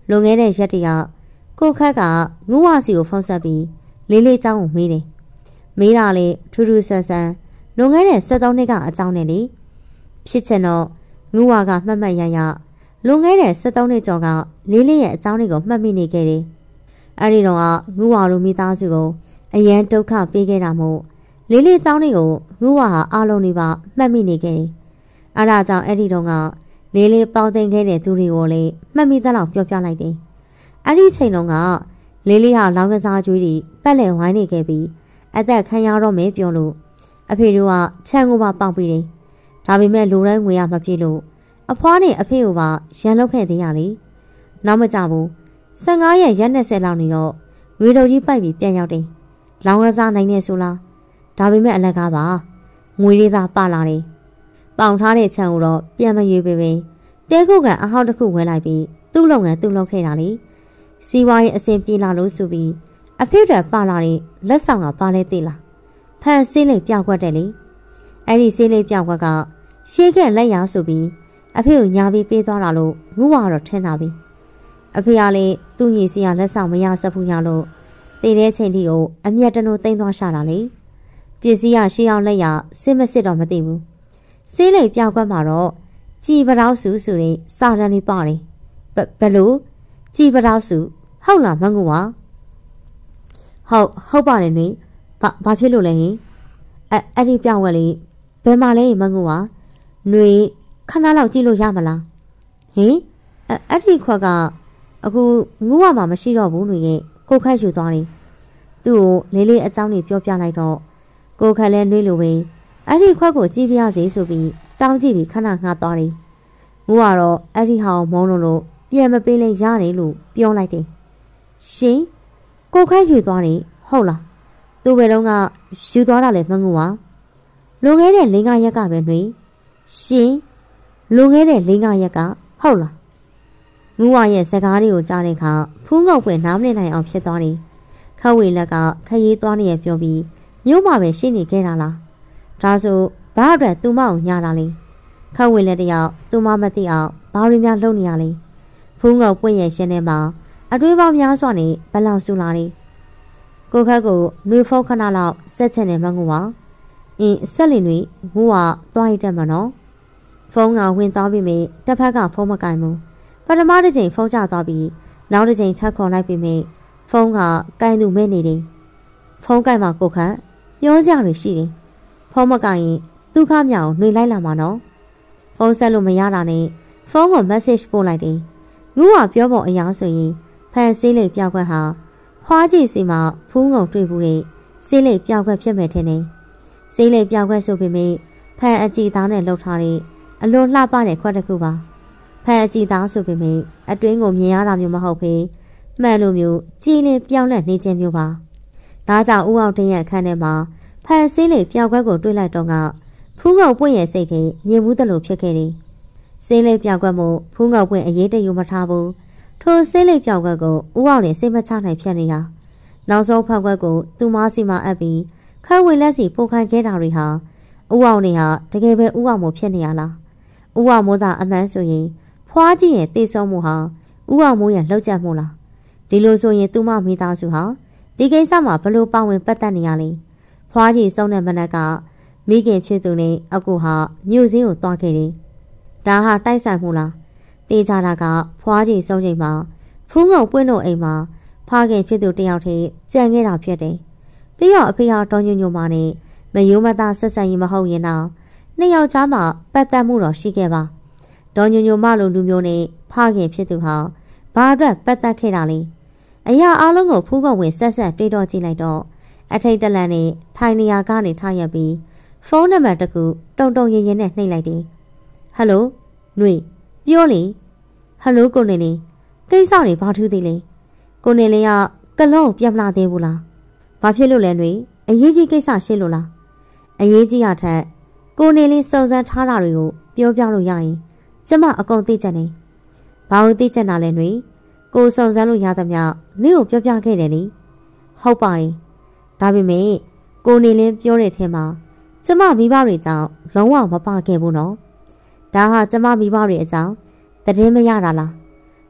လွန်ခဲ့တဲ့ရက်တရကိုခက်ကငူဝစီကိုဖုန်းဆက်ပြီးလေးလေးเจ้าကိုမေးတယ်မေးတာလေထူးထူးဆန်းဆန်းလွန်ခဲ့တဲ့ဆက်သုံးနှစ်ကအကြောင်းနဲ့လေဖြစ်ချင်တော့ငူဝကမှတ်မှတ်ရရလွန်ခဲ့တဲ့ဆက်သုံးနှစ်ကျော်ကလေးလေးရဲ့အကြောင်းတွေကိုမှတ်မိနေခဲ့တယ်အဲ့ဒီတော့ငူဝလိုမိသားစုကိုအရန်ဒုက္ခပေးခဲ့တာမို့လေးလေးเจ้าတွေကိုငူဝဟာအားလုံးလေးပါမှတ်မိနေခဲ့တယ်အဲ့ဒါကြောင့်အဲ့ဒီတော့ကလေးလေးပေါင်းသိမ်းခဲ့တဲ့သူတွေကိုလေမှတ်မိသလောက်ပြောပြလိုက်တယ်အဲ့ဒီချိန်လုံးကလေးလေးဟာလောင်းကစားကျွေးတွေပတ်လည်ဝိုင်းနေခဲ့ပြီးအသက်ခံရတော့မယ်ပြောလို့အဖေတို့ကခြံကိုပါပေါက်ပြီးတယ်ဒါပေမဲ့လူတိုင်းငွေရမပြေလို့အဖွားနဲ့အဖေကိုပါရန်လုပ်ခဲ့သေးရလေနောက်မကြဘူးဆယ်ငါးရက်ရက်၂၀လောက်နေတော့ငွေတော်ကြီးပိုက်ပြီးပြန်ရောက်တယ်လောင်းကစားနိုင်နေဆိုလားဒါပေမဲ့အလကားပါငွေလေးသာပလာတယ်ပေါင်ထားတဲ့ခြံကိုတော့ပြန်မရွေးပေပဲတဲခုကအဟောက်တစ်ခုဝဲလိုက်ပြီးသူ့လုပ်ငန်းသူ့လုပ်ခဲ့တာလေစီဝါရဲ့အစင်ပြေလာလို့ဆိုပြီးအဖေတို့ပါလာတဲ့လက်ဆောင်ကပါလဲသေးလားဖန်ဆေးလေးပြောက်ွက်တယ်လေအဲ့ဒီဆေးလေးပြောက်ွက်ကရှေးခဲ့လက်ရဆိုပြီးအဖေကိုညာပြီးပေးသွားတာလို့ငူဝါတော့ထင်တာပြီအဖေကလည်းသူ့ညီစီကလက်ဆောင်မရစဘူးရလို့တည်တဲ့ချိန်ထိကိုအမျက်တနိုးသိမ်းသွားရှာတာလေပစ္စည်းရရှေးအောင်လက်ရစစ်မစစ်တော့မသိဘူးဆေးလေးပြောက်ွက်မှာတော့ကြည်ပတောက်စုဆိုတဲ့စာတန်းလေးပါတယ်ဘယ်လိုကြည်ပတောက်စုဟုတ်လားမငူဝါဟုတ်ဟုတ်ပါတယ်နိဘာဘာဖြစ်လို့လဲဟင်အဲအဲ့ဒီပြောင်းဝက်လေးဘယ်မှာလဲမငူဝါຫນွေခဏလောက်ကြည့်လို့ရမလားဟင်အဲအဲ့ဒီခွက်ကအခုငူဝါမှာမရှိတော့ဘူးຫນွေရဲ့ကိုခက်ယူသွားတယ်သူ့ကိုလေးလေးအကြောင်းတွေပြောပြလိုက်တော့ကိုခက်လဲနှွေးလို့ပဲအဲ့ဒီခွက်ကိုကြည့်ပြရစီဆိုပြီးတောင်းကြည့်ပြီးခဏငှားသွားတယ်ငူကတော့အဲ့ဒီဟာကိုမုန်းလို့လို့ပြန်မပေးလဲရတယ်လို့ပြောလိုက်တယ်ရှင်ကိုခက်ယူသွားတယ်ဟုတ်လားသူ့ဘယ်တော့ကယူသွားတာလဲမငူဝါလွန်ခဲ့တဲ့၄-၅ရက်ကပဲနှွေရှင်လွန်ခဲ့တဲ့၄-၅ရက်ကဟုတ်လားငူဝါရဲ့စကားတွေကိုကြားတဲ့အခါဖူးငုတ်ပွင့်နားမလည်နိုင်အောင်ဖြစ်သွားတယ်ခက်ဝေလက်ကခရီးသွားနေရပြောပြီးမြို့မှာပဲရှိနေခဲ့တာလားဒါဆိုဘာအတွက်သူမအောင်ညာတာလဲခက်ဝေလက်တယောက်သူမမသိအောင်ဘာတွေများလုပ်နေရလဲဖူးငုတ်ပွင့်ရဲ့ရှင်ထဲမှာအတွေးပေါင်းများစွာနဲ့ဘလောက်ဆူလာတယ်ကိုခက်ကိုနှွေဖုတ်ခဏလောက်ဆက်ချင်တယ်မငူဝါအင်းဆက်လင်တွေငူဝါသွားရတတ်မှာနော်ဖုန်းကဝင်သွားပြီးမြတစ်ဖက်ကဖုန်းမကင်ဘူးပထမတစ်ချိန်ဖုန်းကျသွားပြီးနောက်တစ်ချိန်ထပ်ခေါ်လိုက်ပြီးမြဖုန်းကကင်သူမဲ့နေတယ်ဖုန်းကင်မှာကိုခက်ပြောစရာတွေရှိတယ်ဖုန်းမကင်ရင်သူ့ခမြောင်နှွေလိုက်လာမှာနော်ဖုန်းဆက်လို့မရတာနဲ့ဖုန်းကို message ပို့လိုက်တယ်ငူဝါပြောပုံအရာဆိုရင်ဖန်ဆေးလေးပြောက်ွက်ဟာဖွားကြည့်စီမှာဖူးငုံတွေ့ဘူးတဲ့ဆေးလေးပြောက်ွက်ဖြစ်မယ်ထင်တယ်ဆေးလေးပြောက်ွက်ဆိုပေမဲ့ဖန်အကြည့်သားနဲ့လှုပ်ထားတဲ့အလွန်လှပတဲ့ခွက်တစ်ခုပါဖန်အကြည့်သားဆိုပေမဲ့အတွင်းကိုမြင်ရတာမျိုးမဟုတ်ဖေးမှန်လိုမျိုးကြည်လင်ပြောင်းလဲနေခြင်းမျိုးပါဒါကြောင့်ဦးအောင်တင်းရဲ့အခန်းထဲမှာဖန်ဆေးလေးပြောက်ွက်ကိုတွေ့လိုက်တော့ကဖူးငုံပွင့်ရဲ့စိတ်ထဲမြင်ဘူးသလိုဖြစ်ခဲ့တယ်ဆေးလေးပြောက်ွက်မှုဖူးငုံပွင့်အရေးတယူမထားဘူးထိုဆေးလိပ်ပြောက်ွက်ကိုဦးအောင်နဲ့စိတ်မချနိုင်ဖြစ်နေတာနောက်ဆုံးဖောက်ွက်ကိုသူမစီမအပ်ပြီးခက်ဝင်လက်စီပို့ခိုင်းခဲ့တာတွေဟာဦးအောင်နဲ့ဟာတကယ်ပဲဦးအောင်မို့ဖြစ်နေရလားဦးအောင်မို့သာအမှန်ဆိုရင်ဖွားကြီးရဲ့တေဆုံးမှုဟာဦးအောင်မို့ရဲ့လှုပ်ကြမှုလားဒီလိုဆိုရင်သူမမိသားစုဟာဒီကိစ္စမှာဘလို့ပါဝင်ပတ်သက်နေရလဲဖွားကြီးဆုံးတဲ့မနက်ကမိခင်ဖြစ်သူနဲ့အကူဟာမြို့စင်းကိုတွားခဲ့တယ်ဒါဟာတိုက်ဆိုင်မှုလားတေးကြတာကဖွားကြီးဆုံးချိန်မှာဖူးငုံပွင့်တို့အိမ်မှာဖားခင်ဖြစ်သူတယောက်ထဲကြံခဲ့တာဖြစ်တယ်။ပြီးတော့အဖေဟာတော်ညွညွမာနဲ့မယိုးမသားဆက်ဆံရေးမဟုတ်ရင်တော့နှစ်ယောက်ကြားမှာပတ်သက်မှုတော့ရှိခဲ့ပါ။တော်ညွညွမလိုလူမျိုးနဲ့ဖားခင်ဖြစ်သူဟာဘာအတွက်ပတ်သက်ခဲ့တာလဲ။အရာအလုံးကိုဖူးငုံဝင်ဆက်ဆက်တွေးတော့ကြည့်လိုက်တော့အထိတ်တလန့်နဲ့ထိုင်နေရာကနေထားရပြီးဖုန်းနံပါတ်တစ်ခုတုံတုံရင်ရင်နဲ့နှိပ်လိုက်တယ်။ဟယ်လိုຫນွေပြောလေဟယ်လိုကိုနေလေးကိစ္စတွေဘာထူးသေးလဲကိုနေလေးကကလုံးကိုပြန်မလာသေးဘူးလားဘာဖြစ်လို့လဲຫນွေအရေးကြီးကိစ္စရှိလို့လားအရေးကြီးရထက်ကိုနေလေးစုံစမ်းထားတာတွေကိုပြောပြလို့ရရင်ကျမအကုန်သိချင်တယ်ဘာလို့သိချင်တာလဲຫນွေကိုစုံစမ်းလို့ရသမျှနင့်ကိုပြောပြခဲ့တယ်လေဟုတ်ပါတယ်ဒါပေမဲ့ကိုနေလင်းပြောတဲ့ထဲမှာကျမမိဘတွေကြောင့်လုံးဝမပါခဲ့ဘူးနော်ဒါဟာကျမမိဘတွေအကြောင်းတည်င်းမရတာလား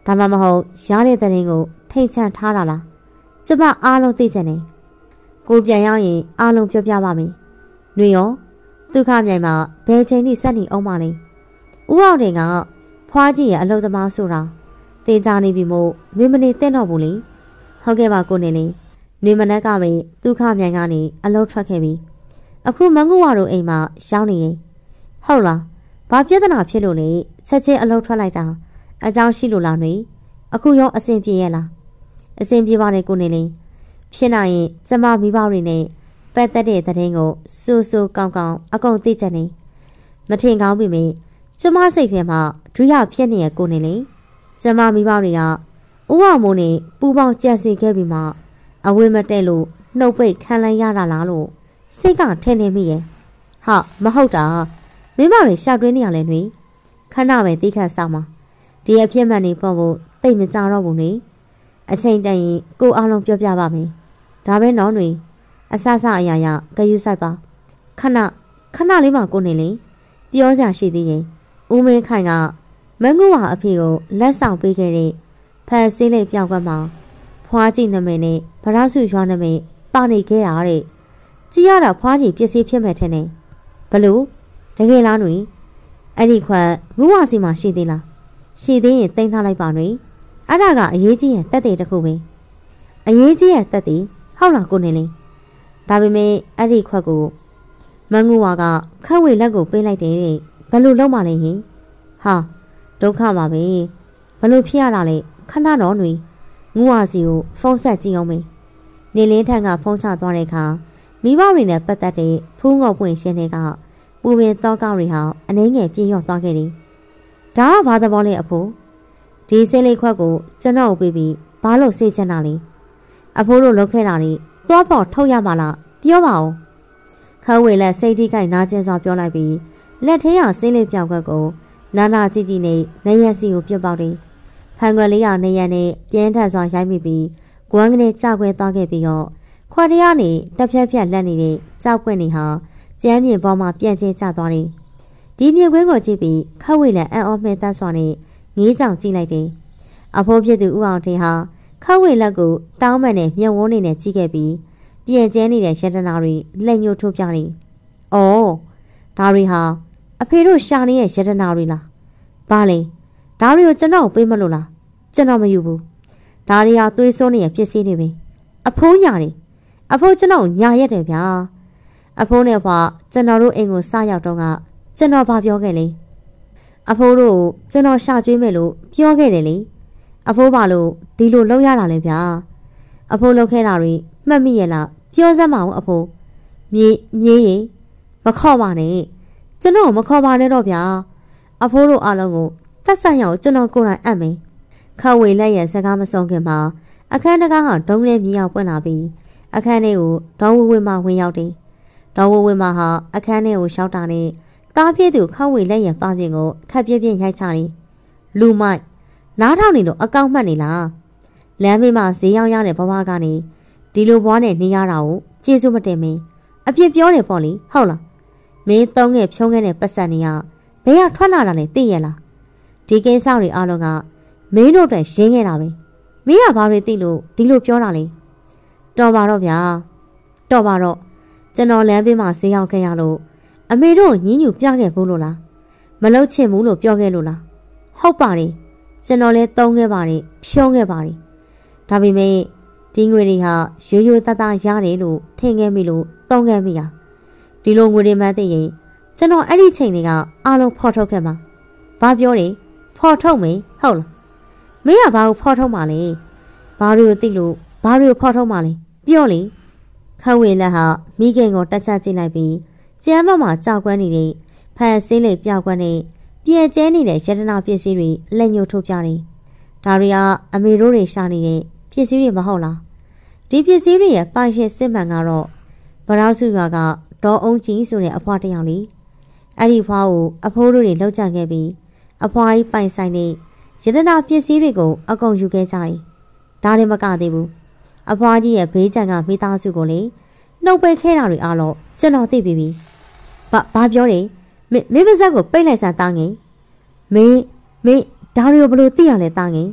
ဒါမှမဟုတ်ရတဲ့တဲ့ရင်ကိုထိတ်ချန်ထားတာလားကျမအားလုံးသိချင်တယ်ကိုပြန်ရောက်ရင်အားလုံးပြောပြပါမယ်။နှွေရောဒုက္ခမြိုင်မှာဘယ်ချိန်ထိဆက်နေအောင်မလဲ။ဦးအောင်တင်ကဖွားကြီးရဲ့အလုပ်သမားဆိုတာတင်ကြနေပြီမို့နှွေမနေတဲ့တော့ဘူးလေ။ဟုတ်ကဲ့ပါကိုနေလေးနှွေမနက်ကပဲဒုက္ခမြိုင်ကနေအလုပ်ထွက်ခဲ့ပြီ။အခုမငုဝတို့အိမ်မှာရောက်နေရင်ဟုတ်လား။ဘာပြဿနာဖြစ်လို့လဲချက်ချင်းအလုပ်ထွက်လိုက်တာအကြောင်းရှိလို့လားနှွေအခုရောအဆင်ပြေရဲ့လား။အဆင်ပြေပါနဲ့ကိုနေလေးဖြစ်နိုင်ရင်ကျမမိဘတွေနဲ့ပတ်သက်တဲ့တဲ့င်းကိုစူးစူးကောင်းကောင်းအကုန်သိချင်နေမထင်ကောင်းပြီမေကျမစိတ်ထဲမှာဒုရဖြစ်နေရကိုနေလေကျမမိဘတွေကဥဝမိုးနဲ့ပူပေါင်းကြံစီခဲ့ပြီးမှအဝေးမတက်လို့နှုတ်ပိတ်ခံလိုက်ရတာလားလို့စိတ်ကထင်နေမိရဲ့ဟာမဟုတ်တာမိမတွေရှောက်တွင်းနေရလဲနှွေခဏပဲတိခတ်ဆောင်ပါဒီအဖြစ်မှန်နေပေါ့ဖို့တိတ်မကြတော့ဘူးနေအချိန်တန်ရင်ကိုအားလုံးပြောပြပါမယ်ဒါပဲနော်နှွေအဆဆအရာရာဂယူဆိုင်ပါခဏခဏလေးမှကိုနေလေပြောစရာရှိသေးရင်ဦးမင်းခိုင်ကမငုဝါအဖေကိုလက်ဆောင်ပေးခဲ့တဲ့ဖန်ဆေးလေးပြောက်ကမှဖွားကြည့်နမိတ်နဲ့ဗရာစုရွာနမိတ်ပါနေခဲ့တာတဲ့ကြည့်ရတာဖွားကြည့်ပစ္စည်းဖြစ်မဲ့ထင်တယ်ဘလို့တကယ်လားနှွေအဲ့ဒီခွက်ငုဝါစီမှာရှိသေးလားရှိသေးရင်တင်ထားလိုက်ပါနှွေအဲ့ဒါကအရေးကြီးရဲ့တက်တဲ့တစ်ခုပဲအရေးကြီးရဲ့တက်တဲ့ဟုတ်လားကိုနေလေးဒါပေမဲ့အဲ့ဒီခွက်ကိုမငူဝါကခက်ဝေလက်ကိုပေးလိုက်တယ်တဲ့ဘယ်လိုလုပ်မှလဲဟင်ဟာဒုက္ခပါပဲဘယ်လိုဖြစ်ရတာလဲခဏတော့နှွေငူဝါစီကိုဖုန်းဆက်ကြည့်အောင်မေနေလင်းထန်ကဖုန်းချသွားတဲ့အခါမိဘတွေနဲ့ပတ်သက်တဲ့ဖူးငေါပွင့်ရှင်းတွေကပူပင်တောကောက်တွေဟာအနှဲငယ်ပြင်းရော့သွားခဲ့တယ်ဒါကဘာသဘောလဲအဖိုးဒီစင်းလေးခွက်ကိုကျွန်တော်ပေးပြီးဘာလို့စေချင်တာလဲအဖိုးတို့လုပ်ခဲ့တာလေသွားပေါ်ထုတ်ရမှာလားပြောပါဦးခဝေလက်စိတ်ထိခိုက်နာကျင်စွာပြောလိုက်ပြီးလက်ထဲရစင်းလေးပြောက်ခွက်ကိုနာနာကြည့်ကြည့်နဲ့နေရက်စီကိုပြုတ်ပေါက်တယ်ဖန်ခွက်လေးရနေရက်နဲ့ပြင်းထန်စွာရိုက်မိပြီးဂွမ်းကနေကြောက်ခွဲသွားခဲ့ပြီးတော့ခွက်တရားနေတက်ဖြတ်ဖြတ်လက်နေတဲ့ကြောက်ခွက်နေဟာကျမ်းမြေပေါ်မှာပြန့်ကျဲကျသွားတယ်ဒီမြေခွင်းကိုကြည့်ပြီးခဝေလက်အံ့ဩမှဲတတ်စွာနဲ့ငေးဆောင်ကြည့်လိုက်တယ်အဖိုးဖြစ်သူဦးအောင်ထေဟာခဝေလက်ကိုတောင်းမှန်နဲ့မျက်ဝန်းနေနဲ့ကြည့်ခဲ့ပြီးပြင်ကျဲနေတဲ့ရတနာတွေလက်ညှိုးထိုးပြတယ်။အော်ဒါတွေဟာအဖေတို့ရှာနေတဲ့ရတနာတွေလား။ဘာလဲဒါတွေကိုကျွန်တော်ပေးမလို့လား။ကျွန်တော်မယူဘူး။ဒါတွေဟာသွေးစွန်းနေတဲ့ပစ္စည်းတွေပဲ။အဖိုးညာတယ်။အဖိုးကျွန်တော်ညာရက်တယ်ဗျာ။အဖိုးနဲ့ဖွာကျွန်တော်တို့အိမ်ကိုစရောက်တော့ကကျွန်တော်ဘာပြောခဲ့လဲ။အဖိုးတို့ကျွန်တော်ရှာကျွေးမယ်လို့ပြောခဲ့တယ်လေ။အဖိုးဘာလို့ဒီလိုလုပ်ရတာလဲဗျာအဖိုးလုပ်ခဲ့တာတွေမှတ်မိရဲ့လားပြောစမ်းမအောင်အဖိုးမြေမြေရင်မခေါ်ပါနဲ့ကျွန်တော်မခေါ်ပါနဲ့တော့ဗျာအဖိုးတို့အားလုံးကိုသက်ဆိုင်ရအောင်ကျွန်တော်ကိုယ်တိုင်အပ်မယ်ခဝေလက်ရဲ့စကားမဆုံးခင်မှာအခန်းတကားဟာဒုံးလေးမြောက်ပွင့်လာပြီးအခန်းထဲကိုဒေါဝဝေမှဝင်ရောက်တယ်ဒေါဝဝေမှဟာအခန်းထဲကိုရှောက်တာနဲ့တားပြည့်သူခဝေလက်ရဲ့ပါပြင်ကိုခက်ပြင်းပြင်းရိုက်ချတယ်လူမိုက်နားထောင်နေလို့အကောင့်မှတ်နေလားလမ်းမေးမှာဈေးရောက်ရတဲ့ဘဝကနေဒီလိုဘွားနဲ့နေရတာကိုကျေးဇူးမတင်မင်းအပြစ်ပြောတယ်ပေါ့လေဟုတ်လားမင်းသုံးငယ်ဖြုံးခဲ့တဲ့ပတ်စံနေရဘယ်ကထွက်လာတာလဲသိရလားဒီကိစ္စတွေအားလုံးကမင်းတို့အတွက်ရင်းခဲ့တာပဲမင်းကဘာတွေသိလို့ဒီလိုပြောတာလဲတော်ပါတော့ဗျာတော်ပါတော့ကျွန်တော်လမ်းဘေးမှာဈေးရောက်ခဲ့ရလို့အမေတို့ညင်းညူပြခဲ့ဘူးလို့လားမလုပ်ချင်ဘူးလို့ပြောခဲ့လို့လားဟုတ်ပါတယ်ကျွန်တော်လည်းသုံးခဲ့ပါတယ်ဖြုံးခဲ့ပါတယ်ဒါပေမဲ့ဒီငွေတွေဟာရိုးရိုးသားသားရတယ်လို့ထင်ခဲ့မိလို့သုံးခဲ့မိတာဒီလိုငွေတွေမှသိရင်ကျွန်တော်အဲ့ဒီချိန်တွေကအားလုံးဖော်ထုတ်ခဲ့မှာဘာပြောတယ်ဖော်ထုတ်မယ်ဟုတ်လားမင်းကဘာကိုဖော်ထုတ်မှာလဲဘာတွေကိုသိလို့ဘာတွေကိုဖော်ထုတ်မှာလဲပြောလေခဝေလက်ဟာမိခင်ကိုတက်ချကြည့်လိုက်ပြီးကျမ်းမမှာကြောက်ကွမ်းနေတဲ့ဖန်ဆင်းလေးပြောက်ကွမ်းနေပြင်ကျဲနေတဲ့ရတနာပစ္စည်းတွေလက်ညှိုးထုတ်ပြတယ်ဒါတွေကအမေတို့တွေရှာနေတဲ့ပစ္စည်းတွေမဟုတ်လားဒီပစ္စည်းတွေရဲ့ပိုင်ရှင်စစ်မှန်ကတော့ဗရာစုရွာကဒေါ်အောင်ကြီးဆိုတဲ့အဖွားတစ်ယောက်လေအဲ့ဒီဖွားကိုအဖိုးတို့တွေလှုပ်ကြခဲ့ပြီးအဖွားကြီးပိုင်ဆိုင်တဲ့ရတနာပစ္စည်းတွေကိုအကုန်ယူခဲ့ကြတယ်ဒါတွေမကသေးဘူးအဖွားကြီးရဲ့ဘေးကျန်ကမိသားစုကိုလေနှုတ်ပိတ်ခဲ့တာတွေအားလုံးကျွန်တော်သိပြီပြီဘာဘာပြောတယ်မင်းမင်းပါဇက်ကိုပိတ်လိုက်စမ်းတာငယ်မင်းမင်းဒါတွေကိုဘယ်လိုသိရလဲတာငယ်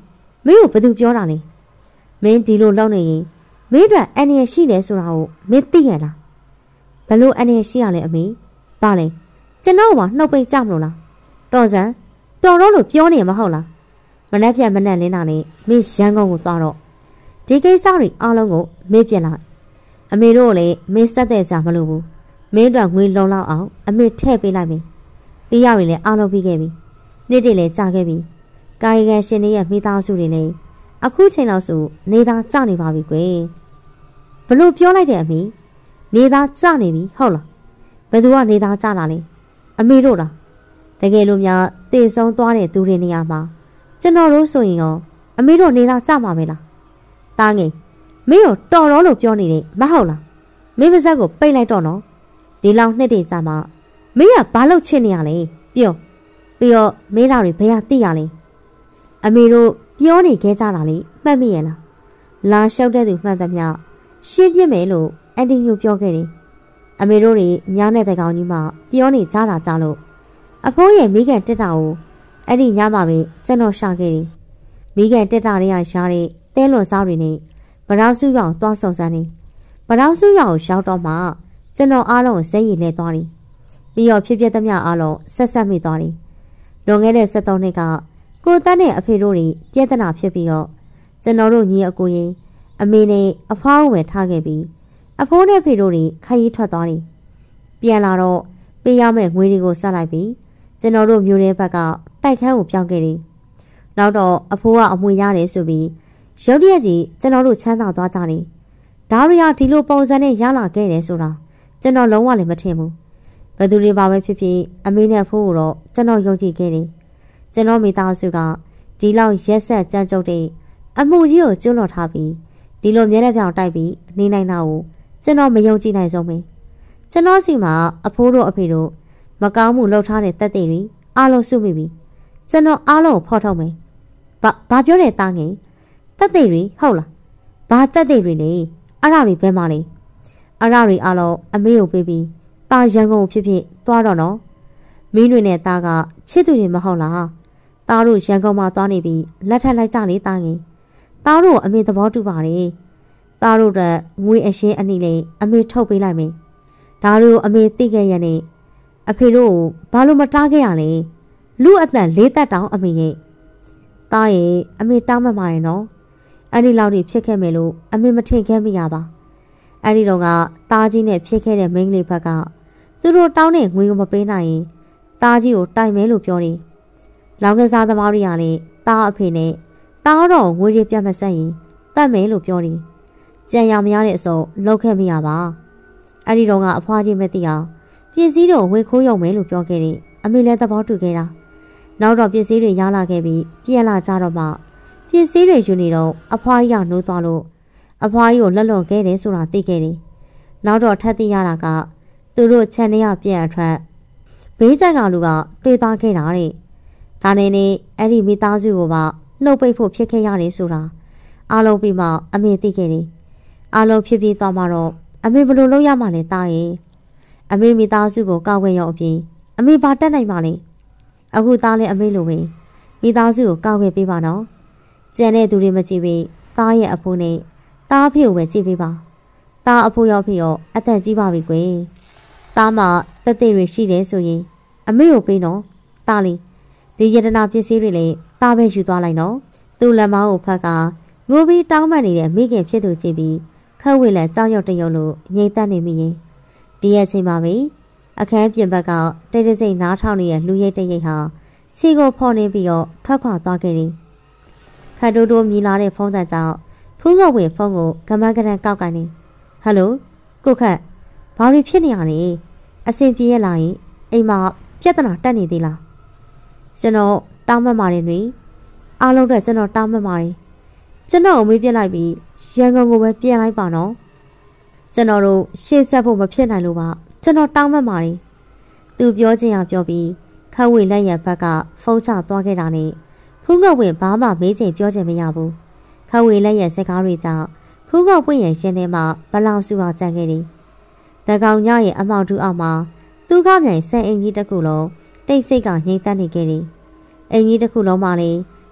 မင်းကိုဘယ်သူပြောတာလဲမင်းဒီလိုလောက်နေရင်မင်းတို့အန်ရရှိတယ်ဆိုတာကိုမင်းသိရလားဘလို့အန်ရရှိရလဲအမေပါလေကျွန်တော်ကနှုတ်ပိတ်ကြမလို့လားတော်စံတော်တော့လို့ပြောနေမှာမဟုတ်လားမနှက်ပြတ်မနှက်လင်းတာနဲ့မင်းရန်ကုန်ကိုသွားတော့ဒီကိစ္စတွေအားလုံးကိုမေ့ပြစ်လိုက်အမေတို့လည်းမင်းစက်တဲ့စားမလို့ဘူးမင်းတို့ငွေလုံလောက်အောင်အမေထည့်ပေးလိုက်မယ်ပြီးရရင်လည်းအားလုံးပြီးခဲ့ပြီနေ့တည်းလည်းကြာခဲ့ပြီကာယကံရှင်တွေရဲ့မိသားစုတွေလည်းအခုချိန်လောက်ဆိုနေသားကြနေပါပြီကွယ်ဘလို့ပြောလိုက်တဲ့အမေနေသားကြနေပြီဟုတ်လားဘယ်သူကနေသားကြတာလဲအမေတို့လားတကယ်လို့များတည်ဆုံးသွားတဲ့သူတွေနေရာမှာကျွန်တော်တို့ဆိုရင်ရောအမေတို့နေသားကြမှာပဲလားတားငယ်မင်းတို့တော်တော်လို့ပြောနေတယ်မဟုတ်လားမင်းပါဇက်ကိုပိတ်လိုက်တော့နော်ဒီလောက်နှစ်တည်းစားမှမင်းကဘာလို့ချစ်နေရလဲပြောပြီးတော့မင်းသားတွေဘယ်ကသိရလဲအမေတို့ပြောနေခဲ့ကြတာလေမှတ်မိရဲ့လားလာလျှောက်တဲ့သူမှန်သမျှရှင်းပြမယ်လို့အန်တီညိုပြောခဲ့တယ်အမေတို့တွေညနဲ့တကောင်ကြီးမှပြောနေကြတာကြလို့အဖိုးရဲ့မိခင်တက်တာကိုအဲ့ဒီညမှာပဲကျွန်တော်ရှာခဲ့တယ်မိခင်တက်တာတွေကရှားတဲ့တဲလွန်စားတွေနဲ့ဗရောင်းစုရောင်သွားဆုံစမ်းနေဗရောင်းစုရောင်ကိုရောက်တော့မှကျွန်တော်အားလုံးကိုစဲရည်လဲသွားတယ်ပြီးတော့ဖြစ်ဖြစ်သမျှအားလုံးဆက်ဆက်မိသွားတယ်လွန်ခဲ့တဲ့ဆက်သုံးနှစ်ကကိုတန်းနဲ့အဖေတို့တွေပြဿနာဖြစ်ပြီးတော့ကျွန်တော်တို့ညီအကိုရင်အမေနဲ့အဖွားကိုပဲထားခဲ့ပြီးအဖိုးနဲ့ဖေတို့တွေခရီးထွက်သွားတယ်ပြန်လာတော့ပေးရမယ့်ငွေတွေကိုဆက်လိုက်ပြီးကျွန်တော်တို့မျိုးတဲ့ဘက်ကတိုက်ခန်းကိုပြောင်းခဲ့တယ်နောက်တော့အဖိုးကအမွေရတယ်ဆိုပြီးရုတ်တရက်ကြီးကျွန်တော်တို့ချမ်းသာသွားကြတယ်ဒါရီယာဒီလိုပုံစံနဲ့ရလာခဲ့တယ်ဆိုတာကျွန်တော်လုံးဝလည်းမထင်ဘူးဘယ်သူတွေပါပဲဖြစ်ဖြစ်အမေနဲ့အဖိုးကိုတော့ကျွန်တော်ယုံကြည်ခဲ့တယ်ကျွန်တော်မိသားစုကဒီလောက်ရက်ဆက်ကြမ်းကြုတ်တဲ့အမှုကြီးကိုကျွလွန်ထားပြီးဒီလိုမြဲတဲ့ပြောင်တိုက်ပြီးနေနိုင်တာကိုကျွန်တော်မယုံကြည်နိုင်ဆုံးပဲကျွန်တော်စီမှာအဖိုးတို့အဖေတို့မကောင်းမှုလှုပ်ထားတဲ့တက်တဲ့တွေအားလုံးစုမိပြီကျွန်တော်အားလုံးကိုဖော်ထုတ်မယ်ဘာဘာပြောတဲ့တားငယ်တက်တဲ့တွေဟုတ်လားဘာတက်တဲ့တွေလဲအဲ့ဒါတွေဘယ်မှာလဲအဲ့ဒါတွေအားလုံးအမေကိုပေးပြီးတာရန်ကုန်ဖြစ်ဖြစ်သွားတော့နော်မင်းတွေနဲ့တားကချစ်သူတွေမဟုတ်လားတားတို့ရန်ကုန်မှာသွားနေပြီးလက်ထပ်လိုက်ကြလေတားငယ်တားတို့အမေသဘောတူပါတယ်တားတို့ကငွေအရှင်းအနှိလေးအမေထုတ်ပေးလိုက်မယ်ဒါတို့အမေသိခဲ့ရတဲ့အဖေတို့ဘာလို့မတားခဲ့ရလဲလူအသက်လေးသက်တောင်အမေရဲ့တားရဲ့အမေတောင်းမှမှာရနော်အဲ့ဒီလောက်ကြီးဖြစ်ခဲ့မယ်လို့အမေမထင်ခဲ့မိရပါအဲ့ဒီတော့ကတားကြီးနဲ့ဖြစ်ခဲ့တဲ့မိန်းကလေးဘက်ကသူတို့တောင်းတဲ့ငွေကိုမပေးနိုင်ရင်တားကြီးကိုတိုင်မယ်လို့ပြောတယ်လောင်ကစားသမားတွေကလည်းတားအဖေနဲ့တားတော့ငွေတွေပြတ်မဆက်ရင်တတ်မယ်လို့ပြောတယ်ကြံရမရတဲ့အစုံလောက်ခဲ့မိရပါအဲ့ဒီတော့ကအဖွားကြီးမသိအောင်ပစ္စည်းတို့ဝင်ခိုးရုံမယ်လို့ပြောခဲ့တယ်အမေလည်းသဘောတူခဲ့တာနောက်တော့ပစ္စည်းတွေရလာခဲ့ပြီးပြန်လာကြတော့မှပစ္စည်းတွေယူနေတော့အဖွားကြီးကနှိုးသွားလို့အဖွားကြီးကိုလက်လွန်ခဲ့တယ်ဆိုတာသိခဲ့တယ်နောက်တော့ထပ်သိရတာကသူတို့ခြံထဲကပြန်အထွက်ဘေးကျန်ကလူကတွေ့သွားခဲ့တာတဲ့ဒါနဲ့နေအဲ့ဒီမိသားစုကိုပါနှုတ်ပိတ်ဖို့ဖြစ်ခဲ့ရတယ်ဆိုတာအားလုံးပြီးမှအမေသိခဲ့တယ်အားလုံးဖြစ်ပြီးသွားမှတော့အမေဘယ်လိုလုပ်ရမှလဲတားရဲ့အမေမိသားစုကိုကောက်ွယ်ရောက်အပြင်အမေဘာတက်နိုင်မှလဲအခုသားလည်းအမေလိုပဲမိသားစုကိုကောက်ွယ်ပေးပါနော်ကျန်တဲ့သူတွေမကြည့်ပြီးသားရဲ့အဖိုးနဲ့သားဖေကိုပဲကြည့်ပေးပါသားအဖိုးရောက်ဖြစ်ရောအသက်ကြီးပါပြီကွယ်သားမတက်တဲ့တွေရှိတယ်ဆိုရင်အမေကိုပေးနော်သားလေးဒီယတနာပစ္စည်းတွေလည်းသားပဲယူသွားလိုက်နော်သူ့လက်မောင်းကိုဖက်ကငိုပြီးတောင်းပန်နေတဲ့မိခင်ဖြစ်သူကြည့်ပြီးခက်ဝေလက်ကြောက်ရွံ့တရုံလို့ငြိမ်သက်နေမိရင်ဒီရဲ့ချိန်မှာပဲအခန်းပြင်ဘက်ကတိတ်တဆိတ်နားထောင်နေတဲ့လူရိတ်တရိတ်ဟာခြေကိုဖော်နေပြီးတော့ထွက်ခွာသွားခဲ့တယ်ခတ်တိုးတိုးမြည်လာတဲ့ဖုန်းသက်ကြောင့်ဖူးငုတ်ဝင်ဖုန်းကိုကမန်းကရန်ကောက်ကိုင်းနေဟယ်လိုကိုခတ်ဘာလို့ဖြစ်နေရလဲအဆင်ပြေရလားရင်အိမ်မှာပြဿနာတက်နေသေးလားကျွန်တော်တောင်းမှတ်ပါတယ်နှွေအားလုံးအတွက်ကျွန်တော်တောင်းမှတ်ပါတယ်ကျွန်တော်အမေးပြလိုက်ပြီးရန်ကုန်ကိုပဲပြန်လိုက်ပါနော်ကျွန်တော်တို့ရှေ့ဆက်ဖို့မဖြစ်နိုင်လို့ပါကျွန်တော်တောင်းမှတ်ပါတယ်သူပြောချင်အောင်ပြောပြီးခက်ဝေလက်ရဘက်ကဖုန်းချသွားခဲ့တာနဲ့ဖူးငုတ်ဝင်ဘာမှမေးချင်ပြောချင်မရဘူးခက်ဝေလက်ရစကားတွေကြောင့်ဖူးငုတ်ပွင့်ရဲ့ရှင်ထဲမှာဘလောင်စုအောင်ကြံခဲ့တယ်တကောင်ညရဲ့အမောင်တူအောက်မှာသူကမြိုင်ဆန်အင်ကြီးတစ်ခုလုံးတိတ်ဆိတ်ကငြိမ်သက်နေခဲ့တယ်အင်ကြီးတစ်ခုလုံးမှလည်းထ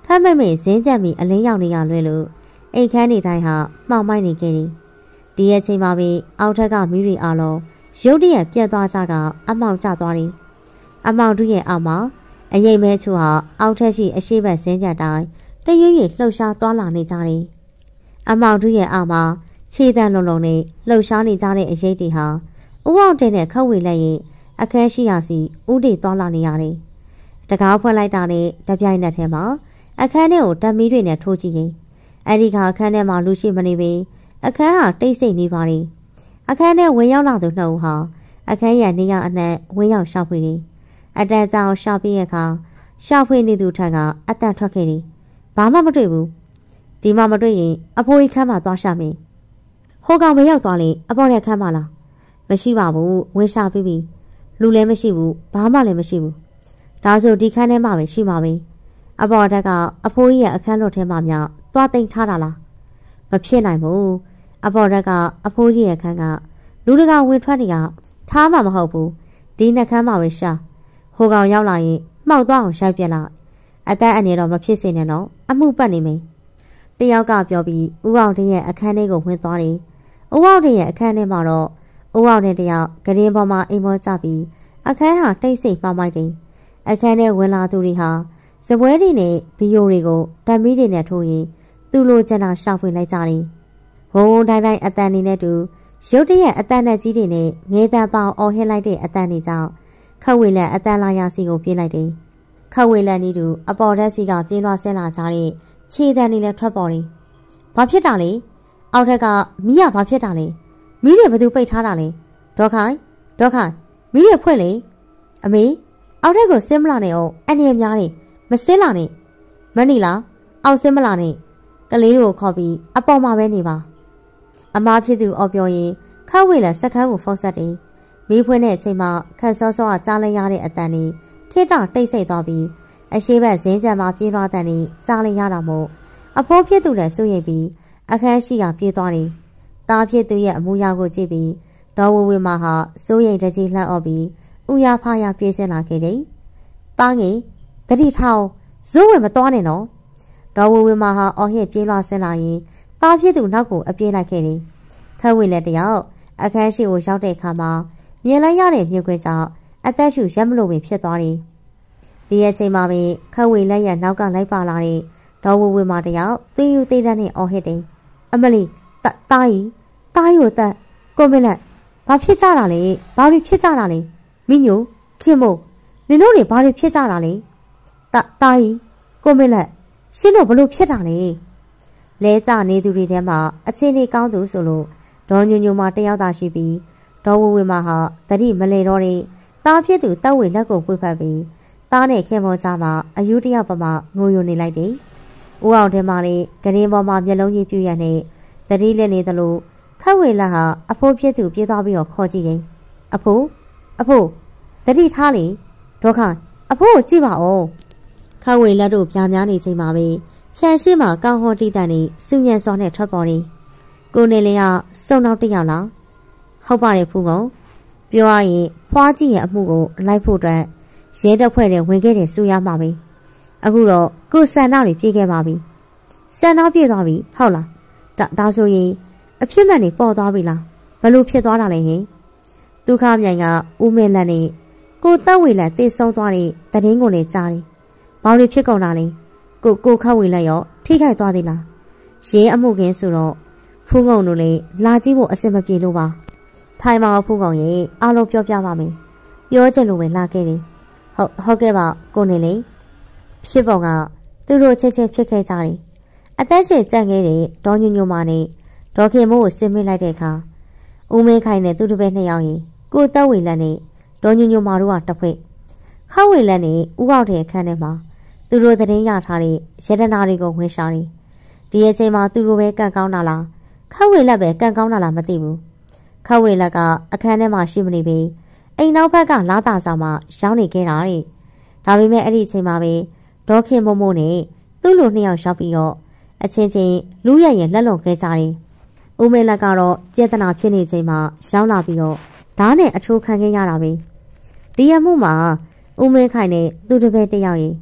ခမ်းမိတ်မိတ်ဇင်းကြက်မီအလင်းရောက်နေရလွဲလို့အိမ်ခန်းနေတိုင်းဟာမှောင်မိုက်နေခဲ့တယ်။ဒီရဲ့ချိန်မှာပဲအောက်ထက်ကမီးတွေအားလုံးရုတ်တရက်ပြတ်သွားကြကအမောင်ကျသွားတယ်။အမောင်တို့ရဲ့အောက်မှာအရိပ်မဲချို့ဟာအောက်ထက်ရှိအရှိဘက်ဇင်းကြက်တိုင်းတရွေ့ရွေ့လှုပ်ရှားသွားလာနေကြတယ်။အမောင်တို့ရဲ့အောက်မှာခြေတံလုံးလုံးနဲ့လှုပ်ရှားနေကြတဲ့အရိပ်တွေဟာဥအောင်တဲ့နဲ့ခက်ဝေလက်ရင်အခန်းရှိရာစီဥတီသွားလာနေရတယ်။တကားဖွင့်လိုက်တာနဲ့တပြိုင်နက်ထဲမှာအခန်းထဲကိုဓာတ်မီးတွေနဲ့ထိုးကြည့်ရင်အဲ့ဒီကအခန်းထဲမှာလူရှိမနေပေအခန်းဟာတိတ်ဆိတ်နေပါလေအခန်းထဲဝင်ရောက်လာသူနှစ်ဦးဟာအခန်းရဲ့နေရာအနှံ့ဝင်ရောက်ရှောက်ဖွေတယ်အတန်းကြောင်ရှောက်ပြီးရခါရှောက်ဖွေနေသူထက်ကအတန်ထွက်ခဲ့တယ်ဘာမှမတွေ့ဘူးဒီမှာမတွေ့ရင်အဖိုးကြီးခန်းမှာသွားရှာမယ်ဟိုကောင်မရောက်သွားလေအပေါ်တဲ့ခန်းမှာလားမရှိပါဘူးဝင်ရှာပြီးပြီလူလည်းမရှိဘူးဘာမှလည်းမရှိဘူးဒါဆိုဒီခန်းထဲမှာပဲရှိမှာပဲအပေါ်တက်ကအဖိုးကြီးရဲ့အခန်းလွတ်ထဲမှာမြသွားသိမ်းထားတာလားမဖြစ်နိုင်ဘူးအပေါ်တက်ကအဖိုးကြီးရဲ့အခန်းကလူတကာဝင်ထွက်တွေကထားမှာမဟုတ်ဘူးဒီနှက်ခမ်းမှာပဲရှာဟိုကောင်ရောက်လာရင်မှောက်သွားအောင်ရိုက်ပြက်လိုက်အသက်အနေတော့မဖြစ်စေနဲ့တော့အမှုပတ်နေမယ်တယောက်ကပြောပြီးဦးအောင်တဲ့ရဲ့အခန်းထဲကိုဝင်သွားတယ်ဦးအောင်တဲ့ရဲ့အခန်းထဲမှာတော့ဦးအောင်တဲ့တယောက်ကရင်ပေါ်မှာအိမ်မောကျပြီးအခန်းဟာတိတ်ဆိတ်မှောက်မိုက်တယ်အခန်းထဲဝင်လာသူတွေဟာစပွဲတွေနဲ့ဗီယိုတွေကိုဓာတ်မီးတွေနဲ့ထိုးရင်သူ့လိုချင်တာရှောက်ဖွင့်လိုက်ကြတယ်ဝုံဝုံတိုင်းတိုင်းအတန်နေနဲ့တူရုတ်တရက်အတန်နဲ့ကြီးတွေနဲ့ငဲတန်ပေါင်အော်ဟစ်လိုက်တဲ့အတန်တွေကြောင့်ခက်ဝေလက်အတန်လာရစီကိုပြေးလိုက်တယ်ခက်ဝေလက်နီးတူအပေါ်ဓာတ်စီကပြေးလွှားဆင်းလာကြတဲ့ခြေတန်တွေလည်းထွက်ပေါ်တယ်ဘာဖြစ်တာလဲအောက်ထက်ကမီးရဘာဖြစ်တာလဲမီးတွေဘယ်သူပိတ်ထားတာလဲဒေါခိုင်ဒေါခိုင်မီးတွေဖွင့်လေအမေအောက်ထက်ကိုဆင်းမလာနဲ့အောင်အန်ရများနေမစင်းလာနဲ့မနီလားအောက်ဆင်းမလာနဲ့ကလေးတို့ခေါ်ပြီးအပေါ်မှာပဲနေပါအမားဖြစ်သူအော်ပြောရင်ခက်ဝေလက်စက္ကန့်ကိုဖုန်းဆက်တယ်မီးဖွင့်တဲ့အချိန်မှာခက်စောစောကကြားလိုက်ရတဲ့အတန်တွေခေတ္တတိတ်ဆိတ်သွားပြီးအရှိဘက်ဇင်းကြံမှာပြေးသွားတဲ့တွေကြားလိုက်ရတာမို့အဖိုးဖြစ်သူလည်းစိုးရိမ်ပြီးအခန်းရှိကပြေးသွားတယ်တားဖြစ်သူရဲ့အမူအရာကိုကြည့်ပြီးဒေါ်ဝဝေမာဟာစိုးရိမ်တကြီးလှမ်းအော်ပြီးဥရဖာရပြေးဆင်းလာခဲ့တယ်တားငယ်တတိထောင်ဇိုးဝင်မသွားနဲ့နော်ဒေါ်ဝဝေမာဟာအော်ဟစ်ပြေးလွှားဆင်းလာရင်တားဖြစ်သူနောက်ကိုအပြေးလိုက်ခဲ့တယ်ခက်ဝေလက်တယောက်အခန်းရှိကိုရောက်တဲ့အခါမှာမြင်လိုက်ရတဲ့မြင်ကွင်းကြောင့်အသက်ရှူရက်မလို့ပင်ဖြစ်သွားတယ်ဒီရဲ့ချိန်မှာပဲခက်ဝေလက်ရဲ့နောက်ကလိုက်ပါလာတဲ့ဒေါ်ဝဝေမာတယောက်သွေးယူသေးတဲ့နဲ့အော်ဟစ်တယ်အမလီတာတာကြီးတာကြီးကိုတက်ကိုမင်းလက်ဘာဖြစ်ကြတာလဲဘာတွေဖြစ်ကြတာလဲမိညိုခင်မို့နင်တို့တွေဘာတွေဖြစ်ကြတာလဲတာတာကြီးကိုမင်းလက်ရှင်းတော့ဘလို့ဖြစ်တာလဲလဲကြနေသူတွေထဲမှာအချင်းလေးကောင်းသူဆိုလို့ဒေါ်ညိုညိုမှာတယောက်သာရှိပြီးဒေါ်ဝဝေမာဟာတတိမလဲတော့တဲ့တားဖြစ်သူတက်ဝေလက်ကိုပွေဖက်ပြီးတားနဲ့ခင်မောကြားမှာအယူတယောက်ပမာငိုယိုနေလိုက်တယ်။ဦးအောင်ထဲမှာလေဂရင်းပေါ်မှာမျက်လုံးကြီးပြူရနဲ့တတိလက်နေသလိုခက်ဝေလက်ဟာအဖိုးဖြစ်သူပြေးသွားပြီးတော့ခေါ်ကြည့်ရင်အဖိုးအဖိုးတတိထားလေဒေါခိုင်အဖိုးကိုကြည့်ပါဦးခက်ဝေလက်တို့ပြားများနေချိန်မှာပဲဆန်ရှိမှကောင်းဟောတိတန်နေစုညံစောနဲ့ထွက်ပေါ်တယ်ကိုနေလေးကစုံနောက်တစ်ယောက်လားဟုတ်ပါတယ်ဖူးကောင်ပြောရရင်ဖွားကြည့်ရဲ့အမှုကိုလိုက်ဖို့အတွက်ရဲတပ်ဖွဲ့တွေဝင်ခဲ့တယ်ဆိုရမှာပဲအခုတော့ကိုစံနာတွေပြေးခဲ့ပါပြီစံနာပြေးသွားပြီဟုတ်လားဒါဒါဆိုရင်အဖြစ်မှန်နေပေါ်သွားပြီလားဘလို့ဖြစ်သွားတာလဲဟင်ဒုက္ခမြိုင်ကဦးမဲလက်နဲ့ကိုတက်ဝေလက်တေဆုံးသွားတဲ့တရင်ကိုလည်းကြားတယ်ဘာလို့ဖြစ်ကုန်တာလဲကိုကိုခတ်ဝေလက်ရောထိခိုက်သွားသေးလားရဲအမှုကင်းဆိုတော့ဖူးငုံတို့လည်းလာကြည့်ဖို့အဆင်မပြေလို့ပါထိုင်မှာဖူးငုံရဲ့အားလုံးပြောပြပါမယ်ပြောချင်လို့ပဲလာခဲ့တယ်ဟုတ်ဟုတ်ကဲ့ပါကိုနေလေဖြစ်ပုံကသူတို့ချက်ချက်ဖြစ်ခဲ့ကြတယ်အသက်ရှင်ကြံ့ခဲ့တဲ့ဒေါ်ညိုညိုမာနဲ့ဒေါ်ခင်မိုးကိုဆင်းမိလိုက်တဲ့အခါဦးမေခိုင်နဲ့သူတို့ပဲနှစ်ယောက်ရင်ကိုတက်ဝေလက်နဲ့ဒေါ်ညိုညိုမာတို့ကတစ်ဖွဲ့ခါဝေလက်နဲ့ဥပေါက်တဲ့အခန်းထဲမှာသူတို့သတင်းရထားတဲ့ရတနာတွေကိုဝင်ရှာတယ်ဒီအချိန်မှာသူတို့ပဲကန့်ကောင်းတာလားခက်ဝေလက်ပဲကန့်ကောင်းတာလားမသိဘူးခက်ဝေလက်ကအခန်းထဲမှာရှိမနေပေအိမ်နောက်ဘက်ကလာတာဆောင်မှရောင်းနေခဲ့တာတဲ့ဒါပေမဲ့အဲ့ဒီအချိန်မှာပဲဒေါ်ခင်မိုးမိုးနဲ့သူ့လိုနှစ်ယောက်ရောက်ပြီးတော့အချင်းချင်းလူရရင်လက်လွန်ခဲ့ကြတယ်ဦးမေလက်ကတော့ပြဿနာဖြစ်နေချိန်မှာရောက်လာပြီးတော့ဓာတ်နဲ့အထိုးခံခဲ့ရတာပဲဒီရမှုမှာဦးမေခိုင်နဲ့သူ့တပည့်တယောက်ရင်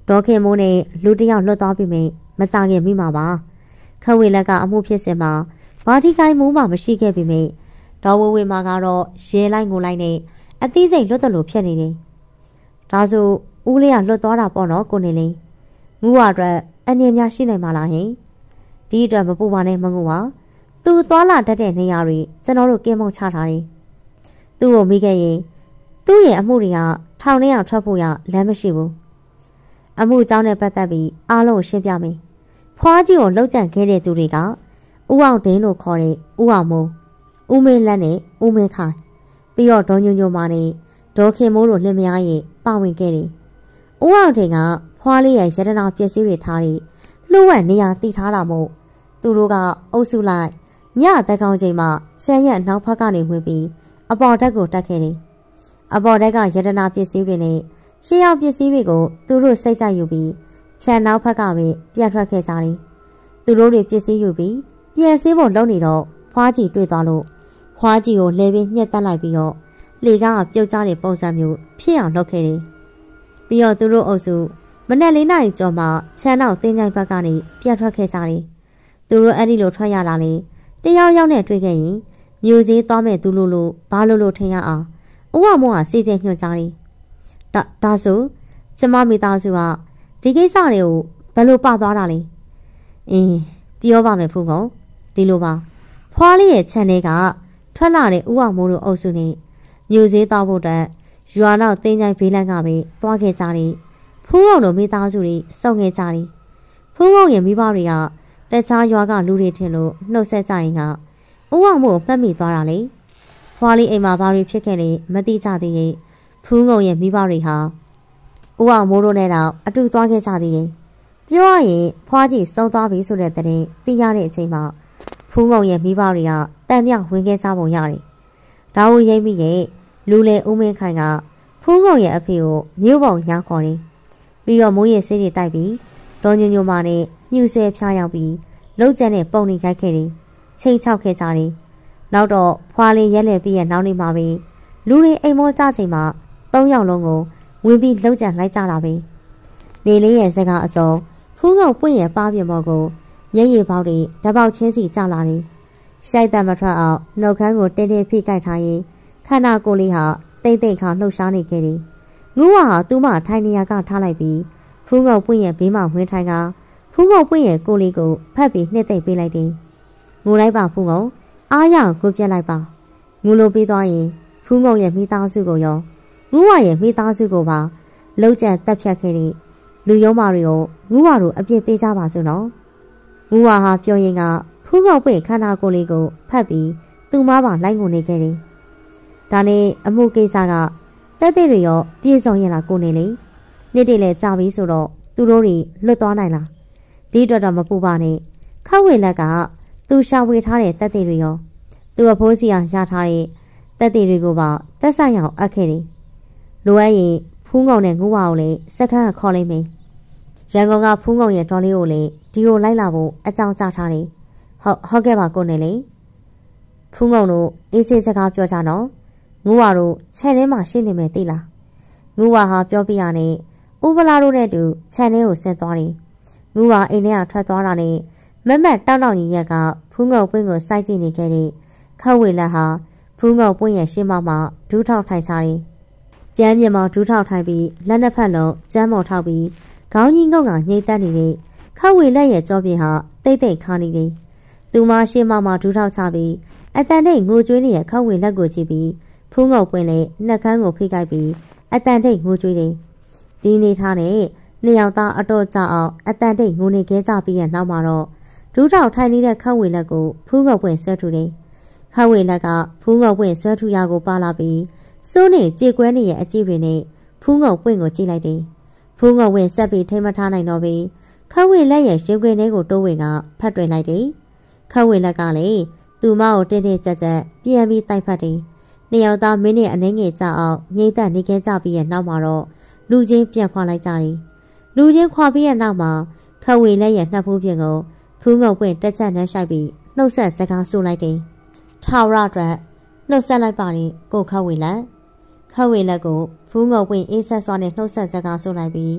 ဒေါခင်မိုးနဲ့လူတယောက်လွတ်သွားပြီမိမကြခင်မိမှာပါခဝေလက်ကအမှုဖြစ်စဉ်မှာဘာတိကိုင်းမိုးမှမရှိခဲ့ပြီမိဒေါ်ဝဝေမာကတော့ရဲလိုက်ငိုလိုက်နဲ့အသီးစိတ်လွတ်တယ်လို့ဖြစ်နေတယ်ဒါဆိုဦးလေးကလွတ်သွားတာပေါ့နော်ကိုနေလေးငူဝအတွက်အနေများရှိနိုင်မှာလားဟင်ဒီအတွက်မပူပါနဲ့မငူပါသူသွားလာတတ်တဲ့နေရာတွေကျွန်တော်တို့ကင်းမုံချထားတယ်သူ့ကိုမိခဲ့ရင်သူ့ရဲ့အမှုတွေကထောင်ထဲအောင်ထွက်ဖို့ရလမ်းမရှိဘူးအမှုအကြောင်းနဲ့ပတ်သက်ပြီးအားလုံးရှင်းပြမယ်ဖွားကြီးကိုလှုပ်ကြံခဲ့တဲ့သူတွေကဦးအောင်ဒင်းလို့ခေါ်တဲ့ဦးအောင်မိုးဦးမင်းလက်နဲ့ဦးမင်းခိုင်ပြီးတော့ဒေါ်ညိုညိုမာနဲ့ဒေါ်ခင်မိုးတို့လင်မယားရဲ့ပါဝင်ခဲ့တယ်ဦးအောင်ဒင်းကဖွားလေးရဲ့ရတနာပစ္စည်းတွေထားပြီးလှုပ်ဝက်နေရာတည်ထားတာမို့သူတို့ကအုပ်စုလိုက်ညသက်ကောင်းချိန်မှာဆယ်ရက်နောက်ဖက်ကနေဝင်ပြီးအပေါ်တက်ကိုတက်ခဲ့တယ်အပေါ်တက်ကရတနာပစ္စည်းတွေနဲ့ရှေးရောက်ပစ္စည်းတွေကိုသူတို့စိတ်ကြယူပြီးခြံနောက်ဖက်ကပဲပြန်ထွက်ခဲ့ကြတယ်သူတို့တွေပစ္စည်းယူပြီးပြန်ဆေးဖို့လုပ်နေတော့ဖွားကြီးတွေ့သွားလို့ဖွားကြီးကိုလဲပြီးညှက်တက်လိုက်ပြီးတော့လေကားကပြုတ်ကျတဲ့ပုံစံမျိုးဖြစ်အောင်လုပ်ခဲ့တယ်ပြီးတော့သူတို့အုပ်စုမနက်လေးနာရီကျော်မှခြံနောက်တင်းကြိုင်ဘက်ကနေပြန်ထွက်ခဲ့ကြတယ်သူတို့အဲ့ဒီလိုထွက်ရတာလေတယောက်ယောက်နဲ့တွေ့ခဲ့ရင်မျိုးစည်းသွားမဲ့သူလိုလိုဘာလိုလိုထင်ရအောင်ဦးဝမောကစီစဉ်ညွှန်ကြားတယ်ဒါဒါဆိုကျမမိသားစုကဒီကိစ္စတွေကိုဘယ်လိုပသွားတာလဲအင်းပြောပါမယ်ဖူးကောင်ဒီလိုပါဖွားလေးရဲ့ခြံထဲကထွက်လာတဲ့ဦးအောင်မိုးတို့အုပ်စုနဲ့မျိုးစည်းသွားဖို့အတွက်ရွာနောက်တင်းကြိုင်ဘေးလန့်ကပဲသွားခဲ့ကြတယ်ဖူးကောင်တို့မိသားစုတွေစုံခဲ့ကြတယ်ဖူးကောင်ရဲ့မိဘတွေကတခြားရွာကလူတွေထင်လို့နှုတ်ဆက်ကြရင်ကဦးအောင်မို့မှတ်မိသွားတာလေဖွားလေးအိမ်မှာဘာတွေဖြစ်ခဲ့လဲမသိကြသေးရဲ့ဖူးငုံရဲ့မိဘတွေဟာဦးအောင်မိုးတို့နဲ့တော့အတူသွားခဲ့ကြသေးရဲ့ပြောရရင်ဖွားကြီးစုံသွားပြီဆိုတဲ့တဲ့သိရတဲ့အချိန်မှာဖူးငုံရဲ့မိဘတွေကတန်ပြောက်ဝင်ခဲ့ကြပုံရတယ်ဒါကိုရိမ့်မိရဲ့လူလေဦးမင်းခိုင်ကဖူးငုံရဲ့အဖေကိုမြို့ပုံညာခေါ်တယ်ပြီးတော့မိုးရဲ့ဆေးတွေတိုက်ပြီးဒေါ်ညိုညိုမာနဲ့ညှူဆဲဖျားရောက်ပြီးလှုပ်ကြတဲ့ပုံတွေရိုက်ခဲ့တယ်ချိန်ချောက်ခဲ့ကြတယ်နောက်တော့ဖွာလေးရက်လက်ပြီးရဲ့နောက်နေ့မှာပဲလူတွေအိမ်မောကြချိန်မှာသုံးယောက်လုံးကိုဝင်ပြီးလှုပ်ကြံလိုက်ကြတာပဲနေလေးရဲ့စကားအစုံဖူးငုံပွင့်ရဲ့ပါးပြမော်ကိုမျက်ရည်ပေါက်တွေဓာတ်ပေါက်ချင်းစီကျလာတယ်ရှိုက်တမထွက်အောင်နှုတ်ခမ်းကိုတင်းတင်းဖိကိုက်ထားရင်ခန္ဓာကိုယ်လေးဟာတိတ်တိတ်ခါလှုပ်ရှားနေခဲ့တယ်ငူးဝါဟာသူ့မထိုင်နေရကထားလိုက်ပြီးဖူးငုံပွင့်ရဲ့ဘေးမှာဝင်ထိုင်ကဖူးငုံပွင့်ရဲ့ကိုယ်လေးကိုဖတ်ပြီးနှစ်သိမ့်ပေးလိုက်တယ်ငိုလိုက်ပါဖူးငုံအားရကိုပြက်လိုက်ပါငူလိုပြီးသွားရင်ဖူးငုံရဲ့မိသားစုကိုရောငူးဝါရဲ့မိသားစုကိုပါလှုပ်ကြံတက်ဖြတ်ခဲ့တဲ့လူယုံမာတွေကိုငူးဝါတို့အပြစ်ပေးကြပါစို့နော်ငူးဝါဟာပြောရင်ကဖူးငုံပွင့်ခန္ဓာကိုယ်လေးကိုဖတ်ပြီးသူ့မပါလိုက်ငုံနေခဲ့တယ်ဒါနဲ့အမှုကိစ္စကတက်တဲ့တွေရောပြေဆုံးရင်လားကိုနေလေနေ့တည်းလဲကြာပြီဆိုတော့သူတို့တွေလွတ်သွားနိုင်လားဒီအတွက်တော့မပူပါနဲ့ခက်ဝေလက်ကသူရှာဝေထားတဲ့တက်တဲ့တွေရောသူအဖိုးစီအောင်ရထားတဲ့တက်တဲ့တွေကိုပါတက်ဆိုင်အောင်အပ်ခဲ့တယ်လိုအပ်ရင်ဖူးငုံနဲ့ငူးဝါကိုလည်းစက္ကန့်ခေါ်လိုက်မယ်ရန်ကုန်ကဖူးငုံရဲ့တော်လေးကိုလည်းဒီကိုလိုက်လာဖို့အကြောင်းကြားထားတယ်ဟုတ်ဟုတ်ကဲ့ပါကိုနေလေဖူးငုံတို့အေးဆေးစကားပြောကြနော်ငူးဝါတို့ခြံထဲမှာရှိနေမယ်သိလားငူးဝါဟာပြောပြရနဲ့ဥပလာတို့နဲ့တူခြံထဲကိုဆင်းသွားတယ်ငူးဝါအိမ်ထဲကထွက်သွားတာနဲ့မမတ်တောက်တောက်ညီရက်ကဖူးငုံပွင့်ကိုစိုက်ကြည့်နေခဲ့တဲ့ခက်ဝေလက်ဟာဖူးငုံပွင့်ရဲ့ရှေ့မှမှာဒူးထောက်ထိုင်ချတယ်ကျမ်းမြေမောင်ဒူးထောက်ထိုင်ပြီးလက်နှစ်ဖက်လုံးကျမ်းမောင်ထောက်ပြီးခေါင်းကြီးငုံကငိမ့်တက်နေတဲ့ခက်ဝေလက်ရဲ့ကြောပြင်းဟာတိတ်တိတ်ခါနေတယ်သူမရှေ့မှမှာဒူးထောက်ချပြီးအတန်တိတ်ငိုကြွေးနေတဲ့ခက်ဝေလက်ကိုကြည့်ပြီးဖူးငုံပွင့်လေနှက်ခမ်းကိုဖိကိုက်ပြီးအတန်တိတ်ငိုကြွေးတယ်ဒီနေထားနဲ့နှစ်ယောက်သားအတော့ကြအောင်အတန်တိတ်ငိုနေခဲ့ကြပြီးရဲ့နောက်မှာတော့ဒူးထောက်ထိုင်နေတဲ့ခက်ဝေလက်ကိုဖူးငုံပွင့်ဆွဲထူတယ်ခက်ဝေလက်ကဖူးငုံပွင့်ဆွဲထူရကိုပါလာပြီးစိုးနေကြေကွဲနေရဲ့အကြည့်တွေနဲ့ဖူးငုံပွင့်ကိုကြည့်လိုက်တယ်ဖူးငုံပွင့်ဆက်ပြီးထိမထားနိုင်တော့ပြီးခက်ဝေလက်ရဲ့ရင်ခွင်ထဲကိုတိုးဝင်ကဖတ်တွင်လိုက်တယ်ခက်ဝေလက်ကလည်းသူမကိုတင်းတင်းကြပ်ကြပ်ပြန်ပြီးတိုက်ဖတ်တယ်နှစ်ယောက်သားမင်းနဲ့အနှဲငယ်ကြအောင်ငိမ့်သက်နေခဲ့ကြပြီးရဲ့နောက်မှာတော့လူချင်းပြန်ခွာလိုက်ကြတယ်လူချင်းခွာပြီးရဲ့နောက်မှာခက်ဝေလက်ရဲ့နှက်ဖူးပြင်ကိုဖူးငုံပွင့်တက်ချက်နှမ်းရှိုက်ပြီးနှုတ်ဆက်စကားဆိုလိုက်တယ်ထာဝရအတွက်နှုတ်ဆက်လိုက်ပါရင်ကိုခက်ဝေလက်ခက်ဝေလက်ကိုဖူးငုံပွင့်အေးဆက်စွာနဲ့နှုတ်ဆက်စကားဆိုလိုက်ပြီး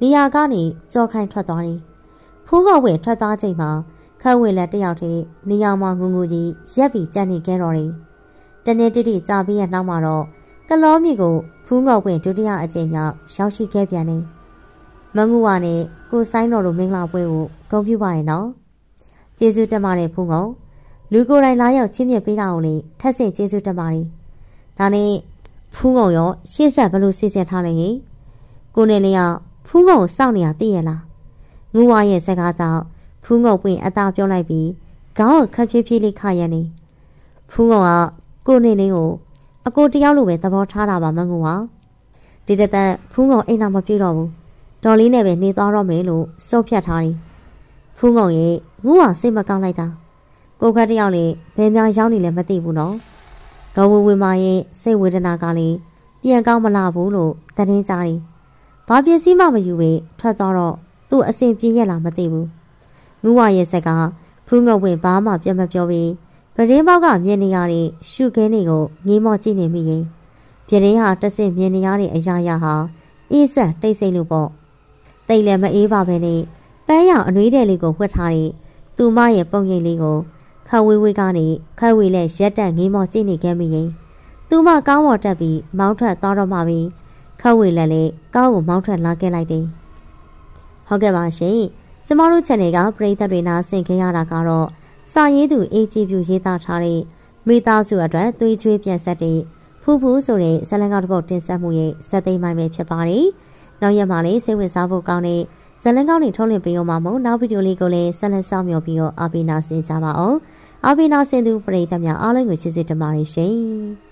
နေရာကနေကြောခိုင်းထွက်သွားတယ်ဖူးကောက်ဝင်ထွက်သွားချိန်မှာခက်ဝေလက်တယောက်တည်းနေရာမှာငုံငူကြီးရက်ပြီးကြံ့နေခဲ့တော့တယ်တနေ့တိတိကြာပြီးရနောက်မှာတော့ကလောမြေကိုဖူးကောက်ဝင်ဒုတိယအကြိမ်မြောက်ရောက်ရှိခဲ့ပြန်တယ်မငူဝါနဲ့ကိုဆိုင်တော်တို့မင်္ဂလာပွဲကိုဂုဏ်ပြုပါရဲ့နော်ကျေးဇူးတင်ပါတယ်ဖူးကောက်လူကိုယ်တိုင်လာရောက်ချင်းမြတ်ပေးတာကိုလေထက်ဆင့်ကျေးဇူးတင်ပါတယ်ဒါနဲ့ဖူးကောက်ရောရှေ့ဆက်ဘလို့စီစဉ်ထားလဲဟင်ကိုနေလေးကဖူးကောက်ကိုစောင့်နေရသိရလားငူဝါရဲ့စကားကြောင့်ဖူးကောက်ပွင့်အသာပြောလိုက်ပြီးခေါင်းခက်ဖြည်းဖြည်းလေးခါရနေဖူးကောက်ကကိုနေလေးကိုအကိုတယောက်လိုပဲသဘောထားတာပါမငူဝါဒီတသက်ဖူးကောက်အိမ်နာမပြေတော့ဘူးတော်လေးနဲ့ပဲနေသွားတော့မယ်လို့စုပ်ဖြတ်ထားတယ်ဖူးကောက်ရဲ့ငူဝါစိတ်မကောင်းလိုက်တာကိုခက်တယောက်လေဘယ်များရောက်နေလဲမသိဘူးနော်ဒေါ်ဝေဝေမာရဲ့စိတ်ဝေဒနာကလည်းပြန်ကောင်းမလာဘူးလို့သတင်းကြားတယ်ဘာပစ္စည်းမှမယူပဲထွက်သွားတော့သူ့အဆင်ပြေရလားမသိဘူးငူဝါရဲ့ဆက်ကဖူးငုတ်ဝင်ဘာမှပြန်မပြောပြီးပရင်းပေါက်ကမြင်နေရတဲ့ရှုခင်းတွေကိုငေးမော့ကြည့်နေမိရင်ပြရင်းဟာတဆင့်မြင်နေရတဲ့အရာရာဟာအေးဆက်တိတ်ဆိတ်လို့ပေါ့တိတ်လည်းမအေးပါပဲနဲ့ပန်းရောင်အနှွေးတဲ့လေးကိုဝှက်ထားတဲ့သူမရဲ့ပုံရိပ်လေးကိုခဝေးဝေးကနေခဝေးလက်ရက်တက်ငေးမော့ကြည့်နေခဲ့မိရင်သူမကောင်းပေါ်တက်ပြီးမောင်းထွက်သွားတော့မှပြီးခဝေးလက်လေးကောင်းကိုမောင်းထွက်လာခဲ့လိုက်တယ်ဟုတ်ကဲ့ပါရှင်ကျမတို့ channel ကပရိသတ်တွေနားဆင်ခဲ့ရတာကတော့စာရေးသူအေဂျီပြူရေးသားထားတဲ့မိသားစုအတွက်သွေးကြွေးပြန်ဆက်တဲ့ဖူးဖူးဆိုတဲ့ဇာတ်လမ်းကောက်တစ်ပုဒ်တင်ဆက်မှုရဲ့ဇာတ်သိမ်းပိုင်းပဲဖြစ်ပါတယ်။နောက်ရက်မှာလည်းစိတ်ဝင်စားဖို့ကောင်းတဲ့ဇာတ်လမ်းကောက်တွေထုတ်လွှင့်ပေးအောင်ပါမို့နောက်ဗီဒီယိုလေးကိုလည်းဆက်လက်ဆောင်မျှော်ပြီးတော့အားပေးနာဆင်ကြပါအောင်။အားပေးနာဆင်သူပရိသတ်များအားလုံးကိုချစ်စစ်တင်ပါတယ်ရှင်။